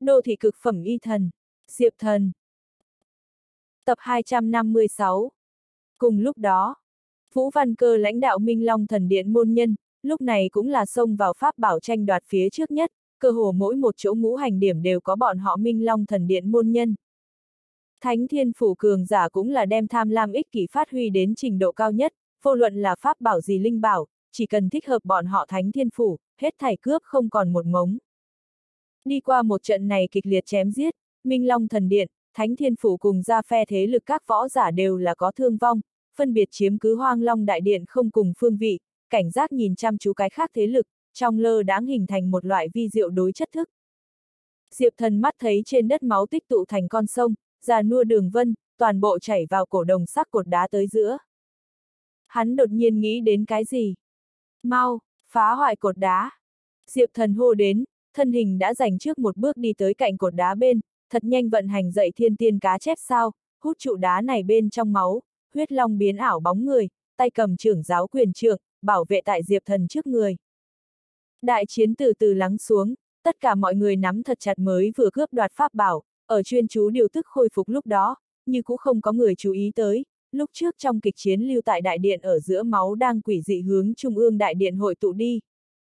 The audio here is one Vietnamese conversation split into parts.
Đô thị cực phẩm y thần. Diệp Thần. Tập 256. Cùng lúc đó, Vũ Văn Cơ lãnh đạo Minh Long Thần Điện môn nhân, lúc này cũng là xông vào pháp bảo tranh đoạt phía trước nhất, cơ hồ mỗi một chỗ ngũ hành điểm đều có bọn họ Minh Long Thần Điện môn nhân. Thánh Thiên Phủ cường giả cũng là đem tham lam ích kỷ phát huy đến trình độ cao nhất, vô luận là pháp bảo gì linh bảo, chỉ cần thích hợp bọn họ Thánh Thiên Phủ, hết thảy cướp không còn một ngống. Đi qua một trận này kịch liệt chém giết, Minh Long Thần Điện, Thánh Thiên Phủ cùng ra phe thế lực các võ giả đều là có thương vong, phân biệt chiếm cứ Hoang Long Đại Điện không cùng phương vị, cảnh giác nhìn chăm chú cái khác thế lực, trong lơ đãng hình thành một loại vi diệu đối chất thức. Diệp Thần mắt thấy trên đất máu tích tụ thành con sông, già nua đường vân, toàn bộ chảy vào cổ đồng sắc cột đá tới giữa. Hắn đột nhiên nghĩ đến cái gì? Mau, phá hoại cột đá! Diệp Thần hô đến, thân hình đã dành trước một bước đi tới cạnh cột đá bên, thật nhanh vận hành dậy thiên tiên cá chép sao, hút trụ đá này bên trong máu, huyết long biến ảo bóng người, tay cầm trưởng giáo quyền trượng, bảo vệ tại Diệp Thần trước người. Đại chiến từ từ lắng xuống, tất cả mọi người nắm thật chặt mới vừa cướp đoạt pháp bảo, ở chuyên chú điều tức khôi phục lúc đó, như cũng không có người chú ý tới, lúc trước trong kịch chiến lưu tại đại điện ở giữa máu đang quỷ dị hướng trung ương đại điện hội tụ đi.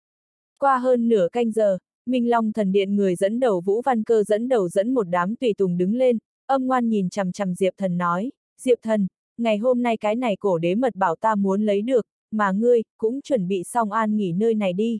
Qua hơn nửa canh giờ, Minh Long Thần Điện người dẫn đầu Vũ Văn Cơ dẫn một đám tùy tùng đứng lên, âm ngoan nhìn chằm chằm Diệp Thần nói, Diệp Thần, ngày hôm nay cái này cổ đế mật bảo ta muốn lấy được, mà ngươi, cũng chuẩn bị xong an nghỉ nơi này đi.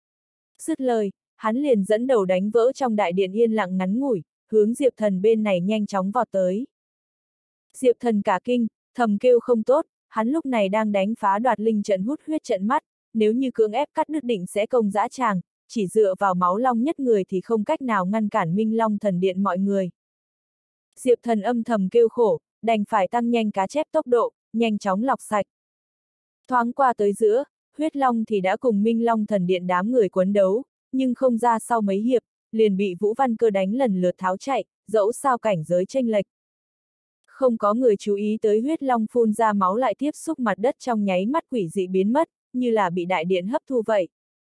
Dứt lời, hắn liền dẫn đầu đánh vỡ trong đại điện yên lặng ngắn ngủi, hướng Diệp Thần bên này nhanh chóng vọt tới. Diệp Thần cả kinh, thầm kêu không tốt, hắn lúc này đang đánh phá đoạt linh trận hút huyết trận mắt, nếu như cưỡng ép cắt đứt định sẽ công dã tràng, chỉ dựa vào máu long nhất người thì không cách nào ngăn cản Minh Long Thần Điện mọi người. Diệp Thần âm thầm kêu khổ, đành phải tăng nhanh cá chép tốc độ, nhanh chóng lọc sạch. Thoáng qua tới giữa, huyết long thì đã cùng Minh Long Thần Điện đám người quấn đấu, nhưng không ra sau mấy hiệp, liền bị Vũ Văn Cơ đánh lần lượt tháo chạy, dẫu sao cảnh giới chênh lệch. Không có người chú ý tới huyết long phun ra máu lại tiếp xúc mặt đất trong nháy mắt quỷ dị biến mất, như là bị đại điện hấp thu vậy.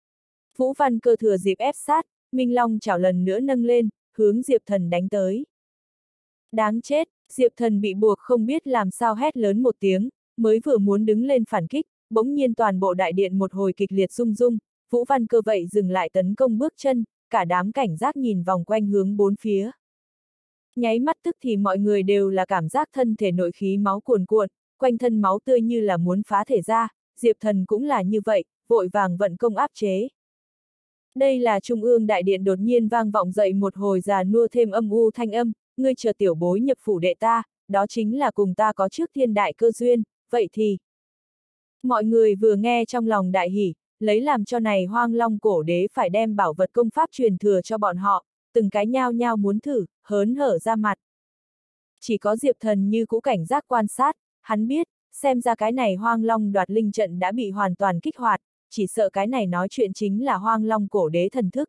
Vũ Văn Cơ thừa dịp ép sát, Minh Long chảo lần nữa nâng lên, hướng Diệp Thần đánh tới. Đáng chết, Diệp Thần bị buộc không biết làm sao hét lớn một tiếng, mới vừa muốn đứng lên phản kích, bỗng nhiên toàn bộ đại điện một hồi kịch liệt rung rung, Vũ Văn Cơ vậy dừng lại tấn công bước chân, cả đám cảnh giác nhìn vòng quanh hướng bốn phía. Nháy mắt tức thì mọi người đều là cảm giác thân thể nội khí máu cuồn cuộn, quanh thân máu tươi như là muốn phá thể ra, Diệp Thần cũng là như vậy, vội vàng vận công áp chế. Đây là trung ương đại điện đột nhiên vang vọng dậy một hồi già nua thêm âm u thanh âm, ngươi chờ tiểu bối nhập phủ đệ ta, đó chính là cùng ta có trước thiên đại cơ duyên, vậy thì. Mọi người vừa nghe trong lòng đại hỉ, lấy làm cho này Hoang Long cổ đế phải đem bảo vật công pháp truyền thừa cho bọn họ, từng cái nhao nhao muốn thử, hớn hở ra mặt. Chỉ có Diệp Thần như cũ cảnh giác quan sát, hắn biết, xem ra cái này Hoang Long đoạt linh trận đã bị hoàn toàn kích hoạt, chỉ sợ cái này nói chuyện chính là Hoang Long cổ đế thần thức.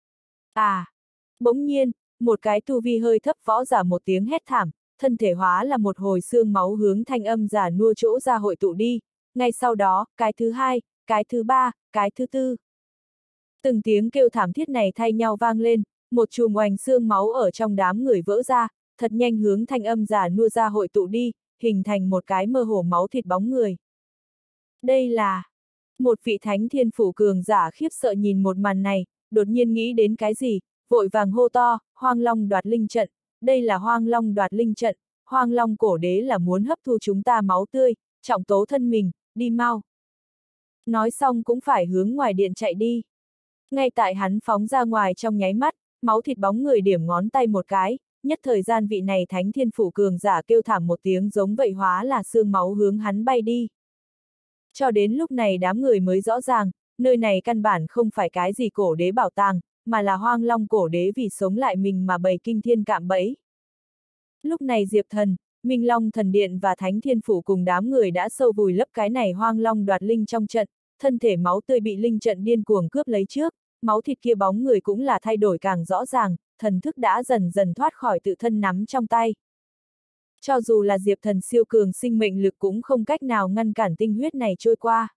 À! Bỗng nhiên, một cái tu vi hơi thấp võ giả một tiếng hét thảm, thân thể hóa là một hồi xương máu hướng thanh âm giả nua chỗ ra hội tụ đi, ngay sau đó, cái thứ hai, cái thứ ba, cái thứ tư. Từng tiếng kêu thảm thiết này thay nhau vang lên, một chùm oành xương máu ở trong đám người vỡ ra, thật nhanh hướng thanh âm giả nua ra hội tụ đi, hình thành một cái mơ hồ máu thịt bóng người. Đây là một vị thánh thiên phủ cường giả khiếp sợ nhìn một màn này, đột nhiên nghĩ đến cái gì, vội vàng hô to, Hoang Long đoạt linh trận, đây là Hoang Long đoạt linh trận, Hoang Long cổ đế là muốn hấp thu chúng ta máu tươi, trọng tố thân mình, đi mau. Nói xong cũng phải hướng ngoài điện chạy đi. Ngay tại hắn phóng ra ngoài trong nháy mắt, máu thịt bóng người điểm ngón tay một cái, nhất thời gian vị này thánh thiên phủ cường giả kêu thảm một tiếng giống vậy hóa là xương máu hướng hắn bay đi. Cho đến lúc này đám người mới rõ ràng, nơi này căn bản không phải cái gì cổ đế bảo tàng, mà là Hoang Long cổ đế vì sống lại mình mà bày kinh thiên cạm bẫy. Lúc này Diệp Thần, Minh Long Thần Điện và Thánh Thiên Phủ cùng đám người đã sâu vùi lấp cái này Hoang Long đoạt linh trong trận, thân thể máu tươi bị linh trận điên cuồng cướp lấy trước, máu thịt kia bóng người cũng là thay đổi càng rõ ràng, thần thức đã dần dần thoát khỏi tự thân nắm trong tay. Cho dù là Diệp Thần siêu cường sinh mệnh lực cũng không cách nào ngăn cản tinh huyết này trôi qua.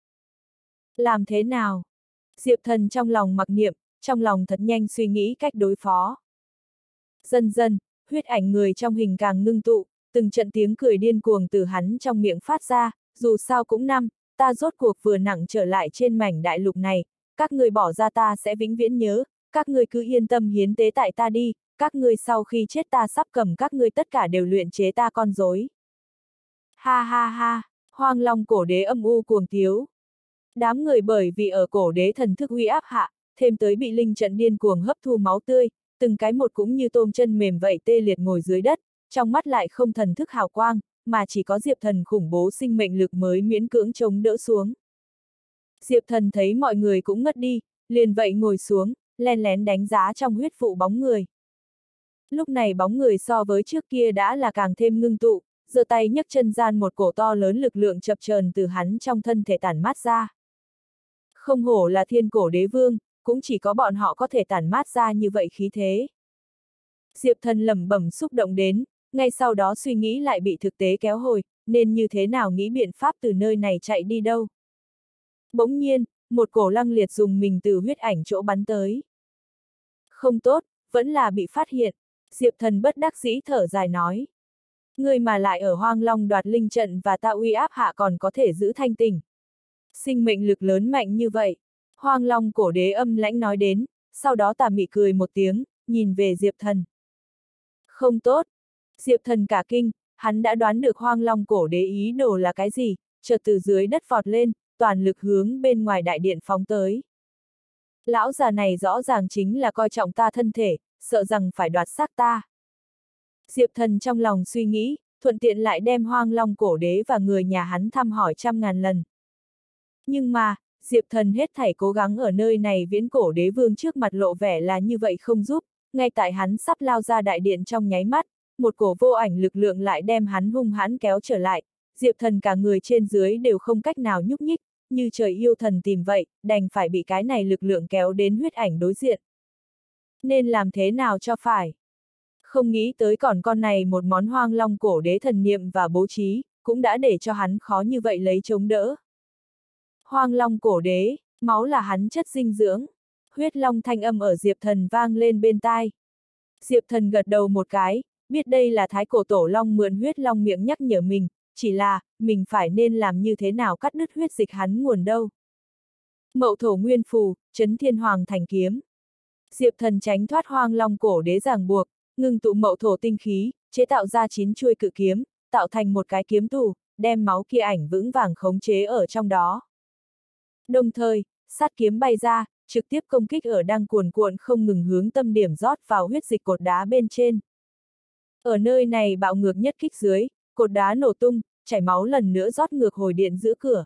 Làm thế nào? Diệp Thần trong lòng mặc niệm, trong lòng thật nhanh suy nghĩ cách đối phó. Dần dần, huyết ảnh người trong hình càng ngưng tụ, từng trận tiếng cười điên cuồng từ hắn trong miệng phát ra, dù sao cũng năm, ta rốt cuộc vừa nặng trở lại trên mảnh đại lục này, các ngươi bỏ ra ta sẽ vĩnh viễn nhớ, các ngươi cứ yên tâm hiến tế tại ta đi, các ngươi sau khi chết ta sắp cầm các ngươi tất cả đều luyện chế ta con rối. Ha ha ha, Hoang Long cổ đế âm u cuồng tiếu. Đám người bởi vì ở cổ đế thần thức uy áp hạ, thêm tới bị linh trận điên cuồng hấp thu máu tươi, từng cái một cũng như tôm chân mềm vậy tê liệt ngồi dưới đất, trong mắt lại không thần thức hào quang, mà chỉ có Diệp Thần khủng bố sinh mệnh lực mới miễn cưỡng chống đỡ xuống. Diệp Thần thấy mọi người cũng ngất đi, liền vậy ngồi xuống, len lén đánh giá trong huyết vụ bóng người. Lúc này bóng người so với trước kia đã là càng thêm ngưng tụ, giơ tay nhấc chân gian một cổ to lớn lực lượng chập chờn từ hắn trong thân thể tản mát ra. Không hổ là thiên cổ đế vương, cũng chỉ có bọn họ có thể tản mát ra như vậy khí thế. Diệp Thần lẩm bẩm xúc động đến, ngay sau đó suy nghĩ lại bị thực tế kéo hồi, nên như thế nào nghĩ biện pháp từ nơi này chạy đi đâu. Bỗng nhiên, một cổ lăng liệt dùng mình từ huyết ảnh chỗ bắn tới. Không tốt, vẫn là bị phát hiện, Diệp Thần bất đắc dĩ thở dài nói. Người mà lại ở Hoang Long đoạt linh trận và tạo uy áp hạ còn có thể giữ thanh tỉnh. Sinh mệnh lực lớn mạnh như vậy, Hoang Long cổ đế âm lãnh nói đến, sau đó tà mị cười một tiếng, nhìn về Diệp Thần. Không tốt, Diệp Thần cả kinh, hắn đã đoán được Hoang Long cổ đế ý đồ là cái gì, chợt từ dưới đất vọt lên, toàn lực hướng bên ngoài đại điện phóng tới. Lão già này rõ ràng chính là coi trọng ta thân thể, sợ rằng phải đoạt xác ta. Diệp Thần trong lòng suy nghĩ, thuận tiện lại đem Hoang Long cổ đế và người nhà hắn thăm hỏi 100.000 lần. Nhưng mà, Diệp Thần hết thảy cố gắng ở nơi này viễn cổ đế vương trước mặt lộ vẻ là như vậy không giúp, ngay tại hắn sắp lao ra đại điện trong nháy mắt, một cổ vô ảnh lực lượng lại đem hắn hung hãn kéo trở lại, Diệp Thần cả người trên dưới đều không cách nào nhúc nhích, như trời yêu thần tìm vậy, đành phải bị cái này lực lượng kéo đến huyết ảnh đối diện. Nên làm thế nào cho phải? Không nghĩ tới còn con này một món Hoang Long cổ đế thần niệm và bố trí, cũng đã để cho hắn khó như vậy lấy chống đỡ. Hoang Long cổ đế, máu là hắn chất dinh dưỡng. Huyết long thanh âm ở Diệp Thần vang lên bên tai. Diệp Thần gật đầu một cái, biết đây là thái cổ tổ long mượn huyết long miệng nhắc nhở mình, chỉ là, mình phải nên làm như thế nào cắt đứt huyết dịch hắn nguồn đâu. Mậu thổ nguyên phù, trấn thiên hoàng thành kiếm. Diệp Thần tránh thoát Hoang Long cổ đế ràng buộc, ngưng tụ mậu thổ tinh khí, chế tạo ra 9 chuôi cự kiếm, tạo thành một cái kiếm tù, đem máu kia ảnh vững vàng khống chế ở trong đó. Đồng thời, sát kiếm bay ra, trực tiếp công kích ở đang cuồn cuộn không ngừng hướng tâm điểm rót vào huyết dịch cột đá bên trên. Ở nơi này bạo ngược nhất kích dưới, cột đá nổ tung, chảy máu lần nữa rót ngược hồi điện giữa cửa.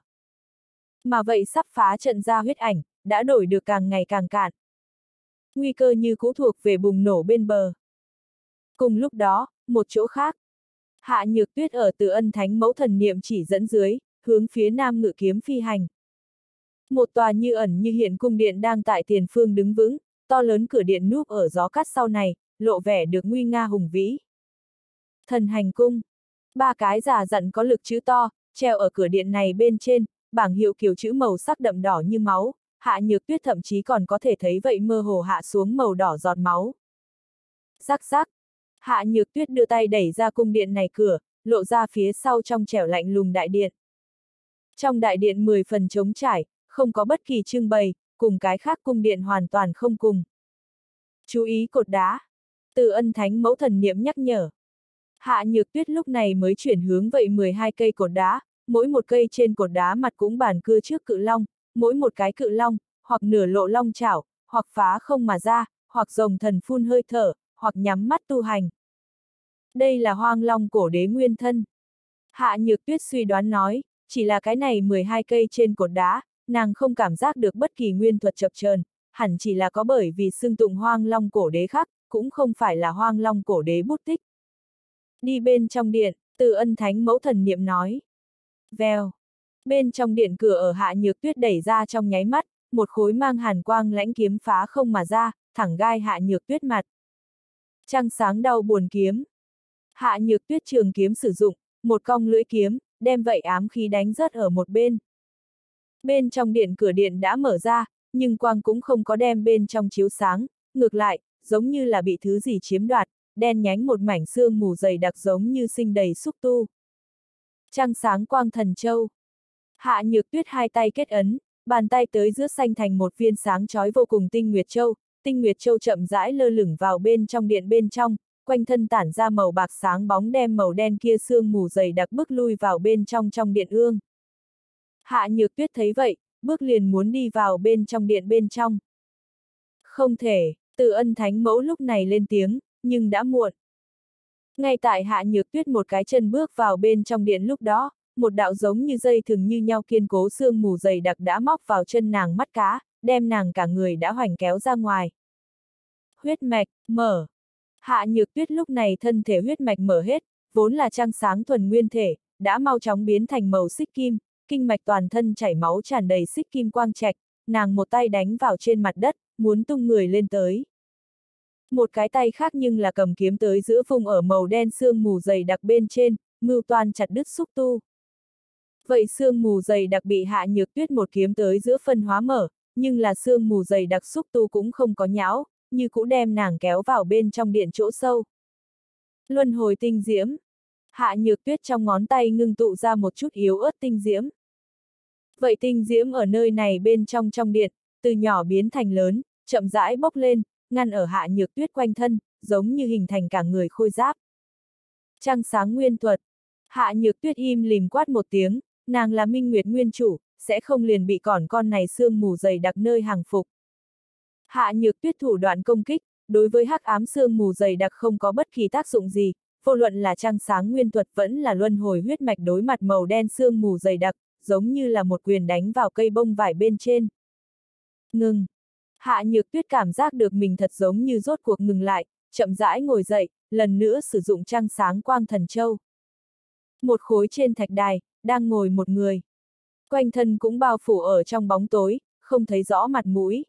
Mà vậy sắp phá trận ra huyết ảnh, đã đổi được càng ngày càng cạn. Nguy cơ như cũ thuộc về bùng nổ bên bờ. Cùng lúc đó, một chỗ khác. Hạ Nhược Tuyết ở Từ Ân Thánh Mẫu thần niệm chỉ dẫn dưới, hướng phía nam ngự kiếm phi hành. Một tòa như ẩn như hiện cung điện đang tại tiền phương đứng vững, to lớn cửa điện núp ở gió cát sau này, lộ vẻ được nguy nga hùng vĩ. Thần hành cung. 3 cái giả dặn có lực chữ to, treo ở cửa điện này bên trên, bảng hiệu kiểu chữ màu sắc đậm đỏ như máu, Hạ Nhược Tuyết thậm chí còn có thể thấy vậy mơ hồ hạ xuống màu đỏ giọt máu. Rắc rắc. Hạ Nhược Tuyết đưa tay đẩy ra cung điện này cửa, lộ ra phía sau trong trẻo lạnh lùng đại điện. Trong đại điện 10 phần trống trải, không có bất kỳ trưng bày, cùng cái khác cung điện hoàn toàn không cùng. Chú ý cột đá. Từ Ân Thánh Mẫu thần niệm nhắc nhở. Hạ Nhược Tuyết lúc này mới chuyển hướng vậy 12 cây cột đá, mỗi một cây trên cột đá mặt cũng bàn cưa trước cự long, mỗi một cái cự long, hoặc nửa lộ long chảo, hoặc phá không mà ra, hoặc rồng thần phun hơi thở, hoặc nhắm mắt tu hành. Đây là Hoang Long cổ đế nguyên thân. Hạ Nhược Tuyết suy đoán nói, chỉ là cái này 12 cây trên cột đá, nàng không cảm giác được bất kỳ nguyên thuật chập chờn, hẳn chỉ là có bởi vì xưng tụng Hoang Long cổ đế khác, cũng không phải là Hoang Long cổ đế bút tích. Đi bên trong điện, Từ Ân Thánh Mẫu thần niệm nói. Vèo. Bên trong điện cửa ở Hạ Nhược Tuyết đẩy ra trong nháy mắt, một khối mang hàn quang lãnh kiếm phá không mà ra, thẳng gai Hạ Nhược Tuyết mặt. Trăng sáng đau buồn kiếm. Hạ Nhược Tuyết trường kiếm sử dụng, một cong lưỡi kiếm, đem vậy ám khí đánh rớt ở một bên. Bên trong điện cửa điện đã mở ra, nhưng quang cũng không có đem bên trong chiếu sáng, ngược lại, giống như là bị thứ gì chiếm đoạt, đen nhánh một mảnh sương mù dày đặc giống như sinh đầy xúc tu. Trăng sáng quang thần châu. Hạ Nhược Tuyết hai tay kết ấn, bàn tay tới giữa xanh thành một viên sáng chói vô cùng tinh nguyệt châu, tinh nguyệt châu chậm rãi lơ lửng vào bên trong điện bên trong, quanh thân tản ra màu bạc sáng bóng đem màu đen kia sương mù dày đặc bước lui vào bên trong điện ương. Hạ Nhược Tuyết thấy vậy, bước liền muốn đi vào bên trong điện bên trong. Không thể, Từ Ân Thánh Mẫu lúc này lên tiếng, nhưng đã muộn. Ngay tại Hạ Nhược Tuyết một cái chân bước vào bên trong điện lúc đó, một đạo giống như dây thừng như nhau kiên cố sương mù dày đặc đã móc vào chân nàng mắt cá, đem nàng cả người đã hoành kéo ra ngoài. Huyết mạch, mở. Hạ Nhược Tuyết lúc này thân thể huyết mạch mở hết, vốn là trăng sáng thuần nguyên thể, đã mau chóng biến thành màu xích kim, kinh mạch toàn thân chảy máu tràn đầy xích kim quang trạch, nàng một tay đánh vào trên mặt đất, muốn tung người lên tới. Một cái tay khác nhưng là cầm kiếm tới giữa vùng ở màu đen sương mù dày đặc bên trên, mưu toan chặt đứt xúc tu. Vậy sương mù dày đặc bị Hạ Nhược Tuyết một kiếm tới giữa phân hóa mở, nhưng là sương mù dày đặc xúc tu cũng không có nhão, như cũ đem nàng kéo vào bên trong điện chỗ sâu. Luân hồi tinh diễm. Hạ Nhược Tuyết trong ngón tay ngưng tụ ra một chút yếu ớt tinh diễm. Vậy tinh diễm ở nơi này bên trong điện, từ nhỏ biến thành lớn, chậm rãi bốc lên, ngăn ở Hạ Nhược Tuyết quanh thân, giống như hình thành cả người khôi giáp. Trăng sáng nguyên thuật. Hạ Nhược Tuyết im lìm quát một tiếng, nàng là Minh Nguyệt nguyên chủ, sẽ không liền bị con này sương mù dày đặc nơi hàng phục. Hạ Nhược Tuyết thủ đoạn công kích, đối với hắc ám sương mù dày đặc không có bất kỳ tác dụng gì, vô luận là trăng sáng nguyên thuật vẫn là luân hồi huyết mạch đối mặt màu đen sương mù dày đặc, giống như là một quyền đánh vào cây bông vải bên trên. Ngừng. Hạ Nhược Tuyết cảm giác được mình thật giống như rốt cuộc ngừng lại, chậm rãi ngồi dậy, lần nữa sử dụng trăng sáng quang thần châu. Một khối trên thạch đài, đang ngồi một người. Quanh thân cũng bao phủ ở trong bóng tối, không thấy rõ mặt mũi.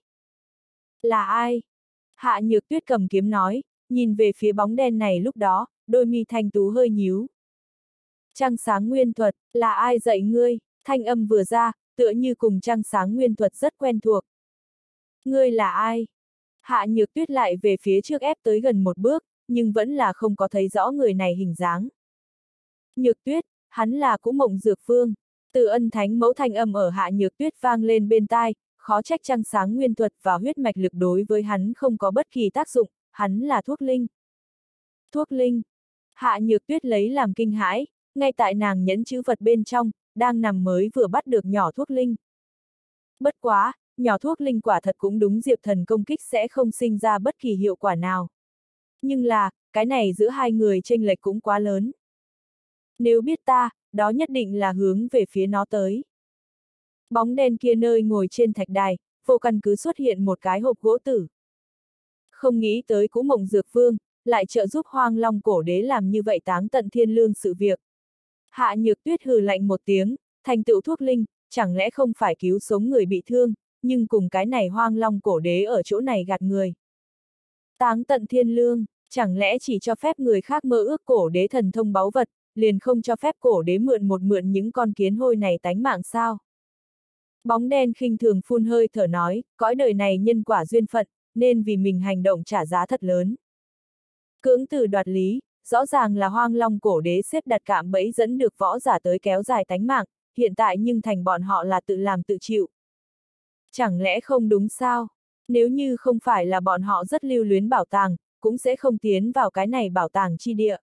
Là ai? Hạ Nhược Tuyết cầm kiếm nói, nhìn về phía bóng đen này lúc đó, đôi mi thanh tú hơi nhíu. Trăng sáng nguyên thuật, là ai dạy ngươi? Thanh âm vừa ra, tựa như cùng trăng sáng nguyên thuật rất quen thuộc. Ngươi là ai? Hạ Nhược Tuyết lại về phía trước ép tới gần một bước, nhưng vẫn là không có thấy rõ người này hình dáng. Nhược Tuyết, hắn là Cũ Mộng Dược Vương. Từ Ân Thánh Mẫu thanh âm ở Hạ Nhược Tuyết vang lên bên tai, khó trách trăng sáng nguyên thuật và huyết mạch lực đối với hắn không có bất kỳ tác dụng, hắn là thuốc linh. Thuốc linh. Hạ Nhược Tuyết lấy làm kinh hãi, ngay tại nàng nhẫn chữ vật bên trong, đang nằm mới vừa bắt được nhỏ thuốc linh. Bất quá, nhỏ thuốc linh quả thật cũng đúng Diệp Thần công kích sẽ không sinh ra bất kỳ hiệu quả nào. Nhưng là, cái này giữa hai người chênh lệch cũng quá lớn. Nếu biết ta, đó nhất định là hướng về phía nó tới. Bóng đen kia nơi ngồi trên thạch đài, vô căn cứ xuất hiện một cái hộp gỗ tử. Không nghĩ tới Cũ Mộng Dược Vương, lại trợ giúp Hoang Long Cổ Đế làm như vậy táng tận thiên lương sự việc. Hạ Nhược Tuyết hừ lạnh một tiếng, thành tựu thuốc linh, chẳng lẽ không phải cứu sống người bị thương, nhưng cùng cái này Hoang Long Cổ Đế ở chỗ này gạt người. Táng tận thiên lương, chẳng lẽ chỉ cho phép người khác mơ ước Cổ Đế thần thông báu vật, liền không cho phép Cổ Đế mượn những con kiến hôi này tánh mạng sao? Bóng đen khinh thường phun hơi thở nói, cõi đời này nhân quả duyên phận, nên vì mình hành động trả giá thật lớn. Cưỡng từ đoạt lý, rõ ràng là Hoang Long Cổ Đế xếp đặt cạm bẫy dẫn được võ giả tới kéo dài tánh mạng, hiện tại nhưng thành bọn họ là tự làm tự chịu. Chẳng lẽ không đúng sao? Nếu như không phải là bọn họ rất lưu luyến bảo tàng, cũng sẽ không tiến vào cái này bảo tàng chi địa.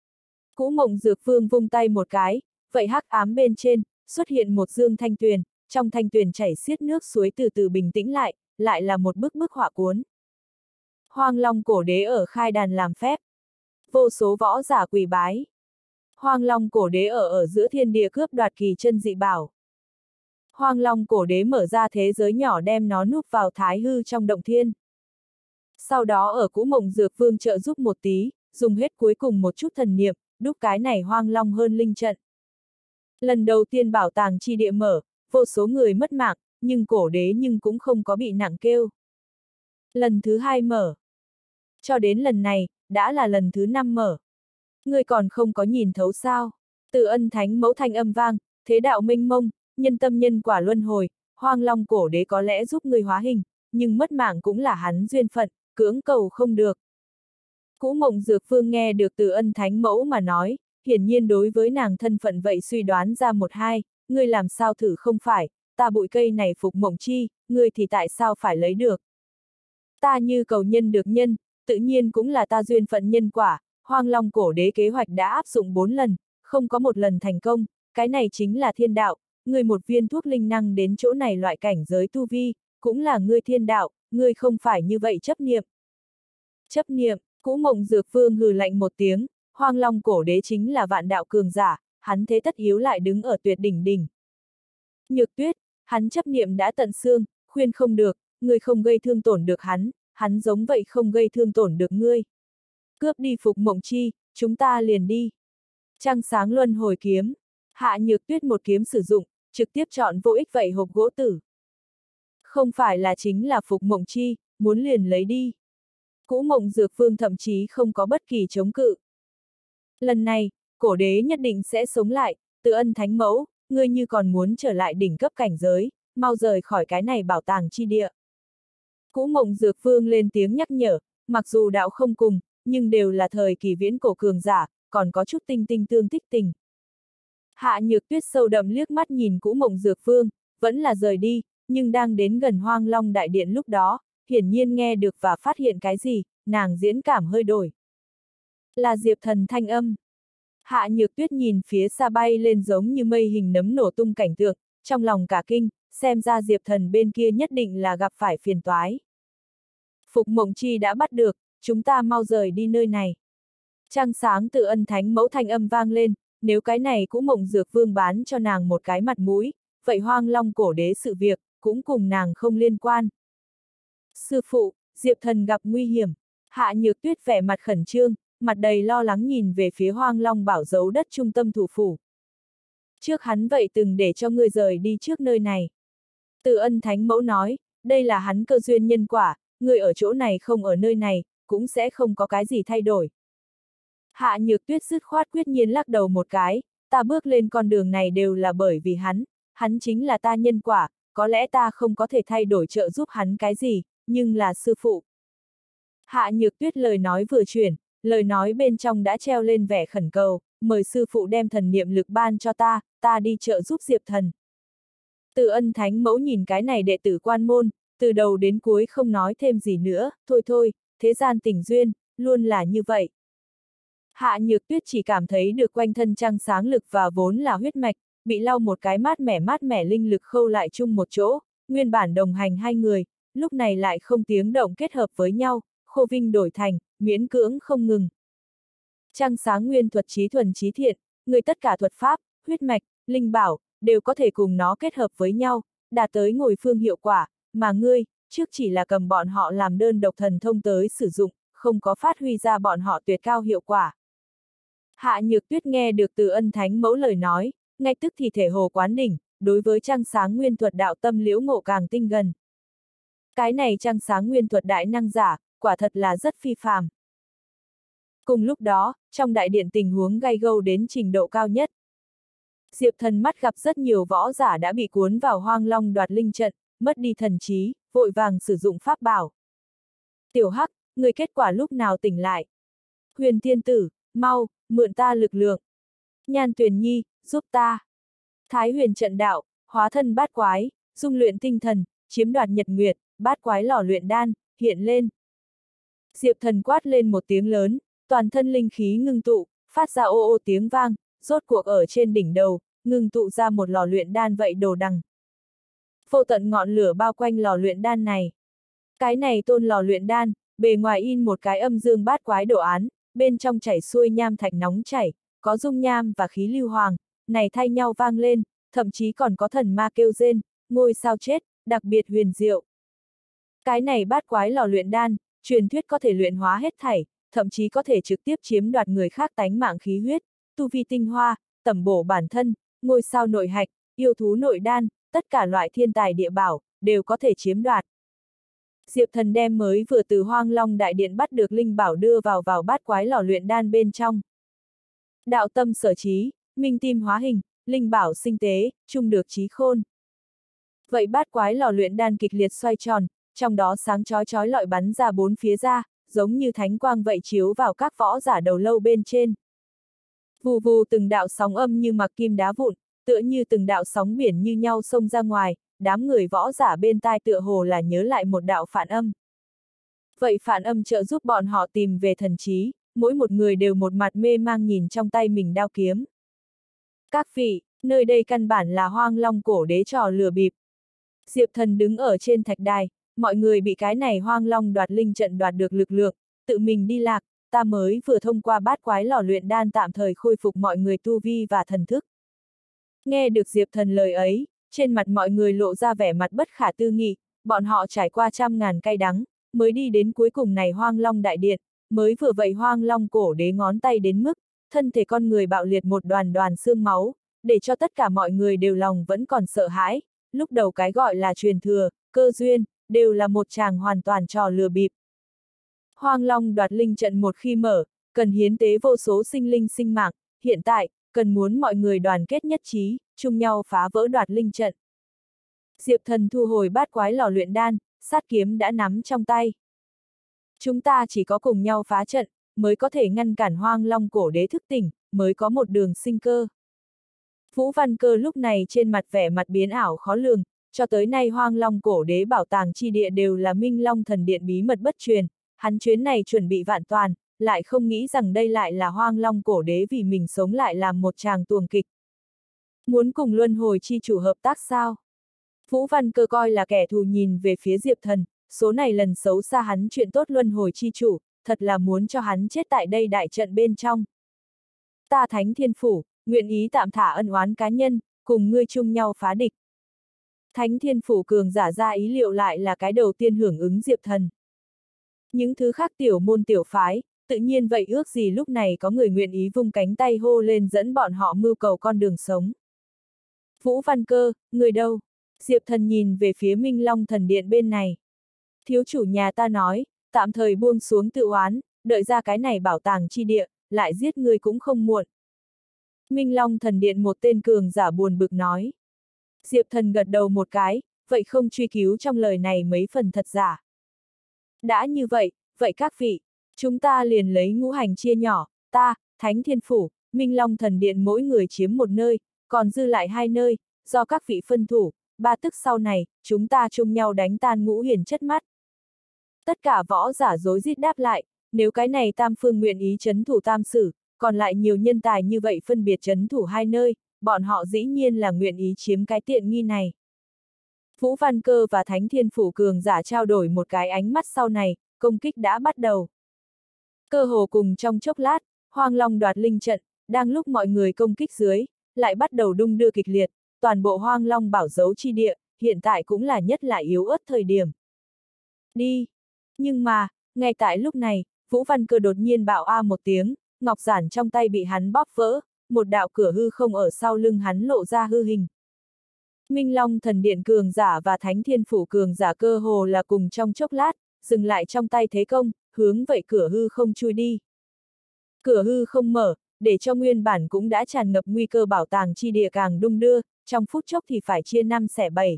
Cũ Mộng Dược Vương vung tay một cái, vậy hắc ám bên trên, xuất hiện một dương thanh tuyền, trong thanh tuyền chảy xiết nước suối từ từ bình tĩnh lại là một bức họa cuốn. Hoang Long Cổ Đế ở khai đàn làm phép. Vô số võ giả quỳ bái. Hoang Long Cổ Đế ở giữa thiên địa cướp đoạt kỳ chân dị bảo. Hoang Long Cổ Đế mở ra thế giới nhỏ đem nó núp vào thái hư trong động thiên. Sau đó ở Cũ Mộng Dược Vương trợ giúp một tí, dùng hết cuối cùng một chút thần niệm, đúc cái này Hoang Long hơn linh trận. Lần đầu tiên bảo tàng chi địa mở, vô số người mất mạng, nhưng Cổ Đế cũng không có bị nặng kêu. Lần thứ hai mở. Cho đến lần này, đã là lần thứ 5 mở. Ngươi còn không có nhìn thấu sao? Từ Ân Thánh Mẫu thanh âm vang, thế đạo mênh mông, nhân tâm nhân quả luân hồi, Hoang Long Cổ Đế có lẽ giúp ngươi hóa hình, nhưng mất mạng cũng là hắn duyên phận, cưỡng cầu không được. Cũ Mộng Dược Vương nghe được Từ Ân Thánh Mẫu mà nói, hiển nhiên đối với nàng thân phận vậy suy đoán ra một hai, ngươi làm sao thử không phải, ta bụi cây này phục mộng chi, ngươi thì tại sao phải lấy được. Ta như cầu nhân được nhân, tự nhiên cũng là ta duyên phận nhân quả, Hoang Long cổ đế kế hoạch đã áp dụng 4 lần, không có một lần thành công, cái này chính là thiên đạo, ngươi một viên thuốc linh năng đến chỗ này loại cảnh giới tu vi, cũng là ngươi thiên đạo, ngươi không phải như vậy chấp niệm. Chấp niệm, Cũ Mộng Dược Vương hừ lạnh một tiếng, Hoang Long cổ đế chính là vạn đạo cường giả, hắn thế tất yếu lại đứng ở tuyệt đỉnh đỉnh. Nhược Tuyết, hắn chấp niệm đã tận xương, khuyên không được, ngươi không gây thương tổn được hắn giống vậy không gây thương tổn được ngươi. Cướp đi phục mộng chi, chúng ta liền đi. Trăng sáng luân hồi kiếm, Hạ Nhược Tuyết một kiếm sử dụng, trực tiếp chọn vô ích vậy hộp gỗ tử. Không phải là chính là phục mộng chi, muốn liền lấy đi. Cũ Mộng Dược Vương thậm chí không có bất kỳ chống cự. Lần này, cổ đế nhất định sẽ sống lại, Từ Ân Thánh Mẫu, ngươi như còn muốn trở lại đỉnh cấp cảnh giới, mau rời khỏi cái này bảo tàng chi địa. Cũ Mộng Dược Vương lên tiếng nhắc nhở, mặc dù đạo không cùng, nhưng đều là thời kỳ viễn cổ cường giả, còn có chút tinh tinh tương thích tình. Hạ Nhược Tuyết sâu đậm liếc mắt nhìn Cũ Mộng Dược Vương, vẫn là rời đi, nhưng đang đến gần Hoang Long đại điện lúc đó, hiển nhiên nghe được và phát hiện cái gì, nàng diễn cảm hơi đổi. Là Diệp Thần thanh âm. Hạ Nhược Tuyết nhìn phía xa bay lên giống như mây hình nấm nổ tung cảnh tượng, trong lòng cả kinh, xem ra Diệp Thần bên kia nhất định là gặp phải phiền toái. Phục Mộng Chi đã bắt được, chúng ta mau rời đi nơi này. Trăng sáng Từ Ân Thánh Mẫu thanh âm vang lên, nếu cái này Cũ Mộng Dược Vương bán cho nàng một cái mặt mũi, vậy Hoang Long cổ đế sự việc, cũng cùng nàng không liên quan. Sư phụ, Diệp Thần gặp nguy hiểm. Hạ Nhược Tuyết vẻ mặt khẩn trương, mặt đầy lo lắng nhìn về phía Hoang Long bảo giấu đất trung tâm thủ phủ. Trước hắn vậy từng để cho ngươi rời đi trước nơi này. Từ Ân Thánh Mẫu nói, đây là hắn cơ duyên nhân quả, ngươi ở chỗ này không ở nơi này, cũng sẽ không có cái gì thay đổi. Hạ Nhược Tuyết dứt khoát quyết nhiên lắc đầu một cái, ta bước lên con đường này đều là bởi vì hắn chính là ta nhân quả, có lẽ ta không có thể thay đổi trợ giúp hắn cái gì, nhưng là sư phụ. Hạ Nhược Tuyết lời nói vừa chuyển, lời nói bên trong đã treo lên vẻ khẩn cầu, mời sư phụ đem thần niệm lực ban cho ta đi trợ giúp Diệp Thần. Từ Ân Thánh Mẫu nhìn cái này đệ tử quan môn, từ đầu đến cuối không nói thêm gì nữa, thôi, thế gian tình duyên, luôn là như vậy. Hạ Nhược Tuyết chỉ cảm thấy được quanh thân trăng sáng lực và vốn là huyết mạch, bị lau một cái mát mẻ linh lực khâu lại chung một chỗ, nguyên bản đồng hành hai người, lúc này lại không tiếng động kết hợp với nhau, khô vinh đổi thành, miễn cưỡng không ngừng. Trăng sáng nguyên thuật trí thuần trí thiện, người tất cả thuật pháp, huyết mạch, linh bảo, đều có thể cùng nó kết hợp với nhau, đạt tới ngồi phương hiệu quả, mà ngươi, trước chỉ là cầm bọn họ làm đơn độc thần thông tới sử dụng, không có phát huy ra bọn họ tuyệt cao hiệu quả. Hạ Nhược Tuyết nghe được Từ Ân Thánh Mẫu lời nói, ngay tức thì thể hồ quán đỉnh, đối với trăng sáng nguyên thuật đạo tâm liễu ngộ càng tinh gần. Cái này trăng sáng nguyên thuật đại năng giả, quả thật là rất phi phàm. Cùng lúc đó, trong đại điện tình huống gay gâu đến trình độ cao nhất. Diệp Thần mắt gặp rất nhiều võ giả đã bị cuốn vào Hoang Long đoạt linh trận, mất đi thần trí, vội vàng sử dụng pháp bảo. Tiểu Hắc, người kết quả lúc nào tỉnh lại? Huyền Thiên Tử, mau, mượn ta lực lượng. Nhan Tuyền Nhi, giúp ta. Thái Huyền trận đạo, hóa thân bát quái, dung luyện tinh thần, chiếm đoạt nhật nguyệt, bát quái lò luyện đan, hiện lên. Diệp Thần quát lên một tiếng lớn, toàn thân linh khí ngưng tụ, phát ra ô ô tiếng vang, rốt cuộc ở trên đỉnh đầu, ngưng tụ ra một lò luyện đan vậy đồ đằng. Vô tận ngọn lửa bao quanh lò luyện đan này. Cái này tôn lò luyện đan, bề ngoài in một cái âm dương bát quái đồ án, bên trong chảy xuôi nham thạch nóng chảy, có dung nham và khí lưu hoàng, này thay nhau vang lên, thậm chí còn có thần ma kêu rên, ngôi sao chết, đặc biệt huyền diệu. Cái này bát quái lò luyện đan, truyền thuyết có thể luyện hóa hết thảy, thậm chí có thể trực tiếp chiếm đoạt người khác tánh mạng khí huyết, tu vi tinh hoa, tẩm bổ bản thân, ngôi sao nội hạch, yêu thú nội đan, tất cả loại thiên tài địa bảo, đều có thể chiếm đoạt. Diệp Thần đem mới vừa từ Hoang Long đại điện bắt được linh bảo đưa vào bát quái lò luyện đan bên trong. Đạo tâm sở trí, minh tim hóa hình, linh bảo sinh tế, chung được trí khôn. Vậy bát quái lò luyện đan kịch liệt xoay tròn, trong đó sáng chói chói lọi bắn ra bốn phía ra, giống như thánh quang vậy chiếu vào các võ giả đầu lâu bên trên. Vù vù từng đạo sóng âm như mặc kim đá vụn, tựa như từng đạo sóng biển như nhau xông ra ngoài, đám người võ giả bên tai tựa hồ là nhớ lại một đạo phản âm. Vậy phản âm trợ giúp bọn họ tìm về thần trí, mỗi một người đều một mặt mê mang nhìn trong tay mình đao kiếm. Các vị, nơi đây căn bản là Hoang Long cổ đế trò lừa bịp. Diệp Thần đứng ở trên thạch đài, mọi người bị cái này Hoang Long đoạt linh trận đoạt được lực lượng, tự mình đi lạc, ta mới vừa thông qua bát quái lò luyện đan tạm thời khôi phục mọi người tu vi và thần thức. Nghe được Diệp Thần lời ấy, trên mặt mọi người lộ ra vẻ mặt bất khả tư nghị, bọn họ trải qua trăm ngàn cay đắng, mới đi đến cuối cùng này Hoang Long đại điện, mới vừa vậy Hoang Long cổ đế ngón tay đến mức, thân thể con người bạo liệt một đoàn đoàn xương máu, để cho tất cả mọi người đều lòng vẫn còn sợ hãi, lúc đầu cái gọi là truyền thừa, cơ duyên, đều là một tràng hoàn toàn trò lừa bịp. Hoang Long đoạt linh trận một khi mở, cần hiến tế vô số sinh linh sinh mạng, hiện tại, cần muốn mọi người đoàn kết nhất trí, chung nhau phá vỡ đoạt linh trận. Diệp Thần thu hồi bát quái lò luyện đan, sát kiếm đã nắm trong tay. Chúng ta chỉ có cùng nhau phá trận, mới có thể ngăn cản Hoang Long cổ đế thức tỉnh, mới có một đường sinh cơ. Vũ Văn Cơ lúc này trên mặt vẻ mặt biến ảo khó lường, cho tới nay Hoang Long cổ đế bảo tàng chi địa đều là Minh Long thần điện bí mật bất truyền, hắn chuyến này chuẩn bị vạn toàn, lại không nghĩ rằng đây lại là Hoang Long cổ đế vì mình sống lại làm một tràng tuồng kịch. Muốn cùng luân hồi chi chủ hợp tác sao? Vũ Văn Cơ coi là kẻ thù nhìn về phía Diệp Thần, số này lần xấu xa hắn chuyện tốt luân hồi chi chủ, thật là muốn cho hắn chết tại đây đại trận bên trong. Ta Thánh Thiên Phủ, nguyện ý tạm thả ân oán cá nhân, cùng ngươi chung nhau phá địch. Thánh Thiên Phủ cường giả ra ý liệu lại là cái đầu tiên hưởng ứng Diệp Thần. Những thứ khác tiểu môn tiểu phái, tự nhiên vậy ước gì lúc này có người nguyện ý vung cánh tay hô lên dẫn bọn họ mưu cầu con đường sống. Vũ Văn Cơ, người đâu? Diệp Thần nhìn về phía Minh Long thần điện bên này. Thiếu chủ nhà ta nói, tạm thời buông xuống tự oán, đợi ra cái này bảo tàng chi địa, lại giết người cũng không muộn. Minh Long thần điện một tên cường giả buồn bực nói. Diệp Thần gật đầu một cái, vậy không truy cứu trong lời này mấy phần thật giả. Đã như vậy, vậy các vị, chúng ta liền lấy ngũ hành chia nhỏ, ta, Thánh Thiên Phủ, Minh Long thần điện mỗi người chiếm một nơi, còn dư lại hai nơi, do các vị phân thủ, ba tức sau này, chúng ta chung nhau đánh tan Ngũ Hiền chất mắt. Tất cả võ giả rối rít đáp lại, nếu cái này tam phương nguyện ý trấn thủ tam sử, còn lại nhiều nhân tài như vậy phân biệt trấn thủ hai nơi, bọn họ dĩ nhiên là nguyện ý chiếm cái tiện nghi này. Vũ Văn Cơ và Thánh Thiên Phủ cường giả trao đổi một cái ánh mắt sau này, công kích đã bắt đầu. Cơ hồ cùng trong chốc lát, Hoang Long đoạt linh trận, đang lúc mọi người công kích dưới, lại bắt đầu đung đưa kịch liệt, toàn bộ Hoang Long bảo dấu chi địa, hiện tại cũng là nhất là yếu ớt thời điểm. Đi! Nhưng mà, ngay tại lúc này, Vũ Văn Cơ đột nhiên bạo a một tiếng, ngọc giản trong tay bị hắn bóp vỡ, một đạo cửa hư không ở sau lưng hắn lộ ra hư hình. Minh Long thần điện cường giả và Thánh Thiên Phủ cường giả cơ hồ là cùng trong chốc lát, dừng lại trong tay thế công, hướng vậy cửa hư không chui đi. Cửa hư không mở, để cho nguyên bản cũng đã tràn ngập nguy cơ bảo tàng chi địa càng đung đưa, trong phút chốc thì phải chia 5 xẻ 7.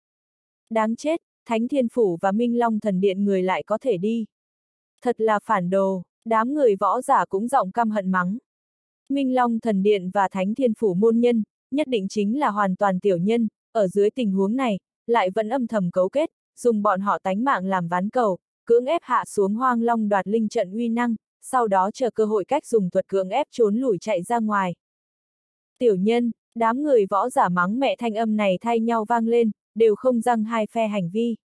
Đáng chết, Thánh Thiên Phủ và Minh Long thần điện người lại có thể đi. Thật là phản đồ, đám người võ giả cũng giọng căm hận mắng. Minh Long thần điện và Thánh Thiên Phủ môn nhân, nhất định chính là hoàn toàn tiểu nhân, ở dưới tình huống này, lại vẫn âm thầm cấu kết, dùng bọn họ tánh mạng làm ván cầu, cưỡng ép hạ xuống Hoang Long đoạt linh trận uy năng, sau đó chờ cơ hội cách dùng thuật cưỡng ép trốn lủi chạy ra ngoài. Tiểu nhân, đám người võ giả mắng mẹ thanh âm này thay nhau vang lên, đều không răng hai phe hành vi.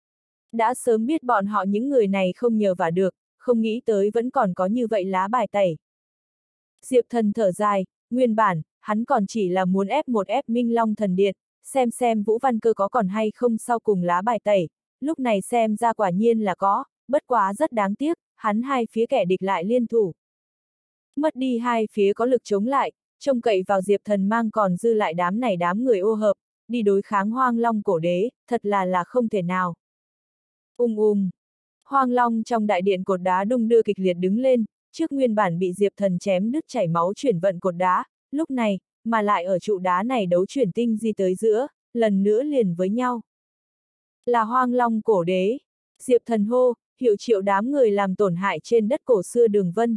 Đã sớm biết bọn họ những người này không nhờ vả được, không nghĩ tới vẫn còn có như vậy lá bài tẩy. Diệp Thần thở dài, nguyên bản, hắn còn chỉ là muốn ép Minh Long thần điện, xem Vũ Văn Cơ có còn hay không sau cùng lá bài tẩy, lúc này xem ra quả nhiên là có, bất quá rất đáng tiếc, hắn hai phía kẻ địch lại liên thủ. Mất đi hai phía có lực chống lại, trông cậy vào Diệp Thần mang còn dư lại đám người ô hợp, đi đối kháng Hoang Long cổ đế, thật là không thể nào. Hoang Long trong đại điện cột đá đung đưa kịch liệt đứng lên, trước nguyên bản bị Diệp Thần chém đứt chảy máu chuyển vận cột đá, lúc này, mà lại ở trụ đá này đấu chuyển tinh di tới giữa, lần nữa liền với nhau. Là Hoang Long cổ đế. Diệp Thần hô, hiệu triệu đám người làm tổn hại trên đất cổ xưa Đường Vân.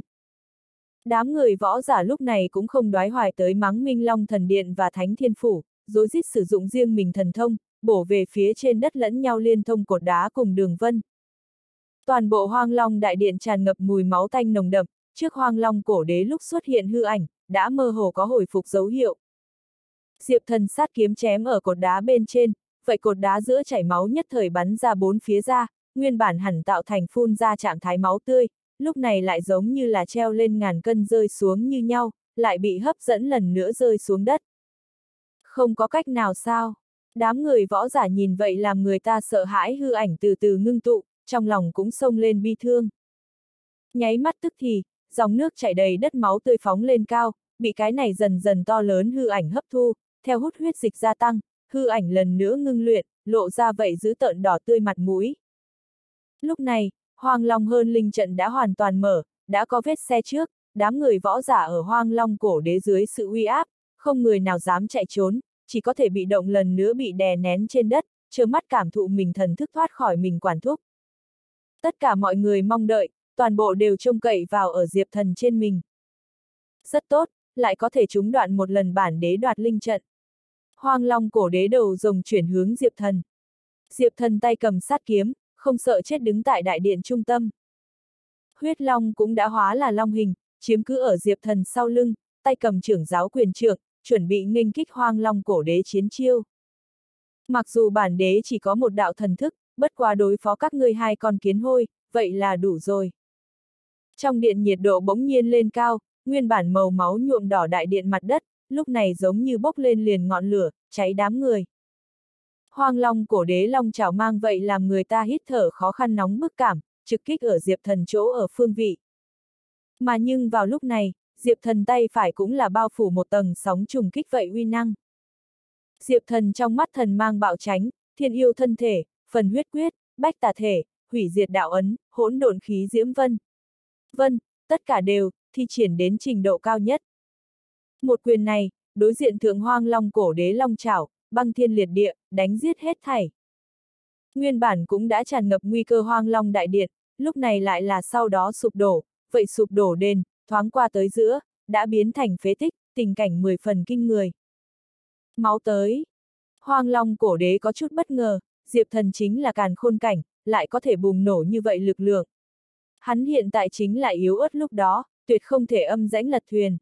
Đám người võ giả lúc này cũng không đoái hoài tới mắng Minh Long thần điện và Thánh Thiên Phủ, rối rít sử dụng riêng mình thần thông, bổ về phía trên đất lẫn nhau liên thông cột đá cùng Đường Vân. Toàn bộ Hoang Long đại điện tràn ngập mùi máu tanh nồng đậm, trước Hoang Long cổ đế lúc xuất hiện hư ảnh, đã mơ hồ có hồi phục dấu hiệu. Diệp Thần sát kiếm chém ở cột đá bên trên, vậy cột đá giữa chảy máu nhất thời bắn ra bốn phía ra, nguyên bản hẳn tạo thành phun ra trạng thái máu tươi, lúc này lại giống như là treo lên ngàn cân rơi xuống như nhau, lại bị hấp dẫn lần nữa rơi xuống đất. Không có cách nào sao? Đám người võ giả nhìn vậy làm người ta sợ hãi, hư ảnh từ từ ngưng tụ, trong lòng cũng xông lên bi thương. Nháy mắt tức thì, dòng nước chảy đầy đất, máu tươi phóng lên cao, bị cái này dần dần to lớn hư ảnh hấp thu, theo hút huyết dịch gia tăng, hư ảnh lần nữa ngưng luyện, lộ ra vậy dữ tợn đỏ tươi mặt mũi. Lúc này, Hoang Long hơn linh trận đã hoàn toàn mở, đã có vết xe trước, đám người võ giả ở Hoang Long cổ đế dưới sự uy áp, không người nào dám chạy trốn, chỉ có thể bị động lần nữa bị đè nén trên đất, trơ mắt cảm thụ mình thần thức thoát khỏi mình quản thúc. Tất cả mọi người mong đợi, toàn bộ đều trông cậy vào ở Diệp Thần trên mình. Rất tốt, lại có thể trúng đoạn một lần bản đế đoạt linh trận. Hoang Long cổ đế đầu rồng chuyển hướng Diệp Thần. Diệp Thần tay cầm sát kiếm, không sợ chết đứng tại đại điện trung tâm. Huyết Long cũng đã hóa là long hình, chiếm cứ ở Diệp Thần sau lưng, tay cầm trưởng giáo quyền trượng, chuẩn bị nghênh kích Hoang Long cổ đế chiến chiêu. Mặc dù bản đế chỉ có một đạo thần thức, bất quá đối phó các ngươi hai con kiến hôi, vậy là đủ rồi. Trong điện nhiệt độ bỗng nhiên lên cao, nguyên bản màu máu nhuộm đỏ đại điện mặt đất, lúc này giống như bốc lên liền ngọn lửa, cháy đám người. Hoang Long cổ đế long chảo mang vậy làm người ta hít thở khó khăn, nóng bức cảm, trực kích ở Diệp Thần chỗ ở phương vị. Mà nhưng vào lúc này, Diệp Thần tay phải cũng là bao phủ một tầng sóng trùng kích vậy uy năng. Diệp Thần trong mắt thần mang bạo tránh, thiên yêu thân thể, phần huyết quyết, bách tà thể, hủy diệt đạo ấn, hỗn độn khí diễm vân. Vân, tất cả đều, thi triển đến trình độ cao nhất. Một quyền này, đối diện thượng Hoang Long cổ đế long chảo, băng thiên liệt địa, đánh giết hết thảy. Nguyên bản cũng đã tràn ngập nguy cơ Hoang Long đại điện, lúc này lại là sau đó sụp đổ, vậy sụp đổ đền, thoáng qua tới giữa, đã biến thành phế tích, tình cảnh 10 phần kinh người. Máu tới. Hoang Long cổ đế có chút bất ngờ, Diệp Thần chính là càn khôn cảnh, lại có thể bùng nổ như vậy lực lượng. Hắn hiện tại chính là yếu ớt lúc đó, tuyệt không thể âm rãnh lật thuyền.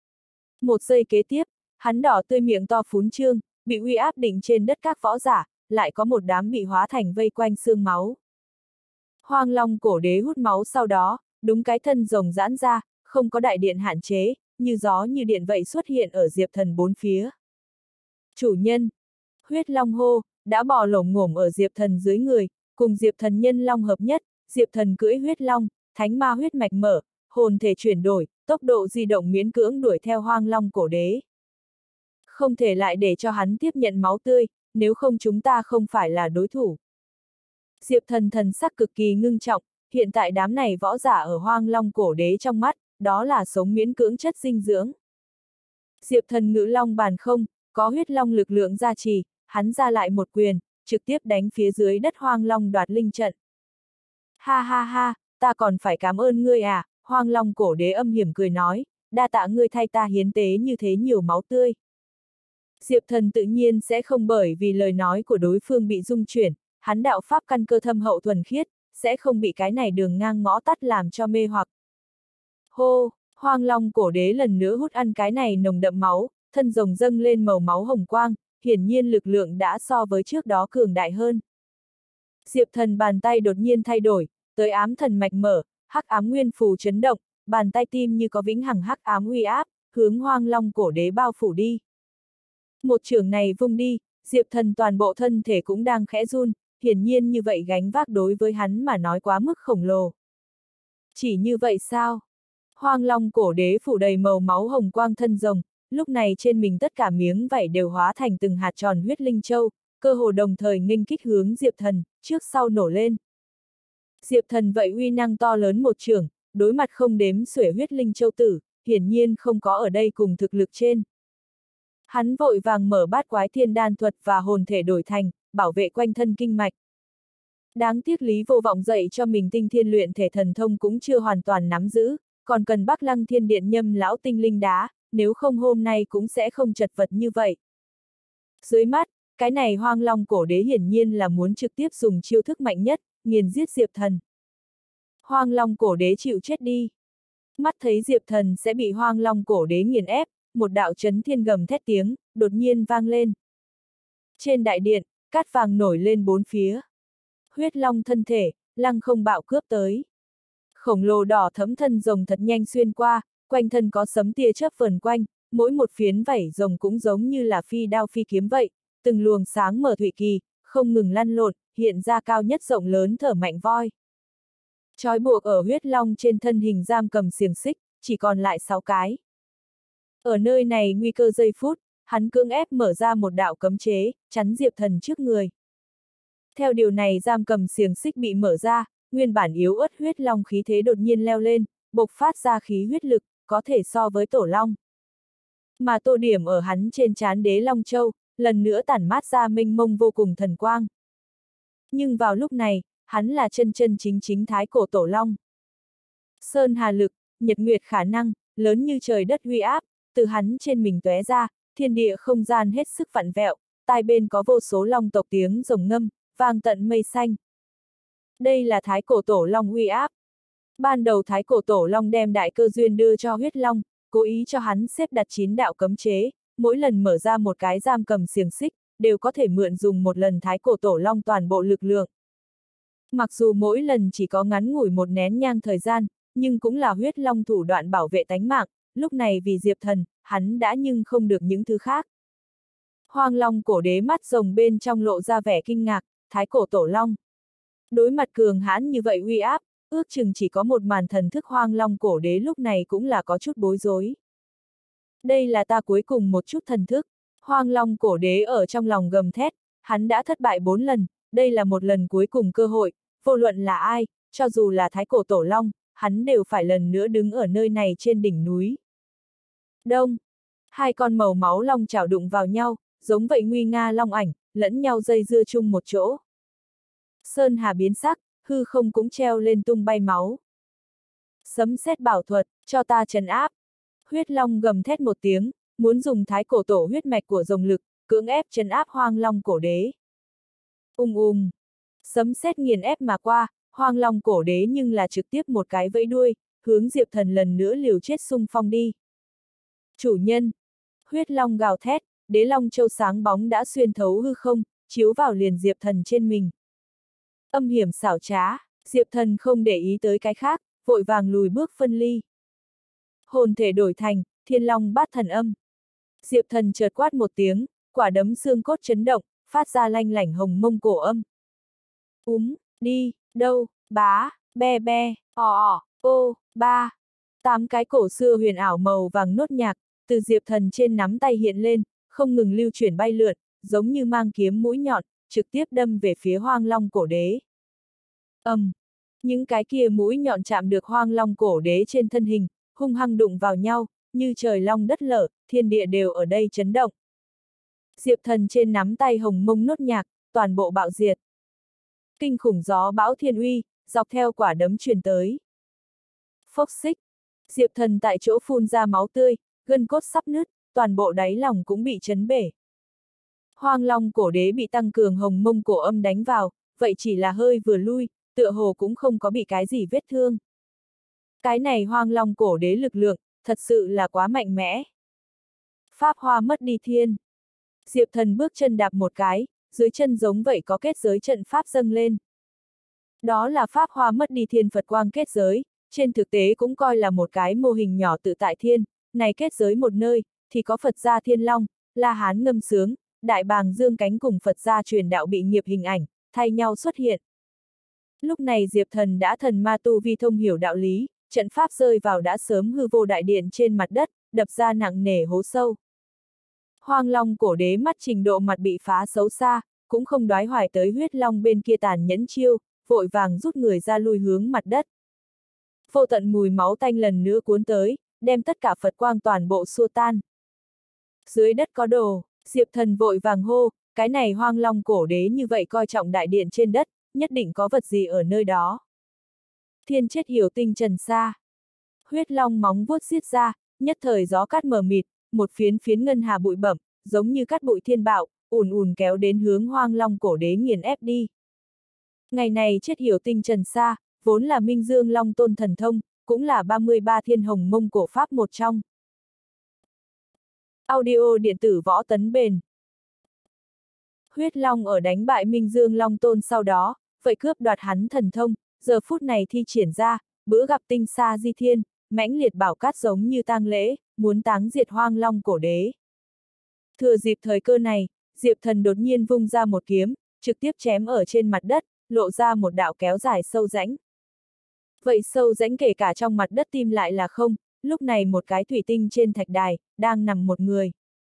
Một giây kế tiếp, hắn đỏ tươi miệng to phún trương, bị uy áp định trên đất các võ giả, lại có một đám bị hóa thành vây quanh xương máu. Hoang Long cổ đế hút máu sau đó, đúng cái thân rồng giãn ra, không có đại điện hạn chế, như gió như điện vậy xuất hiện ở Diệp Thần bốn phía. Chủ nhân, huyết long hô, đã bò lổm ngổm ở Diệp Thần dưới người, cùng Diệp Thần nhân long hợp nhất, Diệp Thần cưỡi huyết long, thánh ma huyết mạch mở, hồn thể chuyển đổi, tốc độ di động miễn cưỡng đuổi theo Hoang Long cổ đế. Không thể lại để cho hắn tiếp nhận máu tươi, nếu không chúng ta không phải là đối thủ. Diệp Thần thần sắc cực kỳ ngưng trọng, hiện tại đám này võ giả ở Hoang Long cổ đế trong mắt, đó là sống miễn cưỡng chất dinh dưỡng. Diệp Thần ngữ long bàn không, có huyết long lực lượng gia trì, hắn ra lại một quyền, trực tiếp đánh phía dưới đất Hoang Long đoạt linh trận. Ha ha ha, ta còn phải cảm ơn ngươi à, Hoang Long cổ đế âm hiểm cười nói, đa tạ ngươi thay ta hiến tế như thế nhiều máu tươi. Diệp Thần tự nhiên sẽ không bởi vì lời nói của đối phương bị rung chuyển, hắn đạo pháp căn cơ thâm hậu thuần khiết, sẽ không bị cái này đường ngang ngõ tắt làm cho mê hoặc. Hô, Hoang Long cổ đế lần nữa hút ăn cái này nồng đậm máu, thân rồng dâng lên màu máu hồng quang, hiển nhiên lực lượng đã so với trước đó cường đại hơn. Diệp Thần bàn tay đột nhiên thay đổi, tới ám thần mạch mở, hắc ám nguyên phù chấn động, bàn tay tim như có vĩnh hằng hắc ám uy áp, hướng Hoang Long cổ đế bao phủ đi. Một chưởng này vung đi, Diệp Thần toàn bộ thân thể cũng đang khẽ run, hiển nhiên như vậy gánh vác đối với hắn mà nói quá mức khổng lồ. Chỉ như vậy sao? Hoang Long cổ đế phủ đầy màu máu hồng quang thân rồng, lúc này trên mình tất cả miếng vảy đều hóa thành từng hạt tròn huyết linh châu, cơ hồ đồng thời nghênh kích hướng Diệp Thần, trước sau nổ lên. Diệp Thần vậy uy năng to lớn một chưởng, đối mặt không đếm xuể huyết linh châu tử, hiển nhiên không có ở đây cùng thực lực trên. Hắn vội vàng mở bát quái thiên đan thuật và hồn thể đổi thành, bảo vệ quanh thân kinh mạch. Đáng tiếc Lý Vô Vọng dạy cho mình tinh thiên luyện thể thần thông cũng chưa hoàn toàn nắm giữ, còn cần Bắc Lăng Thiên Điện Nhâm lão tinh linh đá, nếu không hôm nay cũng sẽ không chật vật như vậy. Dưới mắt, cái này Hoang Long cổ đế hiển nhiên là muốn trực tiếp dùng chiêu thức mạnh nhất, nghiền giết Diệp Thần. Hoang Long cổ đế chịu chết đi. Mắt thấy Diệp Thần sẽ bị Hoang Long cổ đế nghiền ép, một đạo chấn thiên gầm thét tiếng, đột nhiên vang lên. Trên đại điện, cát vàng nổi lên bốn phía. Huyết long thân thể, lăng không bạo cướp tới. Khổng lồ đỏ thẫm thân rồng thật nhanh xuyên qua, quanh thân có sấm tia chớp vờn quanh, mỗi một phiến vảy rồng cũng giống như là phi đao phi kiếm vậy, từng luồng sáng mở thủy kỳ, không ngừng lăn lộn, hiện ra cao nhất rộng lớn thở mạnh voi. Trói buộc ở huyết long trên thân hình giam cầm xiềng xích, chỉ còn lại 6 cái. Ở nơi này nguy cơ giây phút, hắn cưỡng ép mở ra một đạo cấm chế, chắn Diệp Thần trước người. Theo điều này giam cầm xiềng xích bị mở ra, nguyên bản yếu ớt huyết long khí thế đột nhiên leo lên, bộc phát ra khí huyết lực, có thể so với tổ long. Mà tô điểm ở hắn trên trán đế long châu, lần nữa tản mát ra mênh mông vô cùng thần quang. Nhưng vào lúc này, hắn là chân chân chính chính thái cổ tổ long. Sơn hà lực, nhật nguyệt khả năng, lớn như trời đất uy áp, từ hắn trên mình tóe ra, thiên địa không gian hết sức vặn vẹo, tai bên có vô số long tộc tiếng rồng ngâm, vang tận mây xanh. Đây là thái cổ tổ long uy áp. Ban đầu thái cổ tổ long đem đại cơ duyên đưa cho huyết long, cố ý cho hắn xếp đặt 9 đạo cấm chế, mỗi lần mở ra một cái giam cầm xiềng xích, đều có thể mượn dùng một lần thái cổ tổ long toàn bộ lực lượng. Mặc dù mỗi lần chỉ có ngắn ngủi một nén nhang thời gian, nhưng cũng là huyết long thủ đoạn bảo vệ tánh mạng, lúc này vì Diệp Thần, hắn đã nhưng không được những thứ khác. Hoang long cổ đế mắt rồng bên trong lộ ra vẻ kinh ngạc, thái cổ tổ long. Đối mặt cường hãn như vậy uy áp, ước chừng chỉ có một màn thần thức hoang long cổ đế lúc này cũng là có chút bối rối. Đây là ta cuối cùng một chút thần thức, hoang long cổ đế ở trong lòng gầm thét, hắn đã thất bại 4 lần, đây là một lần cuối cùng cơ hội, vô luận là ai, cho dù là thái cổ tổ long, hắn đều phải lần nữa đứng ở nơi này trên đỉnh núi. Đông, hai con màu máu long chảo đụng vào nhau, giống vậy nguy nga long ảnh, lẫn nhau dây dưa chung một chỗ. Sơn hà biến sắc, hư không cũng treo lên tung bay máu. Sấm sét bảo thuật, cho ta trấn áp. Huyết long gầm thét một tiếng, muốn dùng thái cổ tổ huyết mạch của rồng lực, cưỡng ép trấn áp hoang long cổ đế. Sấm sét nghiền ép mà qua, hoang long cổ đế nhưng là trực tiếp một cái vẫy đuôi, hướng Diệp Thần lần nữa liều chết xung phong đi. Chủ nhân! Huyết long gào thét, đế long châu sáng bóng đã xuyên thấu hư không, chiếu vào liền Diệp Thần trên mình. Âm hiểm xảo trá, Diệp Thần không để ý tới cái khác, vội vàng lùi bước phân ly. Hồn thể đổi thành, thiên long bát thần âm. Diệp Thần chợt quát một tiếng, quả đấm xương cốt chấn động, phát ra lanh lảnh hồng mông cổ âm. Đi, đâu, bá, be be, ô, ba. 8 cái cổ xưa huyền ảo màu vàng nốt nhạc, từ Diệp Thần trên nắm tay hiện lên, không ngừng lưu chuyển bay lượn, giống như mang kiếm mũi nhọn, trực tiếp đâm về phía hoang long cổ đế. Những cái kia mũi nhọn chạm được hoang long cổ đế trên thân hình, hung hăng đụng vào nhau, như trời long đất lở, thiên địa đều ở đây chấn động. Diệp Thần trên nắm tay hồng mông nốt nhạc, toàn bộ bạo diệt. Kinh khủng gió bão thiên uy, dọc theo quả đấm truyền tới. Phốc xích, Diệp Thần tại chỗ phun ra máu tươi, gân cốt sắp nứt, toàn bộ đáy lòng cũng bị chấn bể. Hoang long cổ đế bị tăng cường hồng mông cổ âm đánh vào, vậy chỉ là hơi vừa lui, tựa hồ cũng không có bị cái gì vết thương. Cái này hoang long cổ đế lực lượng, thật sự là quá mạnh mẽ. Pháp hoa mất đi thiên. Diệp Thần bước chân đạp một cái, dưới chân giống vậy có kết giới trận pháp dâng lên. Đó là pháp hoa mất đi thiên Phật quang kết giới, trên thực tế cũng coi là một cái mô hình nhỏ tự tại thiên, này kết giới một nơi, thì có Phật gia Thiên Long, La Hán ngâm sướng, Đại Bàng dương cánh cùng Phật gia truyền đạo bị nghiệp hình ảnh, thay nhau xuất hiện. Lúc này Diệp Thần đã thần ma tu vi thông hiểu đạo lý, trận pháp rơi vào đã sớm hư vô đại điện trên mặt đất, đập ra nặng nề hố sâu. Hoang long cổ đế mắt trình độ mặt bị phá xấu xa, cũng không đoái hoài tới huyết long bên kia tàn nhẫn chiêu, vội vàng rút người ra lui hướng mặt đất. Vô tận mùi máu tanh lần nữa cuốn tới, đem tất cả Phật quang toàn bộ xua tan. Dưới đất có đồ, Diệp Thần vội vàng hô, cái này hoang long cổ đế như vậy coi trọng đại điện trên đất, nhất định có vật gì ở nơi đó. Thiên chết hiểu tinh trần xa. Huyết long móng vuốt xiết ra, nhất thời gió cát mờ mịt, một phiến phiến ngân hà bụi bẩm, giống như cát bụi thiên bạo, ùn ùn kéo đến hướng Hoang Long cổ đế nghiền ép đi. Ngày này chết hiểu tinh trần xa, vốn là Minh Dương Long Tôn thần thông, cũng là 33 thiên hồng mông cổ pháp một trong. Audio điện tử võ tấn bền. Huyết Long ở đánh bại Minh Dương Long Tôn sau đó, vậy cướp đoạt hắn thần thông, giờ phút này thi triển ra, bữa gặp tinh xa di thiên, mãnh liệt bảo cát giống như tang lễ, muốn táng diệt Hoang Long cổ đế. Thừa dịp thời cơ này, Diệp Thần đột nhiên vung ra một kiếm, trực tiếp chém ở trên mặt đất, lộ ra một đạo kéo dài sâu rãnh. Vậy sâu rãnh kể cả trong mặt đất tim lại là không, lúc này một cái thủy tinh trên thạch đài, đang nằm một người.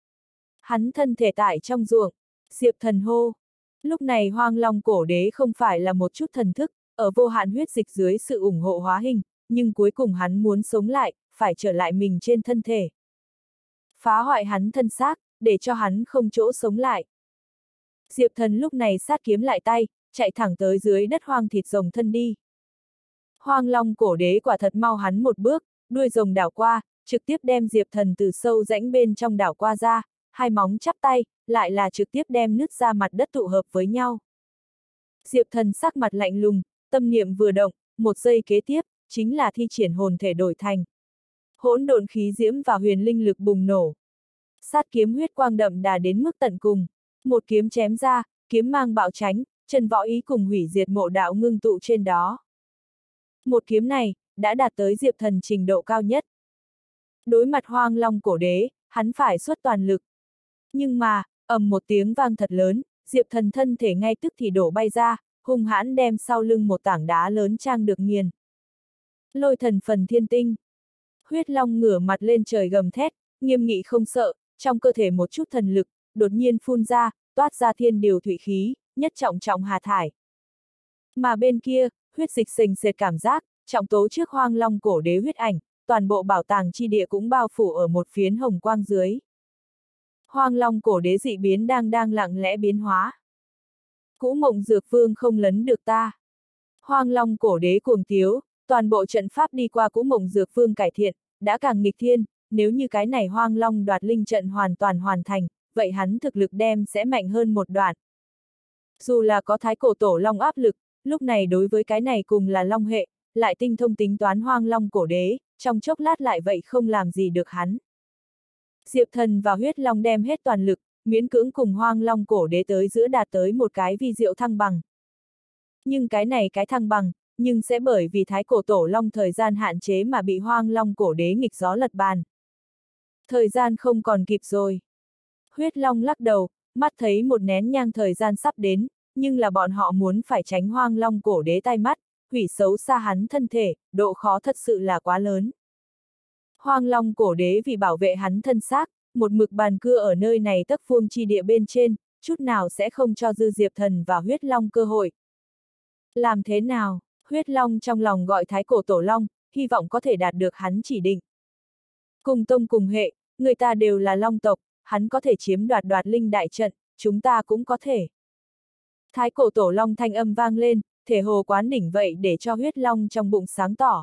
Hắn thân thể tại trong ruộng, Diệp Thần hô. Lúc này Hoang Long cổ đế không phải là một chút thần thức, ở vô hạn huyết dịch dưới sự ủng hộ hóa hình, nhưng cuối cùng hắn muốn sống lại, phải trở lại mình trên thân thể. Phá hoại hắn thân xác, để cho hắn không chỗ sống lại. Diệp Thần lúc này sát kiếm lại tay, chạy thẳng tới dưới đất hoang thịt rồng thân đi. Hoang Long cổ đế quả thật mau hắn một bước, đuôi rồng đảo qua, trực tiếp đem Diệp Thần từ sâu rãnh bên trong đảo qua ra, hai móng chắp tay, lại là trực tiếp đem nứt ra mặt đất tụ hợp với nhau. Diệp Thần sắc mặt lạnh lùng, tâm niệm vừa động, một giây kế tiếp, chính là thi triển hồn thể đổi thành. Hỗn độn khí diễm và huyền linh lực bùng nổ. Sát kiếm huyết quang đậm đà đến mức tận cùng. Một kiếm chém ra, kiếm mang bạo tránh, chân võ ý cùng hủy diệt mộ đạo ngưng tụ trên đó. Một kiếm này, đã đạt tới Diệp Thần trình độ cao nhất. Đối mặt Hoang Long cổ đế, hắn phải xuất toàn lực. Nhưng mà, ầm một tiếng vang thật lớn, Diệp Thần thân thể ngay tức thì đổ bay ra, hung hãn đem sau lưng một tảng đá lớn trang được nghiền. Lôi thần phần thiên tinh. Huyết Long ngửa mặt lên trời gầm thét, nghiêm nghị không sợ, trong cơ thể một chút thần lực, đột nhiên phun ra, toát ra thiên điều thủy khí, nhất trọng trọng hà thải. Mà bên kia, huyết dịch sình sệt cảm giác, trọng tố trước Hoang Long cổ đế huyết ảnh, toàn bộ bảo tàng chi địa cũng bao phủ ở một phiến hồng quang dưới. Hoang Long cổ đế dị biến đang lặng lẽ biến hóa. Cũ Mộng Dược Vương không lấn được ta. Hoang Long cổ đế cuồng tiếu, toàn bộ trận pháp đi qua Cũ Mộng Dược Vương cải thiện, đã càng nghịch thiên, nếu như cái này Hoang Long đoạt linh trận hoàn toàn hoàn thành, vậy hắn thực lực đem sẽ mạnh hơn một đoạn. Dù là có thái cổ tổ long áp lực, lúc này đối với cái này cùng là long hệ, lại tinh thông tính toán Hoang Long cổ đế, trong chốc lát lại vậy không làm gì được hắn. Diệp Thần và Huyết Long đem hết toàn lực, miễn cưỡng cùng Hoang Long cổ đế tới giữa đạt tới một cái vi diệu thăng bằng. Nhưng cái này cái thăng bằng, nhưng sẽ bởi vì thái cổ tổ long thời gian hạn chế mà bị Hoang Long cổ đế nghịch gió lật bàn. Thời gian không còn kịp rồi. Huyết Long lắc đầu, mắt thấy một nén nhang thời gian sắp đến, nhưng là bọn họ muốn phải tránh Hoang Long cổ đế tai mắt, hủy xấu xa hắn thân thể, độ khó thật sự là quá lớn. Hoang Long cổ đế vì bảo vệ hắn thân xác, một mực bàn cưa ở nơi này tấc vuông chi địa bên trên, chút nào sẽ không cho dư Diệp Thần và Huyết Long cơ hội. Làm thế nào? Huyết Long trong lòng gọi thái cổ tổ long, hy vọng có thể đạt được hắn chỉ định. Cùng tông cùng hệ, người ta đều là long tộc, hắn có thể chiếm đoạt linh đại trận, chúng ta cũng có thể. Thái cổ tổ long thanh âm vang lên, thể hồ quán đỉnh vậy để cho Huyết Long trong bụng sáng tỏ.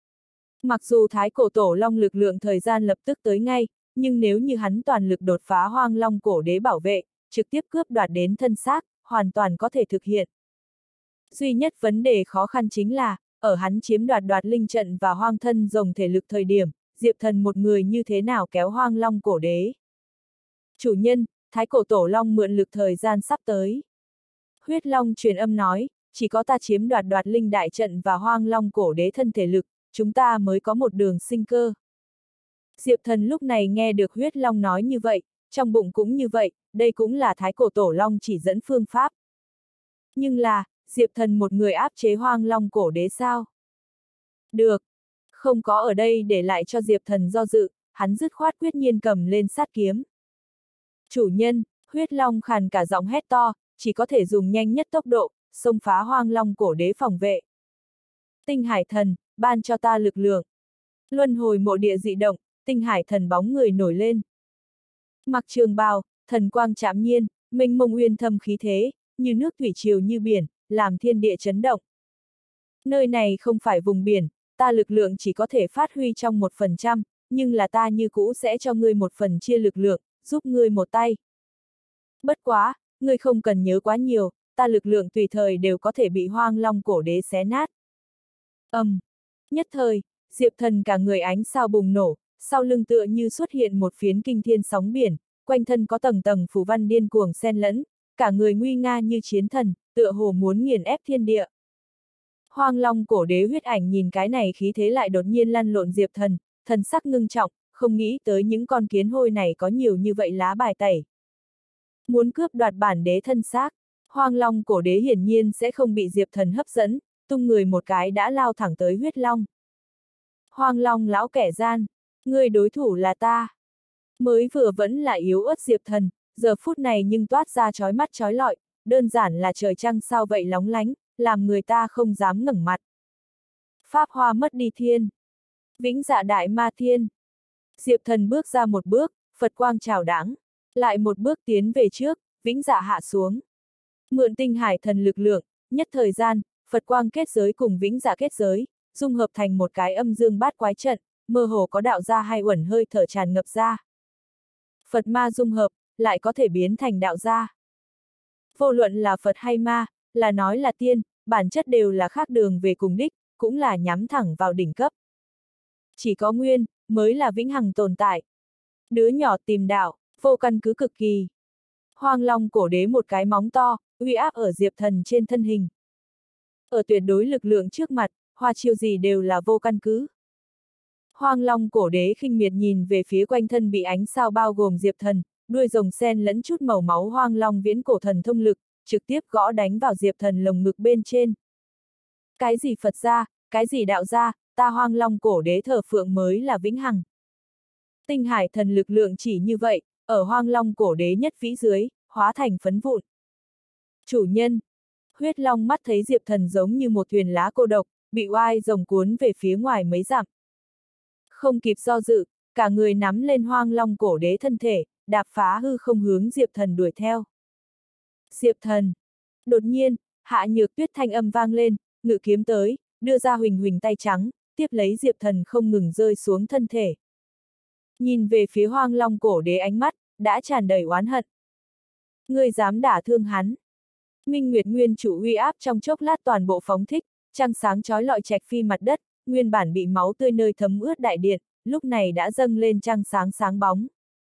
Mặc dù thái cổ tổ long lực lượng thời gian lập tức tới ngay, nhưng nếu như hắn toàn lực đột phá Hoang Long cổ đế bảo vệ, trực tiếp cướp đoạt đến thân xác, hoàn toàn có thể thực hiện. Duy nhất vấn đề khó khăn chính là, ở hắn chiếm đoạt linh trận và hoang thân rồng thể lực thời điểm, Diệp Thần một người như thế nào kéo Hoang Long cổ đế. Chủ nhân, thái cổ tổ long mượn lực thời gian sắp tới. Huyết Long truyền âm nói, chỉ có ta chiếm đoạt linh đại trận và Hoang Long cổ đế thân thể lực, chúng ta mới có một đường sinh cơ. Diệp Thần lúc này nghe được Huyết Long nói như vậy, trong bụng cũng như vậy, đây cũng là thái cổ tổ long chỉ dẫn phương pháp. Nhưng là, Diệp Thần một người áp chế Hoang Long cổ đế sao? Được. Không có ở đây để lại cho Diệp Thần do dự, hắn dứt khoát quyết nhiên cầm lên sát kiếm. Chủ nhân, Huyết Long khàn cả giọng hét to, chỉ có thể dùng nhanh nhất tốc độ, xông phá Hoang Long cổ đế phòng vệ. Tinh Hải Thần, ban cho ta lực lượng. Luân hồi mộ địa dị động, Tinh Hải Thần bóng người nổi lên. Mặc trường bào, thần quang chạm nhiên, mênh mông uyên thâm khí thế, như nước thủy triều như biển, làm thiên địa chấn động. Nơi này không phải vùng biển, ta lực lượng chỉ có thể phát huy trong 1%, nhưng là ta như cũ sẽ cho ngươi một phần chia lực lượng, giúp ngươi một tay. Bất quá, ngươi không cần nhớ quá nhiều, ta lực lượng tùy thời đều có thể bị Hoang Long cổ đế xé nát. Nhất thời, Diệp Thần cả người ánh sao bùng nổ, sau lưng tựa như xuất hiện một phiến kinh thiên sóng biển, quanh thân có tầng tầng phù văn điên cuồng xen lẫn, cả người nguy nga như chiến thần, tựa hồ muốn nghiền ép thiên địa. Hoang Long cổ đế huyết ảnh nhìn cái này khí thế lại đột nhiên lăn lộn Diệp Thần, thần sắc ngưng trọng, không nghĩ tới những con kiến hôi này có nhiều như vậy lá bài tẩy. Muốn cướp đoạt bản đế thân xác, Hoang Long cổ đế hiển nhiên sẽ không bị Diệp Thần hấp dẫn, tung người một cái đã lao thẳng tới huyết long. Hoang Long lão kẻ gian, người đối thủ là ta. Mới vừa vẫn là yếu ớt Diệp Thần, giờ phút này nhưng toát ra chói mắt chói lọi, đơn giản là trời trăng sao vậy lóng lánh, làm người ta không dám ngẩng mặt. Pháp hoa mất đi thiên. Vĩnh dạ đại ma thiên. Diệp Thần bước ra một bước, Phật quang trào đãng, lại một bước tiến về trước, vĩnh dạ hạ xuống. Mượn tinh hải thần lực lượng, nhất thời gian, Phật quang kết giới cùng vĩnh dạ kết giới, dung hợp thành một cái âm dương bát quái trận, mơ hồ có đạo gia hai uẩn hơi thở tràn ngập ra. Phật ma dung hợp, lại có thể biến thành đạo gia. Vô luận là Phật hay ma, là nói là tiên, bản chất đều là khác đường về cùng đích, cũng là nhắm thẳng vào đỉnh cấp. Chỉ có nguyên, mới là vĩnh hằng tồn tại. Đứa nhỏ tìm đạo, vô căn cứ cực kỳ. Hoang Long cổ đế một cái móng to, uy áp ở Diệp Thần trên thân hình. Ở tuyệt đối lực lượng trước mặt, hoa chiêu gì đều là vô căn cứ. Hoang Long cổ đế khinh miệt nhìn về phía quanh thân bị ánh sao bao gồm Diệp Thần, đuôi rồng sen lẫn chút màu máu Hoang Long viễn cổ thần thông lực, trực tiếp gõ đánh vào Diệp Thần lồng ngực bên trên. Cái gì Phật gia, cái gì đạo gia, ta Hoang Long cổ đế thờ phượng mới là vĩnh hằng. Tinh hải thần lực lượng chỉ như vậy, ở Hoang Long cổ đế nhất vĩ dưới, hóa thành phấn vụn. Chủ nhân, huyết long mắt thấy Diệp Thần giống như một thuyền lá cô độc, bị oai rồng cuốn về phía ngoài mấy dặm. Không kịp do dự, cả người nắm lên Hoang Long cổ đế thân thể, đạp phá hư không hướng Diệp Thần đuổi theo. Diệp Thần! Đột nhiên, Hạ Nhược Tuyết thanh âm vang lên, ngự kiếm tới, đưa ra huỳnh huỳnh tay trắng, tiếp lấy Diệp Thần không ngừng rơi xuống thân thể. Nhìn về phía Hoang Long cổ đế ánh mắt, đã tràn đầy oán hận. Ngươi dám đả thương hắn. Minh Nguyệt Nguyên chủ uy áp trong chốc lát toàn bộ phóng thích, trăng sáng chói lọi trạch phi mặt đất, nguyên bản bị máu tươi nơi thấm ướt đại điện, lúc này đã dâng lên trăng sáng sáng bóng.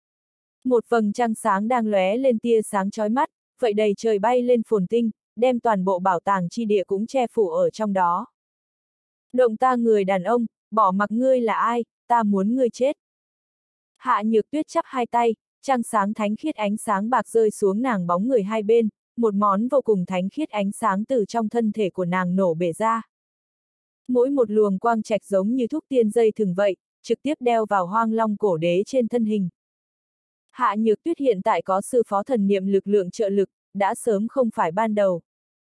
Một vầng trăng sáng đang lóe lên tia sáng chói mắt, vậy đầy trời bay lên phồn tinh, đem toàn bộ bảo tàng chi địa cũng che phủ ở trong đó. Động ta người đàn ông, bỏ mặc ngươi là ai, ta muốn ngươi chết. Hạ Nhược Tuyết chắp hai tay, trăng sáng thánh khiết ánh sáng bạc rơi xuống nàng bóng người hai bên, một món vô cùng thánh khiết ánh sáng từ trong thân thể của nàng nổ bể ra. Mỗi một luồng quang trạch giống như thúc tiên dây thừng vậy, trực tiếp đeo vào Hoang Long cổ đế trên thân hình. Hạ Nhược Tuyết hiện tại có sư phó thần niệm lực lượng trợ lực, đã sớm không phải ban đầu.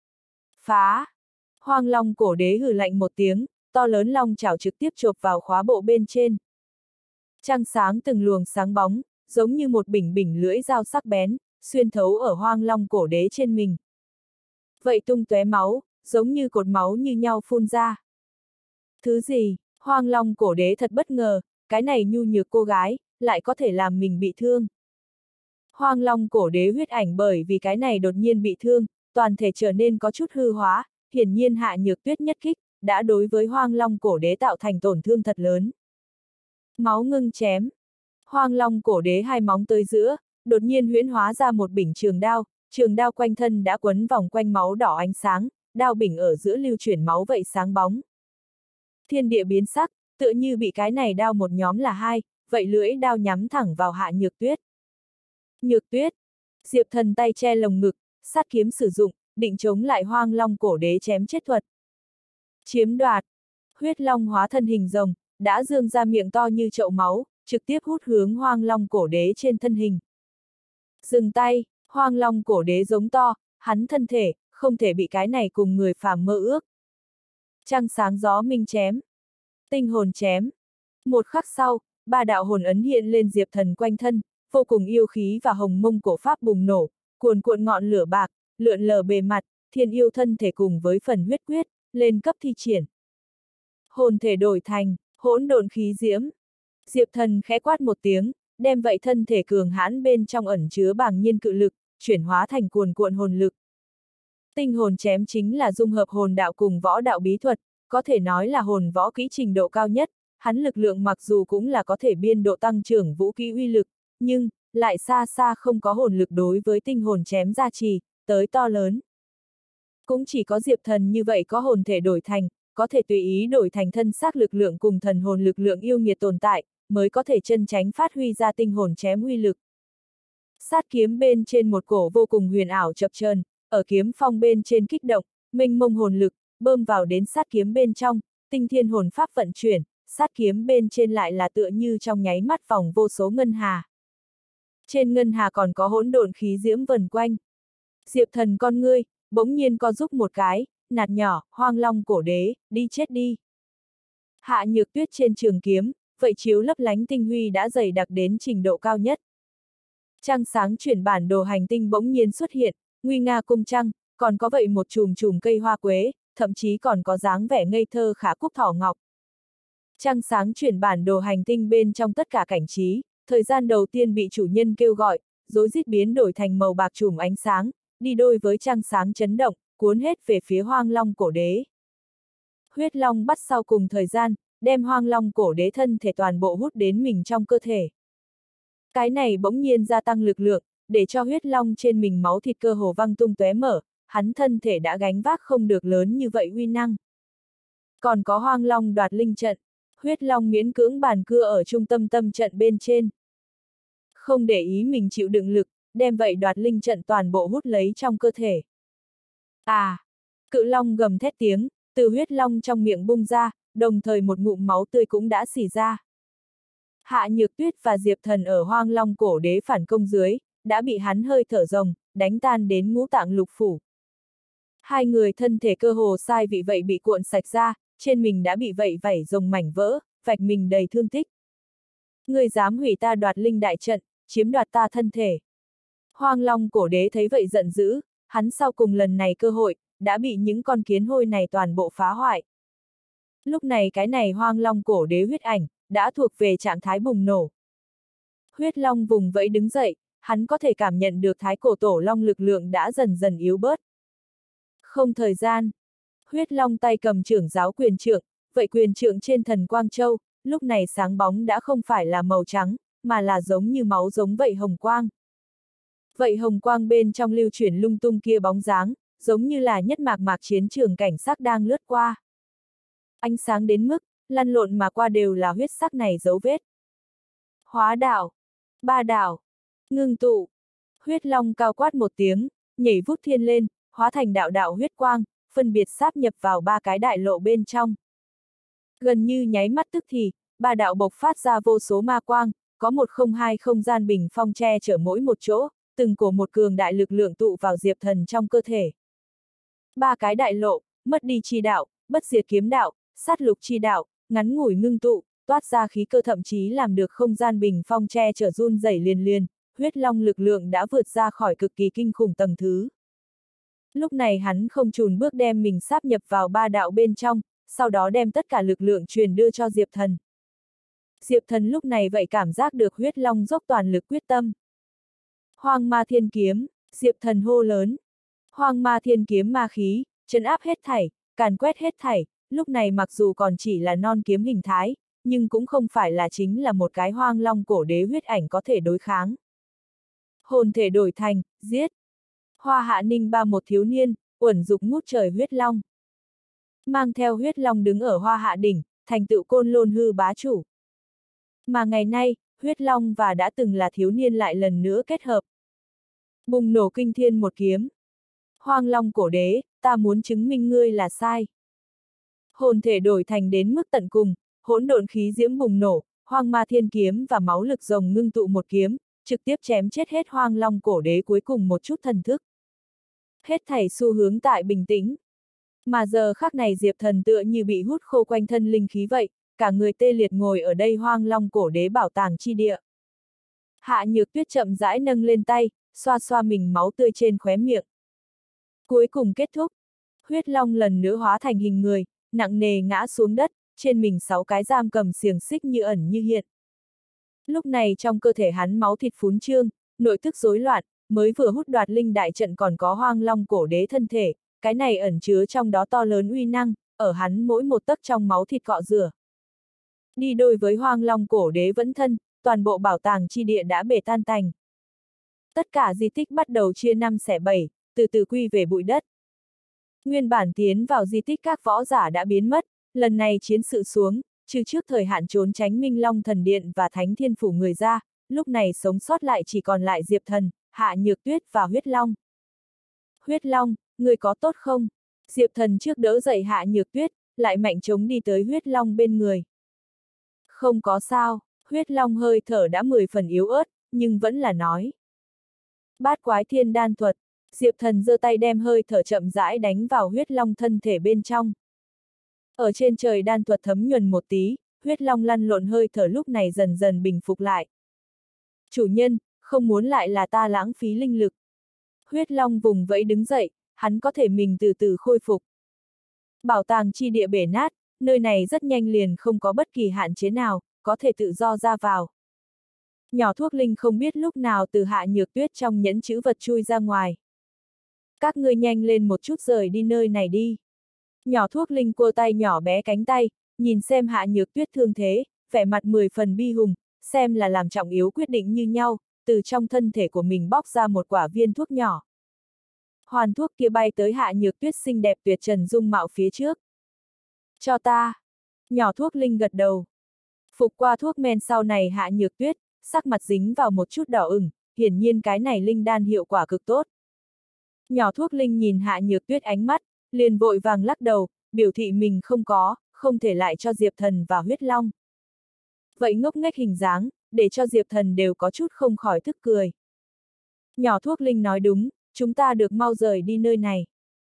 Phá! Hoang Long cổ đế hừ lạnh một tiếng, to lớn long chảo trực tiếp chộp vào khóa bộ bên trên. Trăng sáng từng luồng sáng bóng, giống như một bình bình lưỡi dao sắc bén, xuyên thấu ở Hoang Long cổ đế trên mình. Vậy tung tóe máu, giống như cột máu như nhau phun ra. Thứ gì? Hoang Long cổ đế thật bất ngờ, cái này nhu nhược cô gái, lại có thể làm mình bị thương. Hoang Long cổ đế huyết ảnh bởi vì cái này đột nhiên bị thương, toàn thể trở nên có chút hư hóa, hiển nhiên Hạ Nhược Tuyết nhất kích, đã đối với Hoang Long cổ đế tạo thành tổn thương thật lớn. Máu ngưng chém. Hoang Long cổ đế hai móng tới giữa, đột nhiên huyễn hóa ra một bỉnh trường đao quanh thân đã quấn vòng quanh máu đỏ ánh sáng, đao bỉnh ở giữa lưu chuyển máu vậy sáng bóng. Thiên địa biến sắc, tựa như bị cái này đao một nhóm là hai, vậy lưỡi đao nhắm thẳng vào Hạ Nhược Tuyết. Nhược Tuyết! Diệp Thần tay che lồng ngực, sát kiếm sử dụng, định chống lại Hoang Long cổ đế chém chết thuật. Chiếm đoạt! Huyết long hóa thân hình rồng, đã dương ra miệng to như chậu máu, trực tiếp hút hướng Hoang Long cổ đế trên thân hình. Dừng tay! Hoang Long cổ đế giống to, hắn thân thể, không thể bị cái này cùng người phàm mơ ước. Trăng sáng gió minh chém. Tinh hồn chém. Một khắc sau, ba đạo hồn ấn hiện lên Diệp Thần quanh thân, vô cùng yêu khí và hồng mông cổ pháp bùng nổ, cuồn cuộn ngọn lửa bạc, lượn lờ bề mặt, thiên yêu thân thể cùng với phần huyết quyết, lên cấp thi triển. Hồn thể đổi thành, hỗn độn khí diễm. Diệp Thần khẽ quát một tiếng, đem vậy thân thể cường hãn bên trong ẩn chứa bàng nhiên cự lực, chuyển hóa thành cuồn cuộn hồn lực. Tinh hồn chém chính là dung hợp hồn đạo cùng võ đạo bí thuật, có thể nói là hồn võ kỹ trình độ cao nhất, hắn lực lượng mặc dù cũng là có thể biên độ tăng trưởng vũ kỹ uy lực, nhưng, lại xa xa không có hồn lực đối với tinh hồn chém gia trì, tới to lớn. Cũng chỉ có Diệp Thần như vậy có hồn thể đổi thành, có thể tùy ý đổi thành thân xác lực lượng cùng thần hồn lực lượng yêu nghiệt tồn tại, mới có thể chân tránh phát huy ra tinh hồn chém uy lực. Sát kiếm bên trên một cổ vô cùng huyền ảo chập chờn, ở kiếm phong bên trên kích động, mênh mông hồn lực, bơm vào đến sát kiếm bên trong, tinh thiên hồn pháp vận chuyển, sát kiếm bên trên lại là tựa như trong nháy mắt vòng vô số ngân hà. Trên ngân hà còn có hỗn độn khí diễm vần quanh. Diệp Thần con ngươi, bỗng nhiên co giúp một cái, nạt nhỏ, Hoang Long cổ đế, đi chết đi. Hạ Nhược Tuyết trên trường kiếm, vậy chiếu lấp lánh tinh huy đã dày đặc đến trình độ cao nhất. Trăng sáng chuyển bản đồ hành tinh bỗng nhiên xuất hiện, nguy nga cung trăng, còn có vậy một chùm chùm cây hoa quế, thậm chí còn có dáng vẻ ngây thơ khả cúc thỏ ngọc. Trăng sáng chuyển bản đồ hành tinh bên trong tất cả cảnh trí, thời gian đầu tiên bị chủ nhân kêu gọi, rối rít biến đổi thành màu bạc chùm ánh sáng, đi đôi với trăng sáng chấn động, cuốn hết về phía Hoang Long cổ đế. Huyết Long bắt sau cùng thời gian, đem Hoang Long cổ đế thân thể toàn bộ hút đến mình trong cơ thể. Cái này bỗng nhiên gia tăng lực lượng, để cho huyết long trên mình máu thịt cơ hồ văng tung tóe mở, hắn thân thể đã gánh vác không được lớn như vậy uy năng. Còn có Hoang Long đoạt linh trận, huyết long miễn cưỡng bàn cưa ở trung tâm tâm trận bên trên. Không để ý mình chịu đựng lực, đem vậy đoạt linh trận toàn bộ hút lấy trong cơ thể. À! Cự long gầm thét tiếng, từ huyết long trong miệng bung ra, đồng thời một ngụm máu tươi cũng đã xì ra. Hạ Nhược Tuyết và Diệp Thần ở Hoang Long cổ đế phản công dưới, đã bị hắn hơi thở rồng, đánh tan đến ngũ tạng lục phủ. Hai người thân thể cơ hồ sai vị vậy bị cuộn sạch ra, trên mình đã bị vậy vảy rồng mảnh vỡ, vạch mình đầy thương tích. Người dám hủy ta đoạt linh đại trận, chiếm đoạt ta thân thể. Hoang Long cổ đế thấy vậy giận dữ, hắn sau cùng lần này cơ hội, đã bị những con kiến hôi này toàn bộ phá hoại. Lúc này cái này Hoang Long cổ đế huyết ảnh, đã thuộc về trạng thái bùng nổ. Huyết Long vùng vẫy đứng dậy, hắn có thể cảm nhận được thái cổ tổ long lực lượng đã dần dần yếu bớt. Không thời gian. Huyết Long tay cầm trưởng giáo quyền trượng, vậy quyền trượng trên thần Quang Châu, lúc này sáng bóng đã không phải là màu trắng, mà là giống như máu giống vậy hồng quang. Vậy hồng quang bên trong lưu chuyển lung tung kia bóng dáng, giống như là nhất mạc mạc chiến trường cảnh sắc đang lướt qua. Ánh sáng đến mức, lăn lộn mà qua đều là huyết sắc này dấu vết. Hóa đạo, ba đạo, ngưng tụ. Huyết Long cao quát một tiếng, nhảy vút thiên lên, hóa thành đạo đạo huyết quang, phân biệt sáp nhập vào ba cái đại lộ bên trong. Gần như nháy mắt tức thì, ba đạo bộc phát ra vô số ma quang, có 102 không gian bình phong che chở mỗi một chỗ, từng cổ một cường đại lực lượng tụ vào Diệp Thần trong cơ thể. Ba cái đại lộ, mất đi chi đạo, bất diệt kiếm đạo, sát lục chi đạo, ngắn ngủi ngưng tụ, toát ra khí cơ thậm chí làm được không gian bình phong che chở run rẩy liền liền, huyết long lực lượng đã vượt ra khỏi cực kỳ kinh khủng tầng thứ. Lúc này hắn không chùn bước đem mình sáp nhập vào ba đạo bên trong, sau đó đem tất cả lực lượng truyền đưa cho Diệp Thần. Diệp Thần lúc này vậy cảm giác được huyết long dốc toàn lực quyết tâm. Hoang Ma Thiên Kiếm, Diệp Thần hô lớn. Hoang Ma Thiên Kiếm ma khí, trấn áp hết thảy, càn quét hết thảy, lúc này mặc dù còn chỉ là non kiếm hình thái, nhưng cũng không phải là chính là một cái Hoang Long cổ đế huyết ảnh có thể đối kháng. Hồn thể đổi thành, giết. Hoa Hạ Ninh ba một thiếu niên, uẩn dục ngút trời huyết long. Mang theo huyết long đứng ở Hoa Hạ đỉnh, thành tựu Côn Lôn hư bá chủ. Mà ngày nay, huyết long và đã từng là thiếu niên lại lần nữa kết hợp. Bùng nổ kinh thiên một kiếm. Hoang Long cổ đế, ta muốn chứng minh ngươi là sai. Hồn thể đổi thành đến mức tận cùng, hỗn độn khí diễm bùng nổ, Hoang Ma Thiên Kiếm và máu lực rồng ngưng tụ một kiếm, trực tiếp chém chết hết Hoang Long cổ đế cuối cùng một chút thần thức. Hết thảy xu hướng tại bình tĩnh. Mà giờ khắc này Diệp Thần tựa như bị hút khô quanh thân linh khí vậy, cả người tê liệt ngồi ở đây Hoang Long cổ đế bảo tàng chi địa. Hạ Nhược Tuyết chậm rãi nâng lên tay, xoa xoa mình máu tươi trên khóe miệng. Cuối cùng kết thúc, huyết long lần nữa hóa thành hình người, nặng nề ngã xuống đất, trên mình 6 cái giam cầm xiềng xích như ẩn như hiện. Lúc này trong cơ thể hắn máu thịt phún trương, nội tức rối loạn, mới vừa hút đoạt linh đại trận còn có hoang long cổ đế thân thể, cái này ẩn chứa trong đó to lớn uy năng, ở hắn mỗi một tấc trong máu thịt cọ rửa. Đi đôi với hoang long cổ đế vẫn thân, toàn bộ bảo tàng chi địa đã bể tan tành. Tất cả di tích bắt đầu chia 5 xẻ 7, từ từ quy về bụi đất. Nguyên bản tiến vào di tích các võ giả đã biến mất, lần này chiến sự xuống, trừ trước thời hạn trốn tránh Minh Long Thần Điện và Thánh Thiên Phủ người ra, lúc này sống sót lại chỉ còn lại Diệp Thần, Hạ Nhược Tuyết và Huyết Long. Huyết Long, người có tốt không? Diệp Thần trước đỡ dậy Hạ Nhược Tuyết, lại mạnh chống đi tới Huyết Long bên người. Không có sao, Huyết Long hơi thở đã 10 phần yếu ớt, nhưng vẫn là nói. Bát quái thiên đan thuật, Diệp Thần giơ tay đem hơi thở chậm rãi đánh vào Huyết Long thân thể bên trong. Ở trên trời đan thuật thấm nhuần một tí, Huyết Long lăn lộn hơi thở lúc này dần dần bình phục lại. Chủ nhân, không muốn lại là ta lãng phí linh lực. Huyết Long vùng vẫy đứng dậy, hắn có thể mình từ từ khôi phục. Bảo tàng chi địa bể nát, nơi này rất nhanh liền không có bất kỳ hạn chế nào, có thể tự do ra vào. Nhỏ thuốc linh không biết lúc nào từ Hạ Nhược Tuyết trong nhẫn chữ vật chui ra ngoài. Các ngươi nhanh lên một chút rời đi nơi này đi. Nhỏ thuốc linh cua tay nhỏ bé cánh tay, nhìn xem Hạ Nhược Tuyết thương thế, vẻ mặt 10 phần bi hùng, xem là làm trọng yếu quyết định như nhau, từ trong thân thể của mình bóc ra một quả viên thuốc nhỏ. Hoàn thuốc kia bay tới Hạ Nhược Tuyết xinh đẹp tuyệt trần dung mạo phía trước. Cho ta. Nhỏ thuốc linh gật đầu. Phục qua thuốc men sau này Hạ Nhược Tuyết, sắc mặt dính vào một chút đỏ ửng, hiển nhiên cái này linh đan hiệu quả cực tốt. Nhỏ thuốc linh nhìn Hạ Nhược Tuyết ánh mắt, liền vội vàng lắc đầu, biểu thị mình không có, không thể lại cho Diệp Thần và Huyết Long. Vậy ngốc nghếch hình dáng, để cho Diệp Thần đều có chút không khỏi tức cười. Nhỏ thuốc linh nói đúng, chúng ta được mau rời đi nơi này.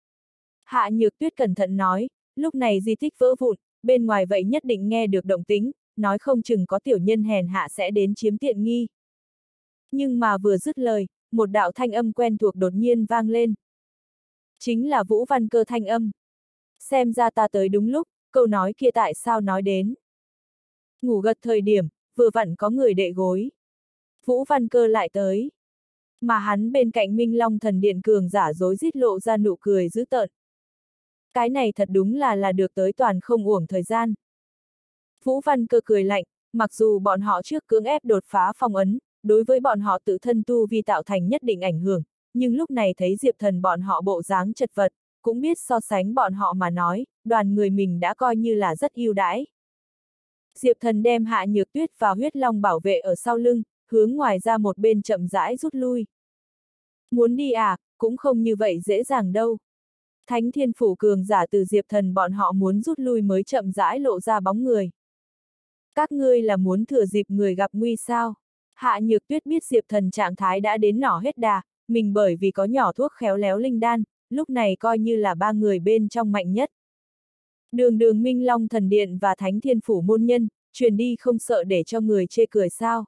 Hạ Nhược Tuyết cẩn thận nói, lúc này di tích vỡ vụn, bên ngoài vậy nhất định nghe được động tĩnh, nói không chừng có tiểu nhân hèn hạ sẽ đến chiếm tiện nghi. Nhưng mà vừa dứt lời, một đạo thanh âm quen thuộc đột nhiên vang lên. Chính là Vũ Văn Cơ thanh âm. Xem ra ta tới đúng lúc, câu nói kia tại sao nói đến. Ngủ gật thời điểm, vừa vặn có người đệ gối. Vũ Văn Cơ lại tới. Mà hắn bên cạnh Minh Long Thần Điện cường giả rối rít lộ ra nụ cười dữ tợn. Cái này thật đúng là được tới toàn không uổng thời gian. Vũ Văn Cơ cười lạnh, mặc dù bọn họ trước cưỡng ép đột phá phong ấn, đối với bọn họ tự thân tu vi tạo thành nhất định ảnh hưởng, nhưng lúc này thấy Diệp Thần bọn họ bộ dáng chật vật, cũng biết so sánh bọn họ mà nói, đoàn người mình đã coi như là rất ưu đãi. Diệp Thần đem Hạ Nhược Tuyết và Huyết Long bảo vệ ở sau lưng, hướng ngoài ra một bên chậm rãi rút lui. Muốn đi à, cũng không như vậy dễ dàng đâu. Thánh Thiên Phủ cường giả từ Diệp Thần bọn họ muốn rút lui mới chậm rãi lộ ra bóng người. Các ngươi là muốn thừa dịp người gặp nguy sao? Hạ Nhược Tuyết biết Diệp Thần trạng thái đã đến nỏ hết đà, mình bởi vì có nhỏ thuốc khéo léo linh đan, lúc này coi như là 3 người bên trong mạnh nhất. Đường đường Minh Long Thần Điện và Thánh Thiên Phủ môn nhân, truyền đi không sợ để cho người chê cười sao?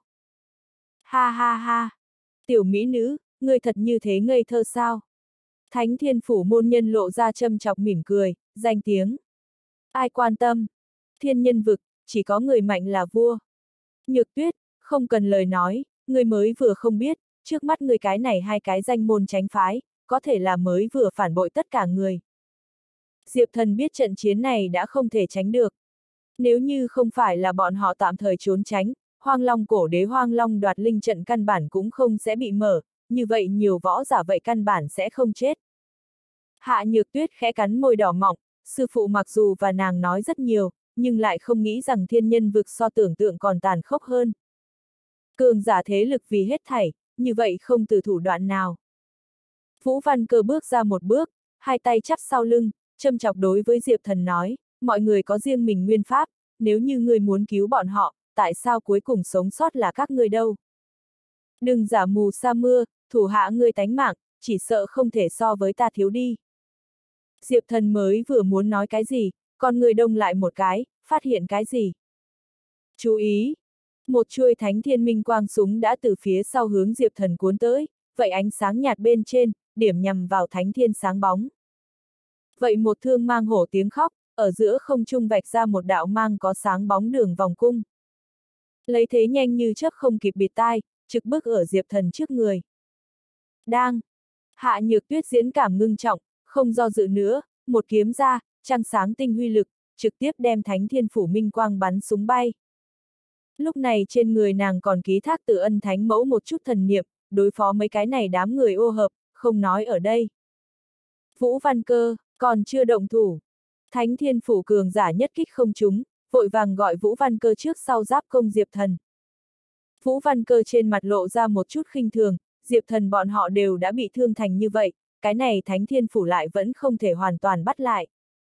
Ha ha ha! Tiểu mỹ nữ, người thật như thế ngây thơ sao? Thánh Thiên Phủ môn nhân lộ ra châm chọc mỉm cười, danh tiếng. Ai quan tâm? Thiên nhân vực, chỉ có người mạnh là vua. Nhược Tuyết, không cần lời nói, người mới vừa không biết, trước mắt người cái này hai cái danh môn tránh phái, có thể là mới vừa phản bội tất cả người. Diệp Thần biết trận chiến này đã không thể tránh được. Nếu như không phải là bọn họ tạm thời trốn tránh, Hoang Long cổ đế Hoang Long đoạt linh trận căn bản cũng không sẽ bị mở, như vậy nhiều võ giả vậy căn bản sẽ không chết. Hạ Nhược Tuyết khẽ cắn môi đỏ mọng, sư phụ mặc dù và nàng nói rất nhiều, nhưng lại không nghĩ rằng thiên nhân vực so tưởng tượng còn tàn khốc hơn. Cường giả thế lực vì hết thảy, như vậy không từ thủ đoạn nào. Vũ Văn Cơ bước ra một bước, hai tay chắp sau lưng, châm chọc đối với Diệp Thần nói, mọi người có riêng mình nguyên pháp, nếu như ngươi muốn cứu bọn họ, tại sao cuối cùng sống sót là các ngươi đâu? Đừng giả mù sa mưa, thủ hạ ngươi tánh mạng, chỉ sợ không thể so với ta thiếu đi. Diệp Thần mới vừa muốn nói cái gì, còn người đông lại một cái, phát hiện cái gì? Chú ý! Một chuôi thánh thiên minh quang súng đã từ phía sau hướng Diệp Thần cuốn tới, vậy ánh sáng nhạt bên trên, điểm nhằm vào thánh thiên sáng bóng. Vậy một thương mang hổ tiếng khóc, ở giữa không trung vạch ra một đạo mang có sáng bóng đường vòng cung. Lấy thế nhanh như chớp không kịp bịt tai, trực bước ở Diệp Thần trước người. Đang! Hạ Nhược Tuyết diễn cảm ngưng trọng, không do dự nữa, một kiếm ra, trăng sáng tinh huy lực, trực tiếp đem thánh thiên phủ minh quang bắn súng bay. Lúc này trên người nàng còn ký thác Từ Ân Thánh Mẫu một chút thần niệm, đối phó mấy cái này đám người ô hợp, không nói ở đây. Vũ Văn Cơ, còn chưa động thủ. Thánh thiên phủ cường giả nhất kích không trúng, vội vàng gọi Vũ Văn Cơ trước sau giáp công Diệp Thần. Vũ Văn Cơ trên mặt lộ ra một chút khinh thường, Diệp Thần bọn họ đều đã bị thương thành như vậy, cái này thánh thiên phủ lại vẫn không thể hoàn toàn bắt lại.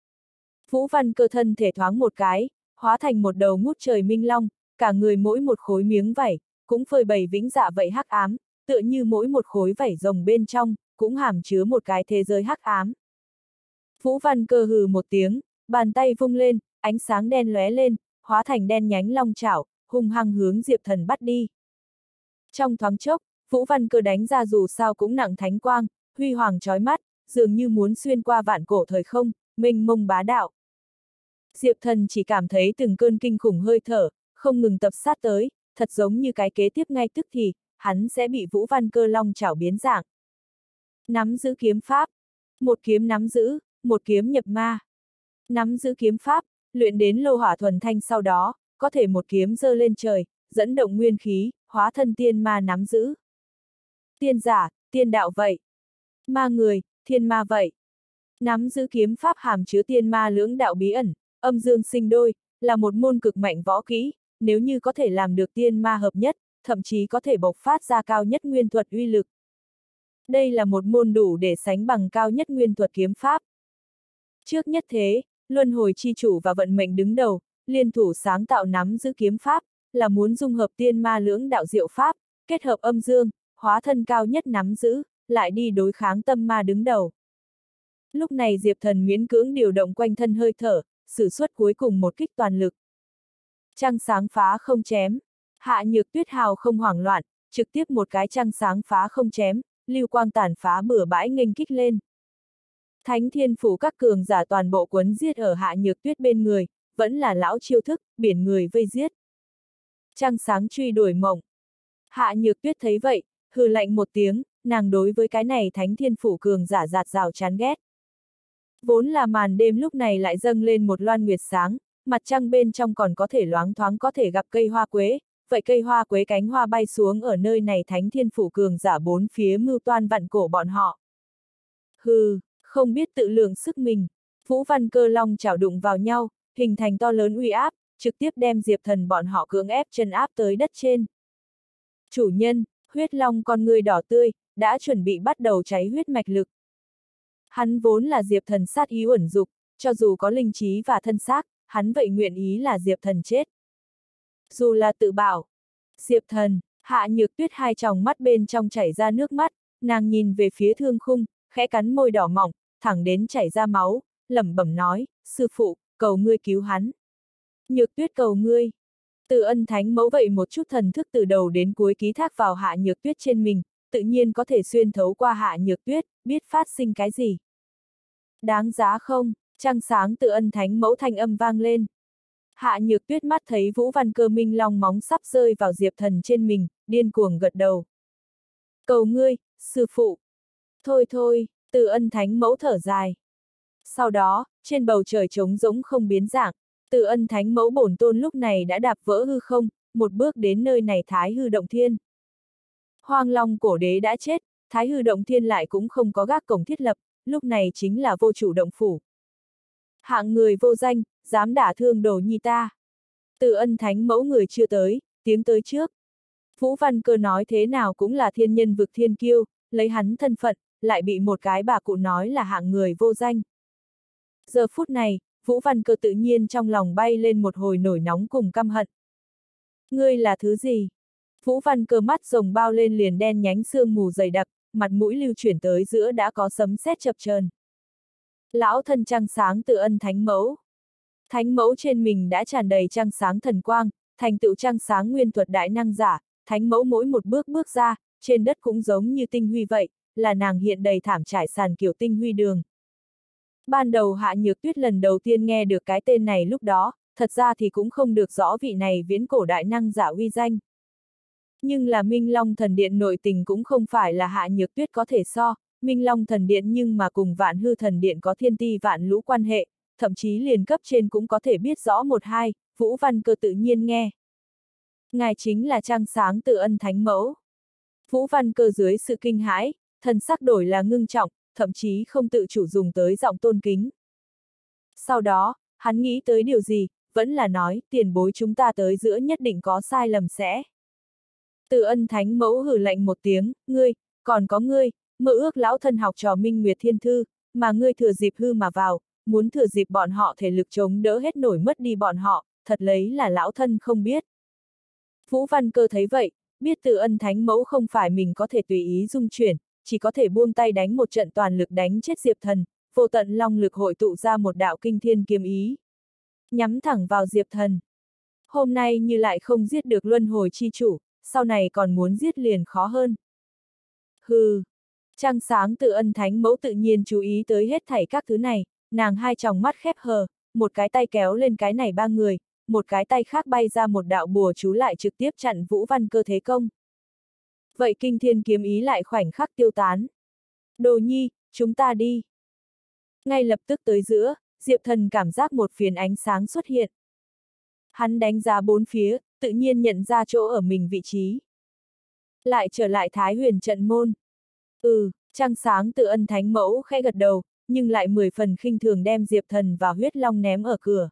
Vũ Văn Cơ thân thể thoáng một cái, hóa thành một đầu ngút trời minh long, cả người mỗi một khối miếng vảy, cũng phơi bày vĩnh dạ vậy hắc ám, tựa như mỗi một khối vảy rồng bên trong, cũng hàm chứa một cái thế giới hắc ám. Vũ Văn Cơ hừ một tiếng, bàn tay vung lên, ánh sáng đen lóe lên, hóa thành đen nhánh long chảo, hung hăng hướng Diệp Thần bắt đi. Trong thoáng chốc, Vũ Văn Cơ đánh ra dù sao cũng nặng thánh quang, huy hoàng chói mắt, dường như muốn xuyên qua vạn cổ thời không, mênh mông bá đạo. Diệp Thần chỉ cảm thấy từng cơn kinh khủng hơi thở, không ngừng tập sát tới, thật giống như cái kế tiếp ngay tức thì, hắn sẽ bị Vũ Văn Cơ long chảo biến dạng. Nắm giữ kiếm pháp. Một kiếm nắm giữ, một kiếm nhập ma. Nắm giữ kiếm pháp, luyện đến lô hỏa thuần thanh sau đó, có thể một kiếm giơ lên trời, dẫn động nguyên khí, hóa thân tiên ma nắm giữ. Tiên giả, tiên đạo vậy. Ma người, thiên ma vậy. Nắm giữ kiếm pháp hàm chứa tiên ma lưỡng đạo bí ẩn, âm dương sinh đôi, là một môn cực mạnh võ kỹ, nếu như có thể làm được tiên ma hợp nhất, thậm chí có thể bộc phát ra cao nhất nguyên thuật uy lực. Đây là một môn đủ để sánh bằng cao nhất nguyên thuật kiếm pháp. Trước nhất thế, luân hồi chi chủ và vận mệnh đứng đầu, liên thủ sáng tạo nắm giữ kiếm pháp, là muốn dung hợp tiên ma lưỡng đạo diệu pháp, kết hợp âm dương, hóa thân cao nhất nắm giữ, lại đi đối kháng tâm ma đứng đầu. Lúc này Diệp Thần miễn cưỡng điều động quanh thân hơi thở, sử xuất cuối cùng một kích toàn lực. Trăng sáng phá không chém. Hạ Nhược Tuyết hào không hoảng loạn, trực tiếp một cái trăng sáng phá không chém, lưu quang tàn phá bừa bãi nghênh kích lên. Thánh thiên phủ các cường giả toàn bộ quấn giết ở Hạ Nhược Tuyết bên người, vẫn là lão chiêu thức, biển người vây giết. Trăng sáng truy đuổi mộng. Hạ Nhược Tuyết thấy vậy, hừ lạnh một tiếng, nàng đối với cái này thánh thiên phủ cường giả giạt rào chán ghét. Vốn là màn đêm lúc này lại dâng lên một loan nguyệt sáng, mặt trăng bên trong còn có thể loáng thoáng có thể gặp cây hoa quế, vậy cây hoa quế cánh hoa bay xuống ở nơi này thánh thiên phủ cường giả bốn phía mưu toan vặn cổ bọn họ. Hừ, không biết tự lượng sức mình, Vũ Văn Cơ long chảo đụng vào nhau, hình thành to lớn uy áp, trực tiếp đem Diệp Thần bọn họ cưỡng ép chân áp tới đất trên. Chủ nhân, huyết long con người đỏ tươi, đã chuẩn bị bắt đầu cháy huyết mạch lực. Hắn vốn là Diệp Thần sát ý uẩn dục, cho dù có linh trí và thân xác, hắn vậy nguyện ý là Diệp Thần chết. Dù là tự bảo. Diệp Thần, Hạ Nhược Tuyết hai tròng mắt bên trong chảy ra nước mắt, nàng nhìn về phía thương khung, khẽ cắn môi đỏ mỏng, thẳng đến chảy ra máu, lẩm bẩm nói, sư phụ, cầu ngươi cứu hắn. Nhược Tuyết cầu ngươi. Từ Ân Thánh Mẫu vậy một chút thần thức từ đầu đến cuối ký thác vào Hạ Nhược Tuyết trên mình, tự nhiên có thể xuyên thấu qua Hạ Nhược Tuyết, biết phát sinh cái gì. Đáng giá không? Trăng sáng Từ Ân Thánh Mẫu thanh âm vang lên. Hạ Nhược Tuyết mắt thấy Vũ Văn Cơ minh long móng sắp rơi vào Diệp Thần trên mình, điên cuồng gật đầu. Cầu ngươi, sư phụ. Thôi thôi, Từ Ân Thánh Mẫu thở dài. Sau đó, trên bầu trời trống rỗng không biến dạng, Từ Ân Thánh Mẫu bổn tôn lúc này đã đạp vỡ hư không, một bước đến nơi này Thái Hư Động Thiên. Hoang Long cổ đế đã chết, Thái Hư Động Thiên lại cũng không có gác cổng thiết lập, lúc này chính là vô chủ động phủ. Hạng người vô danh, dám đả thương đồ nhi ta. Từ Ân Thánh Mẫu người chưa tới, tiếng tới trước. Vũ Văn Cơ nói thế nào cũng là thiên nhân vực thiên kiêu, lấy hắn thân phận, lại bị một cái bà cụ nói là hạng người vô danh. Giờ phút này, Vũ Văn Cơ tự nhiên trong lòng bay lên một hồi nổi nóng cùng căm hận. Ngươi là thứ gì? Vũ Văn Cơ mắt rồng bao lên liền đen nhánh sương mù dày đặc, mặt mũi lưu chuyển tới giữa đã có sấm sét chập chờn. Lão thân trăng sáng Từ Ân Thánh Mẫu. Thánh Mẫu trên mình đã tràn đầy trăng sáng thần quang, thành tựu trăng sáng nguyên thuật đại năng giả, Thánh Mẫu mỗi một bước bước ra, trên đất cũng giống như tinh huy vậy, là nàng hiện đầy thảm trải sàn kiểu tinh huy đường. Ban đầu Hạ Nhược Tuyết lần đầu tiên nghe được cái tên này lúc đó, thật ra thì cũng không được rõ vị này viễn cổ đại năng giả uy danh. Nhưng là Minh Long Thần Điện nội tình cũng không phải là Hạ Nhược Tuyết có thể so, Minh Long Thần Điện nhưng mà cùng Vạn Hư Thần Điện có thiên ti vạn lũ quan hệ, thậm chí liền cấp trên cũng có thể biết rõ một hai, Vũ Văn Cơ tự nhiên nghe. Ngài chính là Trăng Sáng Tự Ân Thánh Mẫu. Vũ Văn Cơ dưới sự kinh hãi, thần sắc đổi là ngưng trọng, thậm chí không tự chủ dùng tới giọng tôn kính. Sau đó, hắn nghĩ tới điều gì, vẫn là nói, tiền bối chúng ta tới giữa nhất định có sai lầm sẽ. Tự Ân Thánh Mẫu hử lạnh một tiếng, ngươi, còn có ngươi, mơ ước lão thân học trò Minh Nguyệt Thiên Thư, mà ngươi thừa dịp hư mà vào, muốn thừa dịp bọn họ thể lực chống đỡ hết nổi mất đi bọn họ, thật lấy là lão thân không biết. Vũ Văn Cơ thấy vậy, biết Tự Ân Thánh Mẫu không phải mình có thể tùy ý dung chuyển, chỉ có thể buông tay đánh một trận toàn lực đánh chết Diệp Thần, vô tận long lực hội tụ ra một đạo kinh thiên kiếm ý. Nhắm thẳng vào Diệp Thần. Hôm nay như lại không giết được luân hồi chi chủ, sau này còn muốn giết liền khó hơn. Hừ. Trăng Sáng Tự Ân Thánh Mẫu tự nhiên chú ý tới hết thảy các thứ này, nàng hai tròng mắt khép hờ, một cái tay kéo lên cái này ba người, một cái tay khác bay ra một đạo bùa chú lại trực tiếp chặn Vũ Văn Cơ thế công. Vậy kinh thiên kiếm ý lại khoảnh khắc tiêu tán. Đồ nhi, chúng ta đi. Ngay lập tức tới giữa, Diệp Thần cảm giác một phiến ánh sáng xuất hiện. Hắn đánh giá bốn phía, tự nhiên nhận ra chỗ ở mình vị trí. Lại trở lại Thái Huyền trận môn. Trăng Sáng Tự Ân Thánh Mẫu khẽ gật đầu, nhưng lại 10 phần khinh thường đem Diệp Thần và huyết long ném ở cửa.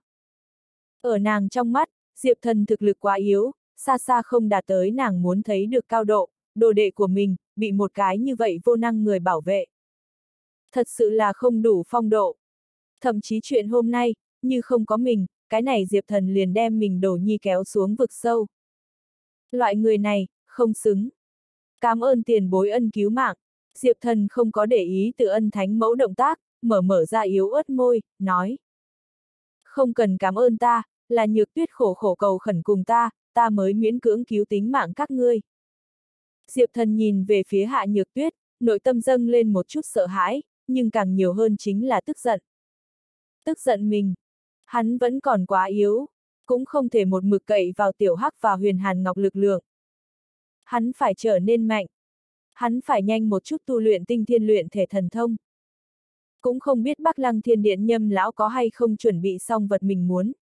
Ở nàng trong mắt, Diệp Thần thực lực quá yếu, xa xa không đạt tới nàng muốn thấy được cao độ, đồ đệ của mình, bị một cái như vậy vô năng người bảo vệ. Thật sự là không đủ phong độ. Thậm chí chuyện hôm nay, như không có mình, cái này Diệp Thần liền đem mình Đồ nhi kéo xuống vực sâu. Loại người này, không xứng. Cảm ơn tiền bối ân cứu mạng. Diệp Thần không có để ý Tự Ân Thánh Mẫu động tác, mở ra yếu ớt môi, nói. Không cần cảm ơn ta, là Nhược Tuyết khổ khổ cầu khẩn cùng ta mới miễn cưỡng cứu tính mạng các ngươi. Diệp Thần nhìn về phía Hạ Nhược Tuyết, nội tâm dâng lên một chút sợ hãi, nhưng càng nhiều hơn chính là tức giận. Tức giận mình. Hắn vẫn còn quá yếu, cũng không thể một mực cậy vào Tiểu Hắc và Huyền Hàn Ngọc lực lượng. Hắn phải trở nên mạnh. Hắn phải nhanh một chút tu luyện tinh thiên luyện thể thần thông. Cũng không biết Bắc Lăng Thiên Điện Nhâm lão có hay không chuẩn bị xong vật mình muốn.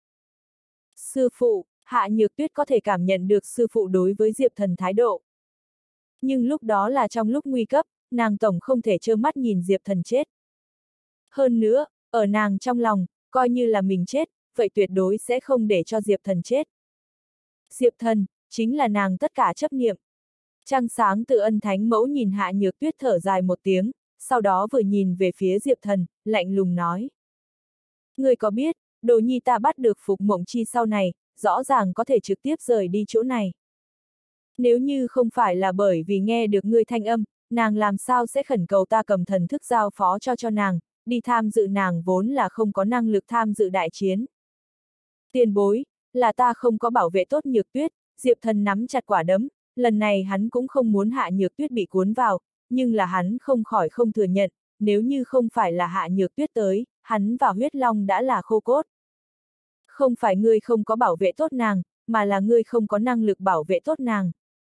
Sư phụ, Hạ Nhược Tuyết có thể cảm nhận được sư phụ đối với Diệp Thần thái độ. Nhưng lúc đó là trong lúc nguy cấp, nàng tổng không thể trơ mắt nhìn Diệp Thần chết. Hơn nữa, ở nàng trong lòng, coi như là mình chết, vậy tuyệt đối sẽ không để cho Diệp Thần chết. Diệp Thần, chính là nàng tất cả chấp niệm. Trăng Sáng Tự Ân Thánh Mẫu nhìn Hạ Nhược Tuyết thở dài một tiếng, sau đó vừa nhìn về phía Diệp Thần, lạnh lùng nói. Ngươi có biết, Đồ nhi ta bắt được Phục Mộng Chi sau này, rõ ràng có thể trực tiếp rời đi chỗ này. Nếu như không phải là bởi vì nghe được ngươi thanh âm, nàng làm sao sẽ khẩn cầu ta cầm thần thức giao phó cho nàng, đi tham dự nàng vốn là không có năng lực tham dự đại chiến. Tiền bối, là ta không có bảo vệ tốt Nhược Tuyết, Diệp Thần nắm chặt quả đấm, lần này hắn cũng không muốn Hạ Nhược Tuyết bị cuốn vào, nhưng là hắn không khỏi không thừa nhận, nếu như không phải là Hạ Nhược Tuyết tới, hắn và huyết long đã là khô cốt. Không phải ngươi không có bảo vệ tốt nàng, mà là ngươi không có năng lực bảo vệ tốt nàng.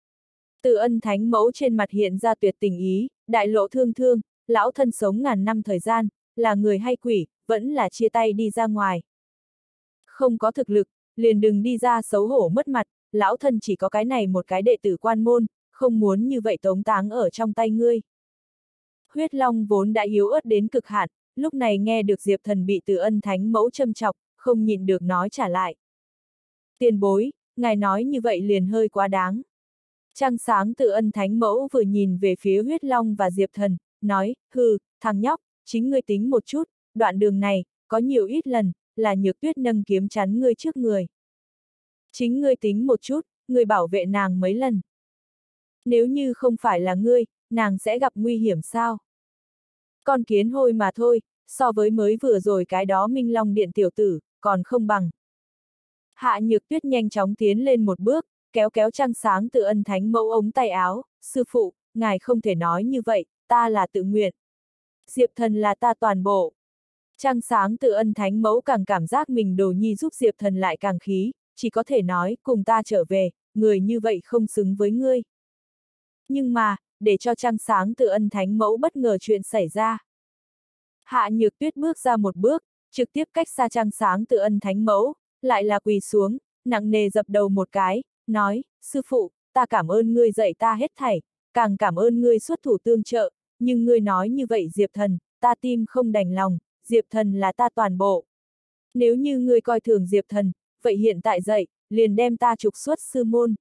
Tự Ân Thánh Mẫu trên mặt hiện ra tuyệt tình ý, đại lộ thương thương, lão thân sống ngàn năm thời gian, là người hay quỷ, vẫn là chia tay đi ra ngoài. Không có thực lực, liền đừng đi ra xấu hổ mất mặt, lão thân chỉ có cái này một cái đệ tử quan môn, không muốn như vậy tống táng ở trong tay ngươi. Huyết Long vốn đã yếu ớt đến cực hạn, lúc này nghe được Diệp Thần bị Tự Ân Thánh Mẫu châm chọc, không nhịn được nói trả lại. Tiền bối, ngài nói như vậy liền hơi quá đáng. Trăng Sáng Tự Ân Thánh Mẫu vừa nhìn về phía Huyết Long và Diệp Thần, nói, hừ, thằng nhóc, chính ngươi tính một chút, đoạn đường này, có nhiều ít lần, là Nhược Tuyết nâng kiếm chắn ngươi trước người. Chính ngươi tính một chút, ngươi bảo vệ nàng mấy lần. Nếu như không phải là ngươi, nàng sẽ gặp nguy hiểm sao? Con kiến hôi mà thôi, so với mới vừa rồi cái đó Minh Long Điện tiểu tử, còn không bằng. Hạ Nhược Tuyết nhanh chóng tiến lên một bước, kéo kéo Trăng Sáng Tự Ân Thánh Mẫu ống tay áo, sư phụ, ngài không thể nói như vậy, ta là tự nguyện. Diệp Thần là ta toàn bộ. Trăng sáng Từ Ân Thánh Mẫu càng cảm giác mình đồ nhi giúp Diệp Thần lại càng khí, chỉ có thể nói, cùng ta trở về, người như vậy không xứng với ngươi. Nhưng mà, để cho Trăng sáng Từ Ân Thánh Mẫu bất ngờ chuyện xảy ra. Hạ Nhược Tuyết bước ra một bước, trực tiếp cách xa Trăng sáng Từ Ân Thánh Mẫu, lại là quỳ xuống, nặng nề dập đầu một cái, nói, sư phụ, ta cảm ơn ngươi dạy ta hết thảy, càng cảm ơn ngươi xuất thủ tương trợ, nhưng ngươi nói như vậy Diệp Thần, ta tim không đành lòng, Diệp Thần là ta toàn bộ. Nếu như ngươi coi thường Diệp Thần, vậy hiện tại dậy, liền đem ta trục xuất sư môn.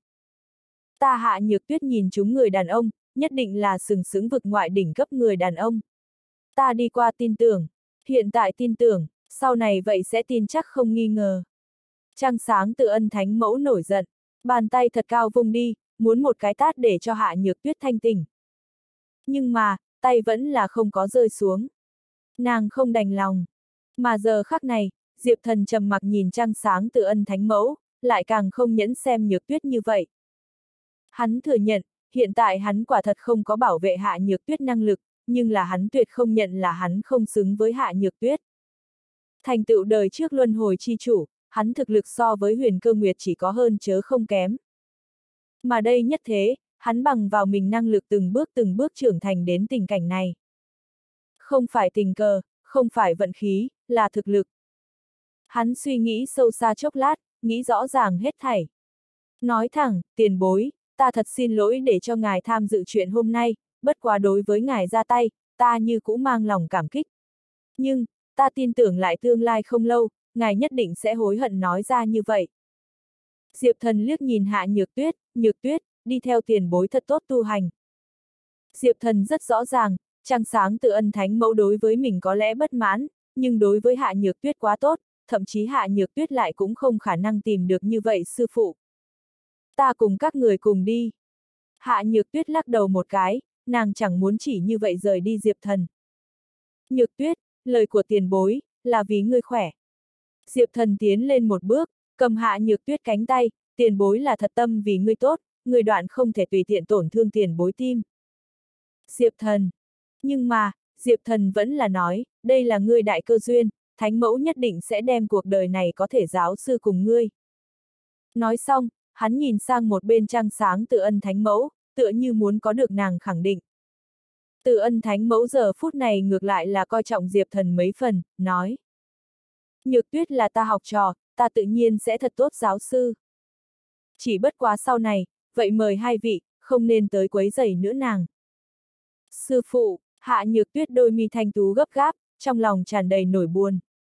Ta Hạ Nhược Tuyết nhìn chúng người đàn ông, nhất định là sừng sững vực ngoại đỉnh cấp người đàn ông. Ta đi qua tin tưởng, hiện tại tin tưởng, sau này vậy sẽ tin chắc không nghi ngờ. Trăng sáng Từ Ân Thánh Mẫu nổi giận, bàn tay thật cao vung đi, muốn một cái tát để cho Hạ Nhược Tuyết thanh tỉnh. Nhưng mà, tay vẫn là không có rơi xuống. Nàng không đành lòng. Mà giờ khắc này, Diệp Thần trầm mặc nhìn Trăng sáng Từ Ân Thánh Mẫu, lại càng không nhẫn xem Nhược Tuyết như vậy. Hắn thừa nhận, hiện tại hắn quả thật không có bảo vệ Hạ Nhược Tuyết năng lực, nhưng là hắn tuyệt không nhận là hắn không xứng với Hạ Nhược Tuyết. Thành tựu đời trước luân hồi chi chủ, hắn thực lực so với Huyền Cơ Nguyệt chỉ có hơn chớ không kém. Mà đây nhất thế, hắn bằng vào mình năng lực từng bước trưởng thành đến tình cảnh này. Không phải tình cờ, không phải vận khí, là thực lực. Hắn suy nghĩ sâu xa chốc lát, nghĩ rõ ràng hết thảy. Nói thẳng, tiền bối, ta thật xin lỗi để cho ngài tham dự chuyện hôm nay, bất quá đối với ngài ra tay, ta như cũng mang lòng cảm kích. Nhưng, ta tin tưởng lại tương lai không lâu, ngài nhất định sẽ hối hận nói ra như vậy. Diệp Thần liếc nhìn Hạ Nhược Tuyết, đi theo tiền bối thật tốt tu hành. Diệp Thần rất rõ ràng, Trăng sáng Từ Ân Thánh Mẫu đối với mình có lẽ bất mãn, nhưng đối với Hạ Nhược Tuyết quá tốt, thậm chí Hạ Nhược Tuyết lại cũng không khả năng tìm được như vậy sư phụ. Ta cùng các người cùng đi. Hạ Nhược Tuyết lắc đầu một cái, nàng chẳng muốn chỉ như vậy rời đi Diệp Thần. Nhược Tuyết, lời của tiền bối, là vì ngươi khỏe. Diệp Thần tiến lên một bước, cầm Hạ Nhược Tuyết cánh tay, tiền bối là thật tâm vì ngươi tốt, ngươi đoạn không thể tùy tiện tổn thương tiền bối tim. Diệp Thần. Nhưng mà, Diệp Thần vẫn là nói, đây là ngươi đại cơ duyên, Thánh Mẫu nhất định sẽ đem cuộc đời này có thể giáo sư cùng ngươi. Nói xong, hắn nhìn sang một bên Trăng sáng Từ Ân Thánh Mẫu, tựa như muốn có được nàng khẳng định. Từ Ân Thánh Mẫu giờ phút này ngược lại là coi trọng Diệp Thần mấy phần, nói. Nhược Tuyết là ta học trò, ta tự nhiên sẽ thật tốt giáo sư. Chỉ bất quá sau này, vậy mời hai vị, không nên tới quấy rầy nữa nàng. Sư phụ, Hạ Nhược Tuyết đôi mi thanh tú gấp gáp, trong lòng tràn đầy nỗi buồn.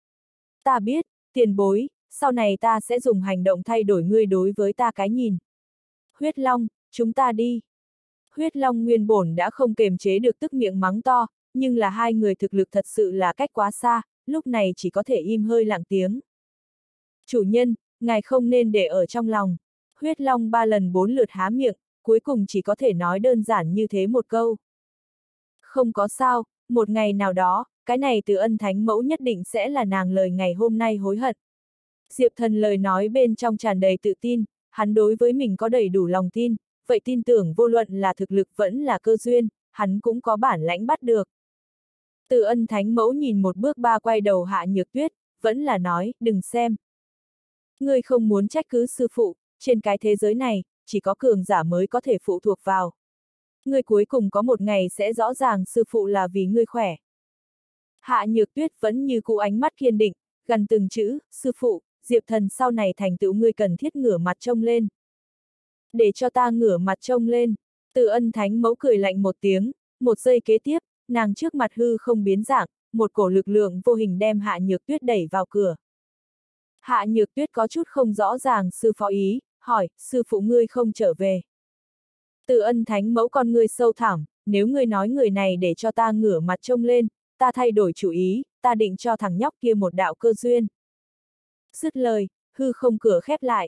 Ta biết, tiền bối, sau này ta sẽ dùng hành động thay đổi ngươi đối với ta cái nhìn. Huyết Long, chúng ta đi. Huyết Long nguyên bổn đã không kềm chế được tức miệng mắng to, nhưng là hai người thực lực thật sự là cách quá xa, lúc này chỉ có thể im hơi lặng tiếng. Chủ nhân, ngài không nên để ở trong lòng. Huyết Long 3 lần 4 lượt há miệng, cuối cùng chỉ có thể nói đơn giản như thế một câu. Không có sao, một ngày nào đó, cái này Từ Ân Thánh Mẫu nhất định sẽ là nàng lời ngày hôm nay hối hận. Diệp Thần lời nói bên trong tràn đầy tự tin, hắn đối với mình có đầy đủ lòng tin, vậy tin tưởng vô luận là thực lực vẫn là cơ duyên, hắn cũng có bản lãnh bắt được. Từ Ân Thánh Mẫu nhìn một bước ba quay đầu Hạ Nhược Tuyết, vẫn là nói, đừng xem. Ngươi không muốn trách cứ sư phụ, trên cái thế giới này, chỉ có cường giả mới có thể phụ thuộc vào. Ngươi cuối cùng có một ngày sẽ rõ ràng sư phụ là vì ngươi khỏe. Hạ Nhược Tuyết vẫn như cũ ánh mắt kiên định, gần từng chữ, sư phụ, Diệp Thần sau này thành tựu ngươi cần thiết ngửa mặt trông lên. Để cho ta ngửa mặt trông lên. Từ Ân Thánh Mẫu cười lạnh một tiếng, một giây kế tiếp, nàng trước mặt hư không biến dạng, một cổ lực lượng vô hình đem Hạ Nhược Tuyết đẩy vào cửa. Hạ Nhược Tuyết có chút không rõ ràng sư phó ý, hỏi, sư phụ ngươi không trở về. Từ Ân Thánh Mẫu con ngươi sâu thẳm, nếu ngươi nói người này để cho ta ngửa mặt trông lên, ta thay đổi chủ ý, ta định cho thằng nhóc kia một đạo cơ duyên. Dứt lời, hư không cửa khép lại.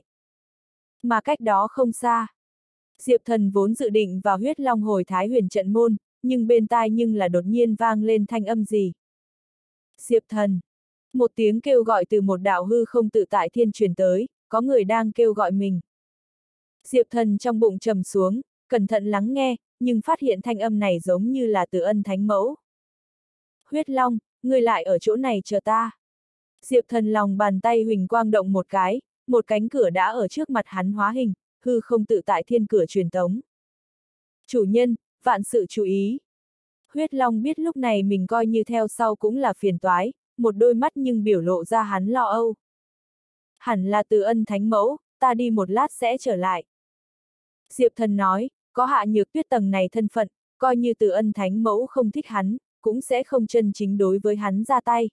Mà cách đó không xa. Diệp Thần vốn dự định vào Huyết Long hồi Thái Huyền trận môn, nhưng bên tai nhưng là đột nhiên vang lên thanh âm gì. Diệp Thần. Một tiếng kêu gọi từ một đạo hư không tự tại thiên truyền tới, có người đang kêu gọi mình. Diệp Thần trong bụng trầm xuống, cẩn thận lắng nghe, nhưng phát hiện thanh âm này giống như là từ Ân Thánh Mẫu. Huyết Long, ngươi lại ở chỗ này chờ ta. Diệp Thần lòng bàn tay huỳnh quang động một cái, một cánh cửa đã ở trước mặt hắn hóa hình, hư không tự tại thiên cửa truyền tống. Chủ nhân, vạn sự chú ý. Huyết Long biết lúc này mình coi như theo sau cũng là phiền toái, một đôi mắt nhưng biểu lộ ra hắn lo âu. Hẳn là từ Ân Thánh Mẫu, ta đi một lát sẽ trở lại. Diệp Thần nói, có Hạ Nhược Tuyết tầng này thân phận, coi như từ Ân Thánh Mẫu không thích hắn, cũng sẽ không chân chính đối với hắn ra tay.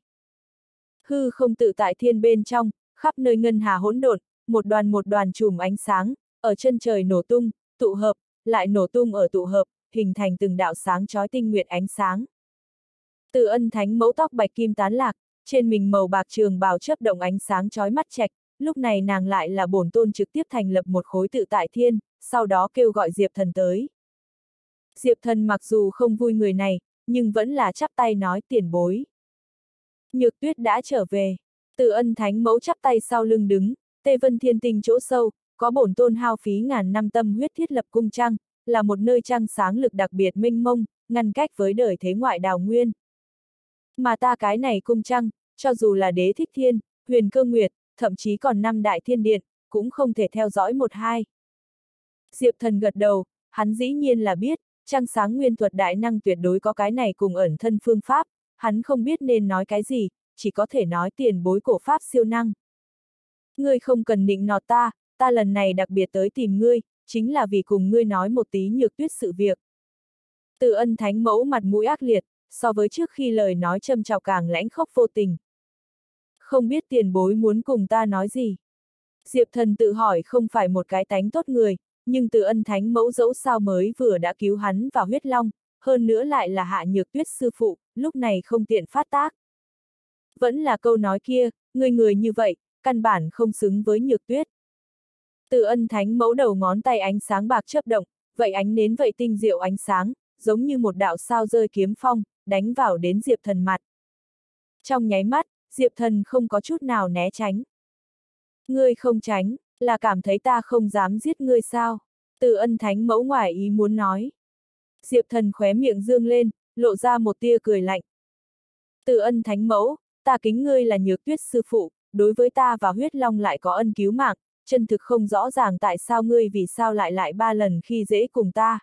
Hư không tự tại thiên bên trong, khắp nơi ngân hà hỗn độn, một đoàn chùm ánh sáng, ở chân trời nổ tung, tụ hợp, lại nổ tung ở tụ hợp, hình thành từng đạo sáng chói tinh nguyệt ánh sáng. Từ Ân Thánh Mẫu tóc bạch kim tán lạc, trên mình màu bạc trường bào chớp động ánh sáng chói mắt chạch, lúc này nàng lại là bổn tôn trực tiếp thành lập một khối tự tại thiên, sau đó kêu gọi Diệp Thần tới. Diệp Thần mặc dù không vui người này, nhưng vẫn là chắp tay nói tiền bối. Nhược Tuyết đã trở về. Từ Ân Thánh Mẫu chắp tay sau lưng đứng, Tê Vân Thiên Tinh chỗ sâu, có bổn tôn hao phí ngàn năm tâm huyết thiết lập cung trăng, là một nơi trăng sáng lực đặc biệt mênh mông, ngăn cách với đời thế ngoại đào nguyên. Mà ta cái này cung trăng, cho dù là Đế Thích Thiên, Huyền Cơ Nguyệt, thậm chí còn năm đại thiên điện, cũng không thể theo dõi một hai. Diệp Thần gật đầu, hắn dĩ nhiên là biết, trăng sáng nguyên thuật đại năng tuyệt đối có cái này cùng ẩn thân phương pháp, hắn không biết nên nói cái gì, chỉ có thể nói tiền bối cổ pháp siêu năng. Ngươi không cần nịnh nọt ta, ta lần này đặc biệt tới tìm ngươi, chính là vì cùng ngươi nói một tí Nhược Tuyết sự việc. Từ Ân Thánh Mẫu mặt mũi ác liệt, so với trước khi lời nói châm chọc càng lãnh khốc vô tình. Không biết tiền bối muốn cùng ta nói gì? Diệp Thần tự hỏi không phải một cái tánh tốt người, nhưng Từ Ân Thánh Mẫu dẫu sao mới vừa đã cứu hắn vào huyết long, hơn nữa lại là Hạ Nhược Tuyết sư phụ, lúc này không tiện phát tác. Vẫn là câu nói kia, người như vậy, căn bản không xứng với Nhược Tuyết. Từ Ân Thánh Mẫu đầu ngón tay ánh sáng bạc chớp động, vậy ánh nến vậy tinh diệu ánh sáng, giống như một đạo sao rơi kiếm phong, đánh vào đến Diệp Thần mặt. Trong nháy mắt, Diệp Thần không có chút nào né tránh. Ngươi không tránh, là cảm thấy ta không dám giết ngươi sao? Từ Ân Thánh Mẫu ngoài ý muốn nói. Diệp Thần khóe miệng dương lên, lộ ra một tia cười lạnh. Từ Ân Thánh Mẫu, ta kính ngươi là Nhược Tuyết sư phụ, đối với ta và huyết long lại có ân cứu mạng, chân thực không rõ ràng tại sao ngươi vì sao lại ba lần khi dễ cùng ta.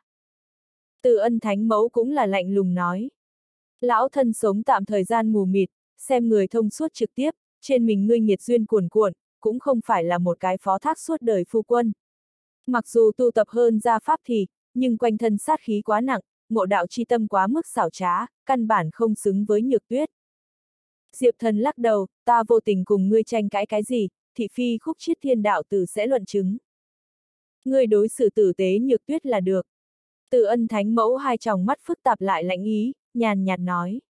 Từ Ân Thánh Mẫu cũng là lạnh lùng nói. Lão thân sống tạm thời gian mù mịt, xem người thông suốt trực tiếp, trên mình ngươi nghiệt duyên cuồn cuộn, cũng không phải là một cái phó thác suốt đời phu quân. Mặc dù tu tập hơn gia pháp thì, nhưng quanh thân sát khí quá nặng, ngộ đạo chi tâm quá mức xảo trá, căn bản không xứng với Nhược Tuyết. Diệp Thần lắc đầu, ta vô tình cùng ngươi tranh cãi cái gì, thị phi khúc chiết thiên đạo tử sẽ luận chứng. Ngươi đối xử tử tế Nhược Tuyết là được. Từ Ân Thánh Mẫu hai tròng mắt phức tạp lại lạnh ý, nhàn nhạt nói.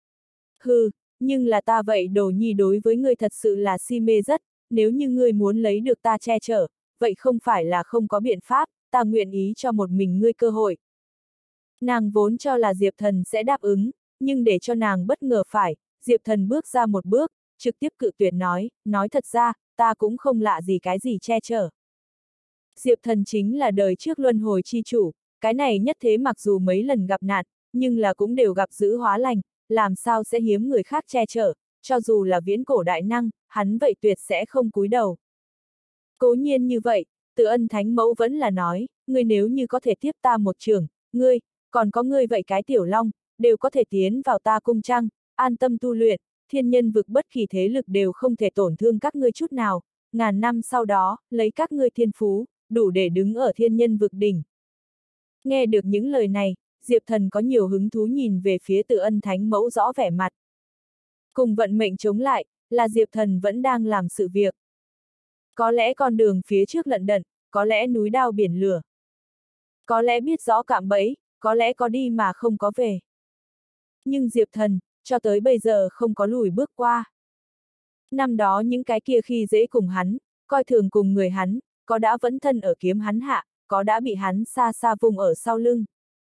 Hừ, nhưng là ta vậy đồ nhi đối với ngươi thật sự là si mê rất, nếu như ngươi muốn lấy được ta che chở, vậy không phải là không có biện pháp, ta nguyện ý cho một mình ngươi cơ hội. Nàng vốn cho là Diệp Thần sẽ đáp ứng, nhưng để cho nàng bất ngờ phải, Diệp Thần bước ra một bước, trực tiếp cự tuyệt nói thật ra, ta cũng không lạ gì cái gì che chở. Diệp Thần chính là đời trước luân hồi chi chủ, cái này nhất thế mặc dù mấy lần gặp nạn, nhưng là cũng đều gặp giữ hóa lành, làm sao sẽ hiếm người khác che chở, cho dù là viễn cổ đại năng, hắn vậy tuyệt sẽ không cúi đầu. Cố nhiên như vậy, Từ Ân Thánh Mẫu vẫn là nói, ngươi nếu như có thể tiếp ta một trường, ngươi, còn có ngươi vậy cái tiểu long, đều có thể tiến vào ta cung trăng, an tâm tu luyện, thiên nhân vực bất kỳ thế lực đều không thể tổn thương các ngươi chút nào, ngàn năm sau đó, lấy các ngươi thiên phú, đủ để đứng ở thiên nhân vực đỉnh. Nghe được những lời này, Diệp Thần có nhiều hứng thú nhìn về phía Từ Ân Thánh Mẫu rõ vẻ mặt. Cùng vận mệnh chống lại, là Diệp Thần vẫn đang làm sự việc. Có lẽ con đường phía trước lận đận, có lẽ núi đao biển lửa. Có lẽ biết rõ cạm bẫy, có lẽ có đi mà không có về. Nhưng Diệp Thần, cho tới bây giờ không có lùi bước qua. Năm đó những cái kia khi dễ cùng hắn, coi thường cùng người hắn, có đã vẫn thân ở kiếm hắn hạ, có đã bị hắn xa xa vùng ở sau lưng.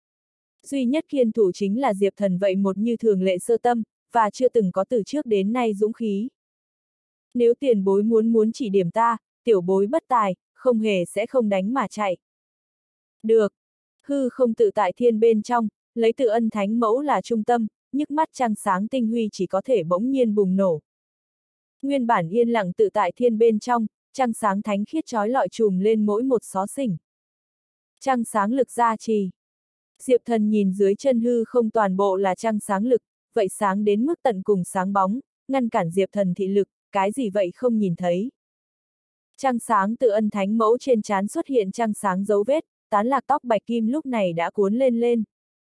Duy nhất kiên thủ chính là Diệp Thần vậy một như thường lệ sơ tâm, và chưa từng có từ trước đến nay dũng khí. Nếu tiền bối muốn chỉ điểm ta, tiểu bối bất tài, không hề sẽ không đánh mà chạy. Được. Hư không tự tại thiên bên trong, lấy Từ Ân Thánh Mẫu là trung tâm, nhức mắt trăng sáng tinh huy chỉ có thể bỗng nhiên bùng nổ. Nguyên bản yên lặng tự tại thiên bên trong, trăng sáng thánh khiết chói lọi trùm lên mỗi một xó xỉnh. Trăng sáng lực gia trì. Diệp Thần nhìn dưới chân hư không toàn bộ là trăng sáng lực, vậy sáng đến mức tận cùng sáng bóng, ngăn cản Diệp Thần thị lực, cái gì vậy không nhìn thấy. Trăng sáng Từ Ân Thánh Mẫu trên trán xuất hiện trăng sáng dấu vết, tán lạc tóc bạch kim lúc này đã cuốn lên lên.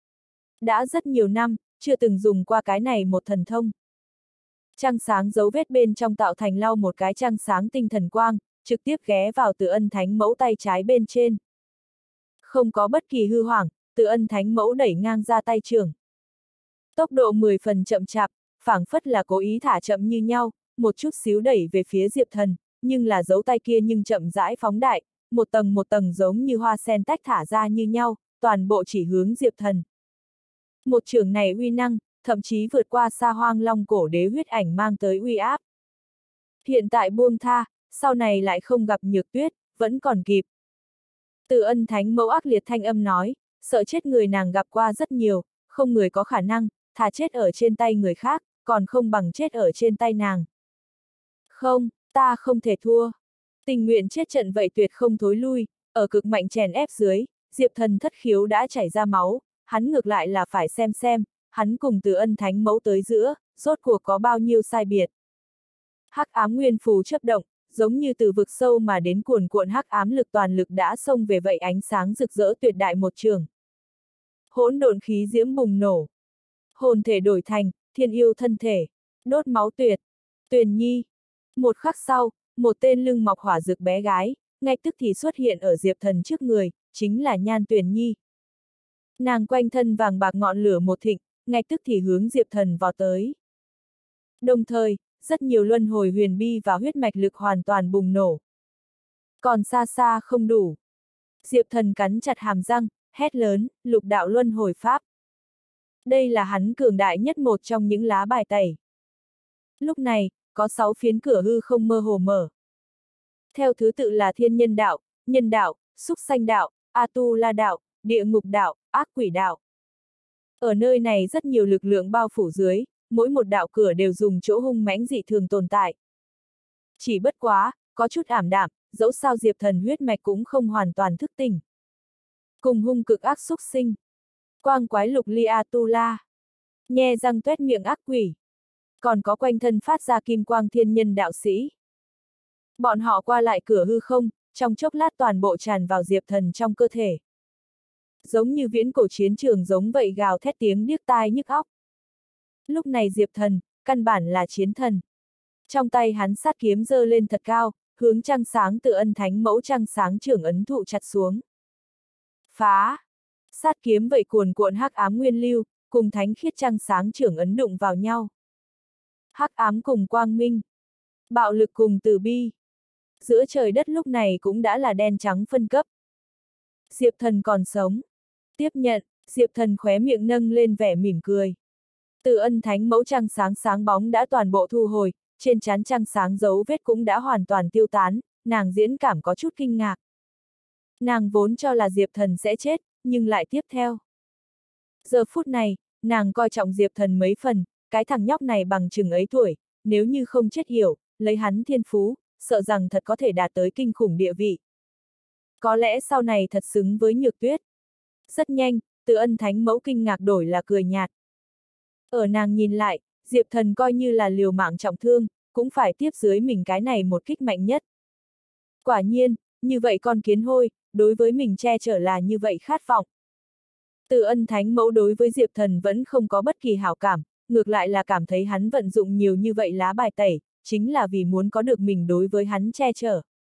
Đã rất nhiều năm, chưa từng dùng qua cái này một thần thông. Trăng sáng dấu vết bên trong tạo thành lau một cái trăng sáng tinh thần quang, trực tiếp ghé vào Từ Ân Thánh Mẫu tay trái bên trên. Không có bất kỳ hư hoảng, Từ Ân Thánh Mẫu đẩy ngang ra tay trưởng. Tốc độ 10 phần chậm chạp, phảng phất là cố ý thả chậm như nhau, một chút xíu đẩy về phía Diệp Thần, nhưng là dấu tay kia nhưng chậm rãi phóng đại, một tầng giống như hoa sen tách thả ra như nhau, toàn bộ chỉ hướng Diệp Thần. Một chưởng này uy năng, thậm chí vượt qua xa Hoang Long cổ đế huyết ảnh mang tới uy áp. Hiện tại buông tha, sau này lại không gặp Nhược Tuyết, vẫn còn kịp. Từ Ân Thánh Mẫu ác liệt thanh âm nói, sợ chết người nàng gặp qua rất nhiều, không người có khả năng, thà chết ở trên tay người khác, còn không bằng chết ở trên tay nàng. Không, ta không thể thua. Tình nguyện chết trận vậy tuyệt không thối lui, ở cực mạnh chèn ép dưới, Diệp Thần thất khiếu đã chảy ra máu, hắn ngược lại là phải xem, hắn cùng Từ Ân Thánh Mẫu tới giữa, rốt cuộc có bao nhiêu sai biệt. Hắc ám nguyên phù chớp động, giống như từ vực sâu mà đến cuồn cuộn hắc ám lực toàn lực đã xông về vậy ánh sáng rực rỡ tuyệt đại một trường. Hỗn độn khí diễm bùng nổ. Hồn thể đổi thành, thiên yêu thân thể, đốt máu tuyệt, Tuyền Nhi. Một khắc sau, một tên lưng mọc hỏa rực bé gái, ngay tức thì xuất hiện ở Diệp Thần trước người, chính là Nhan Tuyền Nhi. Nàng quanh thân vàng bạc ngọn lửa một thịnh, ngay tức thì hướng Diệp Thần vào tới. Đồng thời, rất nhiều luân hồi huyền bi và huyết mạch lực hoàn toàn bùng nổ. Còn xa xa không đủ. Diệp Thần cắn chặt hàm răng, hét lớn, lục đạo luân hồi pháp. Đây là hắn cường đại nhất một trong những lá bài tẩy. Lúc này, có 6 phiến cửa hư không mơ hồ mở. Theo thứ tự là thiên nhân đạo, súc sanh đạo, A-tu-la đạo, địa ngục đạo, ác quỷ đạo. Ở nơi này rất nhiều lực lượng bao phủ dưới, mỗi một đạo cửa đều dùng chỗ hung mãnh dị thường tồn tại. Chỉ bất quá, có chút ảm đạm, dẫu sao Diệp Thần huyết mạch cũng không hoàn toàn thức tỉnh. Cùng hung cực ác súc sinh. Quang quái lục ly A-tu-la. Nhe răng tuét miệng ác quỷ. Còn có quanh thân phát ra kim quang thiên nhân đạo sĩ. Bọn họ qua lại cửa hư không, trong chốc lát toàn bộ tràn vào Diệp Thần trong cơ thể. Giống như viễn cổ chiến trường giống vậy gào thét tiếng điếc tai nhức óc. Lúc này Diệp Thần, căn bản là chiến thần. Trong tay hắn sát kiếm giơ lên thật cao, hướng trăng sáng Từ Ân Thánh Mẫu trăng sáng trưởng ấn thụ chặt xuống. Phá! Sát kiếm vậy cuồn cuộn hắc ám nguyên lưu, cùng thánh khiết trăng sáng trưởng ấn đụng vào nhau. Hắc ám cùng quang minh. Bạo lực cùng từ bi. Giữa trời đất lúc này cũng đã là đen trắng phân cấp. Diệp Thần còn sống. Tiếp nhận, Diệp Thần khóe miệng nâng lên vẻ mỉm cười. Từ Ân Thánh Mẫu trăng sáng sáng bóng đã toàn bộ thu hồi, trên trán trăng sáng dấu vết cũng đã hoàn toàn tiêu tán, nàng diễn cảm có chút kinh ngạc. Nàng vốn cho là Diệp Thần sẽ chết, nhưng lại tiếp theo. Giờ phút này, nàng coi trọng Diệp Thần mấy phần, cái thằng nhóc này bằng chừng ấy tuổi, nếu như không chết hiểu, lấy hắn thiên phú, sợ rằng thật có thể đạt tới kinh khủng địa vị. Có lẽ sau này thật xứng với Nhược Tuyết. Rất nhanh, Từ Ân Thánh Mẫu kinh ngạc đổi là cười nhạt. Ở nàng nhìn lại, Diệp Thần coi như là liều mạng trọng thương, cũng phải tiếp dưới mình cái này một kích mạnh nhất. Quả nhiên, như vậy con kiến hôi, đối với mình che chở là như vậy khát vọng. Từ Ân Thánh Mẫu đối với Diệp Thần vẫn không có bất kỳ hảo cảm, ngược lại là cảm thấy hắn vận dụng nhiều như vậy lá bài tẩy, chính là vì muốn có được mình đối với hắn che chở.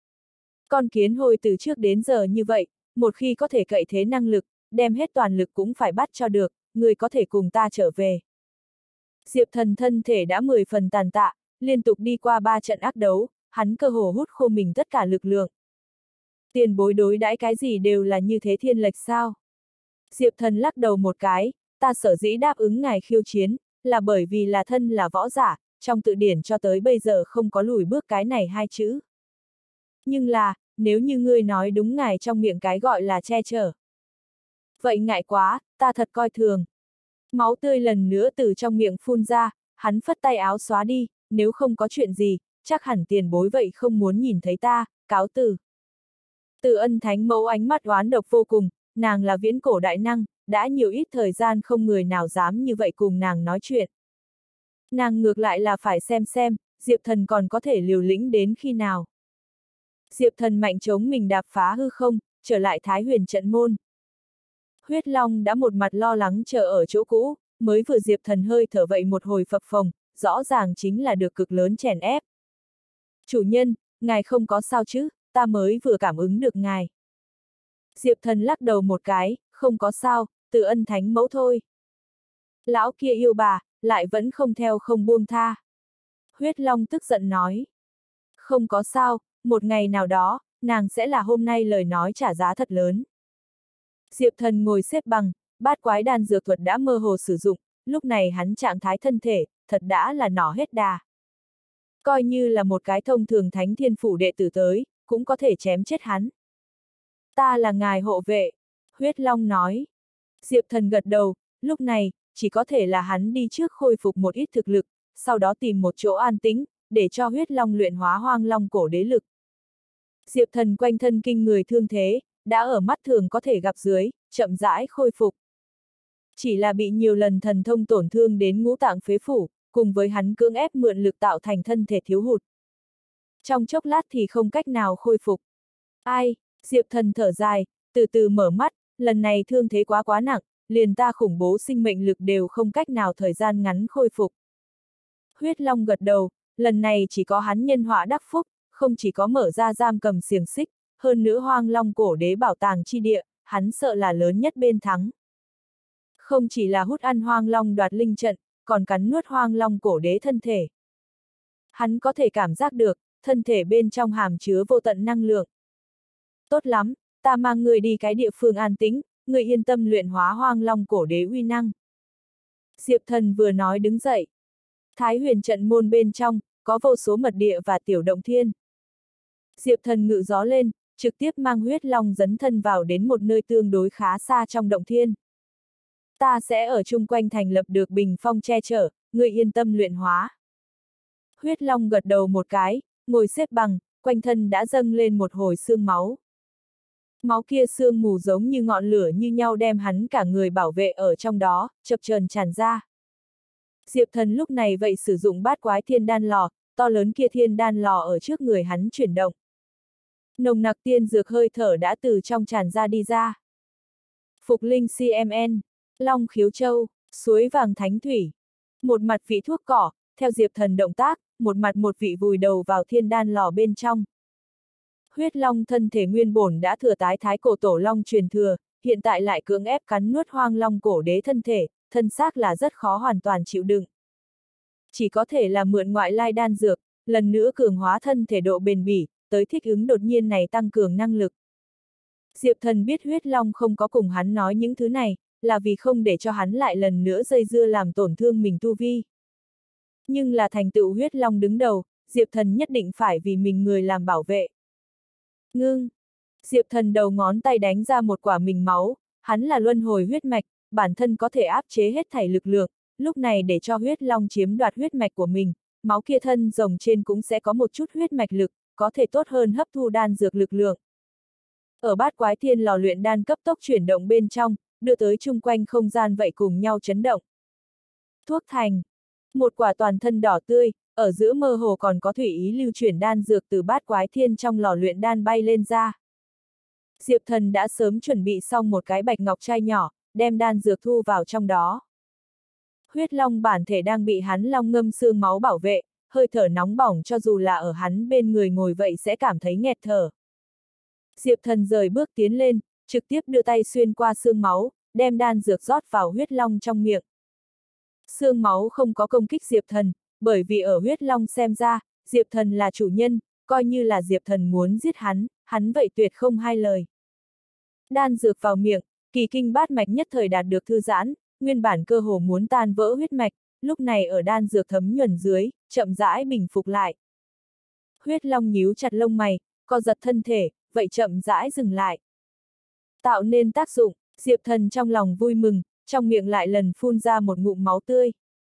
Con kiến hôi từ trước đến giờ như vậy, một khi có thể cậy thế năng lực, đem hết toàn lực cũng phải bắt cho được, người có thể cùng ta trở về. Diệp Thần thân thể đã 10 phần tàn tạ, liên tục đi qua 3 trận ác đấu, hắn cơ hồ hút khô mình tất cả lực lượng. Tiền bối đối đãi cái gì đều là như thế thiên lệch sao? Diệp Thần lắc đầu một cái, ta sở dĩ đáp ứng ngài khiêu chiến, là bởi vì là thân là võ giả, trong tự điển cho tới bây giờ không có lùi bước cái này 2 chữ. Nhưng là, nếu như ngươi nói đúng ngài trong miệng cái gọi là che chở. Vậy ngại quá, ta thật coi thường. Máu tươi lần nữa từ trong miệng phun ra, hắn phất tay áo xóa đi, nếu không có chuyện gì, chắc hẳn tiền bối vậy không muốn nhìn thấy ta, cáo từ. Từ Ân thánh mẫu ánh mắt oán độc vô cùng, nàng là viễn cổ đại năng, đã nhiều ít thời gian không người nào dám như vậy cùng nàng nói chuyện. Nàng ngược lại là phải xem, Diệp Thần còn có thể liều lĩnh đến khi nào. Diệp Thần mạnh chống mình đạp phá hư không, trở lại Thái Huyền trận môn. Huyết Long đã một mặt lo lắng chờ ở chỗ cũ, mới vừa Diệp Thần hơi thở vậy một hồi phập phồng, rõ ràng chính là được cực lớn chèn ép. Chủ nhân, ngài không có sao chứ, ta mới vừa cảm ứng được ngài. Diệp Thần lắc đầu một cái, không có sao, Từ Ân thánh mẫu thôi. Lão kia yêu bà, lại vẫn không theo không buông tha. Huyết Long tức giận nói. Không có sao, một ngày nào đó, nàng sẽ là hôm nay lời nói trả giá thật lớn. Diệp Thần ngồi xếp bằng, bát quái đan dược thuật đã mơ hồ sử dụng, lúc này hắn trạng thái thân thể, thật đã là nỏ hết đà. Coi như là một cái thông thường thánh thiên phủ đệ tử tới, cũng có thể chém chết hắn. Ta là ngài hộ vệ, Huyết Long nói. Diệp Thần gật đầu, lúc này, chỉ có thể là hắn đi trước khôi phục một ít thực lực, sau đó tìm một chỗ an tĩnh, để cho Huyết Long luyện hóa Hoang Long cổ đế lực. Diệp Thần quanh thân kinh người thương thế, đã ở mắt thường có thể gặp dưới, chậm rãi khôi phục. Chỉ là bị nhiều lần thần thông tổn thương đến ngũ tạng phế phủ, cùng với hắn cưỡng ép mượn lực tạo thành thân thể thiếu hụt. Trong chốc lát thì không cách nào khôi phục. Ai, Diệp Thần thở dài, từ từ mở mắt, lần này thương thế quá nặng, liền ta khủng bố sinh mệnh lực đều không cách nào thời gian ngắn khôi phục. Huyết Long gật đầu, lần này chỉ có hắn nhân họa đắc phúc, không chỉ có mở ra giam cầm xiềng xích, hơn nữa Hoang Long cổ đế bảo tàng chi địa, hắn sợ là lớn nhất bên thắng. Không chỉ là hút ăn Hoang Long đoạt linh trận, còn cắn nuốt Hoang Long cổ đế thân thể. Hắn có thể cảm giác được, thân thể bên trong hàm chứa vô tận năng lượng. Tốt lắm, ta mang người đi cái địa phương an tĩnh, người yên tâm luyện hóa Hoang Long cổ đế uy năng. Diệp Thần vừa nói đứng dậy. Thái Huyền trận môn bên trong, có vô số mật địa và tiểu động thiên. Diệp Thần ngự gió lên, trực tiếp mang Huyết Long dấn thân vào đến một nơi tương đối khá xa trong động thiên. Ta sẽ ở chung quanh thành lập được bình phong che chở, người yên tâm luyện hóa. Huyết Long gật đầu một cái, ngồi xếp bằng, quanh thân đã dâng lên một hồi sương máu. Máu kia sương mù giống như ngọn lửa như nhau đem hắn cả người bảo vệ ở trong đó, chập chờn tràn ra. Diệp Thần lúc này vậy sử dụng bát quái thiên đan lò, to lớn kia thiên đan lò ở trước người hắn chuyển động. Nồng nặc tiên dược hơi thở đã từ trong tràn ra đi ra. Phục linh CMN, Long khiếu châu, suối vàng thánh thủy. Một mặt vị thuốc cỏ, theo Diệp Thần động tác, một mặt một vị vùi đầu vào thiên đan lò bên trong. Huyết Long thân thể nguyên bổn đã thừa tái thái cổ tổ long truyền thừa, hiện tại lại cưỡng ép cắn nuốt Hoang Long cổ đế thân thể, thân xác là rất khó hoàn toàn chịu đựng. Chỉ có thể là mượn ngoại lai đan dược, lần nữa cường hóa thân thể độ bền bỉ, tới thích ứng đột nhiên này tăng cường năng lực. Diệp Thần biết Huyết Long không có cùng hắn nói những thứ này, là vì không để cho hắn lại lần nữa dây dưa làm tổn thương mình tu vi. Nhưng là thành tựu Huyết Long đứng đầu, Diệp Thần nhất định phải vì mình người làm bảo vệ. Ngưng! Diệp Thần đầu ngón tay đánh ra một quả mình máu, hắn là luân hồi huyết mạch, bản thân có thể áp chế hết thảy lực lượng, lúc này để cho Huyết Long chiếm đoạt huyết mạch của mình, máu kia thân rồng trên cũng sẽ có một chút huyết mạch lực, có thể tốt hơn hấp thu đan dược lực lượng. Ở bát quái thiên lò luyện đan cấp tốc chuyển động bên trong, đưa tới chung quanh không gian vậy cùng nhau chấn động. Thuốc thành. Một quả toàn thân đỏ tươi, ở giữa mơ hồ còn có thủy ý lưu chuyển đan dược từ bát quái thiên trong lò luyện đan bay lên ra. Diệp Thần đã sớm chuẩn bị xong một cái bạch ngọc chai nhỏ, đem đan dược thu vào trong đó. Huyết Long bản thể đang bị hắn long ngâm xương máu bảo vệ, hơi thở nóng bỏng cho dù là ở hắn bên người ngồi vậy sẽ cảm thấy nghẹt thở. Diệp Thần rời bước tiến lên, trực tiếp đưa tay xuyên qua xương máu, đem đan dược rót vào Huyết Long trong miệng. Xương máu không có công kích Diệp Thần, bởi vì ở Huyết Long xem ra, Diệp Thần là chủ nhân, coi như là Diệp Thần muốn giết hắn vậy tuyệt không hai lời. Đan dược vào miệng, kỳ kinh bát mạch nhất thời đạt được thư giãn, nguyên bản cơ hồ muốn tan vỡ huyết mạch, lúc này ở đan dược thấm nhuần dưới, chậm rãi bình phục lại. Huyết Long nhíu chặt lông mày, co giật thân thể, vậy chậm rãi dừng lại. Tạo nên tác dụng, Diệp Thần trong lòng vui mừng, trong miệng lại lần phun ra một ngụm máu tươi.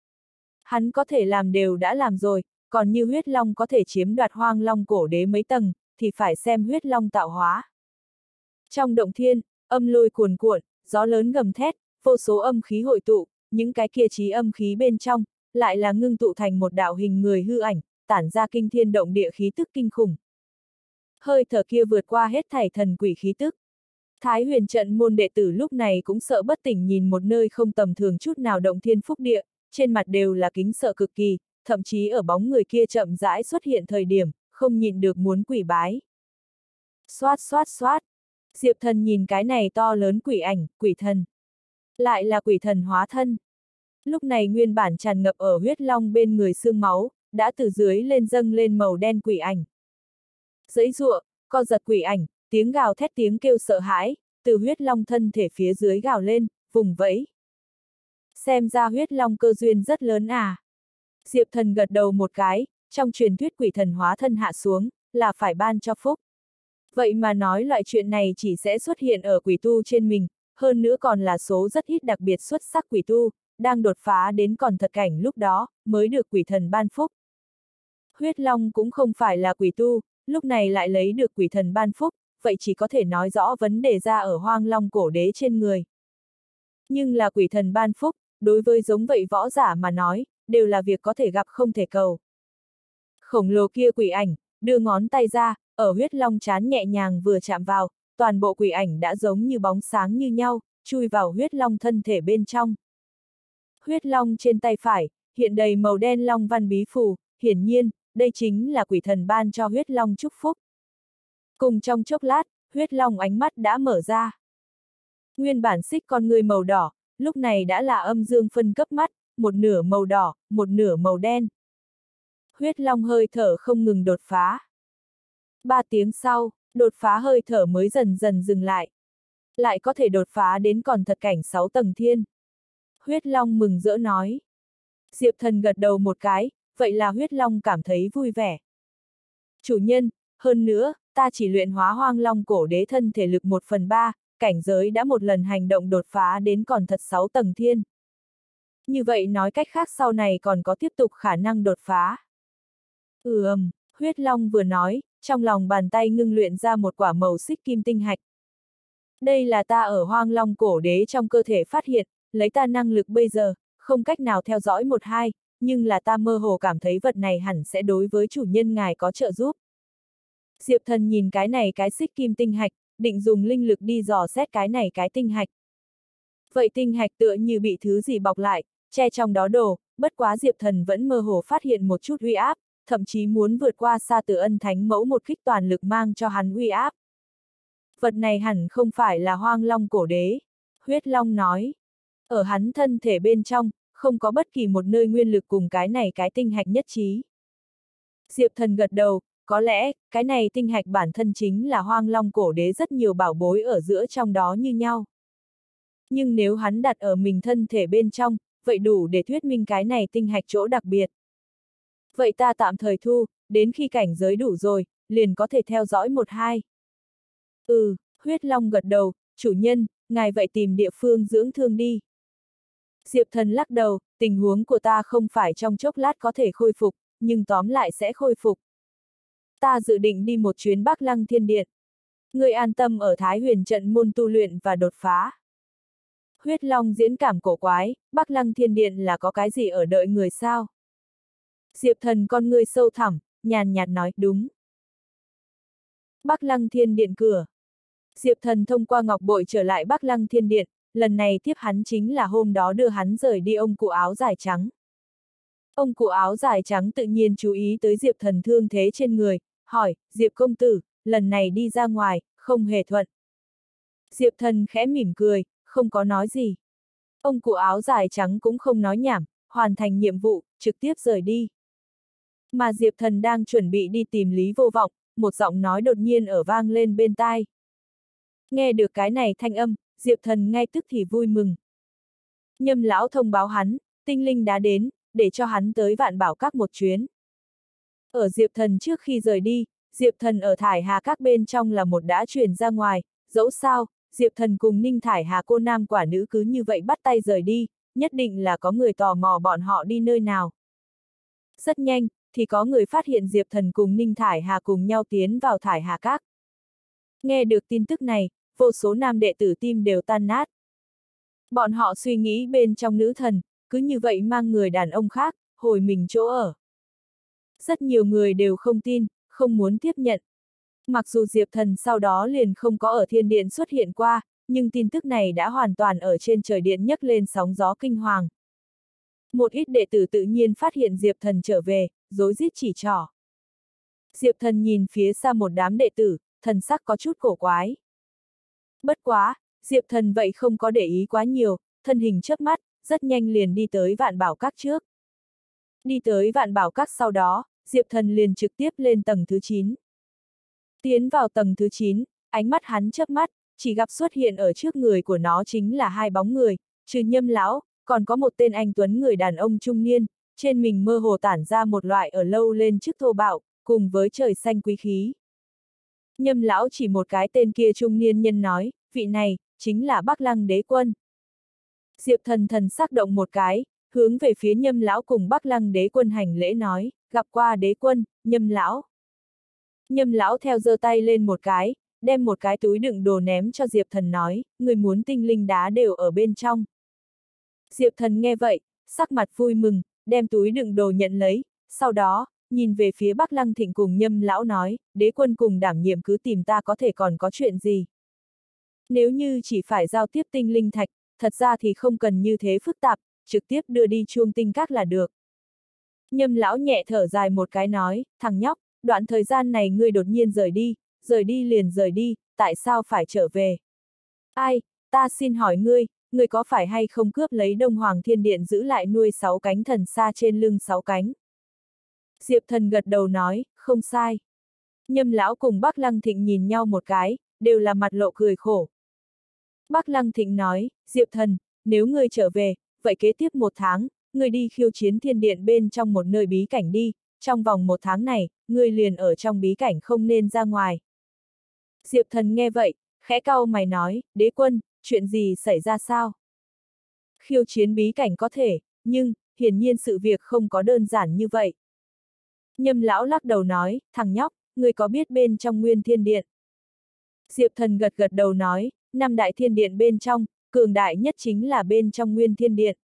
Hắn có thể làm đều đã làm rồi, còn như huyết long có thể chiếm đoạt Hoang Long cổ đế mấy tầng, thì phải xem huyết long tạo hóa. Trong động thiên, âm lôi cuồn cuộn, gió lớn gầm thét, vô số âm khí hội tụ, những cái kia trí âm khí bên trong, lại là ngưng tụ thành một đạo hình người hư ảnh, tản ra kinh thiên động địa khí tức kinh khủng. Hơi thở kia vượt qua hết thảy thần quỷ khí tức. Thái Huyền trận môn đệ tử lúc này cũng sợ bất tỉnh nhìn một nơi không tầm thường chút nào động thiên phúc địa, trên mặt đều là kính sợ cực kỳ, thậm chí ở bóng người kia chậm rãi xuất hiện thời điểm, không nhịn được muốn quỷ bái. Xoát xoát xoát. Diệp Thần nhìn cái này to lớn quỷ ảnh, quỷ thần. Lại là quỷ thần hóa thân. Lúc này nguyên bản tràn ngập ở huyết long bên người xương máu, đã từ dưới lên dâng lên màu đen quỷ ảnh. Giãy giụa, co giật quỷ ảnh, tiếng gào thét tiếng kêu sợ hãi, từ huyết long thân thể phía dưới gào lên, vùng vẫy. Xem ra huyết long cơ duyên rất lớn à. Diệp Thần gật đầu một cái, trong truyền thuyết quỷ thần hóa thân hạ xuống, là phải ban cho phúc. Vậy mà nói loại chuyện này chỉ sẽ xuất hiện ở quỷ tu trên mình, hơn nữa còn là số rất ít đặc biệt xuất sắc quỷ tu, đang đột phá đến còn thật cảnh lúc đó, mới được quỷ thần ban phúc. Huyết long cũng không phải là quỷ tu, lúc này lại lấy được quỷ thần ban phúc, vậy chỉ có thể nói rõ vấn đề ra ở Hoang Long cổ đế trên người. Nhưng là quỷ thần ban phúc, đối với giống vậy võ giả mà nói, đều là việc có thể gặp không thể cầu. Khổng lồ kia quỷ ảnh, đưa ngón tay ra, ở huyết long trán nhẹ nhàng vừa chạm vào, toàn bộ quỷ ảnh đã giống như bóng sáng như nhau, chui vào huyết long thân thể bên trong. Huyết long trên tay phải, hiện đầy màu đen long văn bí phù, hiển nhiên, đây chính là quỷ thần ban cho huyết long chúc phúc. Cùng trong chốc lát, huyết long ánh mắt đã mở ra. Nguyên bản xích con người màu đỏ, lúc này đã là âm dương phân cấp mắt, một nửa màu đỏ, một nửa màu đen. Huyết long hơi thở không ngừng đột phá. 3 tiếng sau, đột phá hơi thở mới dần dần dừng lại. Lại có thể đột phá đến còn thật cảnh 6 tầng thiên. Huyết long mừng rỡ nói. Diệp Thần gật đầu một cái, vậy là huyết long cảm thấy vui vẻ. Chủ nhân, hơn nữa, ta chỉ luyện hóa Hoang Long cổ đế thân thể lực 1/3, cảnh giới đã một lần hành động đột phá đến còn thật 6 tầng thiên. Như vậy nói cách khác sau này còn có tiếp tục khả năng đột phá. Huyết long vừa nói, trong lòng bàn tay ngưng luyện ra một quả màu xích kim tinh hạch. Đây là ta ở Hoang Long cổ đế trong cơ thể phát hiện, lấy ta năng lực bây giờ, không cách nào theo dõi 1-2, nhưng là ta mơ hồ cảm thấy vật này hẳn sẽ đối với chủ nhân ngài có trợ giúp. Diệp Thần nhìn cái này cái xích kim tinh hạch, định dùng linh lực đi dò xét cái này cái tinh hạch. Vậy tinh hạch tựa như bị thứ gì bọc lại, che trong đó đồ, bất quá Diệp Thần vẫn mơ hồ phát hiện một chút uy áp, thậm chí muốn vượt qua xa Từ Ân Thánh Mẫu một kích toàn lực mang cho hắn uy áp. Vật này hẳn không phải là Hoang Long cổ đế, Huyết Long nói. Ở hắn thân thể bên trong, không có bất kỳ một nơi nguyên lực cùng cái này cái tinh hạch nhất trí. Diệp Thần gật đầu, có lẽ, cái này tinh hạch bản thân chính là Hoang Long cổ đế rất nhiều bảo bối ở giữa trong đó như nhau. Nhưng nếu hắn đặt ở mình thân thể bên trong, vậy đủ để thuyết minh cái này tinh hạch chỗ đặc biệt. Vậy ta tạm thời thu, đến khi cảnh giới đủ rồi, liền có thể theo dõi 1-2. Huyết Long gật đầu, chủ nhân, ngài vậy tìm địa phương dưỡng thương đi. Diệp Thần lắc đầu, tình huống của ta không phải trong chốc lát có thể khôi phục, nhưng tóm lại sẽ khôi phục. Ta dự định đi một chuyến Bắc Lăng Thiên Điện. Ngươi an tâm ở Thái Huyền trận môn tu luyện và đột phá. Huyết Long diễn cảm cổ quái, Bắc Lăng Thiên Điện là có cái gì ở đợi người sao? Diệp Thần con ngươi sâu thẳm, nhàn nhạt nói, đúng. Bắc Lăng Thiên Điện cửa. Diệp Thần thông qua ngọc bội trở lại Bắc Lăng Thiên Điện, lần này tiếp hắn chính là hôm đó đưa hắn rời đi ông cụ áo dài trắng. Ông cụ áo dài trắng tự nhiên chú ý tới Diệp Thần thương thế trên người, hỏi, Diệp công tử, lần này đi ra ngoài, không hề thuận. Diệp Thần khẽ mỉm cười, không có nói gì. Ông cụ áo dài trắng cũng không nói nhảm, hoàn thành nhiệm vụ, trực tiếp rời đi. Mà Diệp Thần đang chuẩn bị đi tìm Lý Vô Vọng, một giọng nói đột nhiên ở vang lên bên tai. Nghe được cái này thanh âm, Diệp Thần ngay tức thì vui mừng. Nhâm lão thông báo hắn, tinh linh đã đến, để cho hắn tới Vạn Bảo Các một chuyến. Ở Diệp Thần trước khi rời đi, Diệp Thần ở Thải Hà Các bên trong là một đã truyền ra ngoài, dẫu sao, Diệp Thần cùng Ninh Thải Hà cô nam quả nữ cứ như vậy bắt tay rời đi, nhất định là có người tò mò bọn họ đi nơi nào. Rất nhanh, thì có người phát hiện Diệp Thần cùng Ninh Thải Hà cùng nhau tiến vào Thải Hà Các. Nghe được tin tức này, vô số nam đệ tử tim đều tan nát. Bọn họ suy nghĩ bên trong nữ thần, cứ như vậy mang người đàn ông khác, hồi mình chỗ ở. Rất nhiều người đều không tin, không muốn tiếp nhận. Mặc dù Diệp Thần sau đó liền không có ở thiên điện xuất hiện qua, nhưng tin tức này đã hoàn toàn ở trên trời điện nhấc lên sóng gió kinh hoàng. Một ít đệ tử tự nhiên phát hiện Diệp Thần trở về, rối rít chỉ trỏ. Diệp Thần nhìn phía xa một đám đệ tử, thần sắc có chút cổ quái. Bất quá, Diệp Thần vậy không có để ý quá nhiều, thân hình chớp mắt, rất nhanh liền đi tới Vạn Bảo Các trước. Đi tới Vạn Bảo Các sau đó, Diệp Thần liền trực tiếp lên tầng thứ 9. Tiến vào tầng thứ 9, ánh mắt hắn chớp mắt, chỉ gặp xuất hiện ở trước người của nó chính là hai bóng người, trừ Nhâm lão, còn có một tên anh tuấn người đàn ông trung niên, trên mình mơ hồ tản ra một loại ở lâu lên trước thô bạo, cùng với trời xanh quý khí. Nhâm lão chỉ một cái tên kia trung niên nhân nói, vị này, chính là Bắc Lăng Đế Quân. Diệp Thần thần sắc động một cái, hướng về phía Nhâm lão cùng Bắc Lăng Đế Quân hành lễ nói, gặp qua Đế Quân, Nhâm lão. Nhâm lão theo giơ tay lên một cái, đem một cái túi đựng đồ ném cho Diệp Thần nói, người muốn tinh linh đá đều ở bên trong. Diệp Thần nghe vậy, sắc mặt vui mừng, đem túi đựng đồ nhận lấy, sau đó, nhìn về phía Bắc Lăng Thịnh cùng Nhâm lão nói, Đế Quân cùng đảm nhiệm cứ tìm ta có thể còn có chuyện gì. Nếu như chỉ phải giao tiếp tinh linh thạch, thật ra thì không cần như thế phức tạp, trực tiếp đưa đi Chuông Tinh Các là được. Nhâm lão nhẹ thở dài một cái nói, thằng nhóc, đoạn thời gian này ngươi đột nhiên rời đi liền rời đi, tại sao phải trở về? Ai, ta xin hỏi ngươi có phải hay không cướp lấy Đông Hoàng Thiên Điện giữ lại nuôi 6 cánh thần sa trên lưng 6 cánh? Diệp Thần gật đầu nói, không sai. Nhâm lão cùng Bắc Lăng Thịnh nhìn nhau một cái, đều là mặt lộ cười khổ. Bắc Lăng Thịnh nói, Diệp Thần, nếu ngươi trở về, vậy kế tiếp 1 tháng, ngươi đi khiêu chiến thiên điện bên trong một nơi bí cảnh đi, trong vòng 1 tháng này, ngươi liền ở trong bí cảnh không nên ra ngoài. Diệp Thần nghe vậy, khẽ cau mày nói, Đế Quân, chuyện gì xảy ra sao? Khiêu chiến bí cảnh có thể, nhưng, hiển nhiên sự việc không có đơn giản như vậy. Nhâm lão lắc đầu nói, thằng nhóc, ngươi có biết bên trong Nguyên Thiên Điện? Diệp Thần gật gật đầu nói, 5 đại thiên điện bên trong, cường đại nhất chính là bên trong Nguyên Thiên Điện.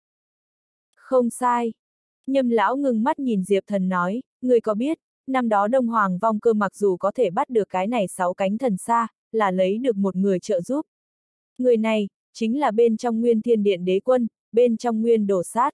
Không sai. Nhâm lão ngưng mắt nhìn Diệp Thần nói, ngươi có biết, năm đó Đông Hoàng Vong Cơ mặc dù có thể bắt được cái này 6 cánh thần sa, là lấy được một người trợ giúp. Người này, chính là bên trong Nguyên Thiên Điện Đế Quân, bên trong Nguyên Đồ Sát.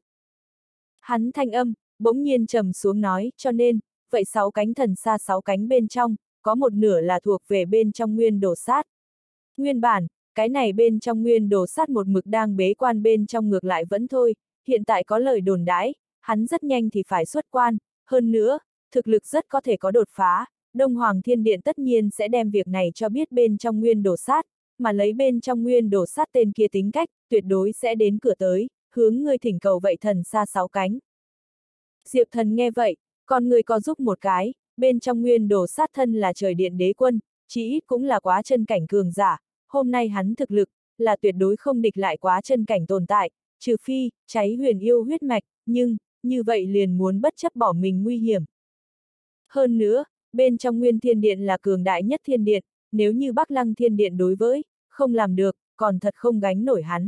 Hắn thanh âm, bỗng nhiên trầm xuống nói, cho nên, vậy 6 cánh thần sa 6 cánh bên trong, có một nửa là thuộc về bên trong Nguyên Đồ Sát. Nguyên bản, cái này bên trong Nguyên Đồ Sát một mực đang bế quan bên trong ngược lại vẫn thôi, hiện tại có lời đồn đãi, hắn rất nhanh thì phải xuất quan, hơn nữa, thực lực rất có thể có đột phá, Đông Hoàng Thiên Điện tất nhiên sẽ đem việc này cho biết bên trong Nguyên Đồ Sát, mà lấy bên trong Nguyên Đồ Sát tên kia tính cách, tuyệt đối sẽ đến cửa tới, hướng ngươi thỉnh cầu vậy thần sa 6 cánh. Diệp Thần nghe vậy, con người có giúp một cái, bên trong Nguyên Đồ Sát thân là trời điện đế quân, chỉ ít cũng là quá chân cảnh cường giả, hôm nay hắn thực lực, là tuyệt đối không địch lại quá chân cảnh tồn tại, trừ phi, cháy huyền yêu huyết mạch, nhưng, như vậy liền muốn bất chấp bỏ mình nguy hiểm. Hơn nữa, bên trong Nguyên Thiên Điện là cường đại nhất thiên điện, nếu như Bắc Lăng Thiên Điện đối với, không làm được, còn thật không gánh nổi hắn.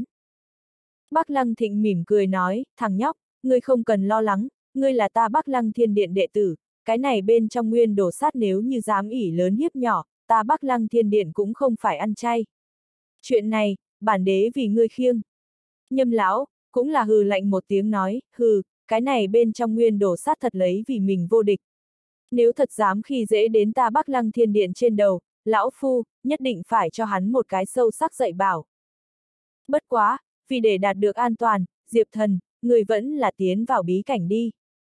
Bắc Lăng Thịnh mỉm cười nói, thằng nhóc, ngươi không cần lo lắng, ngươi là ta Bắc Lăng Thiên Điện đệ tử, cái này bên trong Nguyên Đồ Sát nếu như dám ỷ lớn hiếp nhỏ, ta Bắc Lăng Thiên Điện cũng không phải ăn chay. Chuyện này, bản đế vì ngươi khiêng. Nhâm lão, cũng là hừ lạnh một tiếng nói, hừ, cái này bên trong Nguyên Đồ Sát thật lấy vì mình vô địch. Nếu thật dám khi dễ đến ta Bắc Lăng Thiên Điện trên đầu, lão phu, nhất định phải cho hắn một cái sâu sắc dạy bảo. Bất quá, vì để đạt được an toàn, Diệp Thần, người vẫn là tiến vào bí cảnh đi.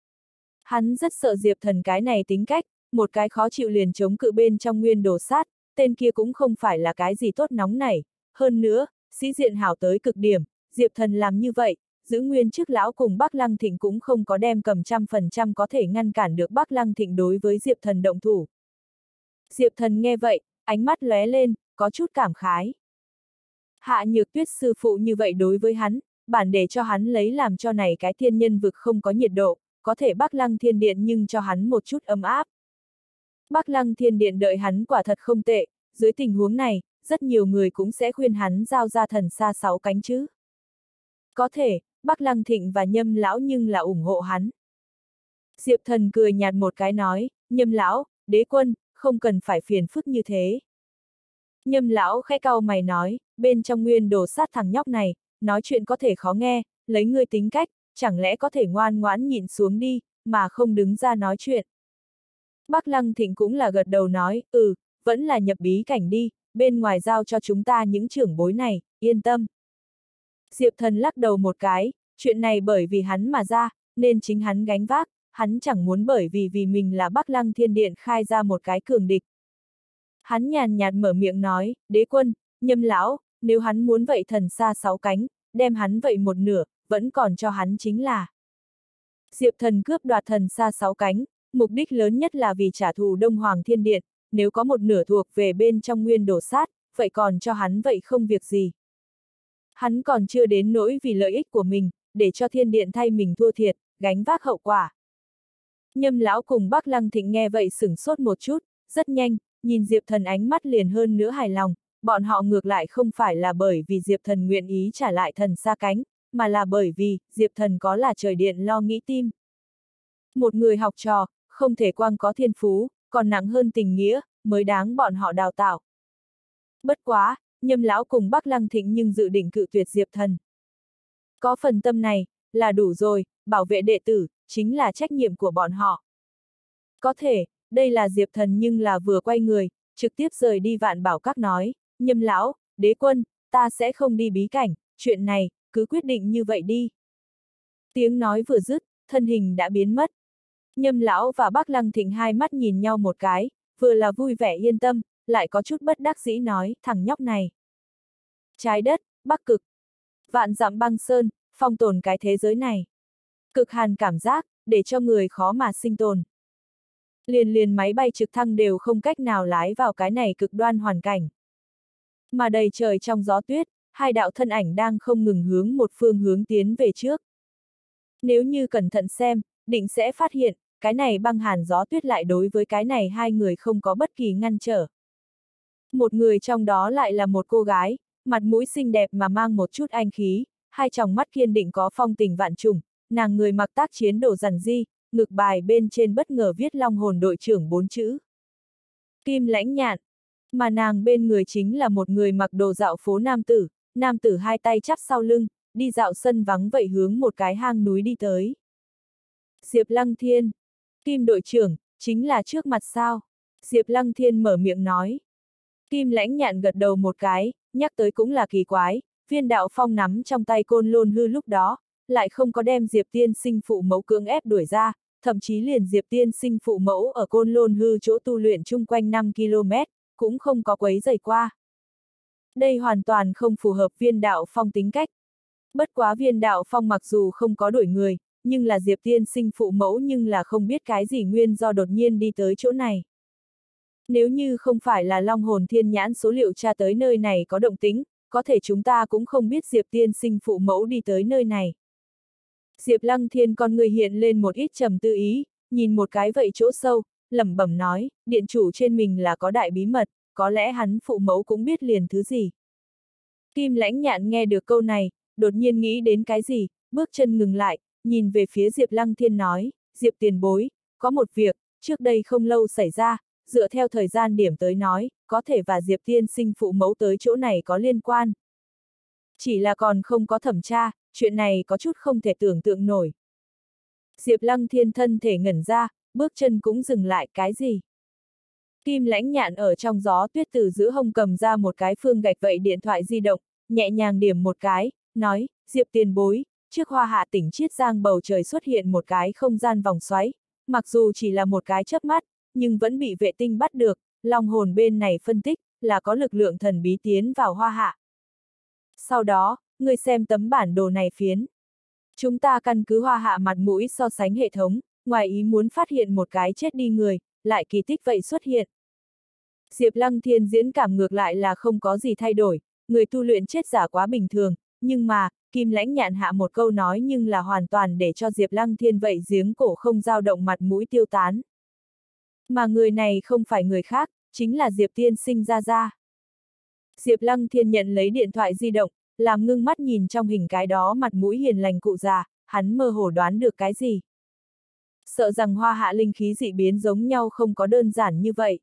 Hắn rất sợ Diệp Thần cái này tính cách, một cái khó chịu liền chống cự bên trong Nguyên Đồ Sát, tên kia cũng không phải là cái gì tốt nóng nảy, hơn nữa, sĩ diện hảo tới cực điểm, Diệp Thần làm như vậy, giữ nguyên chức lão cùng Bắc Lăng Thịnh cũng không có đem cầm 100% có thể ngăn cản được Bắc Lăng Thịnh đối với Diệp Thần động thủ. Diệp Thần nghe vậy, ánh mắt lóe lên, có chút cảm khái. Hạ Nhược Tuyết sư phụ như vậy đối với hắn, bản để cho hắn lấy làm cho này cái thiên nhân vực không có nhiệt độ, có thể Bắc Lăng Thiên Điện nhưng cho hắn một chút ấm áp. Bắc Lăng Thiên Điện đợi hắn quả thật không tệ, dưới tình huống này, rất nhiều người cũng sẽ khuyên hắn giao ra thần xa 6 cánh chứ. Có thể, Bắc Lăng Thịnh và Nhâm lão nhưng là ủng hộ hắn. Diệp Thần cười nhạt một cái nói, Nhâm lão, đế quân, không cần phải phiền phức như thế. Nhâm lão khẽ cau mày nói, bên trong nguyên đồ sát thằng nhóc này, nói chuyện có thể khó nghe, lấy ngươi tính cách, chẳng lẽ có thể ngoan ngoãn nhịn xuống đi, mà không đứng ra nói chuyện. Bắc Lăng Thịnh cũng là gật đầu nói, vẫn là nhập bí cảnh đi, bên ngoài giao cho chúng ta những trưởng bối này, yên tâm. Diệp Thần lắc đầu một cái, chuyện này bởi vì hắn mà ra, nên chính hắn gánh vác, hắn chẳng muốn bởi vì mình là Bắc Lăng Thiên Điện khai ra một cái cường địch. Hắn nhàn nhạt mở miệng nói, đế quân, Nhâm lão, nếu hắn muốn vậy thần xa 6 cánh, đem hắn vậy một nửa, vẫn còn cho hắn chính là. Diệp Thần cướp đoạt thần xa 6 cánh, mục đích lớn nhất là vì trả thù Đông Hoàng Thiên Điện, nếu có một nửa thuộc về bên trong nguyên đồ sát, vậy còn cho hắn vậy không việc gì. Hắn còn chưa đến nỗi vì lợi ích của mình, để cho Thiên Điện thay mình thua thiệt, gánh vác hậu quả. Nhâm lão cùng Bắc Lăng Thịnh nghe vậy sửng sốt một chút, rất nhanh, nhìn Diệp Thần ánh mắt liền hơn nữa hài lòng, bọn họ ngược lại không phải là bởi vì Diệp Thần nguyện ý trả lại thần xa cánh, mà là bởi vì, Diệp Thần có là trời điện lo nghĩ tim. Một người học trò, không thể quang có thiên phú, còn nặng hơn tình nghĩa, mới đáng bọn họ đào tạo. Bất quá, Nhâm lão cùng Bắc Lăng Thịnh nhưng dự định cự tuyệt Diệp Thần. Có phần tâm này, là đủ rồi, bảo vệ đệ tử, chính là trách nhiệm của bọn họ. Có thể, đây là Diệp Thần nhưng là vừa quay người, trực tiếp rời đi Vạn Bảo Các nói, Nhâm lão, đế quân, ta sẽ không đi bí cảnh, chuyện này, cứ quyết định như vậy đi. Tiếng nói vừa dứt, thân hình đã biến mất. Nhâm lão và Bắc Lăng Thịnh hai mắt nhìn nhau một cái, vừa là vui vẻ yên tâm, lại có chút bất đắc dĩ nói, thằng nhóc này. Trái đất, Bắc Cực. Vạn dặm băng sơn, phong tồn cái thế giới này. Cực hàn cảm giác, để cho người khó mà sinh tồn. Liền máy bay trực thăng đều không cách nào lái vào cái này cực đoan hoàn cảnh. Mà đầy trời trong gió tuyết, hai đạo thân ảnh đang không ngừng hướng một phương hướng tiến về trước. Nếu như cẩn thận xem, định sẽ phát hiện, cái này băng hàn gió tuyết lại đối với cái này hai người không có bất kỳ ngăn trở. Một người trong đó lại là một cô gái, mặt mũi xinh đẹp mà mang một chút anh khí, hai tròng mắt kiên định có phong tình vạn trùng, nàng người mặc tác chiến đồ rằn di, ngực bài bên trên bất ngờ viết Long Hồn đội trưởng 4 chữ. Kim Lãnh Nhạn, mà nàng bên người chính là một người mặc đồ dạo phố nam tử hai tay chắp sau lưng, đi dạo sân vắng vậy hướng một cái hang núi đi tới. Diệp Lăng Thiên, Kim đội trưởng, chính là trước mặt sao? Diệp Lăng Thiên mở miệng nói. Kim Lãnh Nhạn gật đầu một cái, nhắc tới cũng là kỳ quái, Viên Đạo Phong nắm trong tay Côn Lôn Hư lúc đó, lại không có đem Diệp tiên sinh phụ mẫu cưỡng ép đuổi ra, thậm chí liền Diệp tiên sinh phụ mẫu ở Côn Lôn Hư chỗ tu luyện chung quanh 5 km, cũng không có quấy rầy qua. Đây hoàn toàn không phù hợp Viên Đạo Phong tính cách. Bất quá Viên Đạo Phong mặc dù không có đuổi người, nhưng là Diệp tiên sinh phụ mẫu nhưng là không biết cái gì nguyên do đột nhiên đi tới chỗ này. Nếu như không phải là Long Hồn Thiên Nhãn số liệu tra tới nơi này có động tính, có thể chúng ta cũng không biết Diệp tiên sinh phụ mẫu đi tới nơi này. Diệp Lăng Thiên con người hiện lên một ít trầm tư ý, nhìn một cái vậy chỗ sâu, lẩm bẩm nói, điện chủ trên mình là có đại bí mật, có lẽ hắn phụ mẫu cũng biết liền thứ gì. Kim Lãnh Nhạn nghe được câu này, đột nhiên nghĩ đến cái gì, bước chân ngừng lại, nhìn về phía Diệp Lăng Thiên nói, Diệp tiền bối, có một việc, trước đây không lâu xảy ra, dựa theo thời gian điểm tới nói, có thể và Diệp tiên sinh phụ mẫu tới chỗ này có liên quan. Chỉ là còn không có thẩm tra, chuyện này có chút không thể tưởng tượng nổi. Diệp Lăng Thiên thân thể ngẩn ra, bước chân cũng dừng lại, cái gì? Kim Lãnh Nhạn ở trong gió tuyết từ giữa hông cầm ra một cái phương gạch vậy điện thoại di động, nhẹ nhàng điểm một cái, nói, Diệp tiền bối, trước Hoa Hạ tỉnh Chiết Giang bầu trời xuất hiện một cái không gian vòng xoáy, mặc dù chỉ là một cái chớp mắt, nhưng vẫn bị vệ tinh bắt được, Long Hồn bên này phân tích, là có lực lượng thần bí tiến vào Hoa Hạ. Sau đó, người xem tấm bản đồ này phiến. Chúng ta căn cứ Hoa Hạ mặt mũi so sánh hệ thống, ngoài ý muốn phát hiện một cái chết đi người, lại kỳ tích vậy xuất hiện. Diệp Lăng Thiên diễn cảm ngược lại là không có gì thay đổi, người tu luyện chết giả quá bình thường, nhưng mà, Kim Lãnh Nhạn hạ một câu nói nhưng là hoàn toàn để cho Diệp Lăng Thiên vậy giếng cổ không dao động mặt mũi tiêu tán. Mà người này không phải người khác, chính là Diệp Tiên Sinh Gia Gia. Diệp Lăng Thiên nhận lấy điện thoại di động, làm ngưng mắt nhìn trong hình cái đó mặt mũi hiền lành cụ già, hắn mơ hồ đoán được cái gì. Sợ rằng hoa hạ linh khí dị biến giống nhau không có đơn giản như vậy.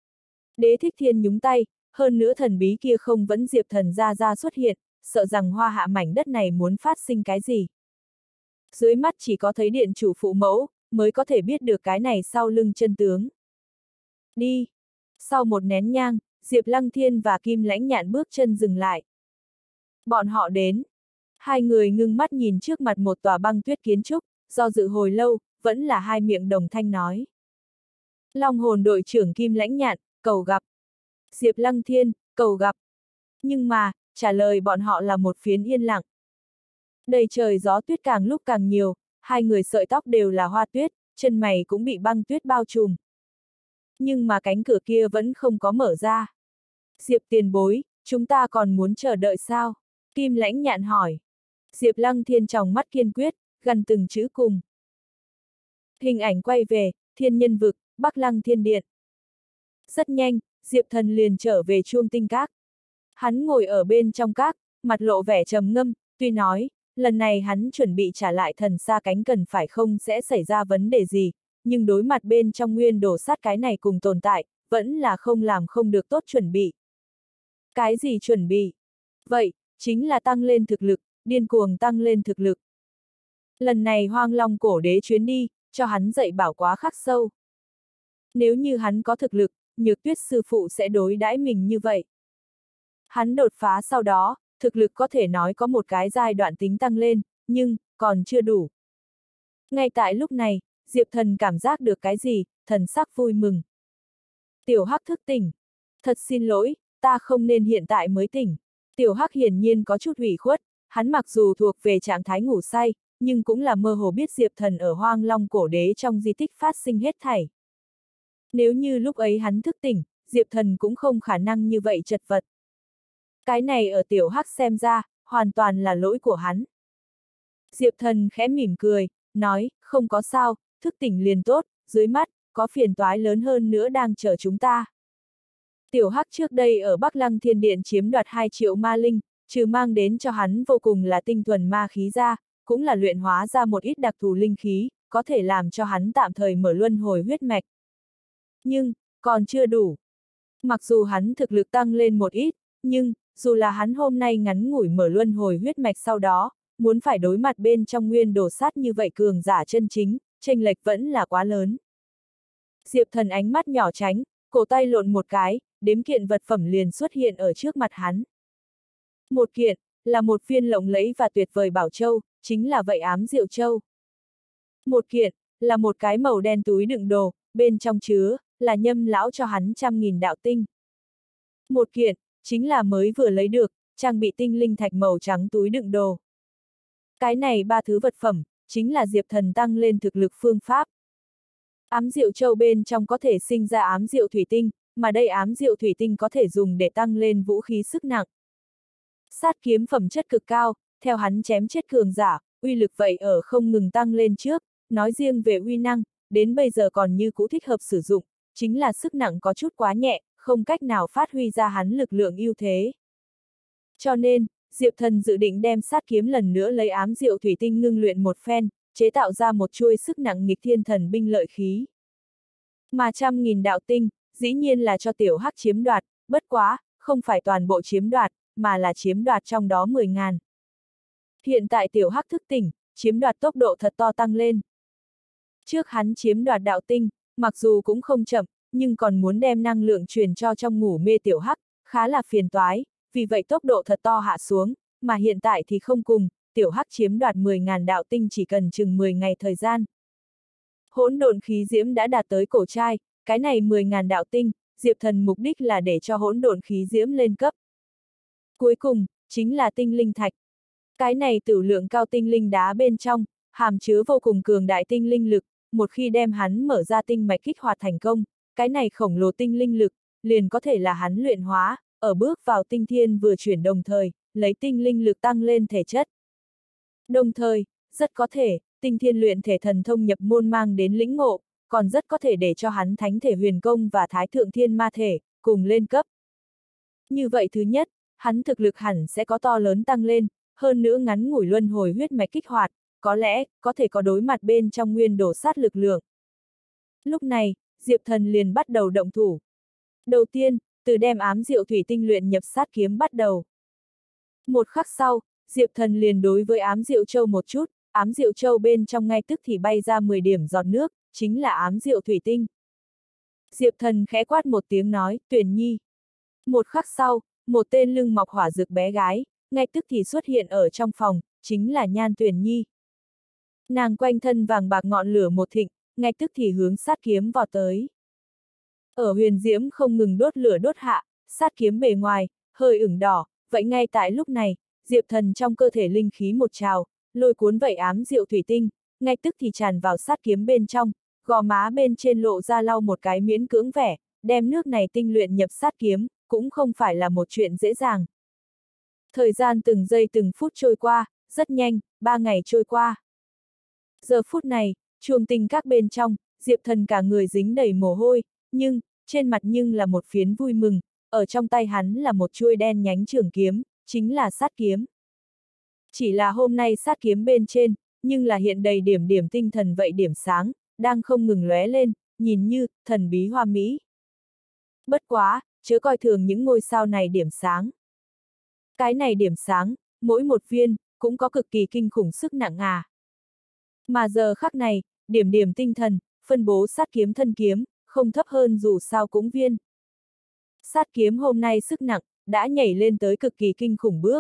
Đế Thích Thiên nhúng tay, hơn nữa thần bí kia không vẫn Diệp Thần Gia Gia xuất hiện, sợ rằng hoa hạ mảnh đất này muốn phát sinh cái gì. Dưới mắt chỉ có thấy điện chủ phụ mẫu, mới có thể biết được cái này sau lưng chân tướng. Đi! Sau một nén nhang, Diệp Lăng Thiên và Kim Lãnh Nhạn bước chân dừng lại. Bọn họ đến. Hai người ngưng mắt nhìn trước mặt một tòa băng tuyết kiến trúc, do dự hồi lâu, vẫn là hai miệng đồng thanh nói. Long hồn đội trưởng Kim Lãnh Nhạn, cầu gặp. Diệp Lăng Thiên, cầu gặp. Nhưng mà, trả lời bọn họ là một phiến yên lặng. Đầy trời gió tuyết càng lúc càng nhiều, hai người sợi tóc đều là hoa tuyết, chân mày cũng bị băng tuyết bao trùm. Nhưng mà cánh cửa kia vẫn không có mở ra. Diệp tiền bối, chúng ta còn muốn chờ đợi sao? Kim Lãnh Nhạn hỏi. Diệp Lăng Thiên tròng mắt kiên quyết, gần từng chữ cùng. Hình ảnh quay về, Thiên Nhân Vực, Bắc Lăng Thiên Điện. Rất nhanh, Diệp Thần liền trở về Chuông Tinh Các. Hắn ngồi ở bên trong các, mặt lộ vẻ trầm ngâm, tuy nói, lần này hắn chuẩn bị trả lại thần xa cánh cần phải không sẽ xảy ra vấn đề gì, nhưng đối mặt bên trong nguyên đồ sát cái này cùng tồn tại, vẫn là không làm không được tốt chuẩn bị. Cái gì chuẩn bị? Vậy, chính là tăng lên thực lực, điên cuồng tăng lên thực lực. Lần này Hoang Long cổ đế chuyến đi, cho hắn dạy bảo quá khắc sâu. Nếu như hắn có thực lực, Nhược Tuyết sư phụ sẽ đối đãi mình như vậy. Hắn đột phá sau đó, thực lực có thể nói có một cái giai đoạn tính tăng lên, nhưng, còn chưa đủ. Ngay tại lúc này, Diệp Thần cảm giác được cái gì, thần sắc vui mừng. Tiểu Hắc thức tỉnh. Thật xin lỗi, ta không nên hiện tại mới tỉnh. Tiểu Hắc hiển nhiên có chút ủy khuất, hắn mặc dù thuộc về trạng thái ngủ say, nhưng cũng là mơ hồ biết Diệp Thần ở Hoang Long cổ đế trong di tích phát sinh hết thảy. Nếu như lúc ấy hắn thức tỉnh, Diệp Thần cũng không khả năng như vậy chật vật. Cái này ở Tiểu Hắc xem ra, hoàn toàn là lỗi của hắn. Diệp Thần khẽ mỉm cười, nói, không có sao, thức tỉnh liền tốt, dưới mắt, có phiền toái lớn hơn nữa đang chờ chúng ta. Tiểu Hắc trước đây ở Bắc Lăng Thiên Điện chiếm đoạt 2 triệu ma linh, trừ mang đến cho hắn vô cùng là tinh thuần ma khí ra, cũng là luyện hóa ra một ít đặc thù linh khí, có thể làm cho hắn tạm thời mở luân hồi huyết mạch. Nhưng, còn chưa đủ. Mặc dù hắn thực lực tăng lên một ít, nhưng, dù là hắn hôm nay ngắn ngủi mở luân hồi huyết mạch sau đó, muốn phải đối mặt bên trong nguyên đồ sát như vậy cường giả chân chính, chênh lệch vẫn là quá lớn. Diệp Thần ánh mắt nhỏ tránh, cổ tay lộn một cái, đếm kiện vật phẩm liền xuất hiện ở trước mặt hắn. Một kiện, là một viên lộng lẫy và tuyệt vời bảo châu, chính là vậy ám diệu châu. Một kiện, là một cái màu đen túi đựng đồ, bên trong chứa, là Nhâm lão cho hắn 100.000 đạo tinh. Một kiện, chính là mới vừa lấy được, trang bị tinh linh thạch màu trắng túi đựng đồ. Cái này ba thứ vật phẩm, chính là Diệp Thần tăng lên thực lực phương pháp. Ám diệu châu bên trong có thể sinh ra ám diệu thủy tinh, mà đây ám diệu thủy tinh có thể dùng để tăng lên vũ khí sức nặng. Sát kiếm phẩm chất cực cao, theo hắn chém chết cường giả, uy lực vậy ở không ngừng tăng lên trước, nói riêng về uy năng, đến bây giờ còn như cũ thích hợp sử dụng, chính là sức nặng có chút quá nhẹ, không cách nào phát huy ra hắn lực lượng ưu thế. Cho nên, Diệp Thần dự định đem sát kiếm lần nữa lấy ám diệu thủy tinh ngưng luyện một phen, chế tạo ra một chuôi sức nặng nghịch thiên thần binh lợi khí. Mà 100.000 đạo tinh, dĩ nhiên là cho Tiểu Hắc chiếm đoạt, bất quá, không phải toàn bộ chiếm đoạt, mà là chiếm đoạt trong đó 10.000. Hiện tại Tiểu Hắc thức tỉnh, chiếm đoạt tốc độ thật to tăng lên. Trước hắn chiếm đoạt đạo tinh, mặc dù cũng không chậm, nhưng còn muốn đem năng lượng truyền cho trong ngủ mê Tiểu Hắc, khá là phiền toái, vì vậy tốc độ thật to hạ xuống, mà hiện tại thì không cùng, Tiểu Hắc chiếm đoạt 10.000 đạo tinh chỉ cần chừng 10 ngày thời gian. Hỗn độn khí diễm đã đạt tới cổ trai, cái này 10.000 đạo tinh, Diệp Thần mục đích là để cho hỗn độn khí diễm lên cấp. Cuối cùng, chính là tinh linh thạch. Cái này tử lượng cao tinh linh đá bên trong, hàm chứa vô cùng cường đại tinh linh lực, một khi đem hắn mở ra tinh mạch kích hoạt thành công, cái này khổng lồ tinh linh lực, liền có thể là hắn luyện hóa, ở bước vào tinh thiên vừa chuyển đồng thời, lấy tinh linh lực tăng lên thể chất. Đồng thời, rất có thể, tinh thiên luyện thể thần thông nhập môn mang đến lĩnh ngộ, còn rất có thể để cho hắn thánh thể huyền công và thái thượng thiên ma thể, cùng lên cấp. Như vậy thứ nhất, hắn thực lực hẳn sẽ có to lớn tăng lên, hơn nữa ngắn ngủi luân hồi huyết mạch kích hoạt, có lẽ, có thể có đối mặt bên trong nguyên đổ sát lực lượng. Lúc này, Diệp Thần liền bắt đầu động thủ. Đầu tiên, từ đem ám diệu thủy tinh luyện nhập sát kiếm bắt đầu. Một khắc sau, Diệp Thần liền đối với ám diệu châu một chút, ám diệu châu bên trong ngay tức thì bay ra 10 điểm giọt nước, chính là ám diệu thủy tinh. Diệp Thần khẽ quát một tiếng nói, Tuyển Nhi. Một khắc sau, một tên lưng mọc hỏa rực bé gái, ngay tức thì xuất hiện ở trong phòng, chính là Nhan Tuyển Nhi. Nàng quanh thân vàng bạc ngọn lửa một thịnh, ngay tức thì hướng sát kiếm vào tới. Ở huyền diễm không ngừng đốt lửa đốt hạ, sát kiếm bề ngoài, hơi ửng đỏ, vậy ngay tại lúc này, Diệp Thần trong cơ thể linh khí một trào, lôi cuốn vậy ám diệu thủy tinh, ngay tức thì tràn vào sát kiếm bên trong, gò má bên trên lộ ra lau một cái miễn cưỡng vẻ, đem nước này tinh luyện nhập sát kiếm, cũng không phải là một chuyện dễ dàng. Thời gian từng giây từng phút trôi qua, rất nhanh, 3 ngày trôi qua. Giờ phút này, chuông tinh các bên trong, Diệp Thần cả người dính đầy mồ hôi, nhưng, trên mặt nhưng là một phiến vui mừng, ở trong tay hắn là một chuôi đen nhánh trường kiếm, chính là sát kiếm. Chỉ là hôm nay sát kiếm bên trên, nhưng là hiện đầy điểm điểm tinh thần vậy điểm sáng, đang không ngừng lóe lên, nhìn như, thần bí hoa mỹ. Bất quá, chớ coi thường những ngôi sao này điểm sáng. Cái này điểm sáng, mỗi một viên, cũng có cực kỳ kinh khủng sức nặng à. Mà giờ khắc này, điểm điểm tinh thần, phân bố sát kiếm thân kiếm, không thấp hơn dù sao cũng viên. Sát kiếm hôm nay sức nặng, đã nhảy lên tới cực kỳ kinh khủng bước.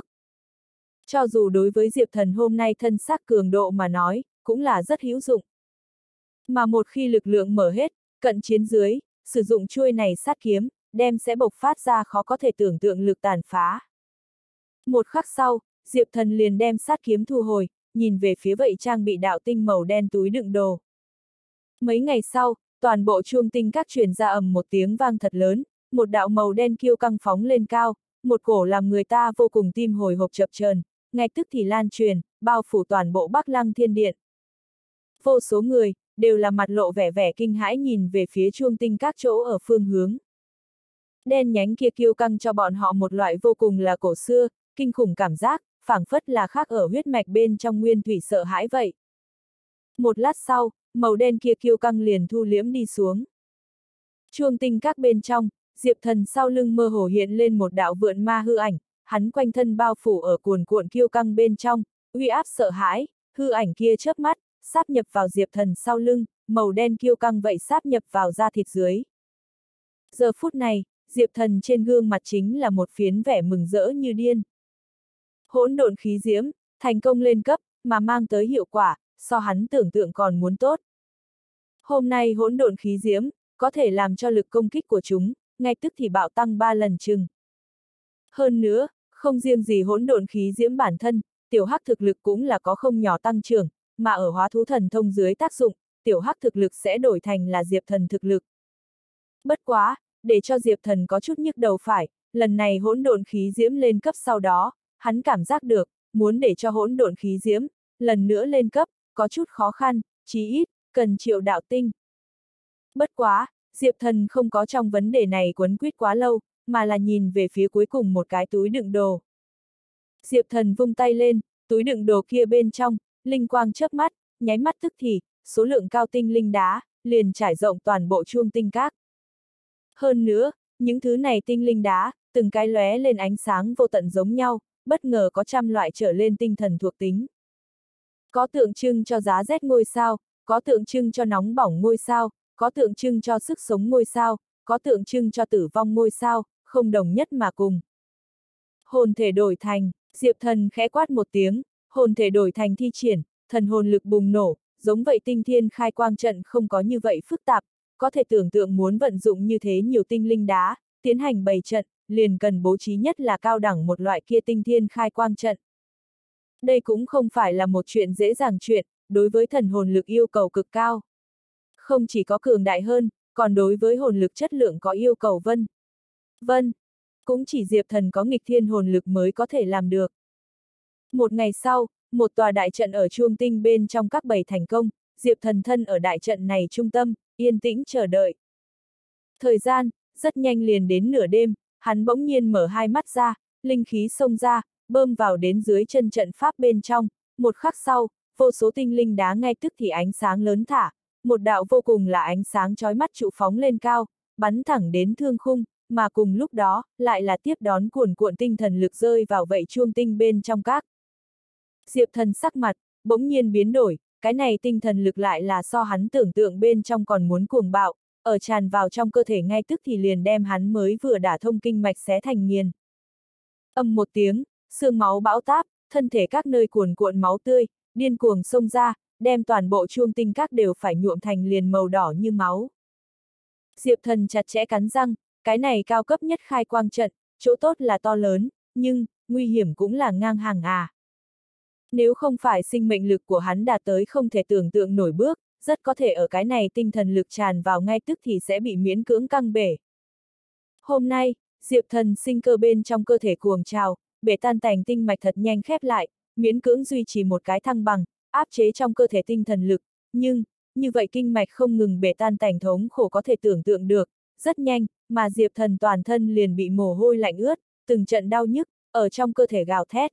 Cho dù đối với Diệp Thần hôm nay thân xác cường độ mà nói, cũng là rất hữu dụng. Mà một khi lực lượng mở hết, cận chiến dưới, sử dụng chuôi này sát kiếm, đem sẽ bộc phát ra khó có thể tưởng tượng lực tàn phá. Một khắc sau, Diệp Thần liền đem sát kiếm thu hồi, nhìn về phía vậy trang bị đạo tinh màu đen túi đựng đồ. Mấy ngày sau, toàn bộ chuông tinh các truyền ra ầm một tiếng vang thật lớn, một đạo màu đen kiêu căng phóng lên cao, một cổ làm người ta vô cùng tim hồi hộp chập chờn, ngay tức thì lan truyền, bao phủ toàn bộ Bắc Lăng Thiên Điện. Vô số người, đều là mặt lộ vẻ vẻ kinh hãi nhìn về phía chuông tinh các chỗ ở phương hướng. Đen nhánh kia kiêu căng cho bọn họ một loại vô cùng là cổ xưa, kinh khủng cảm giác, phảng phất là khác ở huyết mạch bên trong nguyên thủy sợ hãi vậy. Một lát sau, màu đen kia kiêu căng liền thu liễm đi xuống. Chuông tinh các bên trong, Diệp Thần sau lưng mơ hồ hiện lên một đạo vượn ma hư ảnh, hắn quanh thân bao phủ ở cuồn cuộn kiêu căng bên trong, uy áp sợ hãi, hư ảnh kia chớp mắt, sáp nhập vào Diệp Thần sau lưng, màu đen kiêu căng vậy sáp nhập vào da thịt dưới. Giờ phút này, Diệp Thần trên gương mặt chính là một phiến vẻ mừng rỡ như điên. Hỗn độn khí diễm, thành công lên cấp, mà mang tới hiệu quả, so hắn tưởng tượng còn muốn tốt. Hôm nay hỗn độn khí diễm, có thể làm cho lực công kích của chúng, ngay tức thì bạo tăng 3 lần chừng. Hơn nữa, không riêng gì hỗn độn khí diễm bản thân, tiểu hắc thực lực cũng là có không nhỏ tăng trưởng, mà ở hóa thú thần thông dưới tác dụng, tiểu hắc thực lực sẽ đổi thành là Diệp Thần thực lực. Bất quá, để cho Diệp Thần có chút nhức đầu phải, lần này hỗn độn khí diễm lên cấp sau đó, hắn cảm giác được, muốn để cho hỗn độn khí diễm, lần nữa lên cấp, có chút khó khăn, chí ít, cần triệu đạo tinh. Bất quá, Diệp Thần không có trong vấn đề này quấn quýt quá lâu, mà là nhìn về phía cuối cùng một cái túi đựng đồ. Diệp Thần vung tay lên, túi đựng đồ kia bên trong, linh quang chớp mắt, nháy mắt tức thì, số lượng cao tinh linh đá, liền trải rộng toàn bộ chuông tinh các. Hơn nữa, những thứ này tinh linh đá, từng cái lóe lên ánh sáng vô tận giống nhau, bất ngờ có trăm loại trở lên tinh thần thuộc tính. Có tượng trưng cho giá rét ngôi sao, có tượng trưng cho nóng bỏng ngôi sao, có tượng trưng cho sức sống ngôi sao, có tượng trưng cho tử vong ngôi sao, không đồng nhất mà cùng. Hồn thể đổi thành, Diệp Thần khẽ quát một tiếng, hồn thể đổi thành thi triển, thần hồn lực bùng nổ, giống vậy tinh thiên khai quang trận không có như vậy phức tạp, có thể tưởng tượng muốn vận dụng như thế nhiều tinh linh đá, tiến hành bày trận, liền cần bố trí nhất là cao đẳng một loại kia tinh thiên khai quang trận. Đây cũng không phải là một chuyện dễ dàng chuyện, đối với thần hồn lực yêu cầu cực cao. Không chỉ có cường đại hơn, còn đối với hồn lực chất lượng có yêu cầu vân. cũng chỉ Diệp Thần có nghịch thiên hồn lực mới có thể làm được. Một ngày sau, một tòa đại trận ở Chuông Tinh bên trong các bầy thành công, Diệp Thần thân ở đại trận này trung tâm, yên tĩnh chờ đợi. Thời gian, rất nhanh liền đến nửa đêm, hắn bỗng nhiên mở hai mắt ra, linh khí xông ra, bơm vào đến dưới chân trận pháp bên trong, một khắc sau, vô số tinh linh đá ngay tức thì ánh sáng lớn thả, một đạo vô cùng là ánh sáng chói mắt trụ phóng lên cao, bắn thẳng đến thương khung, mà cùng lúc đó, lại là tiếp đón cuồn cuộn tinh thần lực rơi vào vậy Chuông Tinh bên trong các. Diệp Thần sắc mặt, bỗng nhiên biến đổi, cái này tinh thần lực lại là so hắn tưởng tượng bên trong còn muốn cuồng bạo, ở tràn vào trong cơ thể ngay tức thì liền đem hắn mới vừa đả thông kinh mạch xé thành nghiền. Âm một tiếng, xương máu bão táp, thân thể các nơi cuồn cuộn máu tươi, điên cuồng xông ra, đem toàn bộ Chuông Tinh các đều phải nhuộm thành liền màu đỏ như máu. Diệp Thần chặt chẽ cắn răng, cái này cao cấp nhất khai quang trận, chỗ tốt là to lớn, nhưng, nguy hiểm cũng là ngang hàng à. Nếu không phải sinh mệnh lực của hắn đạt tới không thể tưởng tượng nổi bước, rất có thể ở cái này tinh thần lực tràn vào ngay tức thì sẽ bị miễn cưỡng căng bể. Hôm nay, Diệp Thần sinh cơ bên trong cơ thể cuồng trào, bể tan tành tinh mạch thật nhanh khép lại, miễn cưỡng duy trì một cái thăng bằng, áp chế trong cơ thể tinh thần lực, nhưng, như vậy kinh mạch không ngừng bể tan tành thống khổ có thể tưởng tượng được, rất nhanh, mà Diệp Thần toàn thân liền bị mồ hôi lạnh ướt, từng trận đau nhức, ở trong cơ thể gào thét.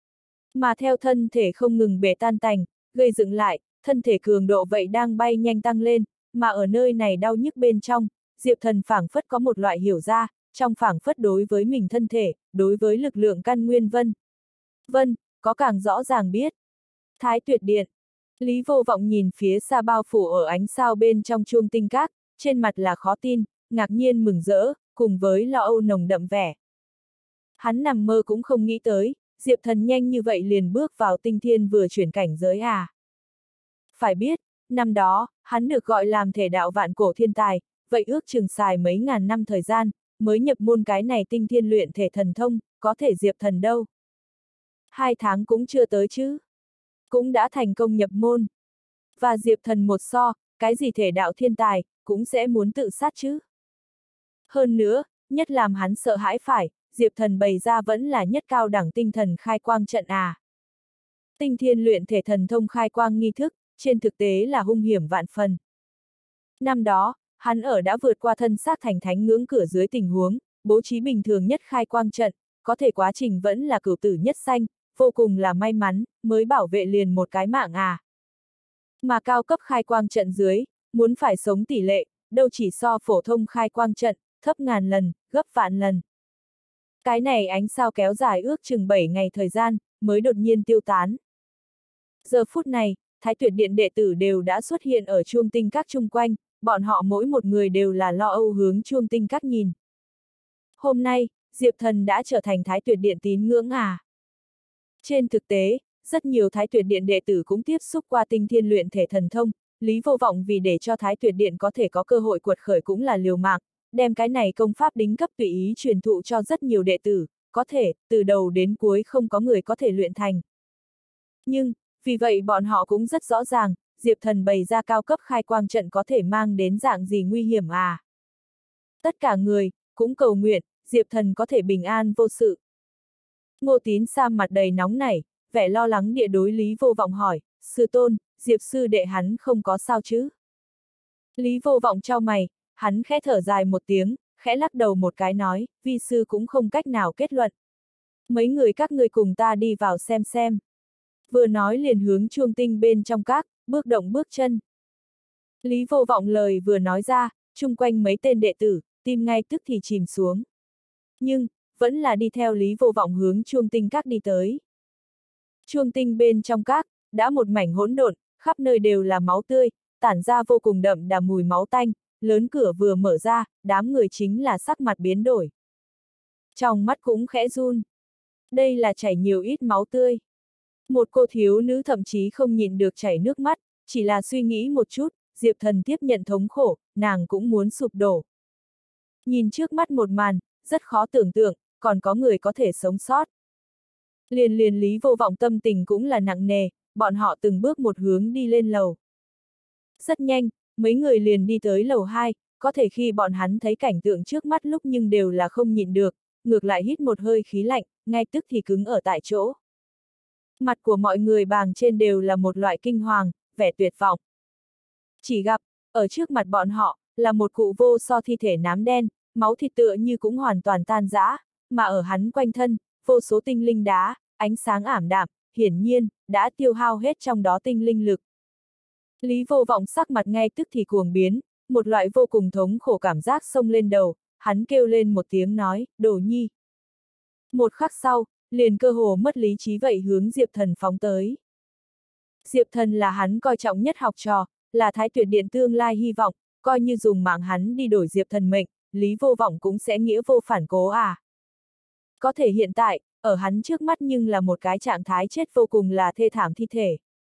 Mà theo thân thể không ngừng bể tan tành, gây dựng lại, thân thể cường độ vậy đang bay nhanh tăng lên, mà ở nơi này đau nhức bên trong, Diệp Thần phảng phất có một loại hiểu ra, trong phảng phất đối với mình thân thể, đối với lực lượng căn nguyên vân, có càng rõ ràng biết. Thái Tuyệt Điện. Lý Vô Vọng nhìn phía xa bao phủ ở ánh sao bên trong Chuông Tinh các, trên mặt là khó tin, ngạc nhiên mừng rỡ, cùng với lo âu nồng đậm vẻ. Hắn nằm mơ cũng không nghĩ tới, Diệp Thần nhanh như vậy liền bước vào tinh thiên vừa chuyển cảnh giới à. Phải biết, năm đó, hắn được gọi làm thể đạo vạn cổ thiên tài, vậy ước chừng xài mấy ngàn năm thời gian, mới nhập môn cái này tinh thiên luyện thể thần thông, có thể Diệp Thần đâu. 2 tháng cũng chưa tới chứ. Cũng đã thành công nhập môn. Và Diệp Thần một so, cái gì thể đạo thiên tài, cũng sẽ muốn tự sát chứ. Hơn nữa, nhất làm hắn sợ hãi phải, Diệp Thần bày ra vẫn là nhất cao đẳng tinh thần khai quang trận à. Tinh thiên luyện thể thần thông khai quang nghi thức, trên thực tế là hung hiểm vạn phần. Năm đó, hắn ở đã vượt qua thân xác thành thánh ngưỡng cửa dưới tình huống, bố trí bình thường nhất khai quang trận, có thể quá trình vẫn là cửu tử nhất sanh, vô cùng là may mắn, mới bảo vệ liền một cái mạng à. Mà cao cấp khai quang trận dưới, muốn phải sống tỷ lệ, đâu chỉ so phổ thông khai quang trận, thấp ngàn lần, gấp vạn lần. Cái này ánh sao kéo dài ước chừng 7 ngày thời gian, mới đột nhiên tiêu tán. Giờ phút này, Thái Tuyệt Điện đệ tử đều đã xuất hiện ở Chuông Tinh các chung quanh, bọn họ mỗi một người đều là lo âu hướng Chuông Tinh các nhìn. Hôm nay, Diệp Thần đã trở thành Thái Tuyệt Điện tín ngưỡng à. Trên thực tế, rất nhiều Thái Tuyệt Điện đệ tử cũng tiếp xúc qua tinh thiên luyện thể thần thông, Lý Vô Vọng vì để cho Thái Tuyệt Điện có thể có cơ hội quật khởi cũng là liều mạng, đem cái này công pháp đính cấp tùy ý truyền thụ cho rất nhiều đệ tử, có thể, từ đầu đến cuối không có người có thể luyện thành. Nhưng, vì vậy bọn họ cũng rất rõ ràng, Diệp Thần bày ra cao cấp khai quang trận có thể mang đến dạng gì nguy hiểm à. Tất cả người, cũng cầu nguyện, Diệp Thần có thể bình an vô sự. Ngô Tín Sam mặt đầy nóng nảy, vẻ lo lắng địa đối Lý Vô Vọng hỏi, sư tôn, Diệp sư đệ hắn không có sao chứ? Lý Vô Vọng chau mày, hắn khẽ thở dài một tiếng, khẽ lắc đầu một cái nói, vi sư cũng không cách nào kết luận. Mấy người các ngươi cùng ta đi vào xem. Vừa nói liền hướng Chuông Tinh bên trong các, bước động bước chân. Lý Vô Vọng lời vừa nói ra, chung quanh mấy tên đệ tử, tim ngay tức thì chìm xuống. Nhưng, vẫn là đi theo Lý Vô Vọng hướng Chuông Tinh các đi tới. Chuông Tinh bên trong các, đã một mảnh hỗn độn, khắp nơi đều là máu tươi, tản ra vô cùng đậm đà mùi máu tanh, lớn cửa vừa mở ra, đám người chính là sắc mặt biến đổi. Trong mắt cũng khẽ run. Đây là chảy nhiều ít máu tươi. Một cô thiếu nữ thậm chí không nhịn được chảy nước mắt, chỉ là suy nghĩ một chút, Diệp Thần tiếp nhận thống khổ, nàng cũng muốn sụp đổ. Nhìn trước mắt một màn, rất khó tưởng tượng, còn có người có thể sống sót. Liền Lý Vô Vọng tâm tình cũng là nặng nề, bọn họ từng bước một hướng đi lên lầu. Rất nhanh, mấy người liền đi tới lầu 2, có thể khi bọn hắn thấy cảnh tượng trước mắt lúc nhưng đều là không nhịn được, ngược lại hít một hơi khí lạnh, ngay tức thì cứng ở tại chỗ. Mặt của mọi người bàng trên đều là một loại kinh hoàng, vẻ tuyệt vọng. Chỉ gặp, ở trước mặt bọn họ, là một cụ vô so thi thể nám đen, máu thịt tựa như cũng hoàn toàn tan rã, mà ở hắn quanh thân, vô số tinh linh đá, ánh sáng ảm đạm, hiển nhiên, đã tiêu hao hết trong đó tinh linh lực. Lý Vô Vọng sắc mặt ngay tức thì cuồng biến, một loại vô cùng thống khổ cảm giác xông lên đầu, hắn kêu lên một tiếng nói, Đồ Nhi. Một khắc sau, liền cơ hồ mất lý trí vậy hướng Diệp Thần phóng tới. Diệp Thần là hắn coi trọng nhất học trò, là Thái Tuyệt Điện tương lai hy vọng, coi như dùng mạng hắn đi đổi Diệp Thần mệnh, Lý Vô Vọng cũng sẽ nghĩa vô phản cố à. Có thể hiện tại, ở hắn trước mắt nhưng là một cái trạng thái chết vô cùng là thê thảm thi thể.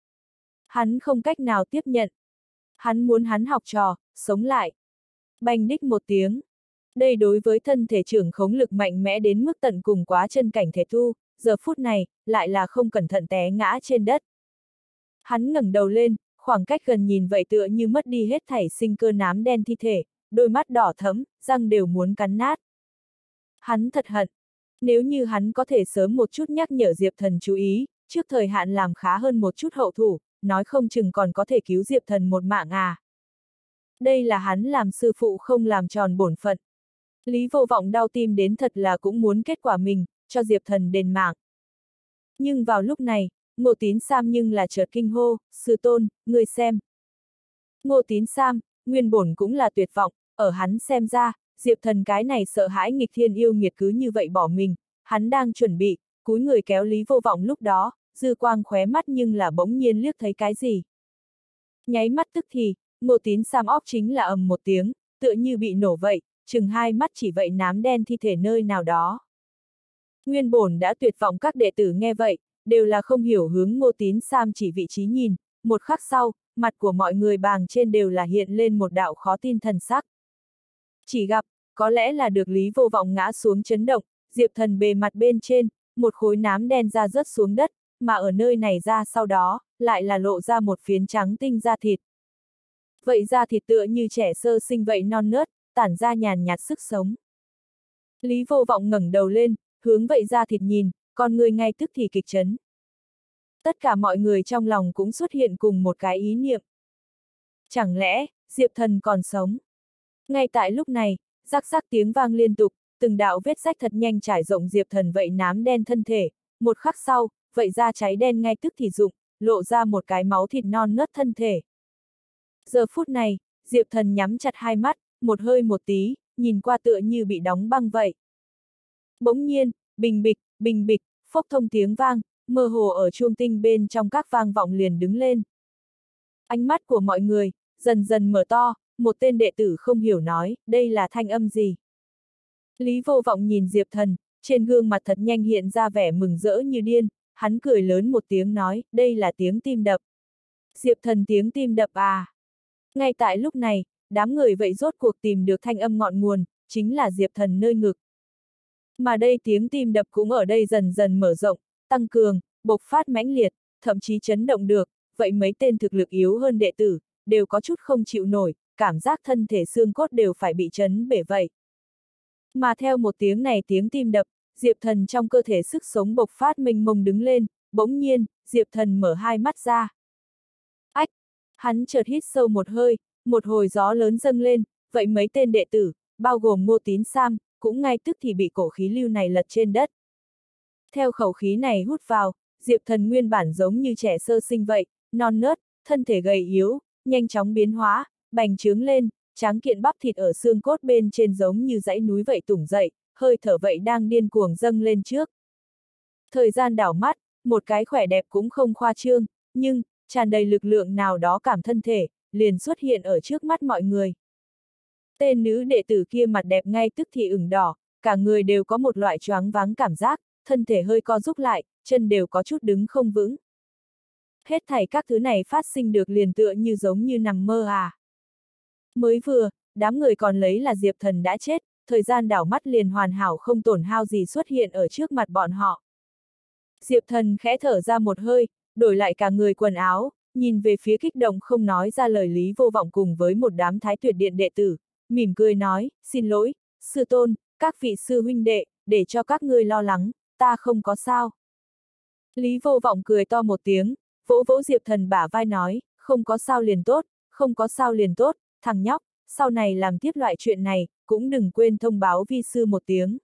Hắn không cách nào tiếp nhận. Hắn muốn hắn học trò, sống lại. Bành đích một tiếng. Đây đối với thân thể trưởng khống lực mạnh mẽ đến mức tận cùng quá chân cảnh thể tu, giờ phút này, lại là không cẩn thận té ngã trên đất. Hắn ngẩng đầu lên, khoảng cách gần nhìn vậy tựa như mất đi hết thảy sinh cơ nám đen thi thể, đôi mắt đỏ thẫm, răng đều muốn cắn nát. Hắn thật hận. Nếu như hắn có thể sớm một chút nhắc nhở Diệp Thần chú ý, trước thời hạn làm khá hơn một chút hậu thủ, nói không chừng còn có thể cứu Diệp Thần một mạng à. Đây là hắn làm sư phụ không làm tròn bổn phận. Lý Vô Vọng đau tim đến thật là cũng muốn kết quả mình, cho Diệp Thần đền mạng. Nhưng vào lúc này, Ngô Tín Sam nhưng là chợt kinh hô, sư tôn, ngươi xem. Ngô Tín Sam, nguyên bổn cũng là tuyệt vọng, ở hắn xem ra, Diệp Thần cái này sợ hãi nghịch thiên yêu nghiệt cứ như vậy bỏ mình, hắn đang chuẩn bị, cúi người kéo Lý Vô Vọng lúc đó, dư quang khóe mắt nhưng là bỗng nhiên liếc thấy cái gì. Nháy mắt tức thì, Ngô Tín Sam óc chính là ầm một tiếng, tựa như bị nổ vậy, chừng hai mắt chỉ vậy nám đen thi thể nơi nào đó. Nguyên bổn đã tuyệt vọng các đệ tử nghe vậy, đều là không hiểu hướng Ngô Tín Sam chỉ vị trí nhìn, một khắc sau, mặt của mọi người bàng trên đều là hiện lên một đạo khó tin thần sắc. Chỉ gặp, có lẽ là được Lý Vô Vọng ngã xuống chấn động, Diệp Thần bề mặt bên trên, một khối nám đen ra rớt xuống đất, mà ở nơi này ra sau đó, lại là lộ ra một phiến trắng tinh da thịt. Vậy da thịt tựa như trẻ sơ sinh vậy non nớt, tản ra nhàn nhạt sức sống. Lý Vô Vọng ngẩng đầu lên, hướng vậy da thịt nhìn, con người ngay tức thì kịch chấn. Tất cả mọi người trong lòng cũng xuất hiện cùng một cái ý niệm. Chẳng lẽ, Diệp Thần còn sống? Ngay tại lúc này, rắc rắc tiếng vang liên tục, từng đạo vết rách thật nhanh trải rộng Diệp Thần vậy nám đen thân thể, một khắc sau, vậy da cháy đen ngay tức thì rụng, lộ ra một cái máu thịt non nớt thân thể. Giờ phút này, Diệp Thần nhắm chặt hai mắt, một hơi một tí, nhìn qua tựa như bị đóng băng vậy. Bỗng nhiên, bình bịch, phốc thông tiếng vang, mơ hồ ở chuông tinh bên trong các vang vọng liền đứng lên. Ánh mắt của mọi người, dần dần mở to, một tên đệ tử không hiểu nói, đây là thanh âm gì? Lý Vô Vọng nhìn Diệp Thần, trên gương mặt thật nhanh hiện ra vẻ mừng rỡ như điên, hắn cười lớn một tiếng nói, đây là tiếng tim đập. Diệp Thần tiếng tim đập à? Ngay tại lúc này, đám người vậy rốt cuộc tìm được thanh âm ngọn nguồn, chính là Diệp Thần nơi ngực. Mà đây tiếng tim đập cũng ở đây dần dần mở rộng, tăng cường, bộc phát mãnh liệt, thậm chí chấn động được, vậy mấy tên thực lực yếu hơn đệ tử, đều có chút không chịu nổi, cảm giác thân thể xương cốt đều phải bị chấn bể vậy. Mà theo một tiếng này tiếng tim đập, Diệp Thần trong cơ thể sức sống bộc phát mênh mông đứng lên, bỗng nhiên, Diệp Thần mở hai mắt ra. Ách! Hắn chợt hít sâu một hơi, một hồi gió lớn dâng lên, vậy mấy tên đệ tử, bao gồm Ngô Tín Sam, cũng ngay tức thì bị cổ khí lưu này lật trên đất. Theo khẩu khí này hút vào, Diệp Thần nguyên bản giống như trẻ sơ sinh vậy, non nớt, thân thể gầy yếu, nhanh chóng biến hóa, bành trướng lên, tráng kiện bắp thịt ở xương cốt bên trên giống như dãy núi vậy tủng dậy, hơi thở vậy đang điên cuồng dâng lên trước. Thời gian đảo mắt, một cái khỏe đẹp cũng không khoa trương, nhưng, tràn đầy lực lượng nào đó cảm thân thể, liền xuất hiện ở trước mắt mọi người. Tên nữ đệ tử kia mặt đẹp ngay tức thì ửng đỏ, cả người đều có một loại choáng váng cảm giác, thân thể hơi co rúm lại, chân đều có chút đứng không vững. Hết thảy các thứ này phát sinh được liền tựa như giống như nằm mơ à. Mới vừa, đám người còn lấy là Diệp Thần đã chết, thời gian đảo mắt liền hoàn hảo không tổn hao gì xuất hiện ở trước mặt bọn họ. Diệp Thần khẽ thở ra một hơi, đổi lại cả người quần áo, nhìn về phía kích động không nói ra lời Lý Vô Vọng cùng với một đám Thái Tuyệt Điện đệ tử, mỉm cười nói, xin lỗi, sư tôn, các vị sư huynh đệ, để cho các ngươi lo lắng, ta không có sao. Lý Vô Vọng cười to một tiếng, vỗ vỗ Diệp Thần bả vai nói, không có sao liền tốt, không có sao liền tốt, thằng nhóc, sau này làm tiếp loại chuyện này, cũng đừng quên thông báo vi sư một tiếng.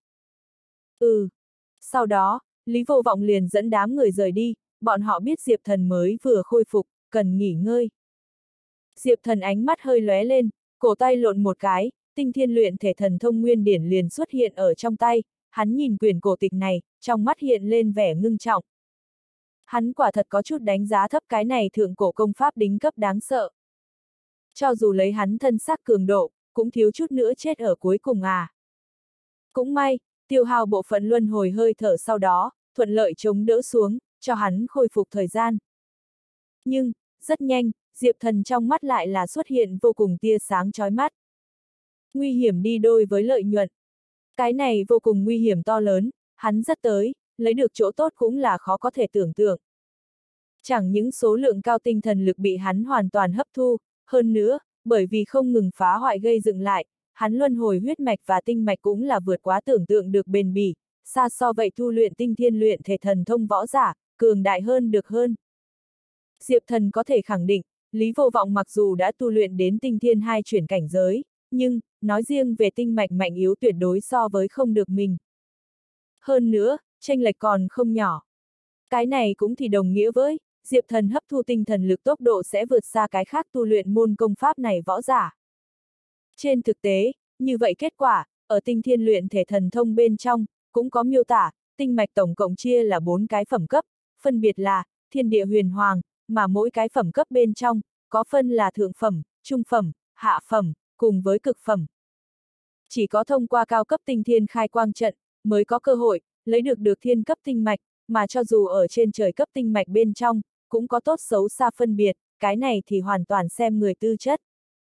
Ừ. Sau đó, Lý Vô Vọng liền dẫn đám người rời đi, bọn họ biết Diệp Thần mới vừa khôi phục, cần nghỉ ngơi. Diệp Thần ánh mắt hơi lóe lên, cổ tay lộn một cái, tinh thiên luyện thể thần thông nguyên điển liền xuất hiện ở trong tay, hắn nhìn quyển cổ tịch này, trong mắt hiện lên vẻ ngưng trọng. Hắn quả thật có chút đánh giá thấp cái này thượng cổ công pháp đính cấp đáng sợ. Cho dù lấy hắn thân xác cường độ, cũng thiếu chút nữa chết ở cuối cùng à. Cũng may, tiêu hao bộ phận luân hồi hơi thở sau đó, thuận lợi chống đỡ xuống, cho hắn khôi phục thời gian. Nhưng, rất nhanh, Diệp Thần trong mắt lại là xuất hiện vô cùng tia sáng chói mắt. Nguy hiểm đi đôi với lợi nhuận. Cái này vô cùng nguy hiểm to lớn, hắn rất tới, lấy được chỗ tốt cũng là khó có thể tưởng tượng. Chẳng những số lượng cao tinh thần lực bị hắn hoàn toàn hấp thu, hơn nữa, bởi vì không ngừng phá hoại gây dựng lại, hắn luân hồi huyết mạch và tinh mạch cũng là vượt quá tưởng tượng được bền bỉ, xa so vậy tu luyện tinh thiên luyện thể thần thông võ giả, cường đại hơn được hơn. Diệp Thần có thể khẳng định, Lý Vô Vọng mặc dù đã tu luyện đến tinh thiên 2 chuyển cảnh giới, nhưng, nói riêng về tinh mạch mạnh yếu tuyệt đối so với không được mình. Hơn nữa, chênh lệch còn không nhỏ. Cái này cũng thì đồng nghĩa với, Diệp Thần hấp thu tinh thần lực tốc độ sẽ vượt xa cái khác tu luyện môn công pháp này võ giả. Trên thực tế, như vậy kết quả, ở tinh thiên luyện thể thần thông bên trong, cũng có miêu tả, tinh mạch tổng cộng chia là 4 cái phẩm cấp, phân biệt là, thiên địa huyền hoàng, mà mỗi cái phẩm cấp bên trong, có phân là thượng phẩm, trung phẩm, hạ phẩm, cùng với cực phẩm. Chỉ có thông qua cao cấp tinh thiên khai quang trận, mới có cơ hội, lấy được thiên cấp tinh mạch, mà cho dù ở trên trời cấp tinh mạch bên trong, cũng có tốt xấu xa phân biệt, cái này thì hoàn toàn xem người tư chất.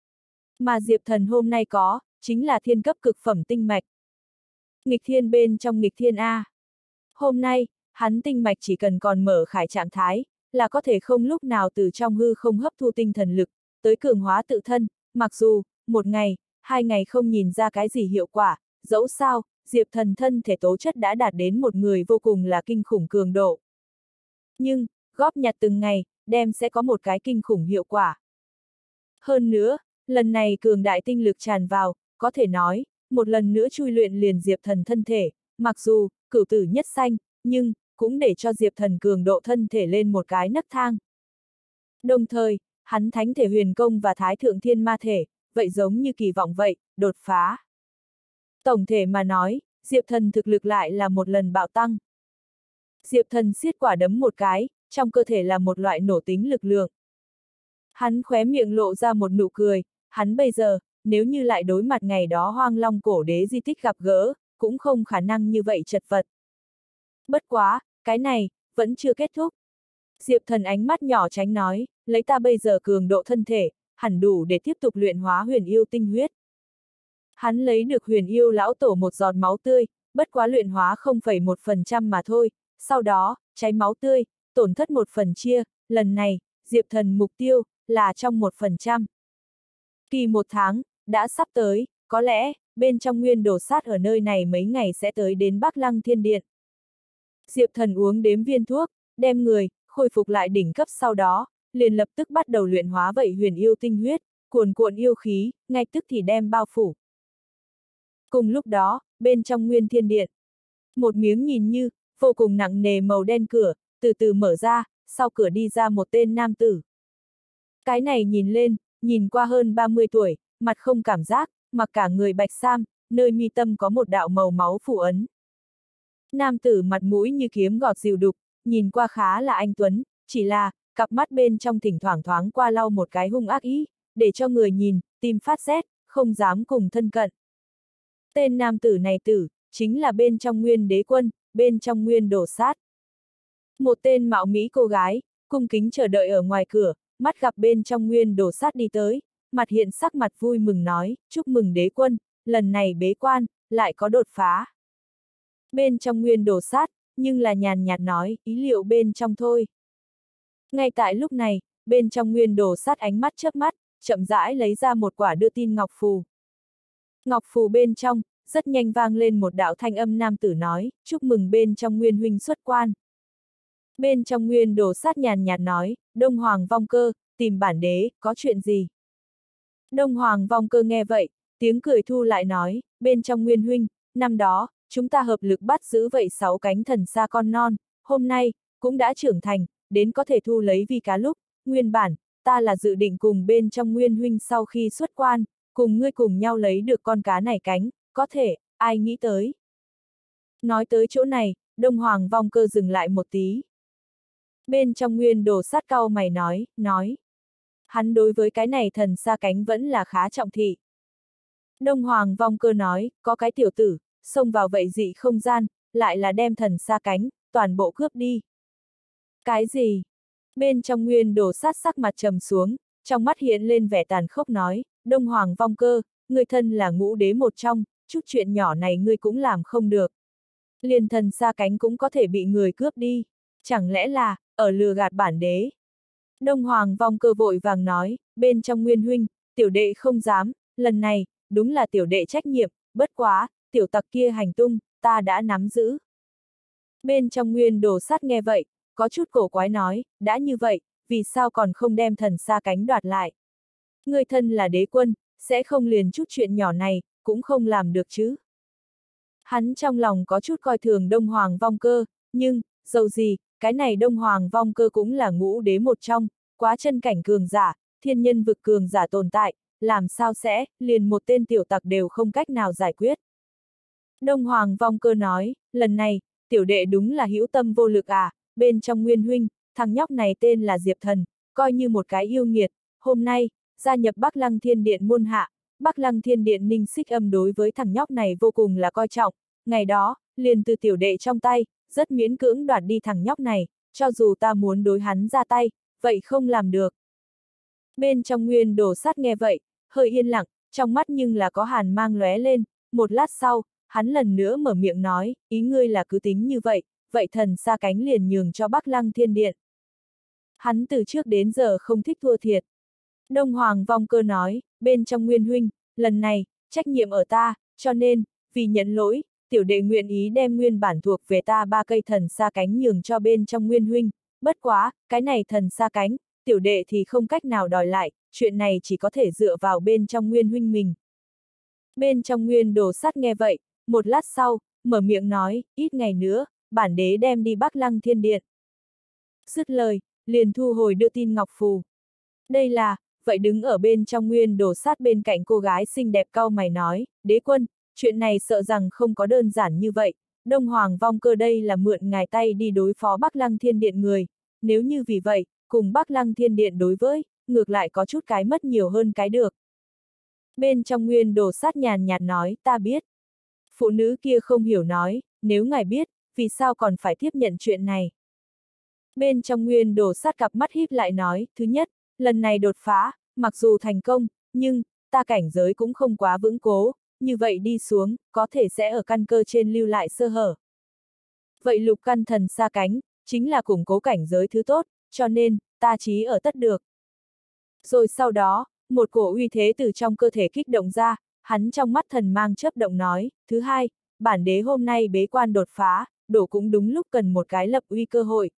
Mà Diệp Thần hôm nay có, chính là thiên cấp cực phẩm tinh mạch. Nghịch thiên bên trong nghịch thiên A. Hôm nay, hắn tinh mạch chỉ cần còn mở khải trạng thái, là có thể không lúc nào từ trong hư không hấp thu tinh thần lực, tới cường hóa tự thân, mặc dù, 1 ngày, 2 ngày không nhìn ra cái gì hiệu quả, dẫu sao, Diệp Thần thân thể tố chất đã đạt đến một người vô cùng là kinh khủng cường độ. Nhưng, góp nhặt từng ngày, đem sẽ có một cái kinh khủng hiệu quả. Hơn nữa, lần này cường đại tinh lực tràn vào, có thể nói, một lần nữa chui luyện liền Diệp Thần thân thể, mặc dù, cửu tử nhất sanh, nhưng, cũng để cho Diệp Thần cường độ thân thể lên một cái nấc thang. Đồng thời, hắn thánh thể huyền công và thái thượng thiên ma thể, vậy giống như kỳ vọng vậy, đột phá. Tổng thể mà nói, Diệp Thần thực lực lại là một lần bạo tăng. Diệp Thần siết quả đấm một cái, trong cơ thể là một loại nổ tính lực lượng. Hắn khóe miệng lộ ra một nụ cười, hắn bây giờ, nếu như lại đối mặt ngày đó Hoang Long cổ đế di tích gặp gỡ, cũng không khả năng như vậy chật vật. Bất quá, cái này, vẫn chưa kết thúc. Diệp Thần ánh mắt nhỏ tránh nói, lấy ta bây giờ cường độ thân thể, hẳn đủ để tiếp tục luyện hóa huyền yêu tinh huyết. Hắn lấy được huyền yêu lão tổ một giọt máu tươi, bất quá luyện hóa 0,1% mà thôi, sau đó, cháy máu tươi, tổn thất 1 phần chia, lần này, Diệp Thần mục tiêu, là trong 1%. Kỳ 1 tháng, đã sắp tới, có lẽ, bên trong nguyên đồ sát ở nơi này mấy ngày sẽ tới đến Bắc Lăng Thiên Điện. Diệp Thần uống đếm viên thuốc, đem người, khôi phục lại đỉnh cấp sau đó, liền lập tức bắt đầu luyện hóa vậy huyền yêu tinh huyết, cuồn cuộn yêu khí, ngay tức thì đem bao phủ. Cùng lúc đó, bên trong Nguyên Thiên Điện, một miếng nhìn như, vô cùng nặng nề màu đen cửa, từ từ mở ra, sau cửa đi ra một tên nam tử. Cái này nhìn lên, nhìn qua hơn 30 tuổi, mặt không cảm giác, mặc cả người bạch sam, nơi mi tâm có một đạo màu máu phủ ấn. Nam tử mặt mũi như kiếm gọt dìu đục, nhìn qua khá là anh tuấn, chỉ là, cặp mắt bên trong thỉnh thoảng thoáng qua lau một cái hung ác ý, để cho người nhìn, tim phát rét, không dám cùng thân cận. Tên nam tử này chính là bên trong Nguyên Đế Quân, bên trong Nguyên Đồ Sát. Một tên mạo mỹ cô gái, cung kính chờ đợi ở ngoài cửa, mắt gặp bên trong Nguyên Đồ Sát đi tới, mặt hiện sắc mặt vui mừng nói, chúc mừng Đế Quân, lần này bế quan, lại có đột phá. Bên trong Nguyên Đồ Sát, nhưng là nhàn nhạt nói, ý liệu bên trong thôi. Ngay tại lúc này, bên trong Nguyên Đồ Sát ánh mắt chớp mắt, chậm rãi lấy ra một quả đưa tin ngọc phù. Ngọc phù bên trong, rất nhanh vang lên một đạo thanh âm nam tử nói, chúc mừng bên trong Nguyên huynh xuất quan. Bên trong Nguyên Đồ Sát nhàn nhạt nói, Đông Hoàng Vong Cơ, tìm bản đế, có chuyện gì? Đông Hoàng Vong Cơ nghe vậy, tiếng cười thu lại nói, bên trong Nguyên huynh, năm đó, chúng ta hợp lực bắt giữ vậy 6 cánh thần sa con non, hôm nay, cũng đã trưởng thành, đến có thể thu lấy vi cá lúc, nguyên bản, ta là dự định cùng bên trong Nguyên huynh sau khi xuất quan, cùng ngươi cùng nhau lấy được con cá này cánh, có thể, ai nghĩ tới. Nói tới chỗ này, Đông Hoàng Vong Cơ dừng lại một tí. Bên trong Nguyên Đồ Sát cau mày nói. Hắn đối với cái này thần sa cánh vẫn là khá trọng thị. Đông Hoàng Vong Cơ nói, có cái tiểu tử, xông vào vậy dị không gian, lại là đem thần sa cánh, toàn bộ cướp đi. Cái gì? Bên trong Nguyên Đồ Sát sắc mặt trầm xuống, trong mắt hiện lên vẻ tàn khốc nói, Đông Hoàng Vong Cơ, người thân là ngũ đế một trong, chút chuyện nhỏ này ngươi cũng làm không được. Liền thần sa cánh cũng có thể bị người cướp đi, chẳng lẽ là, ở lừa gạt bản đế? Đông Hoàng Vong Cơ vội vàng nói, bên trong Nguyên huynh, tiểu đệ không dám, lần này, đúng là tiểu đệ trách nhiệm, bất quá, tiểu tặc kia hành tung, ta đã nắm giữ. Bên trong Nguyên Đồ Sát nghe vậy, có chút cổ quái nói, đã như vậy, vì sao còn không đem thần sa cánh đoạt lại? Người thân là đế quân, sẽ không liền chút chuyện nhỏ này, cũng không làm được chứ. Hắn trong lòng có chút coi thường Đông Hoàng Vong Cơ, nhưng, dầu gì, cái này Đông Hoàng Vong Cơ cũng là ngũ đế một trong, quá chân cảnh cường giả, thiên nhân vực cường giả tồn tại, làm sao sẽ, liền một tên tiểu tặc đều không cách nào giải quyết. Đông Hoàng Vong Cơ nói, lần này, tiểu đệ đúng là hữu tâm vô lực à, bên trong Nguyên huynh, thằng nhóc này tên là Diệp Thần, coi như một cái yêu nghiệt, hôm nay, gia nhập Bắc Lăng Thiên Điện môn hạ, Bắc Lăng Thiên Điện Ninh Xích Âm đối với thằng nhóc này vô cùng là coi trọng, ngày đó, liền từ tiểu đệ trong tay, rất miễn cưỡng đoạt đi thằng nhóc này, cho dù ta muốn đối hắn ra tay, vậy không làm được. Bên trong Nguyên Đồ Sát nghe vậy, hơi yên lặng, trong mắt nhưng là có hàn mang lóe lên, một lát sau, hắn lần nữa mở miệng nói, ý ngươi là cứ tính như vậy, vậy thần sa cánh liền nhường cho Bắc Lăng Thiên Điện. Hắn từ trước đến giờ không thích thua thiệt. Đông Hoàng Vong Cơ nói, bên trong Nguyên huynh, lần này, trách nhiệm ở ta, cho nên, vì nhận lỗi, tiểu đệ nguyện ý đem nguyên bản thuộc về ta 3 cây thần sa cánh nhường cho bên trong Nguyên huynh, bất quá, cái này thần sa cánh, tiểu đệ thì không cách nào đòi lại, chuyện này chỉ có thể dựa vào bên trong Nguyên huynh mình. Bên trong Nguyên Đồ Sát nghe vậy, một lát sau, mở miệng nói, ít ngày nữa, bản đế đem đi Bắc Lăng Thiên Điện. Dứt lời, liền thu hồi đưa tin ngọc phù. Đây là, vậy đứng ở bên trong Nguyên Đồ Sát bên cạnh cô gái xinh đẹp cau mày nói, đế quân, chuyện này sợ rằng không có đơn giản như vậy, Đông Hoàng Vong Cơ đây là mượn ngài tay đi đối phó Bắc Lăng Thiên Điện người, nếu như vì vậy, cùng Bắc Lăng Thiên Điện đối với, ngược lại có chút cái mất nhiều hơn cái được. Bên trong Nguyên Đồ Sát nhàn nhạt nói, ta biết. Phụ nữ kia không hiểu nói, nếu ngài biết, vì sao còn phải tiếp nhận chuyện này? Bên trong Nguyên Đồ Sát cặp mắt híp lại nói, thứ nhất, lần này đột phá, mặc dù thành công, nhưng, ta cảnh giới cũng không quá vững cố, như vậy đi xuống, có thể sẽ ở căn cơ trên lưu lại sơ hở. Vậy lục căn thần sa cánh, chính là củng cố cảnh giới thứ tốt, cho nên, ta chí ở tất được. Rồi sau đó, một cổ uy thế từ trong cơ thể kích động ra, hắn trong mắt thần mang chớp động nói, thứ hai, bản đế hôm nay bế quan đột phá, đổ cũng đúng lúc cần một cái lập uy cơ hội.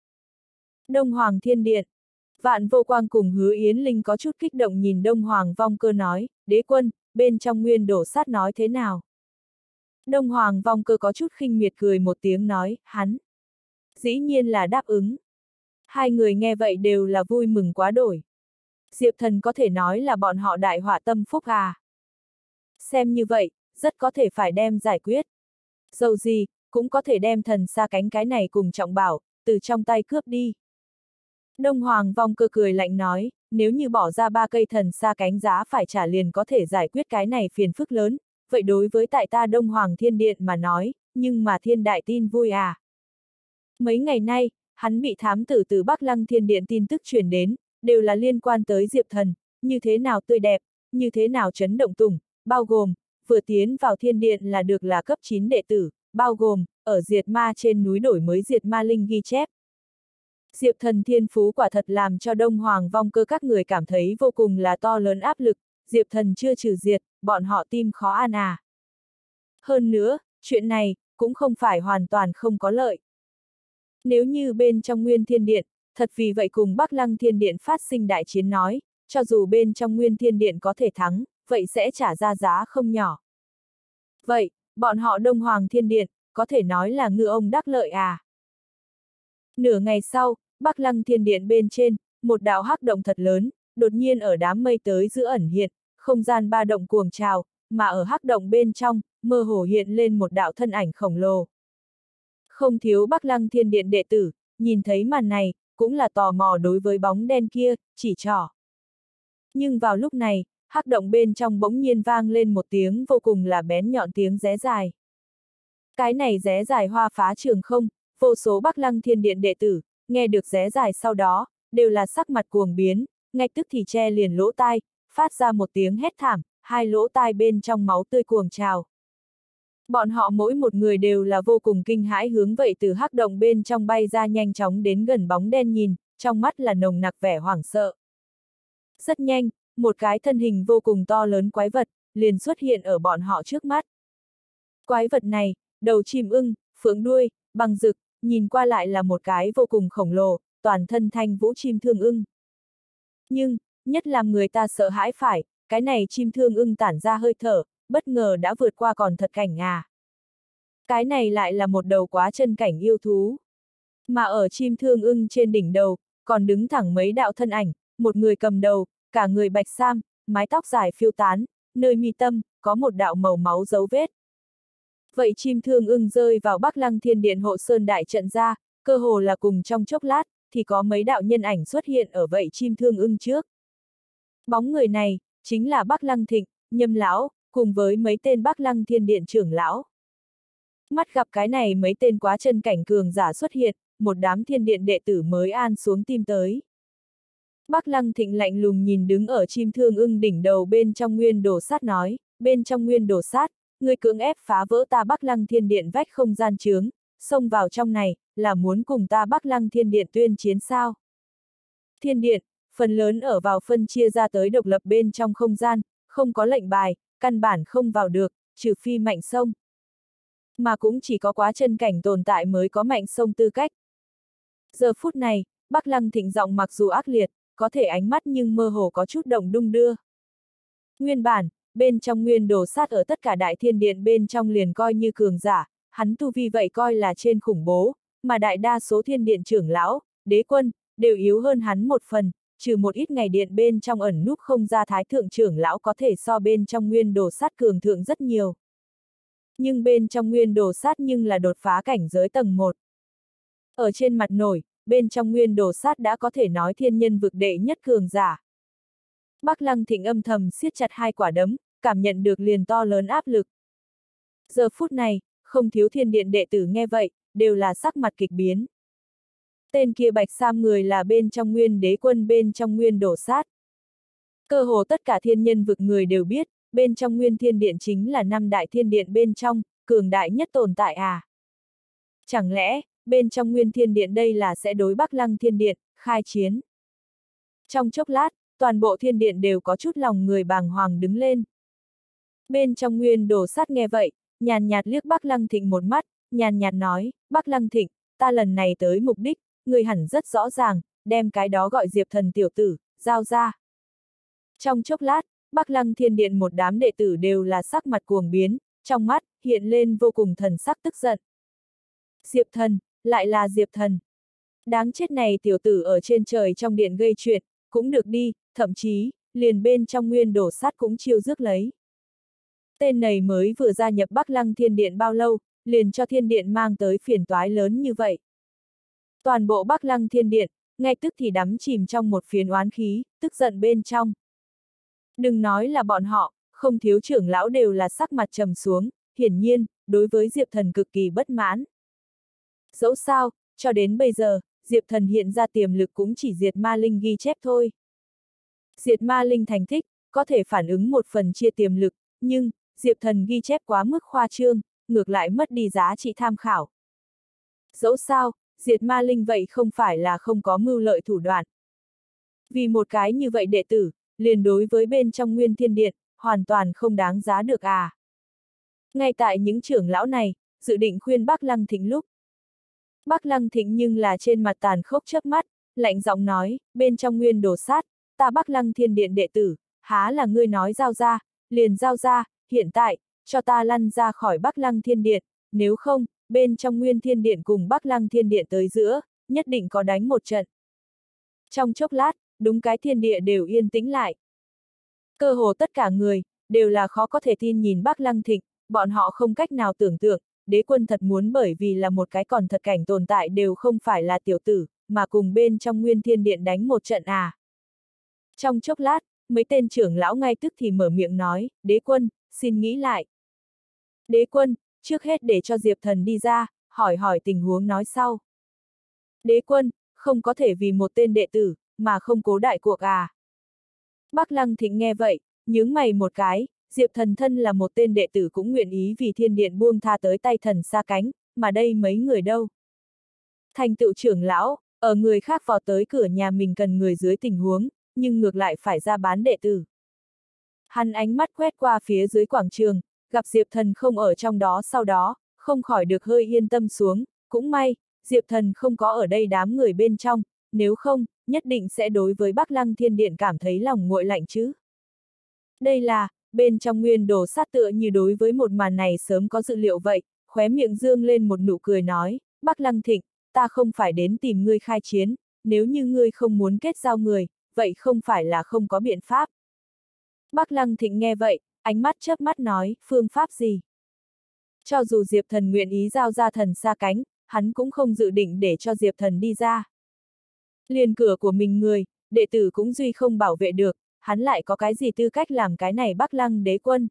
Đông Hoàng Thiên Điện. Vạn Vô Quang cùng Hứa Yến Linh có chút kích động nhìn Đông Hoàng Vong Cơ nói, đế quân, bên trong Nguyên Đồ Sát nói thế nào? Đông Hoàng Vong Cơ có chút khinh miệt cười một tiếng nói, hắn. Dĩ nhiên là đáp ứng. Hai người nghe vậy đều là vui mừng quá đổi. Diệp Thần có thể nói là bọn họ đại họa tâm phúc à. Xem như vậy, rất có thể phải đem giải quyết. Dầu gì, cũng có thể đem thần sa cánh cái này cùng trọng bảo, từ trong tay cướp đi. Đông Hoàng Vong Cơ cười lạnh nói, nếu như bỏ ra 3 cây thần sa cánh giá phải trả liền có thể giải quyết cái này phiền phức lớn, vậy đối với tại ta Đông Hoàng Thiên Điện mà nói, nhưng mà thiên đại tin vui à. Mấy ngày nay, hắn bị thám tử từ Bắc Lăng Thiên Điện tin tức truyền đến, đều là liên quan tới Diệp Thần, như thế nào tươi đẹp, như thế nào chấn động tùng, bao gồm, vừa tiến vào thiên điện là được là cấp 9 đệ tử, bao gồm, ở diệt ma trên núi đổi mới diệt ma linh ghi chép. Diệp Thần thiên phú quả thật làm cho Đông Hoàng Vong Cơ các người cảm thấy vô cùng là to lớn áp lực, Diệp Thần chưa trừ diệt, bọn họ tim khó an à. Hơn nữa, chuyện này, cũng không phải hoàn toàn không có lợi. Nếu như bên trong Nguyên Thiên Điện, thật vì vậy cùng Bắc Lăng Thiên Điện phát sinh đại chiến nói, cho dù bên trong Nguyên Thiên Điện có thể thắng, vậy sẽ trả ra giá không nhỏ. Vậy, bọn họ Đông Hoàng Thiên Điện, có thể nói là ngư ông đắc lợi à? Nửa ngày sau, Bắc Lăng Thiên Điện bên trên, một đạo hắc động thật lớn, đột nhiên ở đám mây tới giữa ẩn hiện, không gian ba động cuồng trào, mà ở hắc động bên trong, mơ hồ hiện lên một đạo thân ảnh khổng lồ. Không thiếu Bắc Lăng Thiên Điện đệ tử, nhìn thấy màn này, cũng là tò mò đối với bóng đen kia, chỉ trỏ. Nhưng vào lúc này, hắc động bên trong bỗng nhiên vang lên một tiếng vô cùng là bén nhọn tiếng ré dài. Cái này ré dài hoa phá trường không, vô số Bắc Lăng Thiên Điện đệ tử, nghe được ré dài sau đó, đều là sắc mặt cuồng biến, ngay tức thì che liền lỗ tai, phát ra một tiếng hét thảm, hai lỗ tai bên trong máu tươi cuồng trào. Bọn họ mỗi một người đều là vô cùng kinh hãi hướng vậy từ hắc động bên trong bay ra nhanh chóng đến gần bóng đen nhìn, trong mắt là nồng nặc vẻ hoảng sợ. Rất nhanh, một cái thân hình vô cùng to lớn quái vật, liền xuất hiện ở bọn họ trước mắt. Quái vật này, đầu chim ưng, phượng đuôi, bằng rực, nhìn qua lại là một cái vô cùng khổng lồ, toàn thân thanh vũ chim thương ưng. Nhưng, nhất làm người ta sợ hãi phải, cái này chim thương ưng tản ra hơi thở, bất ngờ đã vượt qua còn thật cảnh à. Cái này lại là một đầu quá chân cảnh yêu thú. Mà ở chim thương ưng trên đỉnh đầu, còn đứng thẳng mấy đạo thân ảnh, một người cầm đầu, cả người bạch sam, mái tóc dài phiêu tán, nơi mi tâm, có một đạo màu máu dấu vết. Vậy chim thương ưng rơi vào Bắc Lăng Thiên Điện hộ sơn đại trận ra, cơ hồ là cùng trong chốc lát, thì có mấy đạo nhân ảnh xuất hiện ở vậy chim thương ưng trước. Bóng người này, chính là Bắc Lăng Thịnh, Nhâm lão, cùng với mấy tên Bắc Lăng Thiên Điện trưởng lão. Mắt gặp cái này mấy tên quá chân cảnh cường giả xuất hiện, một đám thiên điện đệ tử mới an xuống tim tới. Bắc Lăng Thịnh lạnh lùng nhìn đứng ở chim thương ưng đỉnh đầu bên trong Nguyên Đồ Sát nói, bên trong Nguyên Đồ Sát, ngươi cưỡng ép phá vỡ ta Bắc Lăng Thiên Điện vách không gian chướng, xông vào trong này, là muốn cùng ta Bắc Lăng Thiên Điện tuyên chiến sao? Thiên Điện, phần lớn ở vào phân chia ra tới độc lập bên trong không gian, không có lệnh bài, căn bản không vào được, trừ phi mạnh sông. Mà cũng chỉ có quá chân cảnh tồn tại mới có mạnh sông tư cách. Giờ phút này, Bắc Lăng Thịnh giọng mặc dù ác liệt, có thể ánh mắt nhưng mơ hồ có chút động đung đưa. Nguyên bản, bên trong Nguyên Đồ Sát ở tất cả đại thiên điện bên trong liền coi như cường giả, hắn tu vi vậy coi là trên khủng bố, mà đại đa số thiên điện trưởng lão, đế quân, đều yếu hơn hắn một phần, trừ một ít ngày điện bên trong ẩn núp không ra thái thượng trưởng lão có thể so bên trong Nguyên Đồ Sát cường thượng rất nhiều. Nhưng bên trong Nguyên Đồ Sát nhưng là đột phá cảnh giới tầng 1. Ở trên mặt nổi, bên trong Nguyên Đồ Sát đã có thể nói thiên nhân vực đệ nhất cường giả. Bắc Lăng Thịnh âm thầm siết chặt hai quả đấm, cảm nhận được liền to lớn áp lực. Giờ phút này, không thiếu thiên điện đệ tử nghe vậy, đều là sắc mặt kịch biến. Tên kia bạch sam người là bên trong Nguyên Đế Quân bên trong Nguyên Đồ Sát. Cơ hồ tất cả thiên nhân vực người đều biết, bên trong Nguyên Thiên Điện chính là năm đại thiên điện bên trong, cường đại nhất tồn tại à. Chẳng lẽ, bên trong Nguyên Thiên Điện đây là sẽ đối Bắc Lăng Thiên Điện, khai chiến. Trong chốc lát, toàn bộ thiên điện đều có chút lòng người bàng hoàng đứng lên. Bên trong Nguyên Đồ Sát nghe vậy, nhàn nhạt liếc Bắc Lăng Thịnh một mắt, nhàn nhạt nói, Bắc Lăng Thịnh, ta lần này tới mục đích, người hẳn rất rõ ràng, đem cái đó gọi Diệp Thần tiểu tử, giao ra. Trong chốc lát, Bắc Lăng Thiên Điện một đám đệ tử đều là sắc mặt cuồng biến, trong mắt, hiện lên vô cùng thần sắc tức giận. Diệp Thần, lại là Diệp Thần. Đáng chết này tiểu tử ở trên trời trong điện gây chuyện, cũng được đi, thậm chí, liền bên trong Nguyên Đồ Sát cũng chiêu rước lấy. Tên này mới vừa gia nhập Bắc Lăng Thiên Điện bao lâu, liền cho Thiên Điện mang tới phiền toái lớn như vậy. Toàn bộ Bắc Lăng Thiên Điện, ngay tức thì đắm chìm trong một phiến oán khí, tức giận bên trong. Đừng nói là bọn họ, không thiếu trưởng lão đều là sắc mặt trầm xuống, hiển nhiên, đối với Diệp Thần cực kỳ bất mãn. Dẫu sao, cho đến bây giờ, Diệp Thần hiện ra tiềm lực cũng chỉ diệt ma linh ghi chép thôi. Diệt ma linh thành tích, có thể phản ứng một phần chia tiềm lực, nhưng, Diệp Thần ghi chép quá mức khoa trương, ngược lại mất đi giá trị tham khảo. Dẫu sao, diệt ma linh vậy không phải là không có mưu lợi thủ đoạn. Vì một cái như vậy đệ tử, liền đối với bên trong Nguyên Thiên Điện, hoàn toàn không đáng giá được à. Ngay tại những trưởng lão này, dự định khuyên Bắc Lăng Thịnh lúc. Bắc Lăng Thịnh nhưng là trên mặt tàn khốc chớp mắt, lạnh giọng nói, bên trong Nguyên Đồ Sát, ta Bắc Lăng Thiên Điện đệ tử, há là ngươi nói giao ra, liền giao ra, hiện tại, cho ta lăn ra khỏi Bắc Lăng Thiên Điện, nếu không, bên trong Nguyên Thiên Điện cùng Bắc Lăng Thiên Điện tới giữa, nhất định có đánh một trận. Trong chốc lát, đúng cái thiên địa đều yên tĩnh lại. Cơ hồ tất cả người, đều là khó có thể tin nhìn Bắc Lăng Thịnh, bọn họ không cách nào tưởng tượng, đế quân thật muốn bởi vì là một cái còn thật cảnh tồn tại đều không phải là tiểu tử, mà cùng bên trong Nguyên Thiên Điện đánh một trận à. Trong chốc lát, mấy tên trưởng lão ngay tức thì mở miệng nói, đế quân, xin nghĩ lại. Đế quân, trước hết để cho Diệp Thần đi ra, hỏi hỏi tình huống nói sau. Đế quân, không có thể vì một tên đệ tử, mà không cố đại cuộc à. Bắc Lăng Thịnh nghe vậy, nhướng mày một cái, Diệp Thần thân là một tên đệ tử cũng nguyện ý vì thiên điện buông tha tới tay thần xa cánh, mà đây mấy người đâu. Thành tựu trưởng lão, ở người khác vào tới cửa nhà mình cần người dưới tình huống, nhưng ngược lại phải ra bán đệ tử. Hắn ánh mắt quét qua phía dưới quảng trường, gặp Diệp Thần không ở trong đó sau đó, không khỏi được hơi yên tâm xuống, cũng may, Diệp Thần không có ở đây đám người bên trong, nếu không, nhất định sẽ đối với Bắc Lăng Thiên Điện cảm thấy lòng nguội lạnh chứ. Đây là, bên trong Nguyên Đồ Sát tựa như đối với một màn này sớm có dự liệu vậy, khóe miệng dương lên một nụ cười nói, Bắc Lăng Thịnh, ta không phải đến tìm ngươi khai chiến, nếu như ngươi không muốn kết giao người, vậy không phải là không có biện pháp. Bắc Lăng Thịnh nghe vậy, ánh mắt chớp mắt nói, phương pháp gì? Cho dù Diệp Thần nguyện ý giao ra thần xa cánh, hắn cũng không dự định để cho Diệp Thần đi ra. Liền cửa của mình người, đệ tử cũng duy không bảo vệ được, hắn lại có cái gì tư cách làm cái này Bắc Lăng đế quân.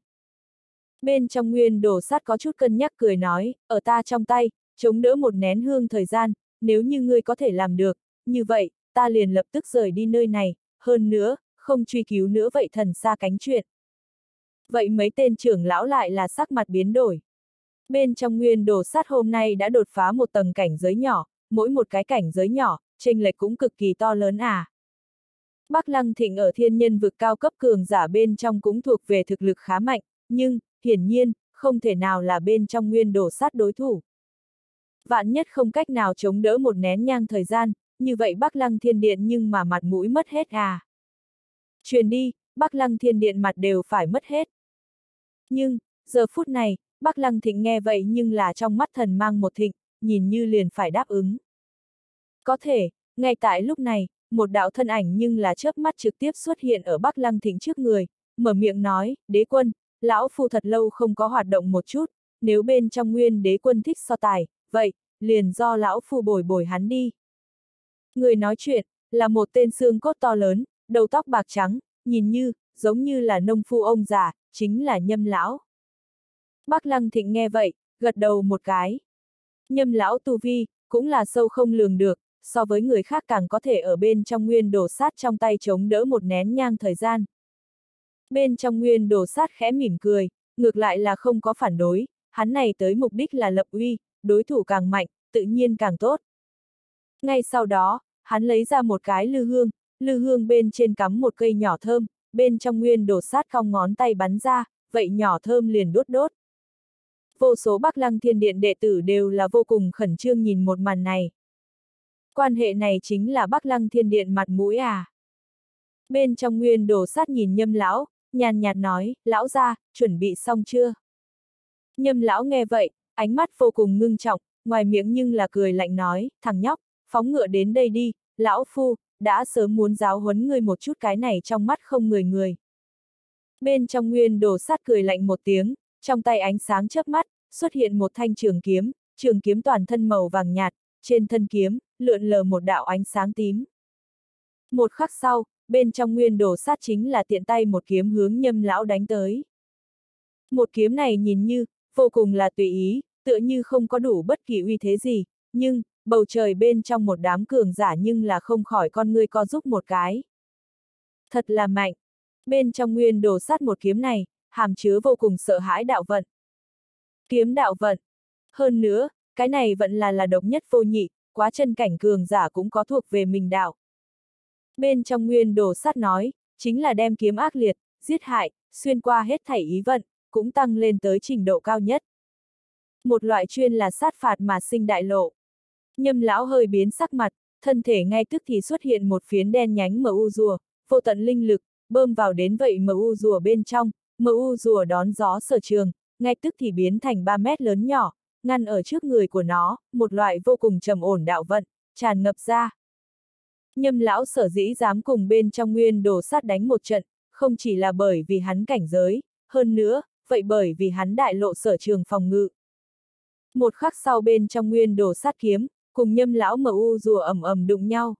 Bên trong Nguyên Đồ Sát có chút cân nhắc cười nói, ở ta trong tay, chống đỡ một nén hương thời gian, nếu như ngươi có thể làm được, như vậy, ta liền lập tức rời đi nơi này, hơn nữa, không truy cứu nữa vậy thần xa cánh chuyện. Vậy mấy tên trưởng lão lại là sắc mặt biến đổi. Bên trong Nguyên Đồ Sát hôm nay đã đột phá một tầng cảnh giới nhỏ, mỗi một cái cảnh giới nhỏ, chênh lệch cũng cực kỳ to lớn à. Bắc Lăng Thịnh ở thiên nhân vực cao cấp cường giả bên trong cũng thuộc về thực lực khá mạnh, nhưng, hiển nhiên, không thể nào là bên trong Nguyên Đồ Sát đối thủ. Vạn nhất không cách nào chống đỡ một nén nhang thời gian, như vậy Bắc Lăng Thiên Điện nhưng mà mặt mũi mất hết à. Truyền đi, Bắc Lăng Thiên Điện mặt đều phải mất hết. Nhưng, giờ phút này, Bắc Lăng Thịnh nghe vậy nhưng là trong mắt thần mang một thịnh, nhìn như liền phải đáp ứng. Có thể, ngay tại lúc này, một đạo thân ảnh nhưng là chớp mắt trực tiếp xuất hiện ở Bắc Lăng Thịnh trước người, mở miệng nói, đế quân, lão phu thật lâu không có hoạt động một chút, nếu bên trong Nguyên đế quân thích so tài, vậy, liền do lão phu bồi bồi hắn đi. Người nói chuyện, là một tên xương cốt to lớn, đầu tóc bạc trắng, nhìn như, giống như là nông phu ông già, chính là Nhâm lão. Bắc Lăng Thịnh nghe vậy, gật đầu một cái. Nhâm lão tu vi, cũng là sâu không lường được, so với người khác càng có thể ở bên trong Nguyên Đồ Sát trong tay chống đỡ một nén nhang thời gian. Bên trong Nguyên Đồ Sát khẽ mỉm cười, ngược lại là không có phản đối, hắn này tới mục đích là lập uy, đối thủ càng mạnh, tự nhiên càng tốt. Ngay sau đó, hắn lấy ra một cái lư hương bên trên cắm một cây nhỏ thơm, bên trong Nguyên Đồ Sát cong ngón tay bắn ra, vậy nhỏ thơm liền đốt đốt. Vô số Bắc Lăng Thiên Điện đệ tử đều là vô cùng khẩn trương nhìn một màn này. Quan hệ này chính là Bắc Lăng Thiên Điện mặt mũi à. Bên trong Nguyên Đồ Sát nhìn Nhâm lão, nhàn nhạt nói, lão gia, chuẩn bị xong chưa? Nhâm lão nghe vậy, ánh mắt vô cùng ngưng trọng, ngoài miệng nhưng là cười lạnh nói, thằng nhóc, phóng ngựa đến đây đi, lão phu, đã sớm muốn giáo huấn ngươi một chút cái này trong mắt không người. Bên trong Nguyên Đồ Sát cười lạnh một tiếng, trong tay ánh sáng chớp mắt, xuất hiện một thanh trường kiếm toàn thân màu vàng nhạt, trên thân kiếm, lượn lờ một đạo ánh sáng tím. Một khắc sau, bên trong Nguyên Đồ Sát chính là tiện tay một kiếm hướng Nhâm lão đánh tới. Một kiếm này nhìn như, vô cùng là tùy ý, tựa như không có đủ bất kỳ uy thế gì, nhưng, bầu trời bên trong một đám cường giả nhưng là không khỏi con ngươi co rúm một cái. Thật là mạnh. Bên trong Nguyên Đồ Sát một kiếm này, hàm chứa vô cùng sợ hãi đạo vận. Kiếm đạo vận. Hơn nữa, cái này vẫn là độc nhất vô nhị, quá chân cảnh cường giả cũng có thuộc về mình đạo. Bên trong Nguyên Đồ Sát nói, chính là đem kiếm ác liệt, giết hại, xuyên qua hết thảy ý vận, cũng tăng lên tới trình độ cao nhất. Một loại chuyên là sát phạt mà sinh đại lộ. Nhâm lão hơi biến sắc mặt, thân thể ngay tức thì xuất hiện một phiến đen nhánh MU rùa, vô tận linh lực, bơm vào đến vậy MU rùa bên trong, MU rùa đón gió sở trường, ngay tức thì biến thành 3 mét lớn nhỏ, ngăn ở trước người của nó, một loại vô cùng trầm ổn đạo vận, tràn ngập ra. Nhâm lão sở dĩ dám cùng bên trong nguyên đồ sát đánh một trận, không chỉ là bởi vì hắn cảnh giới, hơn nữa, vậy bởi vì hắn đại lộ sở trường phòng ngự. Một khắc sau bên trong nguyên đồ sát kiếm, cùng nhâm lão MU rùa ầm ầm đụng nhau.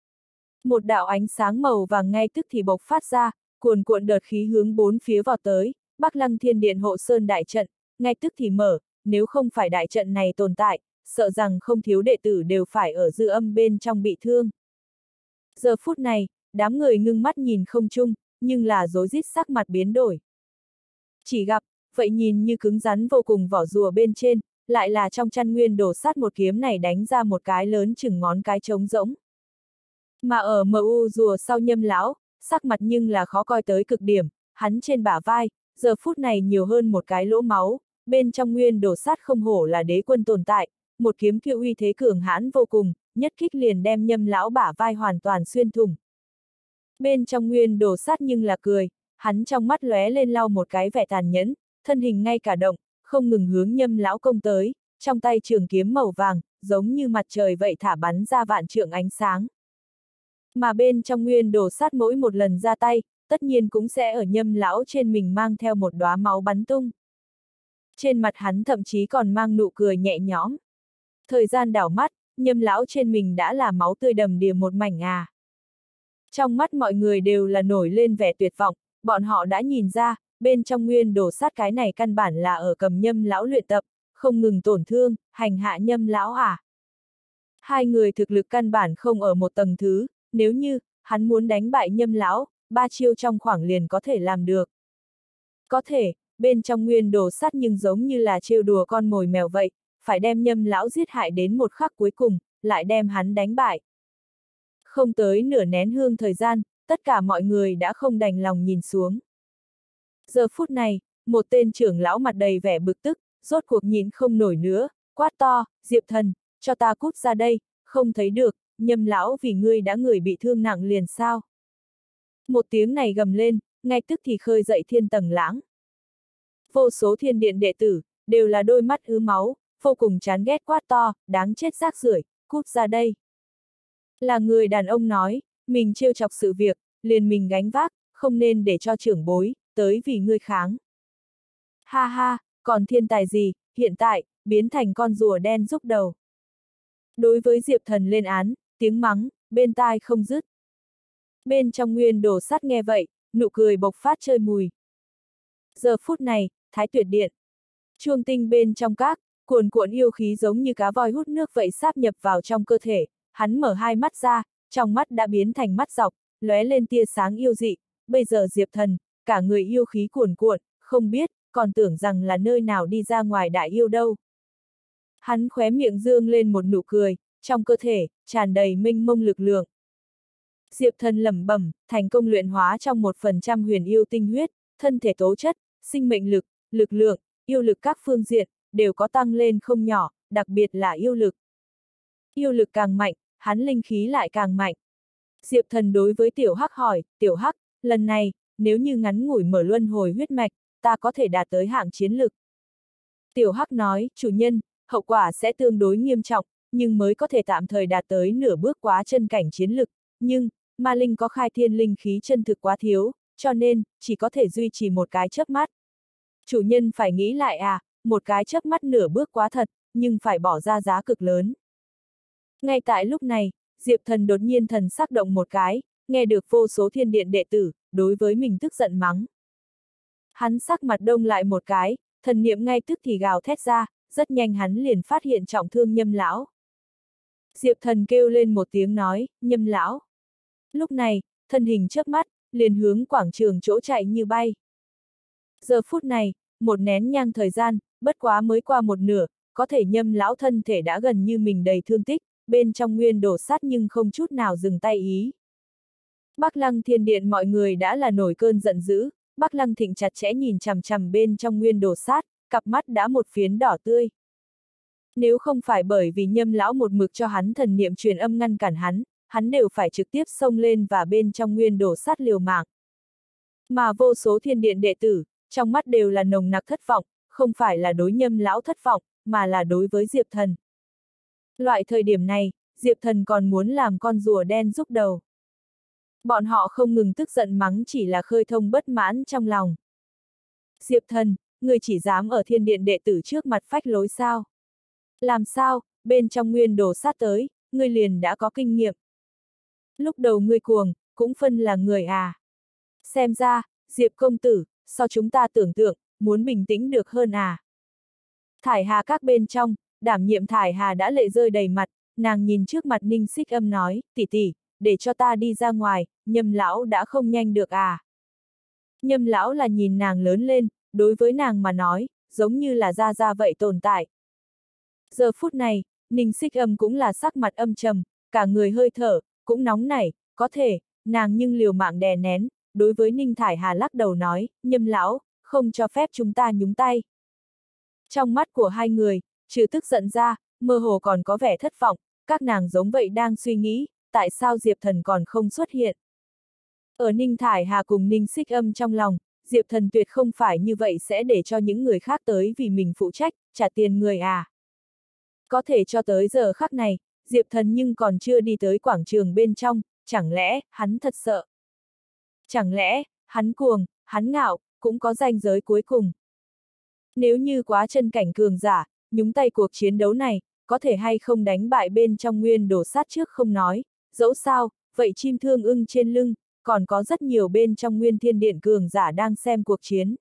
Một đạo ánh sáng màu vàng ngay tức thì bộc phát ra, cuồn cuộn đợt khí hướng bốn phía vọt tới, Bắc Lăng Thiên Điện hộ sơn đại trận, ngay tức thì mở, nếu không phải đại trận này tồn tại, sợ rằng không thiếu đệ tử đều phải ở dư âm bên trong bị thương. Giờ phút này, đám người ngưng mắt nhìn không chung, nhưng là rối rít sắc mặt biến đổi. Chỉ gặp, vậy nhìn như cứng rắn vô cùng vỏ rùa bên trên, lại là trong chăn nguyên đổ sát một kiếm này đánh ra một cái lớn chừng ngón cái trống rỗng. Mà ở MU rùa sau nhâm lão, sắc mặt nhưng là khó coi tới cực điểm, hắn trên bả vai, giờ phút này nhiều hơn một cái lỗ máu, bên trong nguyên đổ sát không hổ là đế quân tồn tại, một kiếm kia uy thế cường hãn vô cùng, nhất kích liền đem nhâm lão bả vai hoàn toàn xuyên thủng. Bên trong nguyên đổ sát nhưng là cười, hắn trong mắt lóe lên lau một cái vẻ tàn nhẫn, thân hình ngay cả động, không ngừng hướng nhâm lão công tới, trong tay trường kiếm màu vàng, giống như mặt trời vậy thả bắn ra vạn trượng ánh sáng. Mà bên trong nguyên đồ sát mỗi một lần ra tay, tất nhiên cũng sẽ ở nhâm lão trên mình mang theo một đóa máu bắn tung. Trên mặt hắn thậm chí còn mang nụ cười nhẹ nhõm. Thời gian đảo mắt, nhâm lão trên mình đã là máu tươi đầm đìa một mảnh à. Trong mắt mọi người đều là nổi lên vẻ tuyệt vọng, bọn họ đã nhìn ra, bên trong nguyên đồ sát cái này căn bản là ở cầm nhâm lão luyện tập, không ngừng tổn thương, hành hạ nhâm lão à. Hai người thực lực căn bản không ở một tầng thứ, nếu như, hắn muốn đánh bại nhâm lão, 3 chiêu trong khoảng liền có thể làm được. Có thể, bên trong nguyên đồ sát nhưng giống như là trêu đùa con mồi mèo vậy, phải đem nhâm lão giết hại đến một khắc cuối cùng, lại đem hắn đánh bại. Không tới nửa nén hương thời gian, tất cả mọi người đã không đành lòng nhìn xuống. Giờ phút này, một tên trưởng lão mặt đầy vẻ bực tức, rốt cuộc nhìn không nổi nữa, quát to, Diệp Thần, cho ta cút ra đây, không thấy được, nhâm lão vì ngươi đã người bị thương nặng liền sao. Một tiếng này gầm lên, ngay tức thì khơi dậy thiên tầng lãng. Vô số thiên điện đệ tử, đều là đôi mắt ứ máu, vô cùng chán ghét quát to, đáng chết rác rưởi, cút ra đây. Là người đàn ông nói, mình trêu chọc sự việc, liền mình gánh vác, không nên để cho trưởng bối, tới vì ngươi kháng. Ha ha, còn thiên tài gì, hiện tại, biến thành con rùa đen rúc đầu. Đối với Diệp Thần lên án, tiếng mắng, bên tai không dứt. Bên trong nguyên đồ sát nghe vậy, nụ cười bộc phát chơi mùi. Giờ phút này, Thái Tuyệt Điện. Chuông tinh bên trong các, cuồn cuộn yêu khí giống như cá voi hút nước vậy sáp nhập vào trong cơ thể, hắn mở hai mắt ra, trong mắt đã biến thành mắt dọc, lóe lên tia sáng yêu dị, bây giờ Diệp Thần, cả người yêu khí cuồn cuộn, không biết, còn tưởng rằng là nơi nào đi ra ngoài đại yêu đâu. Hắn khóe miệng dương lên một nụ cười, trong cơ thể, tràn đầy mênh mông lực lượng. Diệp Thần lẩm bẩm, thành công luyện hóa trong 1% huyền yêu tinh huyết, thân thể tố chất, sinh mệnh lực, lực lượng, yêu lực các phương diện, đều có tăng lên không nhỏ, đặc biệt là yêu lực. Yêu lực càng mạnh, hắn linh khí lại càng mạnh. Diệp Thần đối với Tiểu Hắc hỏi, Tiểu Hắc, lần này, nếu như ngắn ngủi mở luân hồi huyết mạch, ta có thể đạt tới hạng chiến lực. Tiểu Hắc nói, chủ nhân, hậu quả sẽ tương đối nghiêm trọng, nhưng mới có thể tạm thời đạt tới nửa bước quá chân cảnh chiến lực, nhưng, ma linh có khai thiên linh khí chân thực quá thiếu, cho nên, chỉ có thể duy trì một cái chớp mắt. Chủ nhân phải nghĩ lại à, một cái chớp mắt nửa bước quá thật, nhưng phải bỏ ra giá cực lớn. Ngay tại lúc này, Diệp Thần đột nhiên thần sắc động một cái, nghe được vô số thiên điện đệ tử, đối với mình tức giận mắng. Hắn sắc mặt đông lại một cái, thần niệm ngay tức thì gào thét ra, rất nhanh hắn liền phát hiện trọng thương nhâm lão. Diệp Thần kêu lên một tiếng nói, nhâm lão. Lúc này, thân hình chớp mắt, liền hướng quảng trường chỗ chạy như bay. Giờ phút này, một nén nhang thời gian, bất quá mới qua một nửa, có thể nhâm lão thân thể đã gần như mình đầy thương tích, bên trong nguyên đổ sát nhưng không chút nào dừng tay ý. Bắc Lăng Thiên Điện mọi người đã là nổi cơn giận dữ, Bắc Lăng Thịnh chặt chẽ nhìn chằm chằm bên trong Nguyên Đồ Sát, cặp mắt đã một phiến đỏ tươi. Nếu không phải bởi vì Nhâm lão một mực cho hắn thần niệm truyền âm ngăn cản hắn đều phải trực tiếp xông lên và bên trong Nguyên Đồ Sát liều mạng. Mà vô số thiên điện đệ tử, trong mắt đều là nồng nặc thất vọng, không phải là đối Nhâm lão thất vọng, mà là đối với Diệp Thần. Loại thời điểm này, Diệp Thần còn muốn làm con rùa đen rút đầu. Bọn họ không ngừng tức giận mắng chỉ là khơi thông bất mãn trong lòng. Diệp Thần, người chỉ dám ở thiên điện đệ tử trước mặt phách lối sao? Làm sao, bên trong Nguyên Đồ Sát tới, ngươi liền đã có kinh nghiệm. Lúc đầu ngươi cuồng, cũng phân là người à. Xem ra, Diệp công tử, so chúng ta tưởng tượng, muốn bình tĩnh được hơn à. Thải Hà các bên trong, đảm nhiệm Thải Hà đã lệ rơi đầy mặt, nàng nhìn trước mặt Ninh Xích Âm nói, tỷ tỷ, để cho ta đi ra ngoài, Nhâm lão đã không nhanh được à. Nhâm lão là nhìn nàng lớn lên, đối với nàng mà nói, giống như là gia gia vậy tồn tại. Giờ phút này, Ninh Xích Âm cũng là sắc mặt âm trầm, cả người hơi thở, cũng nóng nảy, có thể, nàng nhưng liều mạng đè nén, đối với Ninh Thải Hà lắc đầu nói, Nhâm lão, không cho phép chúng ta nhúng tay. Trong mắt của hai người, trừ tức giận ra, mơ hồ còn có vẻ thất vọng, các nàng giống vậy đang suy nghĩ, tại sao Diệp Thần còn không xuất hiện. Ở Ninh Thải Hà cùng Ninh Xích Âm trong lòng, Diệp Thần tuyệt không phải như vậy sẽ để cho những người khác tới vì mình phụ trách, trả tiền người à. Có thể cho tới giờ khắc này, Diệp Thần nhưng còn chưa đi tới quảng trường bên trong, chẳng lẽ, hắn thật sợ. Chẳng lẽ, hắn cuồng, hắn ngạo, cũng có ranh giới cuối cùng. Nếu như quá chân cảnh cường giả, nhúng tay cuộc chiến đấu này, có thể hay không đánh bại bên trong Nguyên Đồ Sát trước không nói, dẫu sao, vậy chim thương ưng trên lưng, còn có rất nhiều bên trong Nguyên Thiên Điện cường giả đang xem cuộc chiến.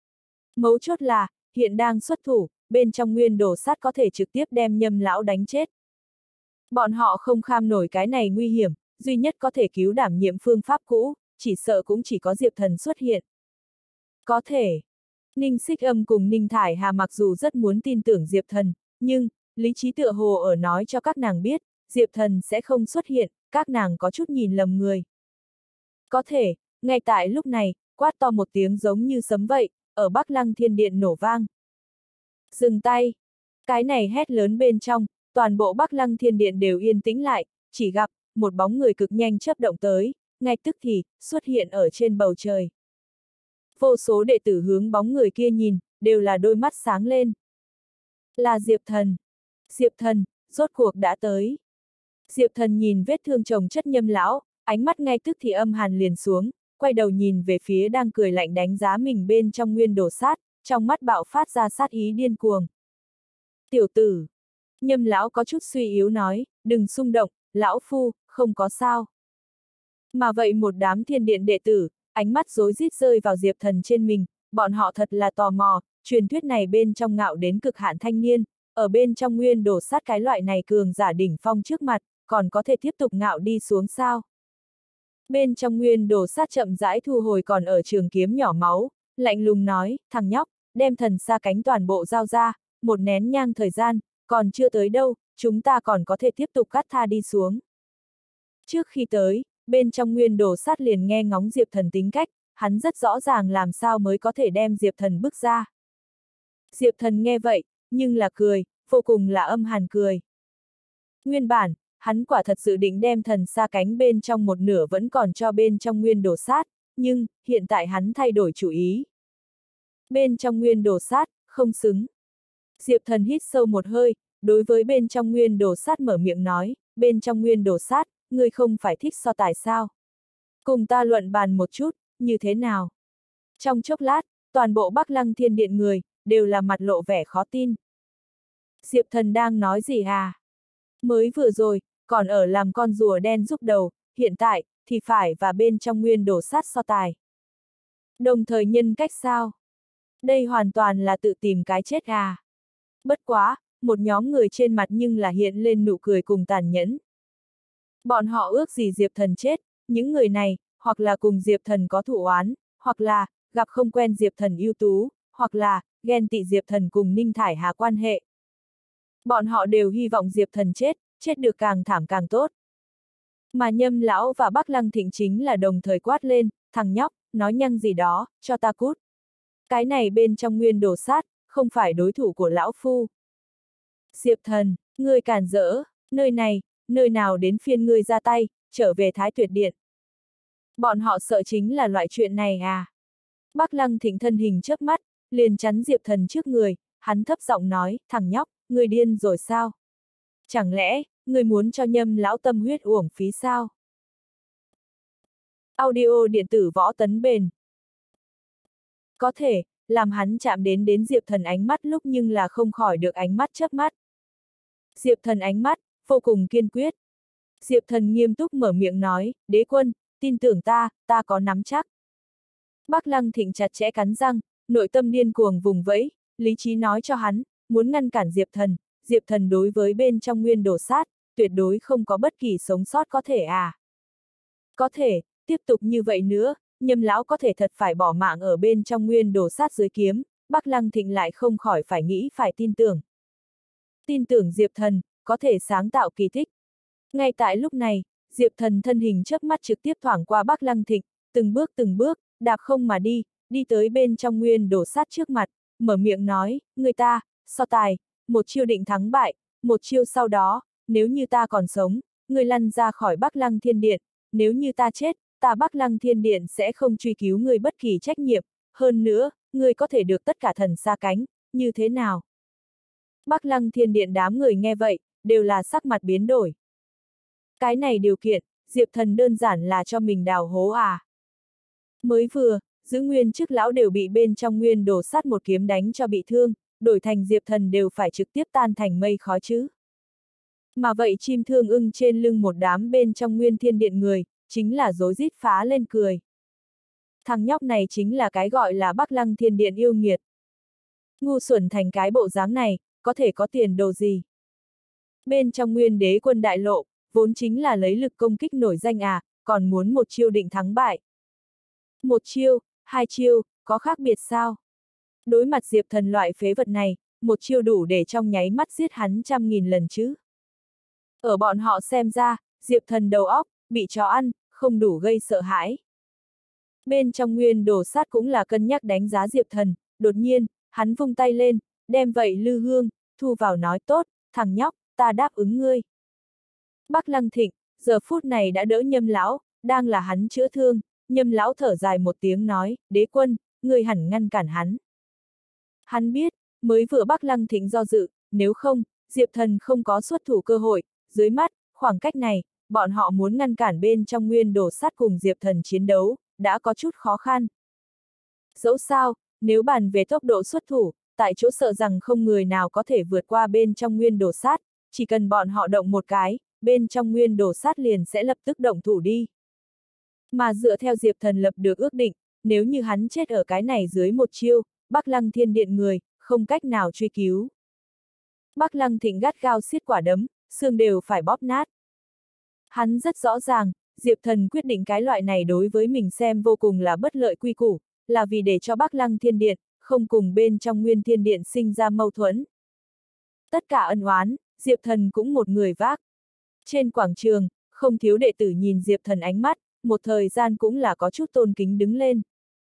Mấu chốt là, hiện đang xuất thủ, bên trong Nguyên Đồ Sát có thể trực tiếp đem Nhâm lão đánh chết. Bọn họ không kham nổi cái này nguy hiểm, duy nhất có thể cứu đảm nhiệm phương pháp cũ, chỉ sợ cũng chỉ có Diệp Thần xuất hiện. Có thể, Ninh Xích Âm cùng Ninh Thải Hà mặc dù rất muốn tin tưởng Diệp Thần, nhưng, lý trí tựa hồ ở nói cho các nàng biết, Diệp Thần sẽ không xuất hiện, các nàng có chút nhìn lầm người. Có thể, ngay tại lúc này, quát to một tiếng giống như sấm vậy, ở Bắc Lăng Thiên Điện nổ vang. Dừng tay! Cái này hét lớn bên trong, toàn bộ Bắc Lăng Thiên Điện đều yên tĩnh lại, chỉ gặp, một bóng người cực nhanh chớp động tới, ngay tức thì, xuất hiện ở trên bầu trời. Vô số đệ tử hướng bóng người kia nhìn, đều là đôi mắt sáng lên. Là Diệp Thần. Diệp Thần, rốt cuộc đã tới. Diệp Thần nhìn vết thương chồng chất Nhâm lão, ánh mắt ngay tức thì âm hàn liền xuống, quay đầu nhìn về phía đang cười lạnh đánh giá mình bên trong Nguyên Đồ Sát, trong mắt bạo phát ra sát ý điên cuồng. Tiểu tử. Nhâm lão có chút suy yếu nói, đừng xung động, lão phu, không có sao. Mà vậy một đám thiên điện đệ tử, ánh mắt rối rít rơi vào Diệp Thần trên mình, bọn họ thật là tò mò, truyền thuyết này bên trong ngạo đến cực hạn thanh niên, ở bên trong Nguyên Đồ Sát cái loại này cường giả đỉnh phong trước mặt, còn có thể tiếp tục ngạo đi xuống sao. Bên trong Nguyên Đồ Sát chậm rãi thu hồi còn ở trường kiếm nhỏ máu, lạnh lùng nói, thằng nhóc, đem thần xa cánh toàn bộ giao ra, một nén nhang thời gian, còn chưa tới đâu, chúng ta còn có thể tiếp tục cắt tha đi xuống. Trước khi tới, bên trong Nguyên Đồ Sát liền nghe ngóng Diệp Thần tính cách, hắn rất rõ ràng làm sao mới có thể đem Diệp Thần bước ra. Diệp Thần nghe vậy, nhưng là cười, vô cùng là âm hàn cười. Nguyên bản, hắn quả thật sự định đem thần xa cánh bên trong một nửa vẫn còn cho bên trong Nguyên Đồ Sát, nhưng, hiện tại hắn thay đổi chủ ý. Bên trong Nguyên Đồ Sát, không xứng. Diệp Thần hít sâu một hơi, đối với bên trong Nguyên Đồ Sát mở miệng nói, bên trong Nguyên Đồ Sát, ngươi không phải thích so tài sao? Cùng ta luận bàn một chút, như thế nào? Trong chốc lát, toàn bộ Bắc Lăng Thiên Điện người, đều là mặt lộ vẻ khó tin. Diệp Thần đang nói gì à? Mới vừa rồi, còn ở làm con rùa đen giúp đầu, hiện tại, thì phải và bên trong Nguyên Đồ Sát so tài. Đồng thời nhân cách sao? Đây hoàn toàn là tự tìm cái chết à? Bất quá, một nhóm người trên mặt nhưng là hiện lên nụ cười cùng tàn nhẫn. Bọn họ ước gì Diệp Thần chết, những người này, hoặc là cùng Diệp Thần có thù oán, hoặc là, gặp không quen Diệp Thần ưu tú, hoặc là, ghen tị Diệp Thần cùng Ninh Thải Hà quan hệ. Bọn họ đều hy vọng Diệp Thần chết, chết được càng thảm càng tốt. Mà Nhâm lão và Bắc Lăng Thịnh chính là đồng thời quát lên, thằng nhóc, nói nhăng gì đó, cho ta cút. Cái này bên trong nguyên đồ sát, không phải đối thủ của lão phu. Diệp Thần, ngươi cản rỡ, nơi này, nơi nào đến phiên ngươi ra tay, trở về Thái Tuyệt Điện. Bọn họ sợ chính là loại chuyện này à? Bắc Lăng Thịnh thân hình chớp mắt, liền chắn Diệp Thần trước người, hắn thấp giọng nói, thằng nhóc, ngươi điên rồi sao? Chẳng lẽ, ngươi muốn cho Nhâm lão tâm huyết uổng phí sao? Audio điện tử Võ Tấn Bền. Có thể, làm hắn chạm đến Diệp Thần ánh mắt lúc nhưng là không khỏi được ánh mắt chớp mắt. Diệp Thần ánh mắt, vô cùng kiên quyết. Diệp Thần nghiêm túc mở miệng nói, đế quân, tin tưởng ta có nắm chắc. Bắc Lăng Thịnh chặt chẽ cắn răng, nội tâm điên cuồng vùng vẫy, lý trí nói cho hắn, muốn ngăn cản Diệp Thần đối với bên trong nguyên đồ sát, tuyệt đối không có bất kỳ sống sót có thể à. Có thể, tiếp tục như vậy nữa, Nhâm lão có thể thật phải bỏ mạng ở bên trong nguyên đồ sát dưới kiếm, Bắc Lăng Thịnh lại không khỏi phải nghĩ phải tin tưởng. Tin tưởng Diệp Thần, có thể sáng tạo kỳ tích. Ngay tại lúc này, Diệp Thần thân hình chớp mắt trực tiếp thoảng qua Bắc Lăng Thịnh, từng bước, đạp không mà đi tới bên trong nguyên đồ sát trước mặt, mở miệng nói, người ta, so tài, một chiêu định thắng bại, một chiêu sau đó, nếu như ta còn sống, người lăn ra khỏi Bắc Lăng Thiên Điện, nếu như ta chết, ta Bắc Lăng Thiên Điện sẽ không truy cứu người bất kỳ trách nhiệm, hơn nữa, người có thể được tất cả thần sa cánh, như thế nào? Bắc Lăng Thiên Điện đám người nghe vậy, đều là sắc mặt biến đổi. Cái này điều kiện, Diệp Thần đơn giản là cho mình đào hố à. Mới vừa, giữ nguyên chức lão đều bị bên trong nguyên đồ sát một kiếm đánh cho bị thương, đổi thành Diệp Thần đều phải trực tiếp tan thành mây khói chứ. Mà vậy chim thương ưng trên lưng một đám bên trong nguyên thiên điện người, chính là rối rít phá lên cười. Thằng nhóc này chính là cái gọi là Bắc Lăng Thiên Điện yêu nghiệt. Ngu xuẩn thành cái bộ dáng này, có thể có tiền đồ gì? Bên trong nguyên đế quân đại lộ, vốn chính là lấy lực công kích nổi danh à, còn muốn một chiêu định thắng bại. Một chiêu, hai chiêu, có khác biệt sao? Đối mặt Diệp Thần loại phế vật này, một chiêu đủ để trong nháy mắt giết hắn 100.000 lần chứ. Ở bọn họ xem ra, Diệp Thần đầu óc, bị chó ăn, không đủ gây sợ hãi. Bên trong nguyên đồ sát cũng là cân nhắc đánh giá Diệp Thần, đột nhiên, hắn vung tay lên, đem vậy lư hương, thu vào nói tốt, thằng nhóc, ta đáp ứng ngươi. Bắc Lăng Thịnh, giờ phút này đã đỡ Nhâm lão, đang là hắn chữa thương, Nhâm lão thở dài một tiếng nói, đế quân, ngươi hẳn ngăn cản hắn. Hắn biết, mới vừa Bắc Lăng Thịnh do dự, nếu không, Diệp Thần không có xuất thủ cơ hội, dưới mắt, khoảng cách này, bọn họ muốn ngăn cản bên trong nguyên đồ sát cùng Diệp Thần chiến đấu, đã có chút khó khăn. Dẫu sao, nếu bàn về tốc độ xuất thủ, tại chỗ sợ rằng không người nào có thể vượt qua bên trong nguyên đồ sát, chỉ cần bọn họ động một cái, bên trong nguyên đồ sát liền sẽ lập tức động thủ đi. Mà dựa theo Diệp Thần lập được ước định, nếu như hắn chết ở cái này dưới một chiêu, Bắc Lăng Thiên Điện người, không cách nào truy cứu. Bắc Lăng Thịnh gắt gao siết quả đấm, xương đều phải bóp nát. Hắn rất rõ ràng, Diệp Thần quyết định cái loại này đối với mình xem vô cùng là bất lợi quy củ, là vì để cho Bắc Lăng Thiên Điện, không cùng bên trong Nguyên Thiên Điện sinh ra mâu thuẫn. Tất cả ân oán, Diệp Thần cũng một người vác. Trên quảng trường, không thiếu đệ tử nhìn Diệp Thần ánh mắt, một thời gian cũng là có chút tôn kính đứng lên.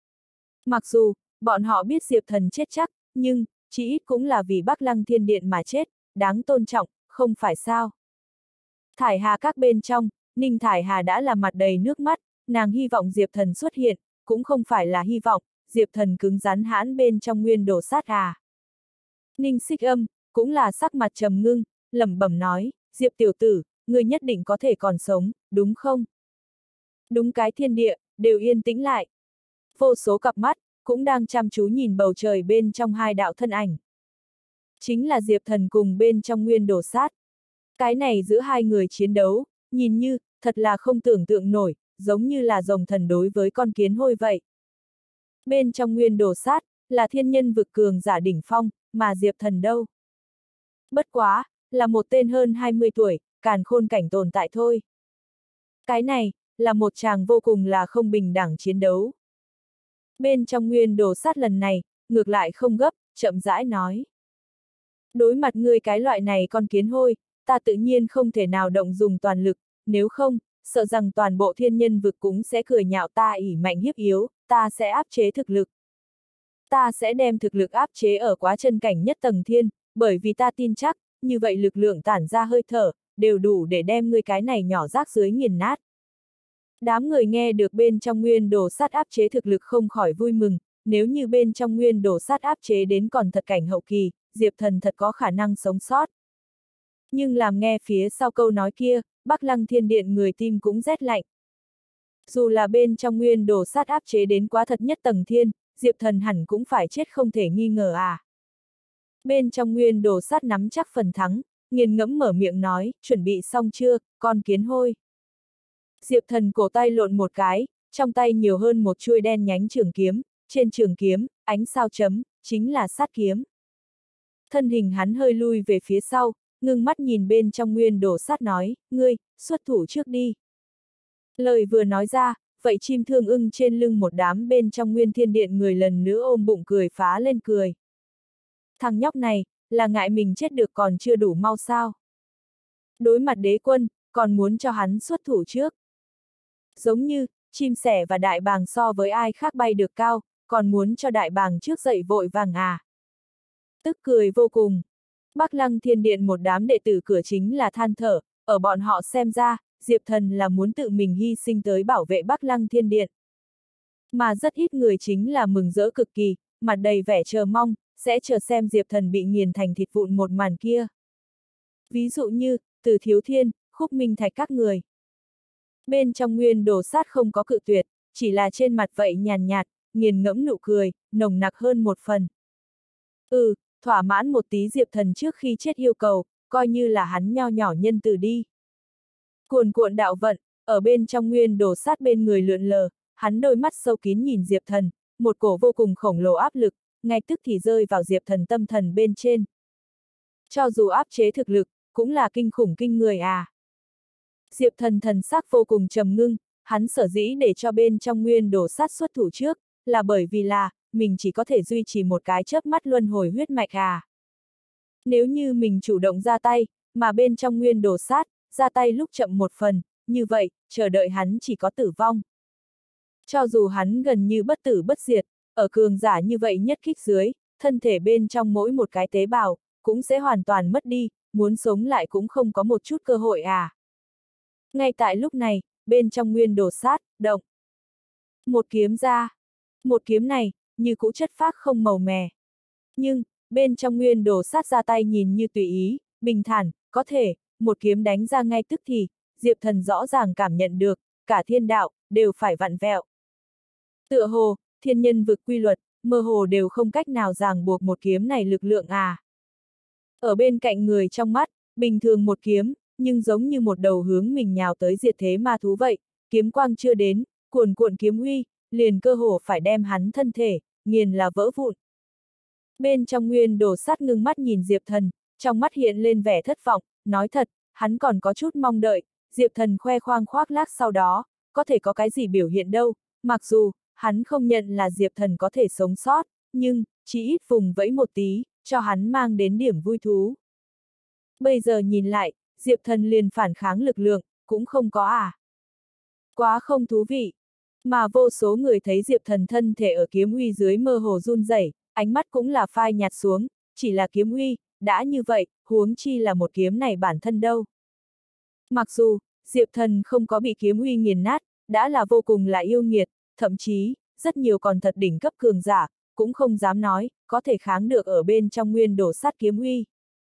Mặc dù, bọn họ biết Diệp Thần chết chắc, nhưng, chỉ ít cũng là vì Bắc Lăng Thiên Điện mà chết, đáng tôn trọng, không phải sao. Thải Hà các bên trong, Ninh Thải Hà đã là mặt đầy nước mắt, nàng hy vọng Diệp Thần xuất hiện, cũng không phải là hy vọng, Diệp Thần cứng rắn hãn bên trong nguyên đồ sát à. Ninh Xích Âm, cũng là sắc mặt trầm ngưng, lẩm bẩm nói, Diệp tiểu tử, ngươi nhất định có thể còn sống, đúng không? Đúng cái thiên địa, đều yên tĩnh lại. Vô số cặp mắt, cũng đang chăm chú nhìn bầu trời bên trong hai đạo thân ảnh. Chính là Diệp Thần cùng bên trong nguyên đồ sát. Cái này giữa hai người chiến đấu, nhìn như, thật là không tưởng tượng nổi, giống như là rồng thần đối với con kiến hôi vậy. Bên trong nguyên đồ sát, là thiên nhân vực cường giả đỉnh phong, mà Diệp Thần đâu? Bất quá, là một tên hơn 20 tuổi, càn khôn cảnh tồn tại thôi. Cái này, là một chàng vô cùng là không bình đẳng chiến đấu. Bên trong nguyên đồ sát lần này, ngược lại không gấp, chậm rãi nói. Đối mặt ngươi cái loại này con kiến hôi, ta tự nhiên không thể nào động dùng toàn lực, nếu không, sợ rằng toàn bộ thiên nhân vực cũng sẽ cười nhạo ta ỷ mạnh hiếp yếu, ta sẽ áp chế thực lực. Ta sẽ đem thực lực áp chế ở quá chân cảnh nhất tầng thiên, bởi vì ta tin chắc, như vậy lực lượng tản ra hơi thở, đều đủ để đem ngươi cái này nhỏ rác dưới nghiền nát. Đám người nghe được bên trong nguyên đồ sát áp chế thực lực không khỏi vui mừng, nếu như bên trong nguyên đồ sát áp chế đến còn thật cảnh hậu kỳ, Diệp Thần thật có khả năng sống sót. Nhưng làm nghe phía sau câu nói kia, Bắc Lăng Thiên Điện người tim cũng rét lạnh. Dù là bên trong nguyên đồ sát áp chế đến quá thật nhất tầng thiên, Diệp Thần hẳn cũng phải chết không thể nghi ngờ à. Bên trong nguyên đồ sát nắm chắc phần thắng, nghiền ngẫm mở miệng nói, chuẩn bị xong chưa, con kiến hôi. Diệp Thần cổ tay lộn một cái, trong tay nhiều hơn một chuôi đen nhánh trường kiếm, trên trường kiếm, ánh sao chấm, chính là sát kiếm. Thân hình hắn hơi lui về phía sau, ngưng mắt nhìn bên trong nguyên đồ sát nói, ngươi, xuất thủ trước đi. Lời vừa nói ra, vậy chim thương ưng trên lưng một đám bên trong nguyên thiên điện người lần nữa ôm bụng cười phá lên cười. Thằng nhóc này, là ngại mình chết được còn chưa đủ mau sao. Đối mặt đế quân, còn muốn cho hắn xuất thủ trước. Giống như, chim sẻ và đại bàng so với ai khác bay được cao, còn muốn cho đại bàng trước dậy vội vàng à. Tức cười vô cùng. Bắc Lăng Thiên Điện một đám đệ tử cửa chính là than thở, ở bọn họ xem ra, Diệp Thần là muốn tự mình hy sinh tới bảo vệ Bắc Lăng Thiên Điện. Mà rất ít người chính là mừng rỡ cực kỳ, mặt đầy vẻ chờ mong, sẽ chờ xem Diệp Thần bị nghiền thành thịt vụn một màn kia. Ví dụ như, Từ Thiếu Thiên, Khúc Minh Thạch các người. Bên trong nguyên đồ sát không có cự tuyệt, chỉ là trên mặt vậy nhàn nhạt, nghiền ngẫm nụ cười, nồng nặc hơn một phần. Thỏa mãn một tí Diệp Thần trước khi chết yêu cầu, coi như là hắn nho nhỏ nhân từ đi. Cuồn cuộn đạo vận, ở bên trong nguyên đồ sát bên người lượn lờ, hắn đôi mắt sâu kín nhìn Diệp Thần, một cổ vô cùng khổng lồ áp lực, ngay tức thì rơi vào Diệp Thần tâm thần bên trên. Cho dù áp chế thực lực, cũng là kinh khủng kinh người à. Diệp Thần thần sắc vô cùng trầm ngưng, hắn sở dĩ để cho bên trong nguyên đồ sát xuất thủ trước, là bởi vì là, mình chỉ có thể duy trì một cái chớp mắt luân hồi huyết mạch à. Nếu như mình chủ động ra tay, mà bên trong nguyên đồ sát, ra tay lúc chậm một phần, như vậy, chờ đợi hắn chỉ có tử vong. Cho dù hắn gần như bất tử bất diệt, ở cường giả như vậy nhất kích dưới, thân thể bên trong mỗi một cái tế bào, cũng sẽ hoàn toàn mất đi, muốn sống lại cũng không có một chút cơ hội à. Ngay tại lúc này, bên trong nguyên đồ sát, động. Một kiếm ra. Một kiếm này, như cũ chất phác không màu mè. Nhưng, bên trong nguyên đồ sát ra tay nhìn như tùy ý, bình thản, có thể, một kiếm đánh ra ngay tức thì, Diệp Thần rõ ràng cảm nhận được, cả thiên đạo, đều phải vặn vẹo. Tựa hồ, thiên nhân vực quy luật, mơ hồ đều không cách nào ràng buộc một kiếm này lực lượng à. Ở bên cạnh người trong mắt, bình thường một kiếm, nhưng giống như một đầu hướng mình nhào tới diệt thế ma thú vậy, kiếm quang chưa đến, cuồn cuộn kiếm uy, liền cơ hồ phải đem hắn thân thể, nghiền là vỡ vụn. Bên trong nguyên đồ sát ngưng mắt nhìn Diệp Thần, trong mắt hiện lên vẻ thất vọng, nói thật, hắn còn có chút mong đợi, Diệp Thần khoe khoang khoác lác sau đó, có thể có cái gì biểu hiện đâu, mặc dù, hắn không nhận là Diệp Thần có thể sống sót, nhưng, chỉ ít vùng vẫy một tí, cho hắn mang đến điểm vui thú. Bây giờ nhìn lại, Diệp Thần liền phản kháng lực lượng, cũng không có à. Quá không thú vị. Mà vô số người thấy Diệp Thần thân thể ở kiếm uy dưới mơ hồ run rẩy, ánh mắt cũng là phai nhạt xuống, chỉ là kiếm uy, đã như vậy, huống chi là một kiếm này bản thân đâu. Mặc dù, Diệp Thần không có bị kiếm uy nghiền nát, đã là vô cùng là yêu nghiệt, thậm chí, rất nhiều còn thật đỉnh cấp cường giả, cũng không dám nói, có thể kháng được ở bên trong nguyên đồ sát kiếm uy.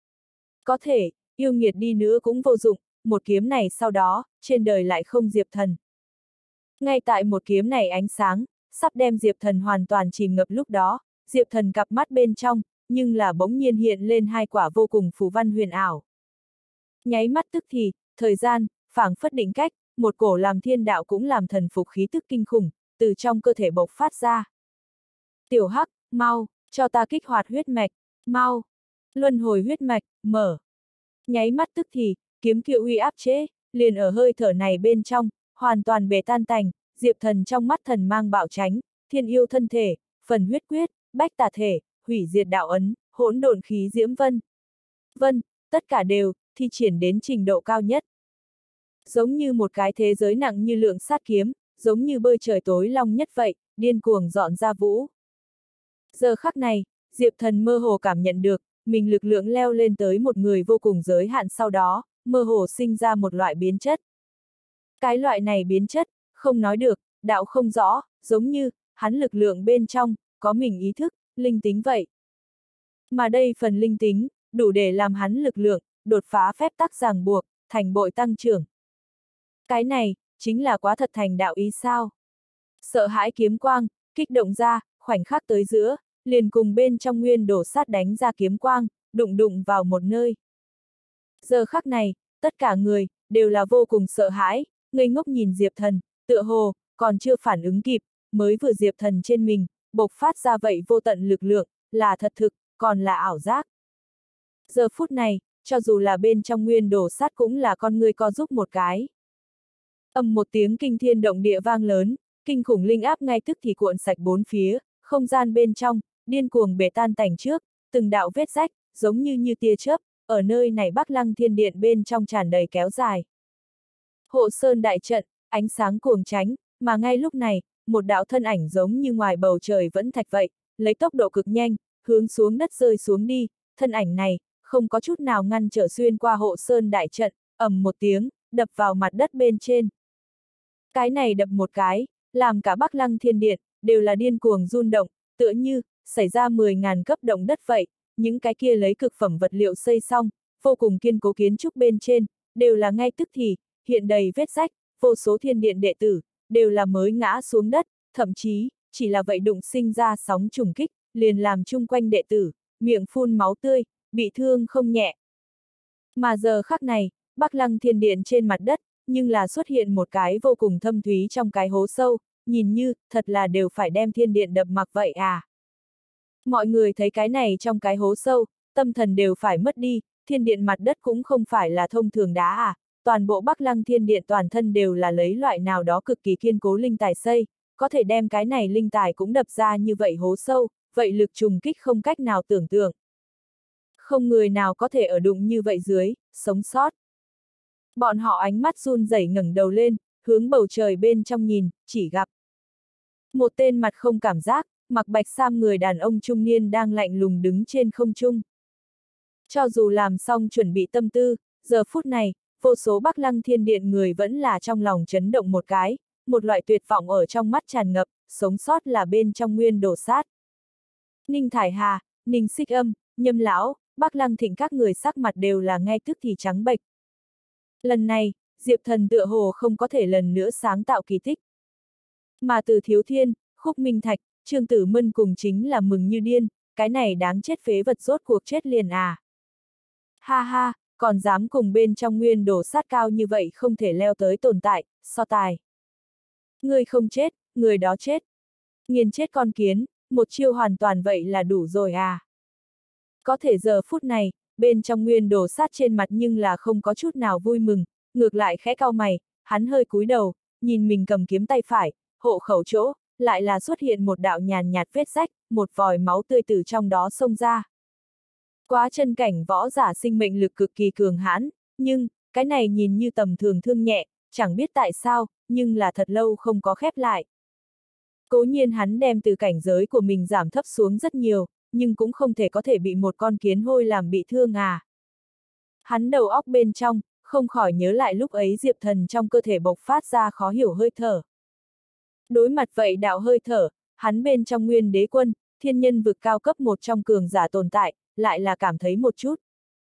Có thể, yêu nghiệt đi nữa cũng vô dụng, một kiếm này sau đó, trên đời lại không Diệp Thần. Ngay tại một kiếm này ánh sáng, sắp đem Diệp Thần hoàn toàn chìm ngập lúc đó, Diệp Thần cặp mắt bên trong, nhưng là bỗng nhiên hiện lên hai quả vô cùng phù văn huyền ảo. Nháy mắt tức thì, thời gian, phảng phất định cách, một cổ làm thiên đạo cũng làm thần phục khí tức kinh khủng, từ trong cơ thể bộc phát ra. Tiểu Hắc, mau, cho ta kích hoạt huyết mạch, mau, luân hồi huyết mạch, mở. Nháy mắt tức thì, kiếm kia uy áp chế, liền ở hơi thở này bên trong, hoàn toàn bể tan tành, Diệp Thần trong mắt thần mang bạo tránh, thiên yêu thân thể, phần huyết quyết, bách tà thể, hủy diệt đạo ấn, hỗn độn khí diễm vân. Vân, tất cả đều, thi triển đến trình độ cao nhất. Giống như một cái thế giới nặng như lượng sát kiếm, giống như bơi trời tối long nhất vậy, điên cuồng dọn ra vũ. Giờ khắc này, Diệp Thần mơ hồ cảm nhận được, mình lực lượng leo lên tới một người vô cùng giới hạn, sau đó, mơ hồ sinh ra một loại biến chất. Cái loại này biến chất, không nói được, đạo không rõ, giống như, hắn lực lượng bên trong, có mình ý thức, linh tính vậy. Mà đây phần linh tính, đủ để làm hắn lực lượng, đột phá phép tắc ràng buộc, thành bội tăng trưởng. Cái này, chính là quá thật thành đạo ý sao. Sợ hãi kiếm quang, kích động ra, khoảnh khắc tới giữa, liền cùng bên trong nguyên đổ sát đánh ra kiếm quang, đụng đụng vào một nơi. Giờ khắc này, tất cả người, đều là vô cùng sợ hãi, ngây ngốc nhìn Diệp Thần, tựa hồ, còn chưa phản ứng kịp, mới vừa Diệp Thần trên mình, bộc phát ra vậy vô tận lực lượng, là thật thực, còn là ảo giác. Giờ phút này, cho dù là bên trong nguyên đổ sát cũng là con người co giúp một cái. Ầm một tiếng kinh thiên động địa vang lớn, kinh khủng linh áp ngay tức thì cuộn sạch bốn phía, không gian bên trong, điên cuồng bể tan tành trước, từng đạo vết rách, giống như tia chớp, ở nơi này Bắc Lăng Thiên Điện bên trong tràn đầy kéo dài. Hộ sơn đại trận, ánh sáng cuồng tránh, mà ngay lúc này, một đạo thân ảnh giống như ngoài bầu trời vẫn thạch vậy, lấy tốc độ cực nhanh, hướng xuống đất rơi xuống đi, thân ảnh này, không có chút nào ngăn trở xuyên qua hộ sơn đại trận, ầm một tiếng, đập vào mặt đất bên trên. Cái này đập một cái, làm cả Bắc Lăng Thiên Điện, đều là điên cuồng rung động, tựa như, xảy ra 10.000 cấp động đất vậy, những cái kia lấy cực phẩm vật liệu xây xong, vô cùng kiên cố kiến trúc bên trên, đều là ngay tức thì, hiện đầy vết rách, vô số thiên điện đệ tử, đều là mới ngã xuống đất, thậm chí, chỉ là vậy đụng sinh ra sóng trùng kích, liền làm chung quanh đệ tử, miệng phun máu tươi, bị thương không nhẹ. Mà giờ khắc này, Bắc Lăng Thiên Điện trên mặt đất, nhưng là xuất hiện một cái vô cùng thâm thúy trong cái hố sâu, nhìn như, thật là đều phải đem thiên điện đập mặc vậy à. Mọi người thấy cái này trong cái hố sâu, tâm thần đều phải mất đi, thiên điện mặt đất cũng không phải là thông thường đá à, toàn bộ Bắc Lăng Thiên Điện toàn thân đều là lấy loại nào đó cực kỳ kiên cố linh tài xây, có thể đem cái này linh tài cũng đập ra như vậy hố sâu, vậy lực trùng kích không cách nào tưởng tượng. Không người nào có thể ở đụng như vậy dưới, sống sót. Bọn họ ánh mắt run rẩy ngẩng đầu lên, hướng bầu trời bên trong nhìn, chỉ gặp một tên mặt không cảm giác, mặc bạch sam người đàn ông trung niên đang lạnh lùng đứng trên không trung. Cho dù làm xong chuẩn bị tâm tư, giờ phút này, vô số Bắc Lăng Thiên Điện người vẫn là trong lòng chấn động một cái, một loại tuyệt vọng ở trong mắt tràn ngập, sống sót là bên trong nguyên đổ sát. Ninh Thải Hà, Ninh Xích Âm, Nhâm Lão, Bắc Lăng Thịnh các người sắc mặt đều là ngay tức thì trắng bệch. Lần này, Diệp Thần tựa hồ không có thể lần nữa sáng tạo kỳ tích. Mà Từ Thiếu Thiên, Khúc Minh Thạch, Trương Tử Mân cùng chính là mừng như điên, cái này đáng chết phế vật rốt cuộc chết liền à. Ha ha, còn dám cùng bên trong nguyên đổ sát cao như vậy không thể leo tới tồn tại, so tài. Người không chết, người đó chết. Nghiền chết con kiến, một chiêu hoàn toàn vậy là đủ rồi à. Có thể giờ phút này, bên trong nguyên đổ sát trên mặt nhưng là không có chút nào vui mừng, ngược lại khẽ cau mày, hắn hơi cúi đầu, nhìn mình cầm kiếm tay phải, hộ khẩu chỗ, lại là xuất hiện một đạo nhàn nhạt vết rách, một vòi máu tươi từ trong đó xông ra. Quá chân cảnh võ giả sinh mệnh lực cực kỳ cường hãn, nhưng, cái này nhìn như tầm thường thương nhẹ, chẳng biết tại sao, nhưng là thật lâu không có khép lại. Cố nhiên hắn đem từ cảnh giới của mình giảm thấp xuống rất nhiều, nhưng cũng không thể có thể bị một con kiến hôi làm bị thương à. Hắn đầu óc bên trong, không khỏi nhớ lại lúc ấy Diệp Thần trong cơ thể bộc phát ra khó hiểu hơi thở. Đối mặt vậy đạo hơi thở, hắn bên trong nguyên đế quân, thiên nhân vực cao cấp một trong cường giả tồn tại, lại là cảm thấy một chút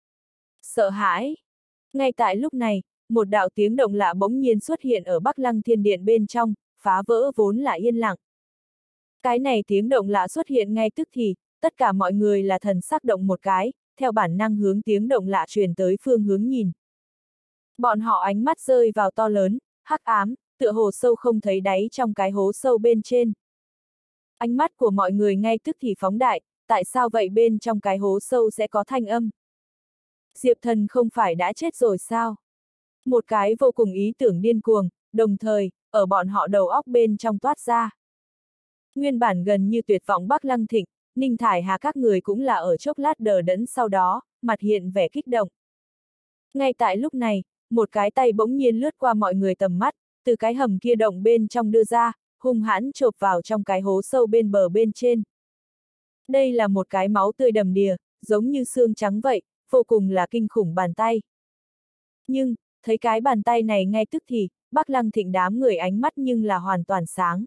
sợ hãi. Ngay tại lúc này, một đạo tiếng động lạ bỗng nhiên xuất hiện ở Bắc Lăng Thiên Điện bên trong, phá vỡ vốn là yên lặng. Cái này tiếng động lạ xuất hiện ngay tức thì, tất cả mọi người là thần sắc động một cái, theo bản năng hướng tiếng động lạ truyền tới phương hướng nhìn. Bọn họ ánh mắt rơi vào to lớn, hắc ám, tựa hồ sâu không thấy đáy trong cái hố sâu bên trên. Ánh mắt của mọi người ngay tức thì phóng đại, tại sao vậy bên trong cái hố sâu sẽ có thanh âm? Diệp Thần không phải đã chết rồi sao? Một cái vô cùng ý tưởng điên cuồng, đồng thời, ở bọn họ đầu óc bên trong toát ra. Nguyên bản gần như tuyệt vọng Bắc Lăng Thịnh, Ninh Thải Hà các người cũng là ở chốc lát đờ đẫn sau đó, mặt hiện vẻ kích động. Ngay tại lúc này, một cái tay bỗng nhiên lướt qua mọi người tầm mắt, từ cái hầm kia động bên trong đưa ra, hung hãn chộp vào trong cái hố sâu bên bờ bên trên. Đây là một cái máu tươi đầm đìa, giống như xương trắng vậy, vô cùng là kinh khủng bàn tay. Nhưng, thấy cái bàn tay này ngay tức thì, Bắc Lăng Thịnh đám người ánh mắt nhưng là hoàn toàn sáng.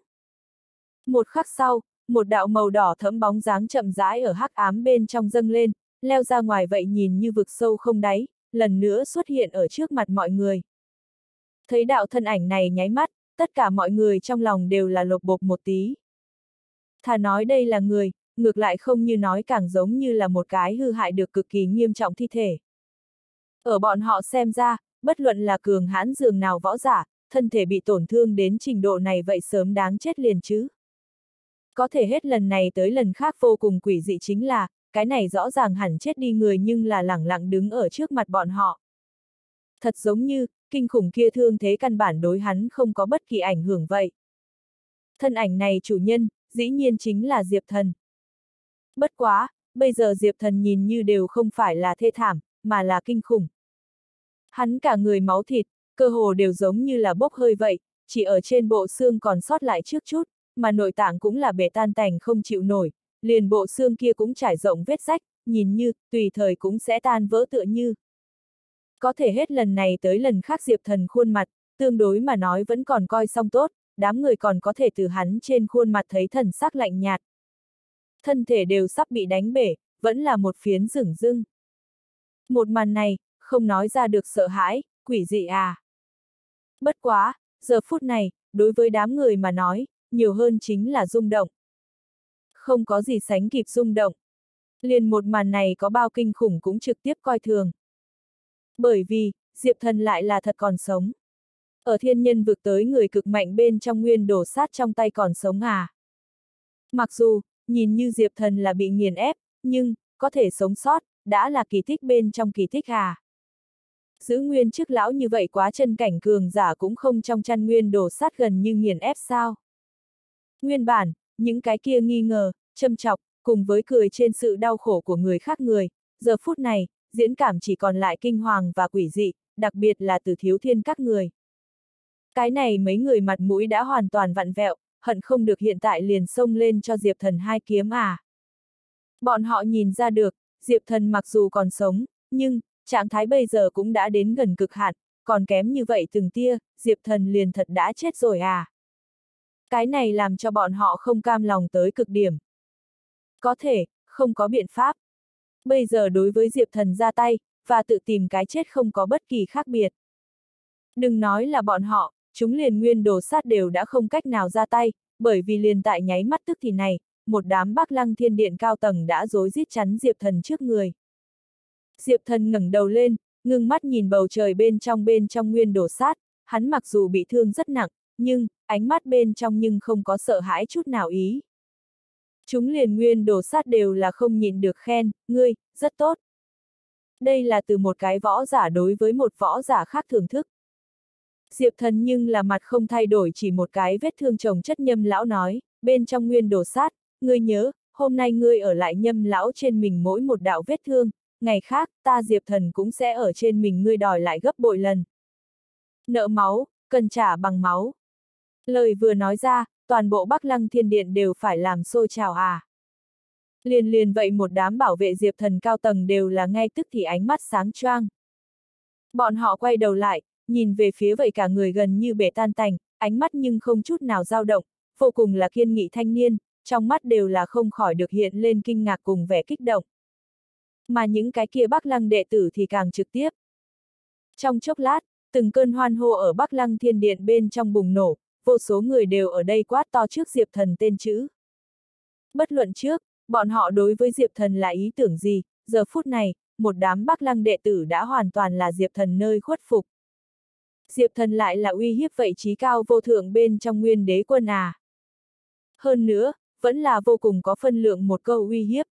Một khắc sau, một đạo màu đỏ thẫm bóng dáng chậm rãi ở hắc ám bên trong dâng lên, leo ra ngoài vậy nhìn như vực sâu không đáy, lần nữa xuất hiện ở trước mặt mọi người. Thấy đạo thân ảnh này nháy mắt, tất cả mọi người trong lòng đều là lột bột một tí. Thà nói đây là người, ngược lại không như nói càng giống như là một cái hư hại được cực kỳ nghiêm trọng thi thể. Ở bọn họ xem ra, bất luận là cường hãn dường nào võ giả, thân thể bị tổn thương đến trình độ này vậy sớm đáng chết liền chứ. Có thể hết lần này tới lần khác vô cùng quỷ dị chính là, cái này rõ ràng hẳn chết đi người nhưng là lẳng lặng đứng ở trước mặt bọn họ. Thật giống như, kinh khủng kia thương thế căn bản đối hắn không có bất kỳ ảnh hưởng vậy. Thân ảnh này chủ nhân, dĩ nhiên chính là Diệp Thần. Bất quá, bây giờ Diệp Thần nhìn như đều không phải là thê thảm, mà là kinh khủng. Hắn cả người máu thịt, cơ hồ đều giống như là bốc hơi vậy, chỉ ở trên bộ xương còn sót lại trước chút, mà nội tạng cũng là bể tan tành không chịu nổi, liền bộ xương kia cũng trải rộng vết rách, nhìn như, tùy thời cũng sẽ tan vỡ tựa như. Có thể hết lần này tới lần khác Diệp Thần khuôn mặt, tương đối mà nói vẫn còn coi xong tốt, đám người còn có thể từ hắn trên khuôn mặt thấy thần sắc lạnh nhạt. Thân thể đều sắp bị đánh bể, vẫn là một phiến rửng rưng. Một màn này, không nói ra được sợ hãi, quỷ dị à. Bất quá, giờ phút này, đối với đám người mà nói, nhiều hơn chính là rung động. Không có gì sánh kịp rung động. Liền một màn này có bao kinh khủng cũng trực tiếp coi thường. Bởi vì, Diệp Thần lại là thật còn sống. Ở thiên nhân vực tới người cực mạnh bên trong nguyên đổ sát trong tay còn sống à. Mặc dù, nhìn như Diệp Thần là bị nghiền ép, nhưng, có thể sống sót, đã là kỳ tích bên trong kỳ tích à. Giữ nguyên trước lão như vậy quá chân cảnh cường giả cũng không trong chăn nguyên đổ sát gần như nghiền ép sao. Nguyên bản, những cái kia nghi ngờ, châm chọc, cùng với cười trên sự đau khổ của người khác người, giờ phút này, diễn cảm chỉ còn lại kinh hoàng và quỷ dị, đặc biệt là từ Thiếu Thiên các người. Cái này mấy người mặt mũi đã hoàn toàn vặn vẹo, hận không được hiện tại liền xông lên cho Diệp Thần hai kiếm à. Bọn họ nhìn ra được, Diệp Thần mặc dù còn sống, nhưng, trạng thái bây giờ cũng đã đến gần cực hạn, còn kém như vậy từng tia, Diệp Thần liền thật đã chết rồi à. Cái này làm cho bọn họ không cam lòng tới cực điểm. Có thể, không có biện pháp. Bây giờ đối với Diệp Thần ra tay, và tự tìm cái chết không có bất kỳ khác biệt. Đừng nói là bọn họ, chúng liền nguyên đồ sát đều đã không cách nào ra tay, bởi vì liền tại nháy mắt tức thì này, một đám Bắc Lăng Thiên Điện cao tầng đã rối rít chắn Diệp Thần trước người. Diệp Thần ngẩng đầu lên, ngưng mắt nhìn bầu trời bên trong nguyên đồ sát, hắn mặc dù bị thương rất nặng, nhưng, ánh mắt bên trong nhưng không có sợ hãi chút nào ý. Chúng liền nguyên đồ sát đều là không nhịn được khen, ngươi, rất tốt. Đây là từ một cái võ giả đối với một võ giả khác thưởng thức. Diệp Thần nhưng là mặt không thay đổi chỉ một cái vết thương chồng chất Nhâm lão nói, bên trong nguyên đồ sát, ngươi nhớ, hôm nay ngươi ở lại Nhâm lão trên mình mỗi một đạo vết thương, ngày khác, ta Diệp Thần cũng sẽ ở trên mình ngươi đòi lại gấp bội lần. Nợ máu, cần trả bằng máu. Lời vừa nói ra, toàn bộ Bắc Lăng Thiên Điện đều phải làm sôi trào à. Liền vậy một đám bảo vệ Diệp Thần cao tầng đều là ngay tức thì ánh mắt sáng choang. Bọn họ quay đầu lại, nhìn về phía vậy cả người gần như bể tan tành, ánh mắt nhưng không chút nào dao động, vô cùng là kiên nghị thanh niên, trong mắt đều là không khỏi được hiện lên kinh ngạc cùng vẻ kích động. Mà những cái kia Bắc Lăng đệ tử thì càng trực tiếp. Trong chốc lát, từng cơn hoan hô ở Bắc Lăng Thiên Điện bên trong bùng nổ, vô số người đều ở đây quát to trước Diệp Thần tên chữ. Bất luận trước, bọn họ đối với Diệp Thần là ý tưởng gì, giờ phút này, một đám Bắc Lăng đệ tử đã hoàn toàn là Diệp Thần nơi khuất phục. Diệp Thần lại là uy hiếp vậy trí cao vô thượng bên trong nguyên đế quân à. Hơn nữa, vẫn là vô cùng có phân lượng một câu uy hiếp.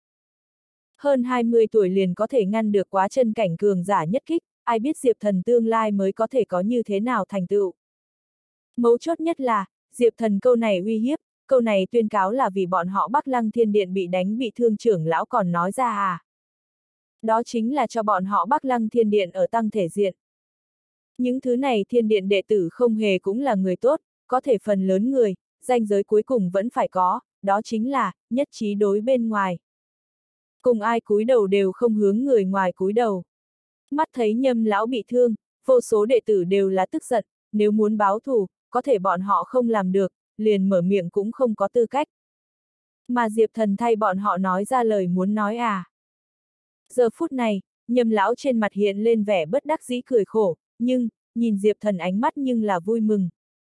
Hơn 20 tuổi liền có thể ngăn được quá chân cảnh cường giả nhất kích, ai biết Diệp Thần tương lai mới có thể có như thế nào thành tựu. Mấu chốt nhất là, Diệp Thần câu này uy hiếp, câu này tuyên cáo là vì bọn họ Bắc Lăng Thiên Điện bị đánh bị thương trưởng lão còn nói ra à. Đó chính là cho bọn họ Bắc Lăng Thiên Điện ở tăng thể diện. Những thứ này thiên điện đệ tử không hề cũng là người tốt, có thể phần lớn người, ranh giới cuối cùng vẫn phải có, đó chính là, nhất trí đối bên ngoài. Cùng ai cúi đầu đều không hướng người ngoài cúi đầu. Mắt thấy Nhâm lão bị thương, vô số đệ tử đều là tức giận, nếu muốn báo thù, có thể bọn họ không làm được, liền mở miệng cũng không có tư cách. Mà Diệp Thần thay bọn họ nói ra lời muốn nói à. Giờ phút này, Nhâm lão trên mặt hiện lên vẻ bất đắc dĩ cười khổ, nhưng, nhìn Diệp Thần ánh mắt nhưng là vui mừng.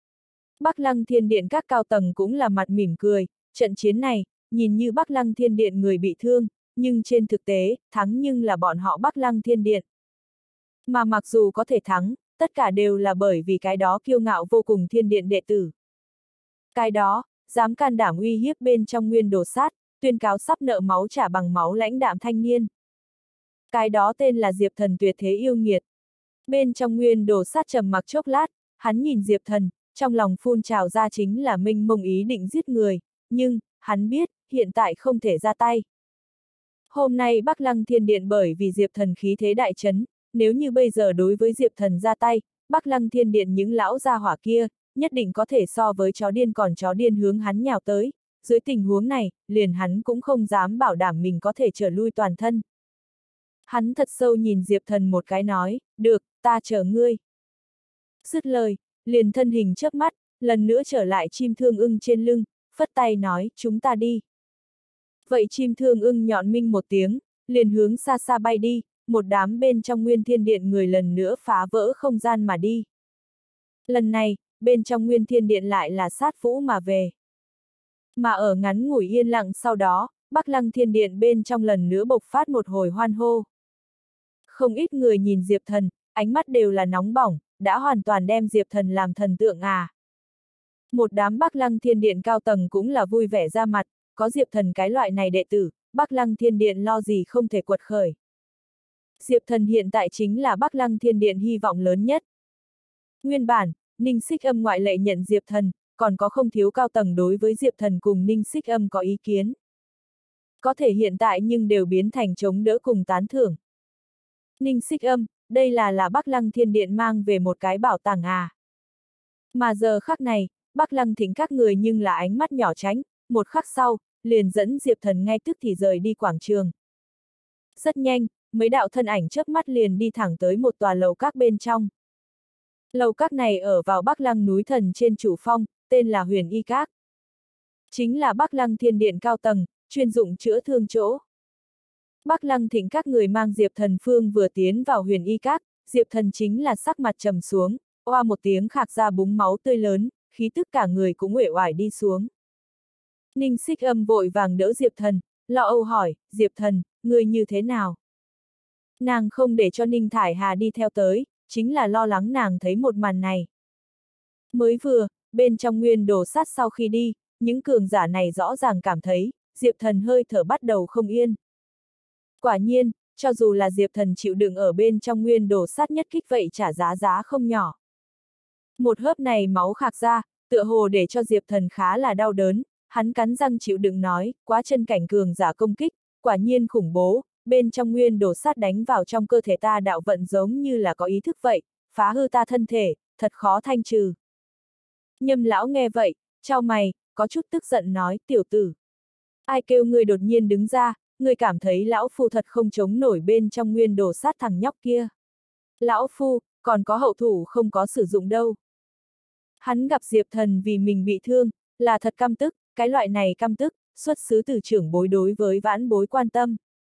Bắc Lăng Thiên Điện các cao tầng cũng là mặt mỉm cười, trận chiến này, nhìn như Bắc Lăng Thiên Điện người bị thương, nhưng trên thực tế, thắng nhưng là bọn họ Bắc Lăng Thiên Điện. Mà mặc dù có thể thắng, tất cả đều là bởi vì cái đó kiêu ngạo vô cùng Thiên Điện đệ tử. Cái đó, dám can đảm uy hiếp bên trong Nguyên Đồ Sát, tuyên cáo sắp nợ máu trả bằng máu lãnh đạm thanh niên. Cái đó tên là Diệp Thần tuyệt thế yêu nghiệt. Bên trong Nguyên Đồ Sát trầm mặc chốc lát, hắn nhìn Diệp Thần, trong lòng phun trào ra chính là mênh mông ý định giết người, nhưng, hắn biết, hiện tại không thể ra tay. Hôm nay Bắc Lăng Thiên Điện bởi vì Diệp Thần khí thế đại chấn, nếu như bây giờ đối với Diệp Thần ra tay, Bắc Lăng Thiên Điện những lão gia hỏa kia, nhất định có thể so với chó điên còn chó điên hướng hắn nhào tới, dưới tình huống này, liền hắn cũng không dám bảo đảm mình có thể trở lui toàn thân. Hắn thật sâu nhìn Diệp Thần một cái nói, được, ta chờ ngươi. Dứt lời, liền thân hình chớp mắt, lần nữa trở lại chim thương ưng trên lưng, phất tay nói, chúng ta đi. Vậy chim thương ưng nhọn minh một tiếng, liền hướng xa xa bay đi, một đám bên trong Nguyên Thiên Điện người lần nữa phá vỡ không gian mà đi. Lần này, bên trong Nguyên Thiên Điện lại là sát vũ mà về. Mà ở ngắn ngủi yên lặng sau đó, Bắc Lăng Thiên Điện bên trong lần nữa bộc phát một hồi hoan hô. Không ít người nhìn Diệp Thần, ánh mắt đều là nóng bỏng, đã hoàn toàn đem Diệp Thần làm thần tượng à. Một đám Bắc Lăng Thiên Điện cao tầng cũng là vui vẻ ra mặt, có Diệp Thần cái loại này đệ tử, Bắc Lăng Thiên Điện lo gì không thể quật khởi. Diệp Thần hiện tại chính là Bắc Lăng Thiên Điện hy vọng lớn nhất. Nguyên bản, Ninh Xích Âm ngoại lệ nhận Diệp Thần, còn có không thiếu cao tầng đối với Diệp Thần cùng Ninh Xích Âm có ý kiến. Có thể hiện tại nhưng đều biến thành chống đỡ cùng tán thưởng. Ninh Xích Âm, đây là Bắc Lăng Thiên Điện mang về một cái bảo tàng à. Mà giờ khắc này, Bắc Lăng Thính các người nhưng là ánh mắt nhỏ tránh, một khắc sau, liền dẫn Diệp Thần ngay tức thì rời đi quảng trường. Rất nhanh, mấy đạo thân ảnh chớp mắt liền đi thẳng tới một tòa lầu các bên trong. Lầu các này ở vào Bắc Lăng núi thần trên chủ phong, tên là Huyền Y Các. Chính là Bắc Lăng Thiên Điện cao tầng, chuyên dụng chữa thương chỗ. Bắc Lăng Thính các người mang Diệp Thần phương vừa tiến vào Huyền Y Các, Diệp Thần chính là sắc mặt trầm xuống, oa một tiếng khạc ra búng máu tươi lớn, khí tức cả người cũng uể oải đi xuống. Ninh Xích Âm vội vàng đỡ Diệp Thần, lo âu hỏi, Diệp Thần, người như thế nào? Nàng không để cho Ninh Thải Hà đi theo tới, chính là lo lắng nàng thấy một màn này. Mới vừa, bên trong Nguyên Đồ Sát sau khi đi, những cường giả này rõ ràng cảm thấy, Diệp Thần hơi thở bắt đầu không yên. Quả nhiên, cho dù là Diệp Thần chịu đựng ở bên trong Nguyên Đồ Sát nhất kích vậy trả giá không nhỏ. Một hớp này máu khạc ra, tựa hồ để cho Diệp Thần khá là đau đớn, hắn cắn răng chịu đựng nói, quá chân cảnh cường giả công kích, quả nhiên khủng bố, bên trong Nguyên Đồ Sát đánh vào trong cơ thể ta đạo vận giống như là có ý thức vậy, phá hư ta thân thể, thật khó thanh trừ. Nhâm lão nghe vậy, chau mày, có chút tức giận nói, tiểu tử. Ai kêu ngươi đột nhiên đứng ra, ngươi cảm thấy lão phu thật không chống nổi bên trong Nguyên Đồ Sát thằng nhóc kia. Lão phu, còn có hậu thủ không có sử dụng đâu. Hắn gặp Diệp Thần vì mình bị thương, là thật căm tức, cái loại này căm tức, xuất xứ từ trưởng bối đối với vãn bối quan tâm.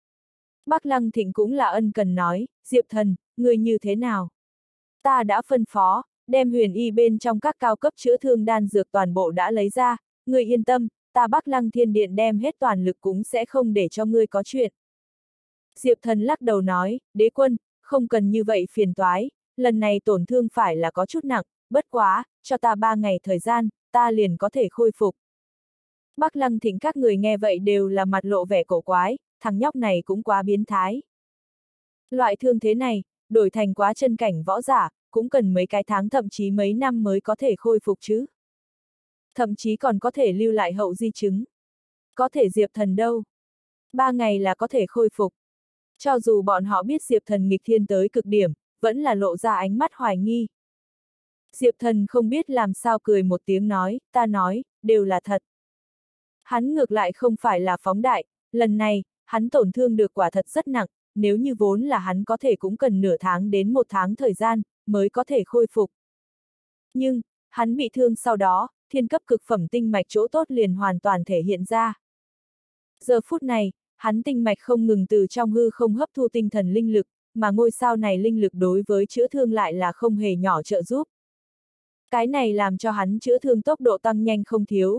Bắc Lăng Thịnh cũng là ân cần nói, Diệp Thần, người như thế nào? Ta đã phân phó, đem Huyền Y bên trong các cao cấp chữa thương đan dược toàn bộ đã lấy ra, người yên tâm, ta Bắc Lăng Thiên Điện đem hết toàn lực cũng sẽ không để cho ngươi có chuyện. Diệp Thần lắc đầu nói, đế quân, không cần như vậy phiền toái, lần này tổn thương phải là có chút nặng, bất quá, cho ta 3 ngày thời gian, ta liền có thể khôi phục. Bắc Lăng Thịnh các người nghe vậy đều là mặt lộ vẻ cổ quái, thằng nhóc này cũng quá biến thái. Loại thương thế này, đổi thành quá chân cảnh võ giả, cũng cần mấy cái tháng thậm chí mấy năm mới có thể khôi phục chứ. Thậm chí còn có thể lưu lại hậu di chứng. Có thể Diệp Thần đâu? 3 ngày là có thể khôi phục. Cho dù bọn họ biết Diệp Thần nghịch thiên tới cực điểm, vẫn là lộ ra ánh mắt hoài nghi. Diệp Thần không biết làm sao cười một tiếng nói, ta nói, đều là thật. Hắn ngược lại không phải là phóng đại, lần này, hắn tổn thương được quả thật rất nặng, nếu như vốn là hắn có thể cũng cần nửa tháng đến 1 tháng thời gian, mới có thể khôi phục. Nhưng, hắn bị thương sau đó, thiên cấp cực phẩm tinh mạch chỗ tốt liền hoàn toàn thể hiện ra. Giờ phút này, hắn tinh mạch không ngừng từ trong hư không hấp thu tinh thần linh lực, mà ngôi sao này linh lực đối với chữa thương lại là không hề nhỏ trợ giúp. Cái này làm cho hắn chữa thương tốc độ tăng nhanh không thiếu.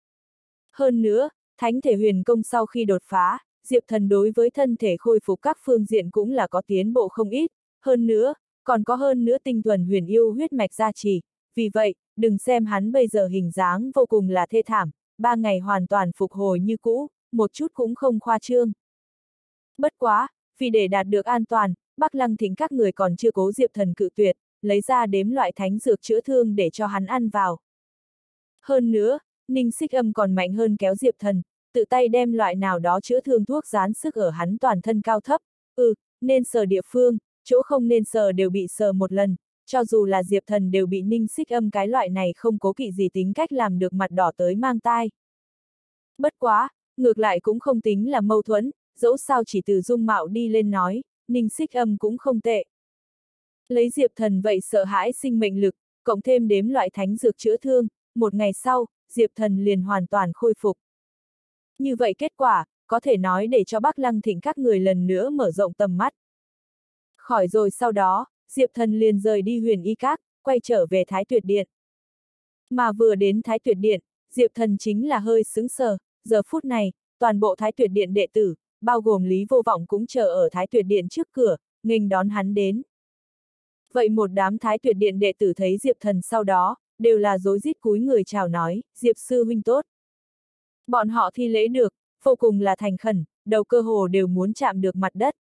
Hơn nữa, thánh thể huyền công sau khi đột phá, Diệp Thần đối với thân thể khôi phục các phương diện cũng là có tiến bộ không ít, hơn nữa, còn có hơn nữa tinh thuần huyền yêu huyết mạch gia trì, vì vậy, đừng xem hắn bây giờ hình dáng vô cùng là thê thảm, 3 ngày hoàn toàn phục hồi như cũ, một chút cũng không khoa trương. Bất quá, vì để đạt được an toàn, Bắc Lăng Thính các người còn chưa cố Diệp Thần cự tuyệt, lấy ra đếm loại thánh dược chữa thương để cho hắn ăn vào. Hơn nữa, Ninh Xích Âm còn mạnh hơn kéo Diệp Thần, tự tay đem loại nào đó chữa thương thuốc dán sức ở hắn toàn thân cao thấp, nên sờ địa phương, chỗ không nên sờ đều bị sờ một lần, cho dù là Diệp Thần đều bị Ninh Xích Âm cái loại này không cố kỵ gì tính cách làm được mặt đỏ tới mang tai. Bất quá, ngược lại cũng không tính là mâu thuẫn, dẫu sao chỉ từ dung mạo đi lên nói, Ninh Xích Âm cũng không tệ. Lấy Diệp Thần vậy sợ hãi sinh mệnh lực, cộng thêm đếm loại thánh dược chữa thương, 1 ngày sau, Diệp Thần liền hoàn toàn khôi phục. Như vậy kết quả, có thể nói để cho Bắc Lăng Thịnh các người lần nữa mở rộng tầm mắt. Khỏi rồi sau đó, Diệp Thần liền rời đi Huyền Y Các, quay trở về Thái Tuyệt Điện. Mà vừa đến Thái Tuyệt Điện, Diệp Thần chính là hơi sững sờ, giờ phút này, toàn bộ Thái Tuyệt Điện đệ tử, bao gồm Lý Vô Vọng cũng chờ ở Thái Tuyệt Điện trước cửa, nghênh đón hắn đến. Vậy một đám Thái Tuyệt Điện đệ tử thấy Diệp Thần sau đó, đều là rối rít cúi người chào nói, Diệp sư huynh tốt. Bọn họ thi lễ được, vô cùng là thành khẩn, đầu cơ hồ đều muốn chạm được mặt đất.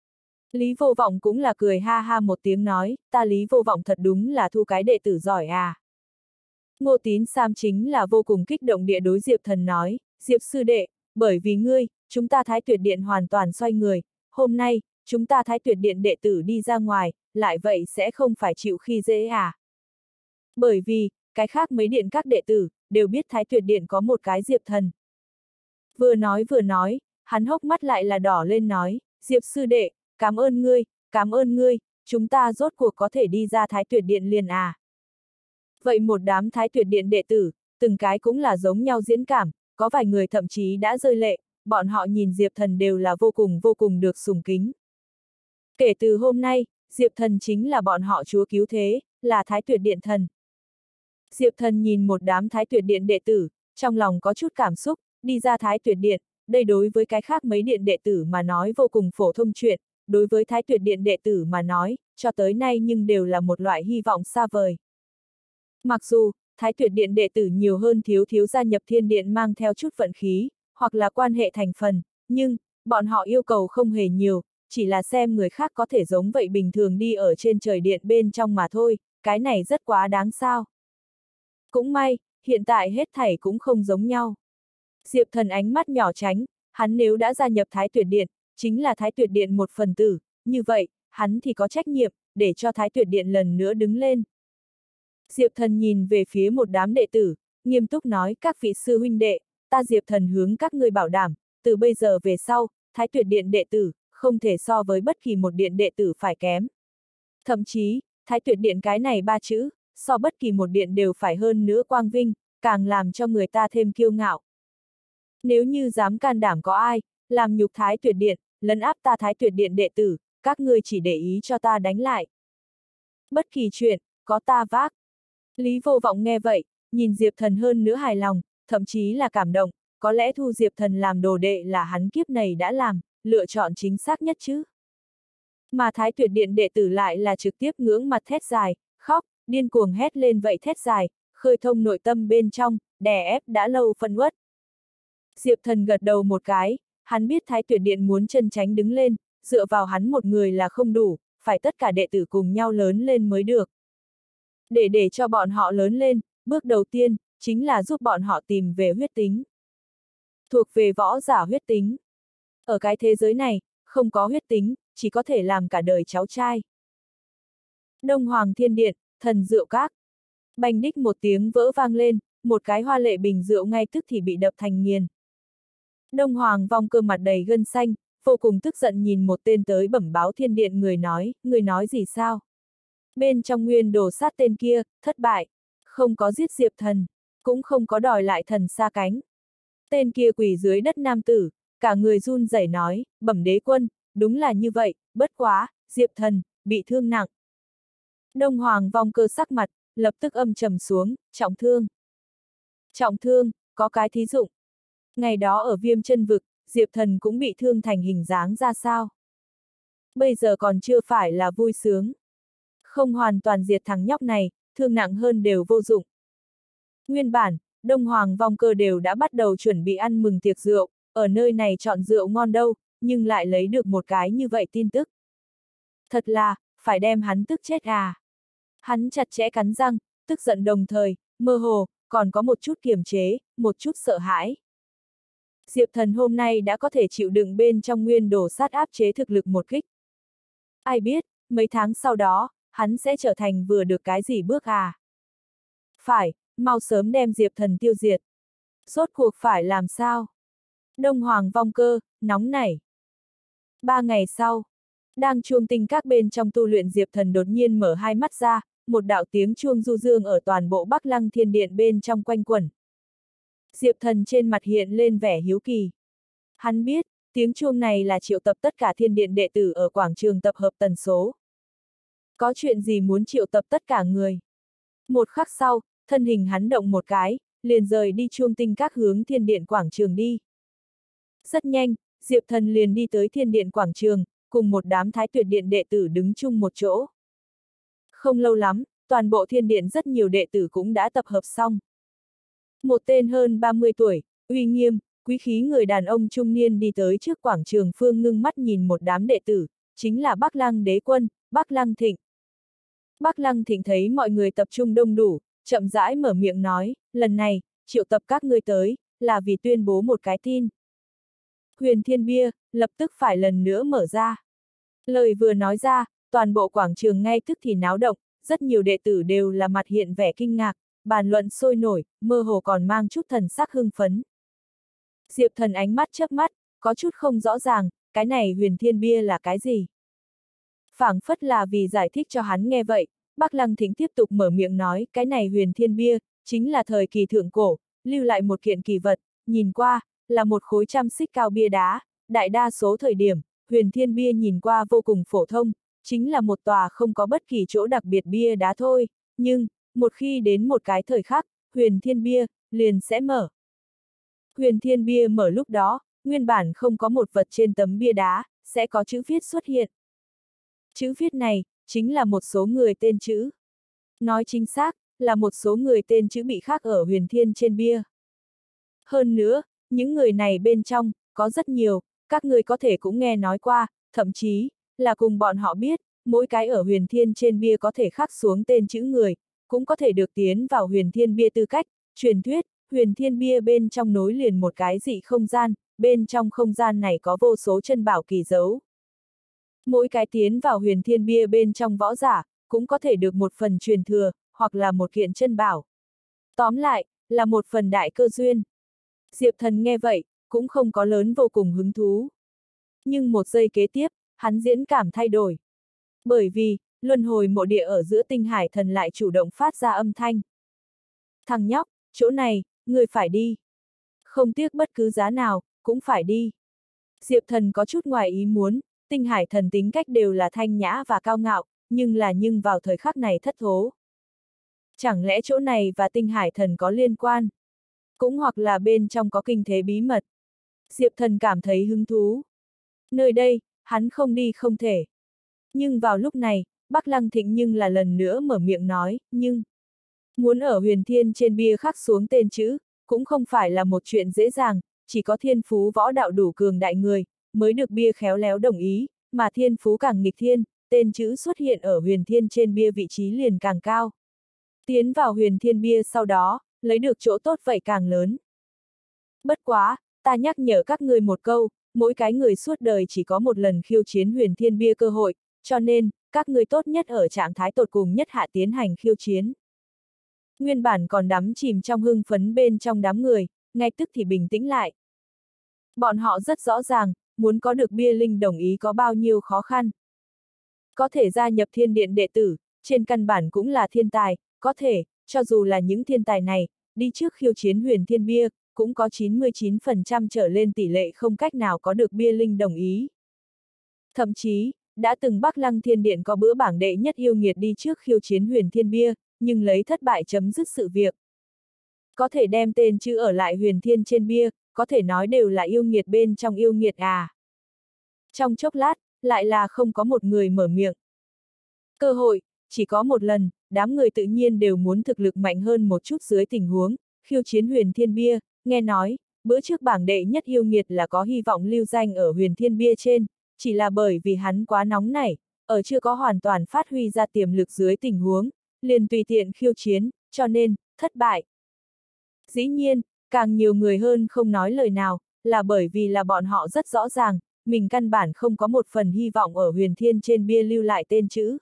Lý Vô Vọng cũng là cười ha ha một tiếng nói, ta Lý Vô Vọng thật đúng là thu cái đệ tử giỏi à. Ngô Tín Sam chính là vô cùng kích động địa đối Diệp Thần nói, Diệp sư đệ, bởi vì ngươi, chúng ta Thái Tuyệt Điện hoàn toàn xoay người, hôm nay, chúng ta Thái Tuyệt Điện đệ tử đi ra ngoài, lại vậy sẽ không phải chịu khi dễ à. Bởi vì, cái khác mấy điện các đệ tử, đều biết Thái Tuyệt Điện có một cái Diệp Thần. Vừa nói, hắn hốc mắt lại là đỏ lên nói, Diệp sư đệ, cảm ơn ngươi, chúng ta rốt cuộc có thể đi ra Thái Tuyệt Điện liền à. Vậy một đám Thái Tuyệt Điện đệ tử, từng cái cũng là giống nhau diễn cảm, có vài người thậm chí đã rơi lệ, bọn họ nhìn Diệp Thần đều là vô cùng được sùng kính. Kể từ hôm nay, Diệp Thần chính là bọn họ chúa cứu thế, là Thái Tuyệt Điện thần. Diệp Thần nhìn một đám Thái Tuyệt Điện đệ tử, trong lòng có chút cảm xúc, đi ra Thái Tuyệt Điện, đây đối với cái khác mấy điện đệ tử mà nói vô cùng phổ thông chuyện, đối với Thái Tuyệt Điện đệ tử mà nói, cho tới nay nhưng đều là một loại hy vọng xa vời. Mặc dù, Thái Tuyệt Điện đệ tử nhiều hơn thiếu gia nhập Thiên Điện mang theo chút vận khí, hoặc là quan hệ thành phần, nhưng, bọn họ yêu cầu không hề nhiều, chỉ là xem người khác có thể giống vậy bình thường đi ở trên trời điện bên trong mà thôi, cái này rất quá đáng sao. Cũng may, hiện tại hết thảy cũng không giống nhau. Diệp Thần ánh mắt nhỏ tránh, hắn nếu đã gia nhập Thái Tuyệt Điện, chính là Thái Tuyệt Điện một phần tử, như vậy, hắn thì có trách nhiệm, để cho Thái Tuyệt Điện lần nữa đứng lên. Diệp Thần nhìn về phía một đám đệ tử, nghiêm túc nói các vị sư huynh đệ, ta Diệp Thần hướng các ngươi bảo đảm, từ bây giờ về sau, Thái Tuyệt Điện đệ tử, không thể so với bất kỳ một điện đệ tử phải kém. Thậm chí, Thái Tuyệt Điện cái này 3 chữ, so bất kỳ một điện đều phải hơn nữa quang vinh, càng làm cho người ta thêm kiêu ngạo. Nếu như dám can đảm có ai, làm nhục Thái Tuyệt Điện, lấn áp ta Thái Tuyệt Điện đệ tử, các ngươi chỉ để ý cho ta đánh lại. Bất kỳ chuyện, có ta vác. Lý Vô Vọng nghe vậy, nhìn Diệp Thần hơn nữa hài lòng, thậm chí là cảm động, có lẽ thu Diệp Thần làm đồ đệ là hắn kiếp này đã làm, lựa chọn chính xác nhất chứ. Mà Thái Tuyệt Điện đệ tử lại là trực tiếp ngưỡng mặt thét dài, khóc, điên cuồng hét lên vậy thét dài, khơi thông nội tâm bên trong, đè ép đã lâu phân uất. Diệp Thần gật đầu một cái, hắn biết Thái Tuyệt Điện muốn chân chánh đứng lên, dựa vào hắn một người là không đủ, phải tất cả đệ tử cùng nhau lớn lên mới được. Để cho bọn họ lớn lên, bước đầu tiên, chính là giúp bọn họ tìm về huyết tính. Thuộc về võ giả huyết tính. Ở cái thế giới này, không có huyết tính, chỉ có thể làm cả đời cháu trai. Đông Hoàng Thiên Điện, Thần Rượu Các. Bành đích một tiếng vỡ vang lên, một cái hoa lệ bình rượu ngay tức thì bị đập thành nghiền. Đông Hoàng Vong Cơ mặt đầy gân xanh, vô cùng tức giận nhìn một tên tới bẩm báo Thiên Điện người nói gì sao? Bên trong nguyên đồ sát tên kia, thất bại, không có giết Diệp Thần, cũng không có đòi lại thần xa cánh. Tên kia quỳ dưới đất nam tử, cả người run rẩy nói, bẩm đế quân, đúng là như vậy, bất quá, Diệp Thần, bị thương nặng. Đông Hoàng Vong Cơ sắc mặt, lập tức âm trầm xuống, trọng thương. Trọng thương, có cái thí dụng. Ngày đó ở Viêm Chân Vực, Diệp Thần cũng bị thương thành hình dáng ra sao? Bây giờ còn chưa phải là vui sướng. Không hoàn toàn diệt thằng nhóc này, thương nặng hơn đều vô dụng. Nguyên bản, Đông Hoàng Vong Cơ đều đã bắt đầu chuẩn bị ăn mừng tiệc rượu, ở nơi này chọn rượu ngon đâu, nhưng lại lấy được một cái như vậy tin tức. Thật là, phải đem hắn tức chết à. Hắn chặt chẽ cắn răng, tức giận đồng thời, mơ hồ, còn có một chút kiềm chế, một chút sợ hãi. Diệp Thần hôm nay đã có thể chịu đựng bên trong nguyên đồ sát áp chế thực lực một kích. Ai biết, mấy tháng sau đó, hắn sẽ trở thành vừa được cái gì bước à? Phải, mau sớm đem Diệp Thần tiêu diệt. Rốt cuộc phải làm sao? Đông Hoàng Vong Cơ, nóng nảy. 3 ngày sau, đang chuông tinh các bên trong tu luyện Diệp Thần đột nhiên mở hai mắt ra, một đạo tiếng chuông du dương ở toàn bộ Bắc Lăng Thiên Điện bên trong quanh quẩn. Diệp Thần trên mặt hiện lên vẻ hiếu kỳ. Hắn biết, tiếng chuông này là triệu tập tất cả Thiên Điện đệ tử ở quảng trường tập hợp tần số. Có chuyện gì muốn triệu tập tất cả người? Một khắc sau, thân hình hắn động một cái, liền rời đi chuông tinh các hướng Thiên Điện quảng trường đi. Rất nhanh, Diệp Thần liền đi tới Thiên Điện quảng trường, cùng một đám Thái Tuyệt Điện đệ tử đứng chung một chỗ. Không lâu lắm, toàn bộ Thiên Điện rất nhiều đệ tử cũng đã tập hợp xong. Một tên hơn 30 tuổi, uy nghiêm, quý khí người đàn ông trung niên đi tới trước quảng trường phương ngưng mắt nhìn một đám đệ tử, chính là Bắc Lăng Đế Quân, Bắc Lăng Thịnh. Bắc Lăng Thịnh thấy mọi người tập trung đông đủ, chậm rãi mở miệng nói, lần này, triệu tập các ngươi tới, là vì tuyên bố một cái tin. Huyền Thiên Bia, lập tức phải lần nữa mở ra. Lời vừa nói ra, toàn bộ quảng trường ngay tức thì náo động, rất nhiều đệ tử đều là mặt hiện vẻ kinh ngạc, bàn luận sôi nổi, mơ hồ còn mang chút thần sắc hưng phấn. Diệp Thần ánh mắt chớp mắt, có chút không rõ ràng, cái này Huyền Thiên Bia là cái gì? Phảng phất là vì giải thích cho hắn nghe vậy, Bắc Lăng Thính tiếp tục mở miệng nói, cái này Huyền Thiên Bia, chính là thời kỳ thượng cổ, lưu lại một kiện kỳ vật, nhìn qua, là một khối trăm xích cao bia đá, đại đa số thời điểm, Huyền Thiên Bia nhìn qua vô cùng phổ thông, chính là một tòa không có bất kỳ chỗ đặc biệt bia đá thôi, nhưng, một khi đến một cái thời khắc, Huyền Thiên Bia, liền sẽ mở. Huyền Thiên Bia mở lúc đó, nguyên bản không có một vật trên tấm bia đá, sẽ có chữ viết xuất hiện. Chữ viết này, chính là một số người tên chữ. Nói chính xác, là một số người tên chữ bị khắc ở Huyền Thiên trên bia. Hơn nữa, những người này bên trong, có rất nhiều, các người có thể cũng nghe nói qua, thậm chí, là cùng bọn họ biết, mỗi cái ở Huyền Thiên trên bia có thể khắc xuống tên chữ người, cũng có thể được tiến vào Huyền Thiên bia tư cách, truyền thuyết, Huyền Thiên bia bên trong nối liền một cái dị không gian, bên trong không gian này có vô số chân bảo kỳ dấu. Mỗi cái tiến vào Huyền Thiên bia bên trong võ giả, cũng có thể được một phần truyền thừa, hoặc là một kiện chân bảo. Tóm lại, là một phần đại cơ duyên. Diệp Thần nghe vậy, cũng không có lớn vô cùng hứng thú. Nhưng một giây kế tiếp, hắn diễn cảm thay đổi. Bởi vì, luân hồi mộ địa ở giữa tinh hải thần lại chủ động phát ra âm thanh. Thằng nhóc, chỗ này, người phải đi. Không tiếc bất cứ giá nào, cũng phải đi. Diệp Thần có chút ngoài ý muốn, tinh hải thần tính cách đều là thanh nhã và cao ngạo, nhưng vào thời khắc này thất thố. Chẳng lẽ chỗ này và tinh hải thần có liên quan? Cũng hoặc là bên trong có kinh thế bí mật. Diệp Thần cảm thấy hứng thú. Nơi đây, hắn không đi không thể. Nhưng vào lúc này, Bắc Lăng Thịnh nhưng là lần nữa mở miệng nói, nhưng muốn ở Huyền Thiên trên bia khắc xuống tên chữ, cũng không phải là một chuyện dễ dàng, chỉ có thiên phú võ đạo đủ cường đại người, mới được bia khéo léo đồng ý, mà thiên phú càng nghịch thiên, tên chữ xuất hiện ở Huyền Thiên trên bia vị trí liền càng cao. Tiến vào Huyền Thiên bia sau đó, lấy được chỗ tốt vậy càng lớn. Bất quá, ta nhắc nhở các ngươi một câu, mỗi cái người suốt đời chỉ có một lần khiêu chiến Huyền Thiên bia cơ hội, cho nên, các ngươi tốt nhất ở trạng thái tột cùng nhất hạ tiến hành khiêu chiến. Nguyên bản còn đắm chìm trong hưng phấn bên trong đám người, ngay tức thì bình tĩnh lại. Bọn họ rất rõ ràng, muốn có được bia linh đồng ý có bao nhiêu khó khăn. Có thể gia nhập thiên điện đệ tử, trên căn bản cũng là thiên tài, có thể, cho dù là những thiên tài này, đi trước khiêu chiến huyền thiên bia, cũng có 99% trở lên tỷ lệ không cách nào có được bia linh đồng ý. Thậm chí, đã từng Bắc Lăng Thiên Điện có bữa bảng đệ nhất yêu nghiệt đi trước khiêu chiến huyền thiên bia, nhưng lấy thất bại chấm dứt sự việc. Có thể đem tên chữ ở lại huyền thiên trên bia, có thể nói đều là yêu nghiệt bên trong yêu nghiệt à. Trong chốc lát, lại là không có một người mở miệng. Cơ hội, chỉ có một lần, đám người tự nhiên đều muốn thực lực mạnh hơn một chút dưới tình huống, khiêu chiến huyền thiên bia, nghe nói, bữa trước bảng đệ nhất yêu nghiệt là có hy vọng lưu danh ở huyền thiên bia trên, chỉ là bởi vì hắn quá nóng nảy, ở chưa có hoàn toàn phát huy ra tiềm lực dưới tình huống, liền tùy tiện khiêu chiến, cho nên, thất bại. Dĩ nhiên, càng nhiều người hơn không nói lời nào, là bởi vì là bọn họ rất rõ ràng, mình căn bản không có một phần hy vọng ở huyền thiên trên bia lưu lại tên chữ.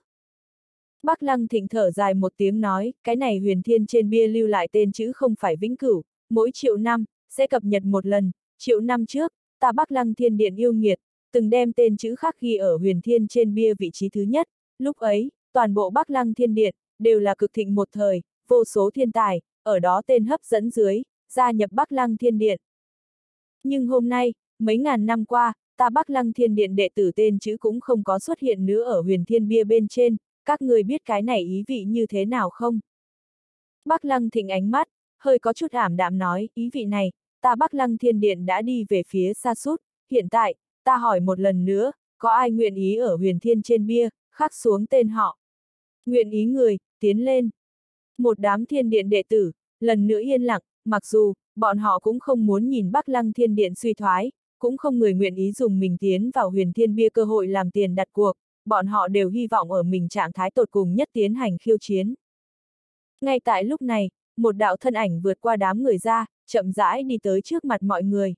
Bắc Lăng Thịnh thở dài một tiếng nói, cái này huyền thiên trên bia lưu lại tên chữ không phải vĩnh cửu, mỗi triệu năm, sẽ cập nhật một lần, triệu năm trước, ta Bắc Lăng Thiên Điện yêu nghiệt, từng đem tên chữ khắc ghi ở huyền thiên trên bia vị trí thứ nhất, lúc ấy, toàn bộ Bắc Lăng Thiên Điện, đều là cực thịnh một thời, vô số thiên tài, ở đó tên hấp dẫn dưới, gia nhập Bắc Lăng Thiên Điện. Nhưng hôm nay, mấy ngàn năm qua, ta Bắc Lăng Thiên Điện đệ tử tên chữ cũng không có xuất hiện nữa ở huyền thiên bia bên trên, các người biết cái này ý vị như thế nào không? Bắc Lăng Thịnh ánh mắt, hơi có chút ảm đạm nói, ý vị này, ta Bắc Lăng Thiên Điện đã đi về phía xa sút, hiện tại, ta hỏi một lần nữa, có ai nguyện ý ở huyền thiên trên bia, khắc xuống tên họ? Nguyện ý người, tiến lên. Một đám thiên điện đệ tử, lần nữa yên lặng, mặc dù, bọn họ cũng không muốn nhìn Bắc Lăng Thiên Điện suy thoái, cũng không người nguyện ý dùng mình tiến vào huyền thiên bia cơ hội làm tiền đặt cuộc, bọn họ đều hy vọng ở mình trạng thái tột cùng nhất tiến hành khiêu chiến. Ngay tại lúc này, một đạo thân ảnh vượt qua đám người ra, chậm rãi đi tới trước mặt mọi người.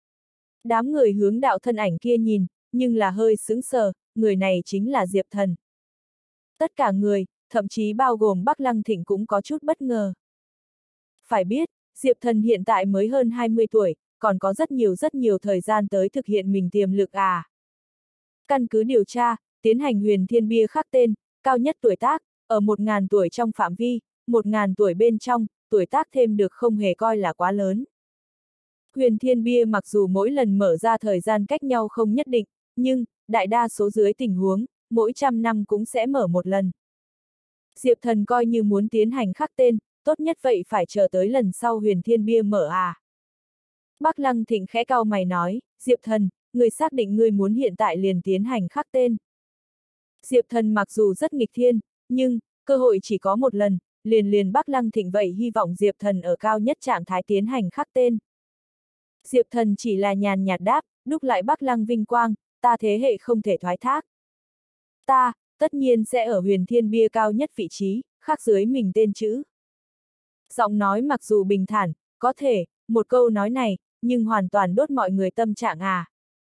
Đám người hướng đạo thân ảnh kia nhìn, nhưng là hơi sững sờ, người này chính là Diệp Thần. Tất cả người, thậm chí bao gồm Bắc Lăng Thịnh cũng có chút bất ngờ. Phải biết, Diệp Thần hiện tại mới hơn 20 tuổi, còn có rất nhiều thời gian tới thực hiện mình tiềm lực à. Căn cứ điều tra, tiến hành huyền thiên bia khắc tên, cao nhất tuổi tác, ở 1000 tuổi trong phạm vi, 1000 tuổi bên trong, tuổi tác thêm được không hề coi là quá lớn. Huyền thiên bia mặc dù mỗi lần mở ra thời gian cách nhau không nhất định, nhưng, đại đa số dưới tình huống, mỗi 100 năm cũng sẽ mở một lần. Diệp Thần coi như muốn tiến hành khắc tên, tốt nhất vậy phải chờ tới lần sau huyền thiên bia mở à. Bắc Lăng Thịnh khẽ cau mày nói, Diệp Thần, người xác định ngươi muốn hiện tại liền tiến hành khắc tên. Diệp Thần mặc dù rất nghịch thiên, nhưng, cơ hội chỉ có một lần, liền Bắc Lăng Thịnh vậy hy vọng Diệp Thần ở cao nhất trạng thái tiến hành khắc tên. Diệp Thần chỉ là nhàn nhạt đáp, đúc lại Bắc Lăng vinh quang, ta thế hệ không thể thoái thác. Ta, tất nhiên sẽ ở huyền thiên bia cao nhất vị trí, khắc dưới mình tên chữ. Giọng nói mặc dù bình thản, có thể, một câu nói này, nhưng hoàn toàn đốt mọi người tâm trạng à.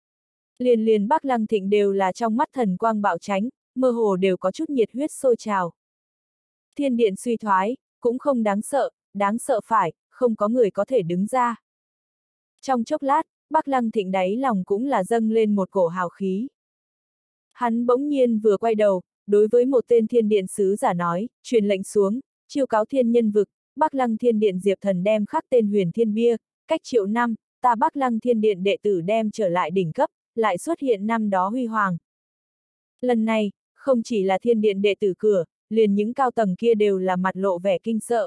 Liền Bắc Lăng Thịnh đều là trong mắt thần quang bạo tránh, mơ hồ đều có chút nhiệt huyết sôi trào. Thiên điện suy thoái, cũng không đáng sợ phải, không có người có thể đứng ra. Trong chốc lát, Bắc Lăng Thịnh đáy lòng cũng là dâng lên một cổ hào khí. Hắn bỗng nhiên vừa quay đầu, đối với một tên thiên điện sứ giả nói, truyền lệnh xuống, chiêu cáo thiên nhân vực, Bắc Lăng Thiên Điện Diệp Thần đem khắc tên huyền thiên bia, cách triệu năm, ta Bắc Lăng Thiên Điện đệ tử đem trở lại đỉnh cấp, lại xuất hiện năm đó huy hoàng. Lần này, không chỉ là thiên điện đệ tử cửa, liền những cao tầng kia đều là mặt lộ vẻ kinh sợ.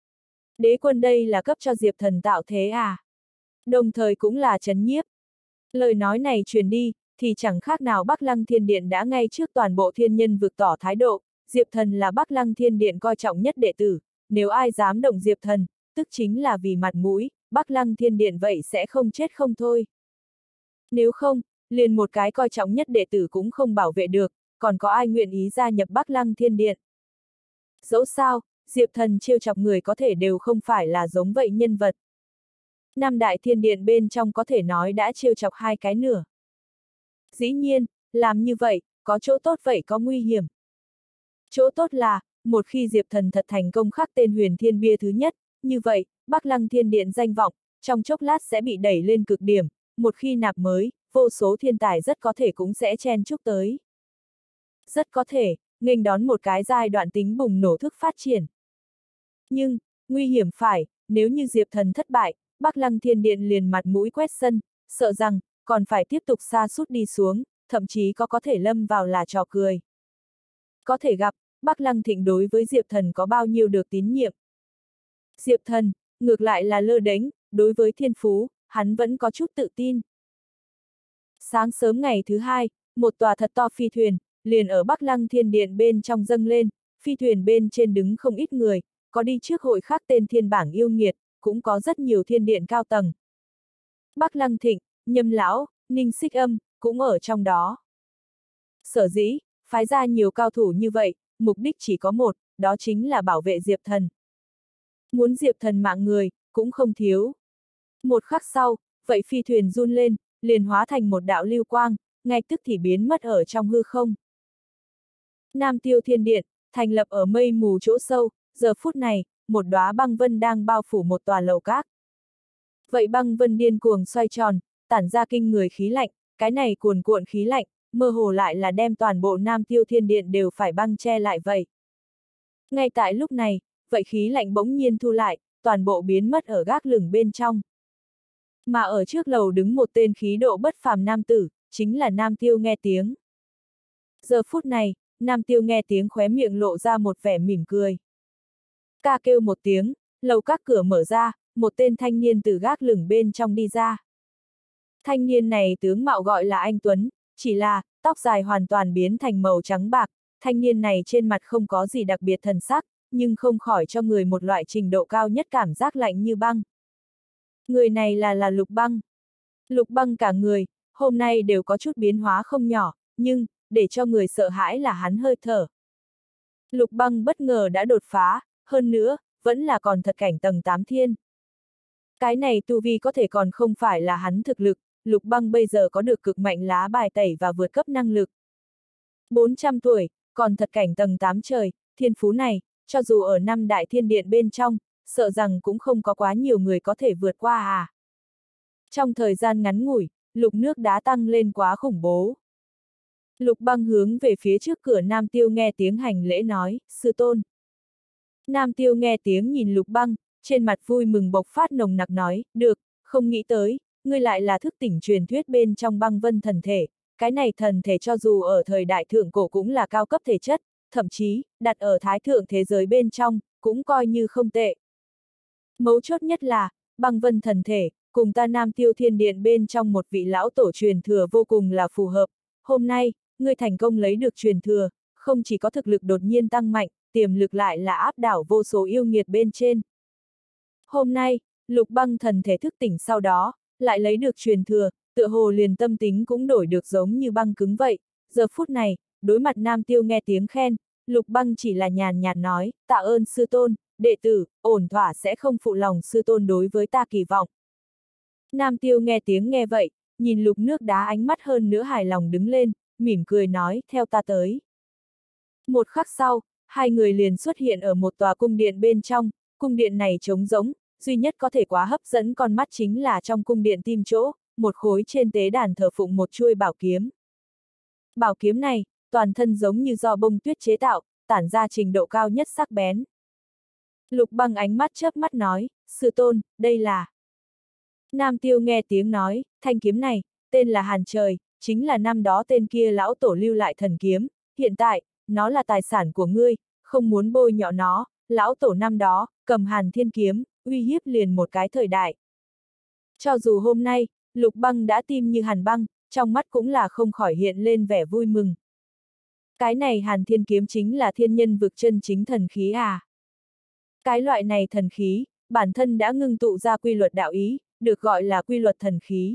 Đế quân đây là cấp cho Diệp Thần tạo thế à? Đồng thời cũng là trấn nhiếp. Lời nói này truyền đi, thì chẳng khác nào Bắc Lăng Thiên Điện đã ngay trước toàn bộ thiên nhân vực tỏ thái độ, Diệp Thần là Bắc Lăng Thiên Điện coi trọng nhất đệ tử, nếu ai dám động Diệp Thần, tức chính là vì mặt mũi, Bắc Lăng Thiên Điện vậy sẽ không chết không thôi. Nếu không, liền một cái coi trọng nhất đệ tử cũng không bảo vệ được, còn có ai nguyện ý gia nhập Bắc Lăng Thiên Điện. Dẫu sao, Diệp Thần trêu chọc người có thể đều không phải là giống vậy nhân vật. Năm đại thiên điện bên trong có thể nói đã trêu chọc 2 cái nửa. Dĩ nhiên, làm như vậy, có chỗ tốt vậy có nguy hiểm, Chỗ tốt là, một khi Diệp Thần thật thành công khắc tên Huyền Thiên Bia thứ nhất, như vậy, Bắc Lăng Thiên Điện danh vọng, trong chốc lát sẽ bị đẩy lên cực điểm, một khi nạp mới, vô số thiên tài rất có thể cũng sẽ chen chúc tới. Rất có thể, nghênh đón một cái giai đoạn tính bùng nổ thức phát triển. Nhưng, nguy hiểm phải, nếu như Diệp Thần thất bại, Bắc Lăng Thiên Điện liền mặt mũi quét sân, sợ rằng, còn phải tiếp tục sa sút đi xuống, thậm chí có thể lâm vào là trò cười. Có thể gặp, Bắc Lăng Thịnh đối với Diệp Thần có bao nhiêu được tín nhiệm. Diệp Thần, ngược lại là lơ đễnh, đối với thiên phú, hắn vẫn có chút tự tin. Sáng sớm ngày thứ hai, một tòa thật to phi thuyền, liền ở Bắc Lăng Thiên Điện bên trong dâng lên, phi thuyền bên trên đứng không ít người, có đi trước hội khác tên thiên bảng yêu nghiệt, cũng có rất nhiều thiên điện cao tầng. Bắc Lăng Thịnh, Nhâm Lão, Ninh Xích Âm, cũng ở trong đó. Sở dĩ, phái ra nhiều cao thủ như vậy, mục đích chỉ có một, đó chính là bảo vệ Diệp Thần. Muốn Diệp Thần mạng người, cũng không thiếu. Một khắc sau, vậy phi thuyền run lên, liền hóa thành một đạo lưu quang, ngay tức thì biến mất ở trong hư không. Nam Tiêu Thiên Điện, thành lập ở mây mù chỗ sâu, giờ phút này, một đóa băng vân đang bao phủ một tòa lầu các. Vậy băng vân điên cuồng xoay tròn, tản ra kinh người khí lạnh, cái này cuồn cuộn khí lạnh, mơ hồ lại là đem toàn bộ Nam Tiêu Thiên Điện đều phải băng che lại vậy. Ngay tại lúc này, vậy khí lạnh bỗng nhiên thu lại, toàn bộ biến mất ở gác lửng bên trong. Mà ở trước lầu đứng một tên khí độ bất phàm nam tử, chính là Nam Tiêu Nghe Tiếng. Giờ phút này, Nam Tiêu Nghe Tiếng khóe miệng lộ ra một vẻ mỉm cười. Ca kêu một tiếng, lầu các cửa mở ra, một tên thanh niên từ gác lửng bên trong đi ra. Thanh niên này tướng mạo gọi là anh Tuấn, chỉ là, tóc dài hoàn toàn biến thành màu trắng bạc, thanh niên này trên mặt không có gì đặc biệt thần sắc, nhưng không khỏi cho người một loại trình độ cao nhất cảm giác lạnh như băng. Người này là Lục Băng. Lục Băng cả người, hôm nay đều có chút biến hóa không nhỏ, nhưng, để cho người sợ hãi là hắn hơi thở. Lục Băng bất ngờ đã đột phá, hơn nữa, vẫn là còn thật cảnh tầng 8 thiên. Cái này tu vi có thể còn không phải là hắn thực lực, Lục Băng bây giờ có được cực mạnh lá bài tẩy và vượt cấp năng lực. 400 tuổi, còn thật cảnh tầng 8 trời, thiên phú này, cho dù ở năm đại thiên điện bên trong, sợ rằng cũng không có quá nhiều người có thể vượt qua à. Trong thời gian ngắn ngủi, Lục nước đá tăng lên quá khủng bố. Lục Băng hướng về phía trước cửa Nam Tiêu Nghe Tiếng hành lễ nói, sư tôn. Nam Tiêu Nghe Tiếng nhìn Lục Băng, trên mặt vui mừng bộc phát nồng nặc nói, được, không nghĩ tới, ngươi lại là thức tỉnh truyền thuyết bên trong băng vân thần thể, cái này thần thể cho dù ở thời đại thượng cổ cũng là cao cấp thể chất, thậm chí, đặt ở thái thượng thế giới bên trong, cũng coi như không tệ. Mấu chốt nhất là, băng vân thần thể, cùng ta Nam Tiêu Thiên Điện bên trong một vị lão tổ truyền thừa vô cùng là phù hợp, hôm nay, ngươi thành công lấy được truyền thừa, không chỉ có thực lực đột nhiên tăng mạnh, tiềm lực lại là áp đảo vô số yêu nghiệt bên trên. Hôm nay, Lục Băng thần thể thức tỉnh sau đó, lại lấy được truyền thừa, tựa hồ liền tâm tính cũng đổi được giống như băng cứng vậy. Giờ phút này, đối mặt Nam Tiêu Nghe Tiếng khen, Lục Băng chỉ là nhàn nhạt nói, tạ ơn sư tôn, đệ tử, ổn thỏa sẽ không phụ lòng sư tôn đối với ta kỳ vọng. Nam Tiêu Nghe Tiếng nghe vậy, nhìn Lục nước đá ánh mắt hơn nữa hài lòng đứng lên, mỉm cười nói, theo ta tới. Một khắc sau, hai người liền xuất hiện ở một tòa cung điện bên trong, cung điện này trống rỗng, duy nhất có thể quá hấp dẫn con mắt chính là trong cung điện tim chỗ, một khối trên tế đàn thờ phụng một chuôi bảo kiếm. Bảo kiếm này, toàn thân giống như do bông tuyết chế tạo, tản ra trình độ cao nhất sắc bén. Lục Băng ánh mắt chớp mắt nói, sư tôn, đây là... Nam Tiêu Nghe Tiếng nói, thanh kiếm này, tên là Hàn Trời, chính là năm đó tên kia lão tổ lưu lại thần kiếm, hiện tại, nó là tài sản của ngươi, không muốn bôi nhọ nó, lão tổ năm đó, cầm Hàn Thiên kiếm, uy hiếp liền một cái thời đại. Cho dù hôm nay, Lục Băng đã tim như hàn băng, trong mắt cũng là không khỏi hiện lên vẻ vui mừng. Cái này Hàn Thiên kiếm chính là thiên nhân vực chân chính thần khí à? Cái loại này thần khí, bản thân đã ngưng tụ ra quy luật đạo ý, được gọi là quy luật thần khí.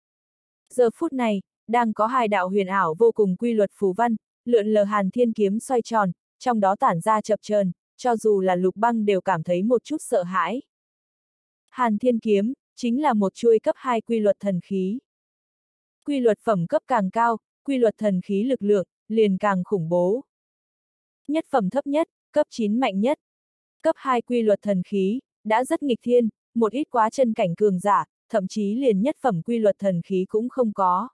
Giờ phút này, đang có hai đạo huyền ảo vô cùng quy luật phù văn, lượn lờ Hàn Thiên kiếm xoay tròn, trong đó tản ra chập chờn, cho dù là Lục Băng đều cảm thấy một chút sợ hãi. Hàn Thiên kiếm, chính là một chuôi cấp 2 quy luật thần khí. Quy luật phẩm cấp càng cao, quy luật thần khí lực lượng, liền càng khủng bố. Nhất phẩm thấp nhất, cấp 9 mạnh nhất. Cấp 2 quy luật thần khí, đã rất nghịch thiên, một ít quá chân cảnh cường giả, thậm chí liền nhất phẩm quy luật thần khí cũng không có.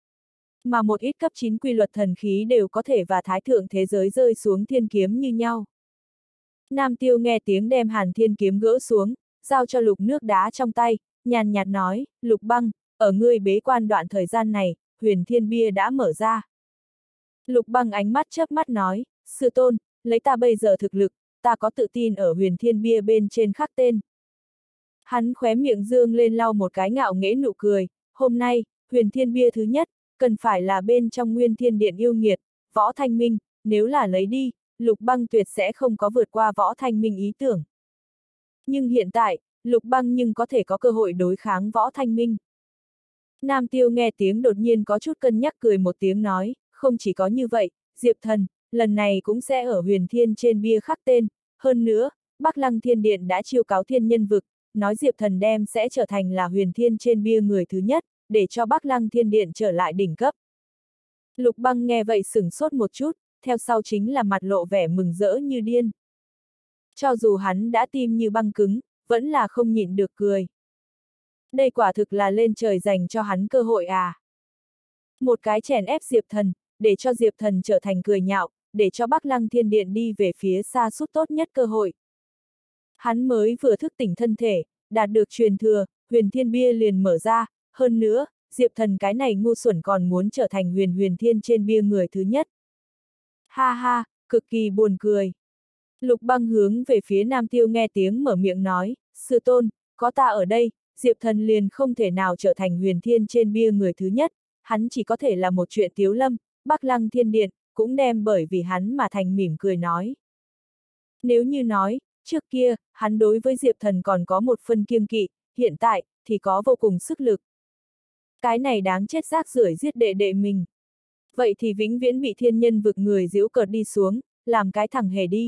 Mà một ít cấp 9 quy luật thần khí đều có thể và thái thượng thế giới rơi xuống thiên kiếm như nhau. Nam Tiêu nghe tiếng đem Hàn Thiên kiếm gỡ xuống, giao cho Lục Nước Đá trong tay, nhàn nhạt nói, Lục Băng, ở ngươi bế quan đoạn thời gian này, Huyền Thiên Bia đã mở ra. Lục Băng ánh mắt chớp mắt nói, sư tôn, lấy ta bây giờ thực lực, ta có tự tin ở Huyền Thiên Bia bên trên khắc tên. Hắn khóe miệng dương lên lau một cái ngạo nghễ nụ cười, hôm nay, Huyền Thiên Bia thứ nhất, cần phải là bên trong Nguyên Thiên Điện yêu nghiệt, Võ Thanh Minh, nếu là lấy đi, Lục Băng tuyệt sẽ không có vượt qua Võ Thanh Minh ý tưởng. Nhưng hiện tại, Lục Băng nhưng có thể có cơ hội đối kháng Võ Thanh Minh. Nam Tiêu nghe tiếng đột nhiên có chút cân nhắc cười một tiếng nói, không chỉ có như vậy, Diệp Thần, lần này cũng sẽ ở Huyền Thiên trên bia khắc tên, hơn nữa, Bắc Lăng Thiên Điện đã chiêu cáo thiên nhân vực, nói Diệp Thần đem sẽ trở thành là Huyền Thiên trên bia người thứ nhất, để cho Bắc Lăng Thiên Điện trở lại đỉnh cấp. Lục Băng nghe vậy sửng sốt một chút, theo sau chính là mặt lộ vẻ mừng rỡ như điên. Cho dù hắn đã tim như băng cứng, vẫn là không nhịn được cười. Đây quả thực là lên trời dành cho hắn cơ hội à. Một cái chèn ép Diệp Thần, để cho Diệp Thần trở thành cười nhạo, để cho Bắc Lăng Thiên Điện đi về phía xa suốt tốt nhất cơ hội. Hắn mới vừa thức tỉnh thân thể, đạt được truyền thừa, Huyền Thiên Bia liền mở ra, hơn nữa, Diệp Thần cái này ngu xuẩn còn muốn trở thành Huyền Thiên trên bia người thứ nhất. Ha ha, cực kỳ buồn cười. Lục Băng hướng về phía Nam Tiêu nghe tiếng mở miệng nói, sư tôn, có ta ở đây, Diệp Thần liền không thể nào trở thành Huyền Thiên trên bia người thứ nhất, hắn chỉ có thể là một chuyện tiếu lâm, Bắc Lăng Thiên Điện, cũng đem bởi vì hắn mà thành mỉm cười nói. Nếu như nói, trước kia, hắn đối với Diệp Thần còn có một phân kiêng kỵ, hiện tại, thì có vô cùng sức lực. Cái này đáng chết rác rưởi giết đệ đệ mình. Vậy thì vĩnh viễn bị thiên nhân vực người giễu cợt đi xuống, làm cái thằng hề đi.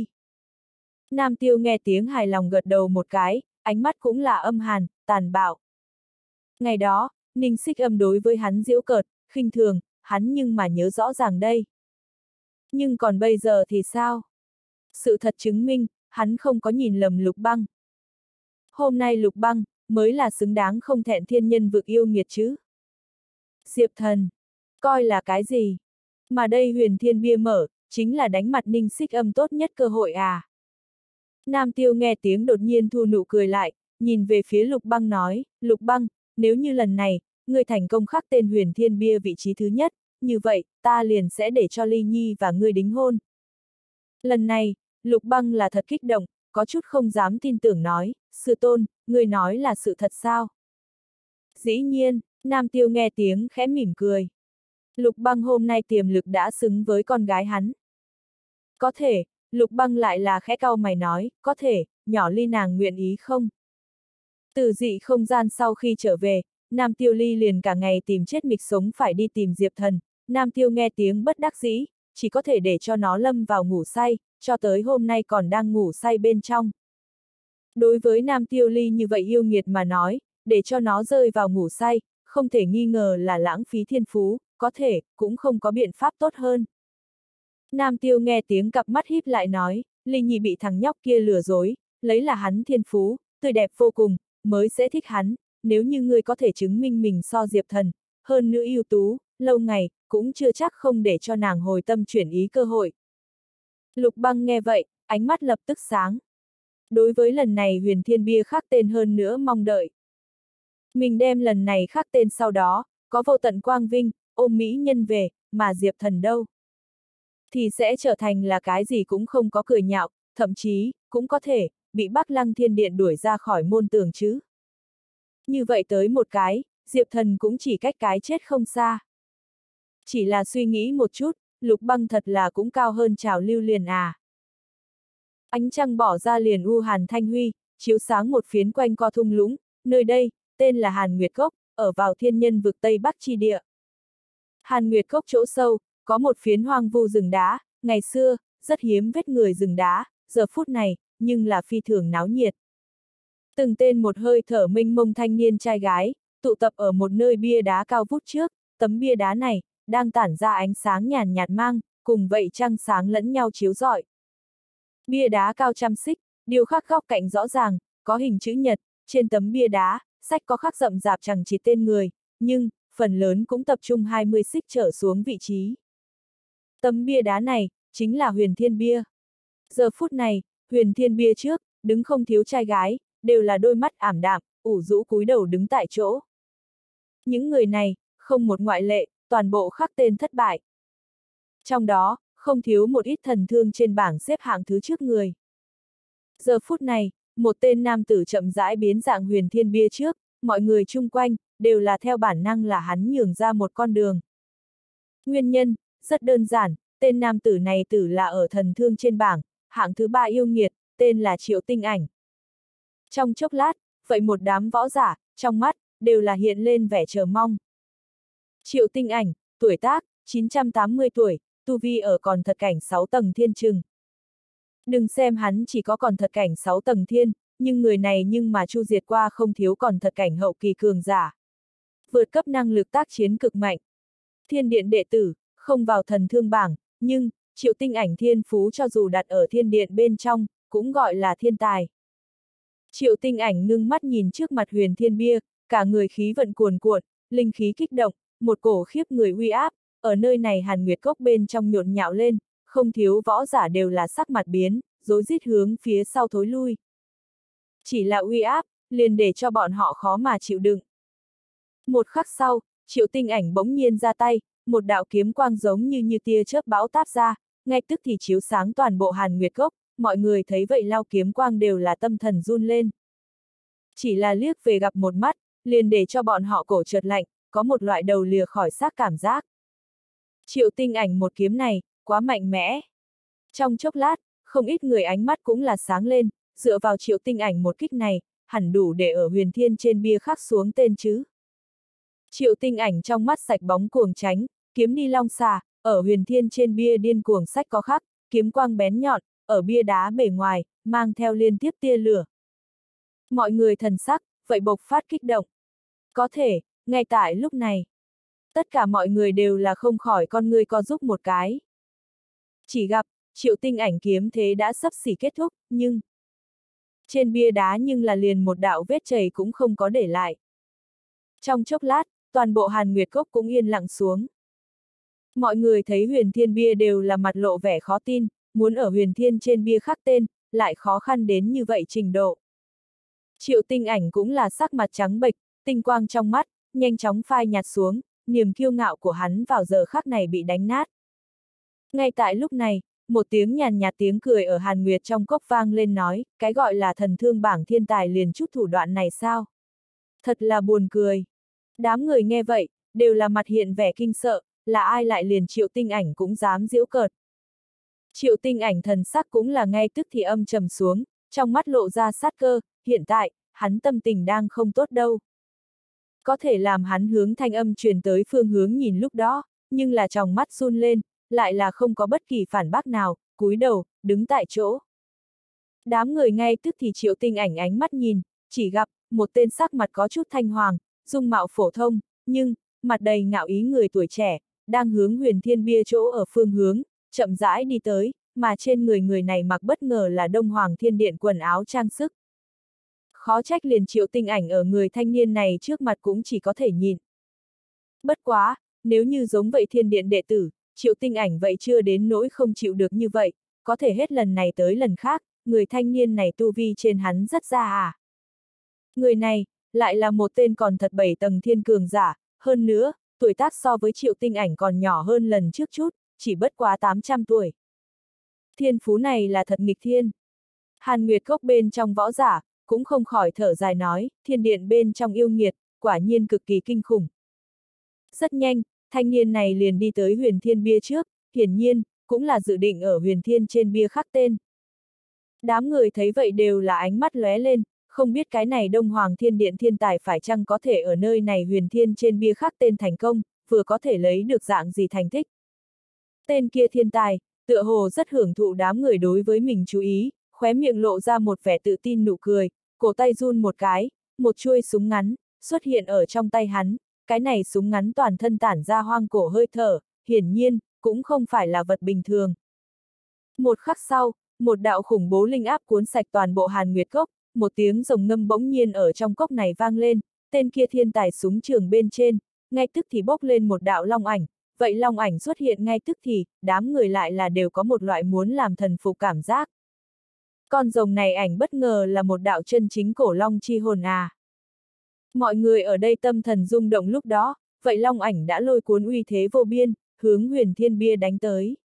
Nam Tiêu nghe tiếng hài lòng gật đầu một cái, ánh mắt cũng là âm hàn, tàn bạo. Ngày đó, Ninh Xích Âm đối với hắn giễu cợt, khinh thường, hắn nhưng mà nhớ rõ ràng đây. Nhưng còn bây giờ thì sao? Sự thật chứng minh, hắn không có nhìn lầm Lục Băng. Hôm nay Lục Băng, mới là xứng đáng không thẹn thiên nhân vực yêu nghiệt chứ. Diệp Thần, coi là cái gì? Mà đây Huyền Thiên Bia mở, chính là đánh mặt Ninh Xích Âm tốt nhất cơ hội à. Nam Tiêu nghe tiếng đột nhiên thu nụ cười lại, nhìn về phía Lục Băng nói, Lục Băng, nếu như lần này, ngươi thành công khắc tên Huyền Thiên Bia vị trí thứ nhất, như vậy, ta liền sẽ để cho Ly Nhi và ngươi đính hôn. Lần này, Lục Băng là thật kích động, có chút không dám tin tưởng nói, sư tôn, ngươi nói là sự thật sao? Dĩ nhiên, Nam Tiêu nghe tiếng khẽ mỉm cười. Lục Băng hôm nay tiềm lực đã xứng với con gái hắn. Có thể, Lục Băng lại là khẽ cau mày nói, có thể, nhỏ Ly nàng nguyện ý không? Từ dị không gian sau khi trở về, Nam Tiêu Ly liền cả ngày tìm chết mịch sống phải đi tìm Diệp Thần, Nam Tiêu nghe tiếng bất đắc dĩ, chỉ có thể để cho nó lâm vào ngủ say, cho tới hôm nay còn đang ngủ say bên trong. Đối với Nam Tiêu Ly như vậy yêu nghiệt mà nói, để cho nó rơi vào ngủ say, không thể nghi ngờ là lãng phí thiên phú, có thể, cũng không có biện pháp tốt hơn. Nam Tiêu nghe tiếng cặp mắt híp lại nói, Ly Nhi bị thằng nhóc kia lừa dối, lấy là hắn thiên phú, tươi đẹp vô cùng, mới sẽ thích hắn, nếu như ngươi có thể chứng minh mình so Diệp Thần, hơn nữa ưu tú, lâu ngày, cũng chưa chắc không để cho nàng hồi tâm chuyển ý cơ hội. Lục Băng nghe vậy, ánh mắt lập tức sáng. Đối với lần này Huyền Thiên Bia khắc tên hơn nữa mong đợi. Mình đem lần này khắc tên sau đó, có vô tận quang vinh, ôm mỹ nhân về, mà Diệp Thần đâu? Thì sẽ trở thành là cái gì cũng không có cười nhạo, thậm chí, cũng có thể, bị Bắc Lăng Thiên Điện đuổi ra khỏi môn tường chứ. Như vậy tới một cái, Diệp Thần cũng chỉ cách cái chết không xa. Chỉ là suy nghĩ một chút, Lục Băng thật là cũng cao hơn trào lưu liền à. Ánh trăng bỏ ra liền u hàn thanh huy, chiếu sáng một phiến quanh co thung lũng, nơi đây, tên là Hàn Nguyệt Cốc, ở vào thiên nhân vực Tây Bắc chi địa. Hàn Nguyệt Cốc chỗ sâu, có một phiến hoang vu rừng đá, ngày xưa, rất hiếm vết người rừng đá, giờ phút này, nhưng là phi thường náo nhiệt. Từng tên một hơi thở mênh mông thanh niên trai gái, tụ tập ở một nơi bia đá cao vút trước, tấm bia đá này, đang tản ra ánh sáng nhàn nhạt mang, cùng vậy trăng sáng lẫn nhau chiếu rọi, Bia đá cao trăm xích, điêu khắc góc cạnh rõ ràng, có hình chữ nhật, trên tấm bia đá, sách có khắc rậm rạp chẳng chỉ tên người, nhưng, phần lớn cũng tập trung 20 xích trở xuống vị trí. Tấm bia đá này, chính là Huyền Thiên Bia. Giờ phút này, Huyền Thiên Bia trước, đứng không thiếu trai gái, đều là đôi mắt ảm đạm, ủ rũ cúi đầu đứng tại chỗ. Những người này, không một ngoại lệ, toàn bộ khắc tên thất bại. Trong đó, không thiếu một ít thần thương trên bảng xếp hạng thứ trước người. Giờ phút này, một tên nam tử chậm rãi biến dạng Huyền Thiên Bia trước, mọi người chung quanh, đều là theo bản năng là hắn nhường ra một con đường. Nguyên nhân, rất đơn giản, tên nam tử này tử là ở thần thương trên bảng, hạng thứ 3 yêu nghiệt, tên là Triệu Tinh Ảnh. Trong chốc lát, vậy một đám võ giả, trong mắt, đều là hiện lên vẻ chờ mong. Triệu Tinh Ảnh, tuổi tác, 980 tuổi, tu vi ở còn thật cảnh 6 tầng thiên trừng. Đừng xem hắn chỉ có còn thật cảnh 6 tầng thiên, nhưng người này nhưng mà chu diệt qua không thiếu còn thật cảnh hậu kỳ cường giả. Vượt cấp năng lực tác chiến cực mạnh. Thiên điện đệ tử, không vào thần thương bảng, nhưng, Triệu Tinh Ảnh thiên phú cho dù đặt ở thiên điện bên trong, cũng gọi là thiên tài. Triệu Tinh Ảnh ngưng mắt nhìn trước mặt Huyền Thiên Bia, cả người khí vận cuồn cuộn, linh khí kích động, một cổ khiếp người uy áp, ở nơi này Hàn Nguyệt Cốc bên trong nhộn nhạo lên, không thiếu võ giả đều là sắc mặt biến, rối rít hướng phía sau thối lui. Chỉ là uy áp, liền để cho bọn họ khó mà chịu đựng. Một khắc sau, Triệu Tinh Ảnh bỗng nhiên ra tay, một đạo kiếm quang giống như tia chớp bão táp ra, ngay tức thì chiếu sáng toàn bộ Hàn Nguyệt Cốc, mọi người thấy vậy lao kiếm quang đều là tâm thần run lên. Chỉ là liếc về gặp một mắt, liền để cho bọn họ cổ chợt lạnh, có một loại đầu lìa khỏi xác cảm giác. Triệu Tinh Ảnh một kiếm này, quá mạnh mẽ. Trong chốc lát, không ít người ánh mắt cũng là sáng lên, dựa vào Triệu Tinh Ảnh một kích này, hẳn đủ để ở Huyền Thiên trên bia khắc xuống tên chứ. Triệu Tinh Ảnh trong mắt sạch bóng cuồng tránh, kiếm đi long xà, ở Huyền Thiên trên bia điên cuồng sách có khắc, kiếm quang bén nhọn, ở bia đá bề ngoài, mang theo liên tiếp tia lửa. Mọi người thần sắc, vậy bộc phát kích động. Có thể, ngay tại lúc này, tất cả mọi người đều là không khỏi con ngươi co rúm một cái. Chỉ gặp, Triệu Tinh Ảnh kiếm thế đã sắp xỉ kết thúc, nhưng trên bia đá nhưng là liền một đạo vết chảy cũng không có để lại. Trong chốc lát, toàn bộ Hàn Nguyệt Cốc cũng yên lặng xuống. Mọi người thấy Huyền Thiên bia đều là mặt lộ vẻ khó tin, muốn ở Huyền Thiên trên bia khắc tên, lại khó khăn đến như vậy trình độ. Triệu Tinh Ảnh cũng là sắc mặt trắng bệch, tinh quang trong mắt, nhanh chóng phai nhạt xuống, niềm kiêu ngạo của hắn vào giờ khắc này bị đánh nát. Ngay tại lúc này, một tiếng nhàn nhạt tiếng cười ở Hàn Nguyệt trong cốc vang lên nói, cái gọi là thần thương bảng thiên tài liền chút thủ đoạn này sao? Thật là buồn cười. Đám người nghe vậy, đều là mặt hiện vẻ kinh sợ, là ai lại liền Triệu Tinh Ảnh cũng dám giễu cợt. Triệu Tinh Ảnh thần sắc cũng là ngay tức thì âm trầm xuống, trong mắt lộ ra sát cơ, hiện tại, hắn tâm tình đang không tốt đâu. Có thể làm hắn hướng thanh âm truyền tới phương hướng nhìn lúc đó, nhưng là tròng mắt run lên, lại là không có bất kỳ phản bác nào, cúi đầu, đứng tại chỗ. Đám người ngay tức thì Triệu Tinh Ảnh ánh mắt nhìn, chỉ gặp, một tên sắc mặt có chút thanh hoàng, dung mạo phổ thông, nhưng, mặt đầy ngạo ý người tuổi trẻ, đang hướng Huyền Thiên bia chỗ ở phương hướng, chậm rãi đi tới, mà trên người này mặc bất ngờ là Đông Hoàng Thiên Điện quần áo trang sức. Khó trách liền Triệu Tinh Ảnh ở người thanh niên này trước mặt cũng chỉ có thể nhìn. Bất quá, nếu như giống vậy Thiên Điện đệ tử, Triệu Tinh Ảnh vậy chưa đến nỗi không chịu được như vậy, có thể hết lần này tới lần khác, người thanh niên này tu vi trên hắn rất ra à. Người này, lại là một tên còn thật 7 tầng thiên cường giả, hơn nữa, tuổi tác so với Triệu Tinh Ảnh còn nhỏ hơn lần trước chút, chỉ bất quá 800 tuổi. Thiên phú này là thật nghịch thiên. Hàn Nguyệt Cốc bên trong võ giả, cũng không khỏi thở dài nói, thiên điện bên trong yêu nghiệt, quả nhiên cực kỳ kinh khủng. Rất nhanh, thanh niên này liền đi tới Huyền Thiên bia trước, hiển nhiên, cũng là dự định ở Huyền Thiên trên bia khắc tên. Đám người thấy vậy đều là ánh mắt lóe lên, không biết cái này Đông Hoàng Thiên Điện thiên tài phải chăng có thể ở nơi này Huyền Thiên trên bia khắc tên thành công, vừa có thể lấy được dạng gì thành tích. Tên kia thiên tài, tựa hồ rất hưởng thụ đám người đối với mình chú ý, khóe miệng lộ ra một vẻ tự tin nụ cười, cổ tay run một cái, một chuôi súng ngắn, xuất hiện ở trong tay hắn, cái này súng ngắn toàn thân tản ra hoang cổ hơi thở, hiển nhiên, cũng không phải là vật bình thường. Một khắc sau, một đạo khủng bố linh áp cuốn sạch toàn bộ Hàn Nguyệt Cốc, một tiếng rồng ngâm bỗng nhiên ở trong cốc này vang lên, tên kia thiên tài súng trường bên trên, ngay tức thì bốc lên một đạo long ảnh, vậy long ảnh xuất hiện ngay tức thì, đám người lại là đều có một loại muốn làm thần phục cảm giác. Con rồng này ảnh bất ngờ là một đạo chân chính cổ long chi hồn à. Mọi người ở đây tâm thần rung động lúc đó, vậy long ảnh đã lôi cuốn uy thế vô biên, hướng Huyền Thiên Bia đánh tới.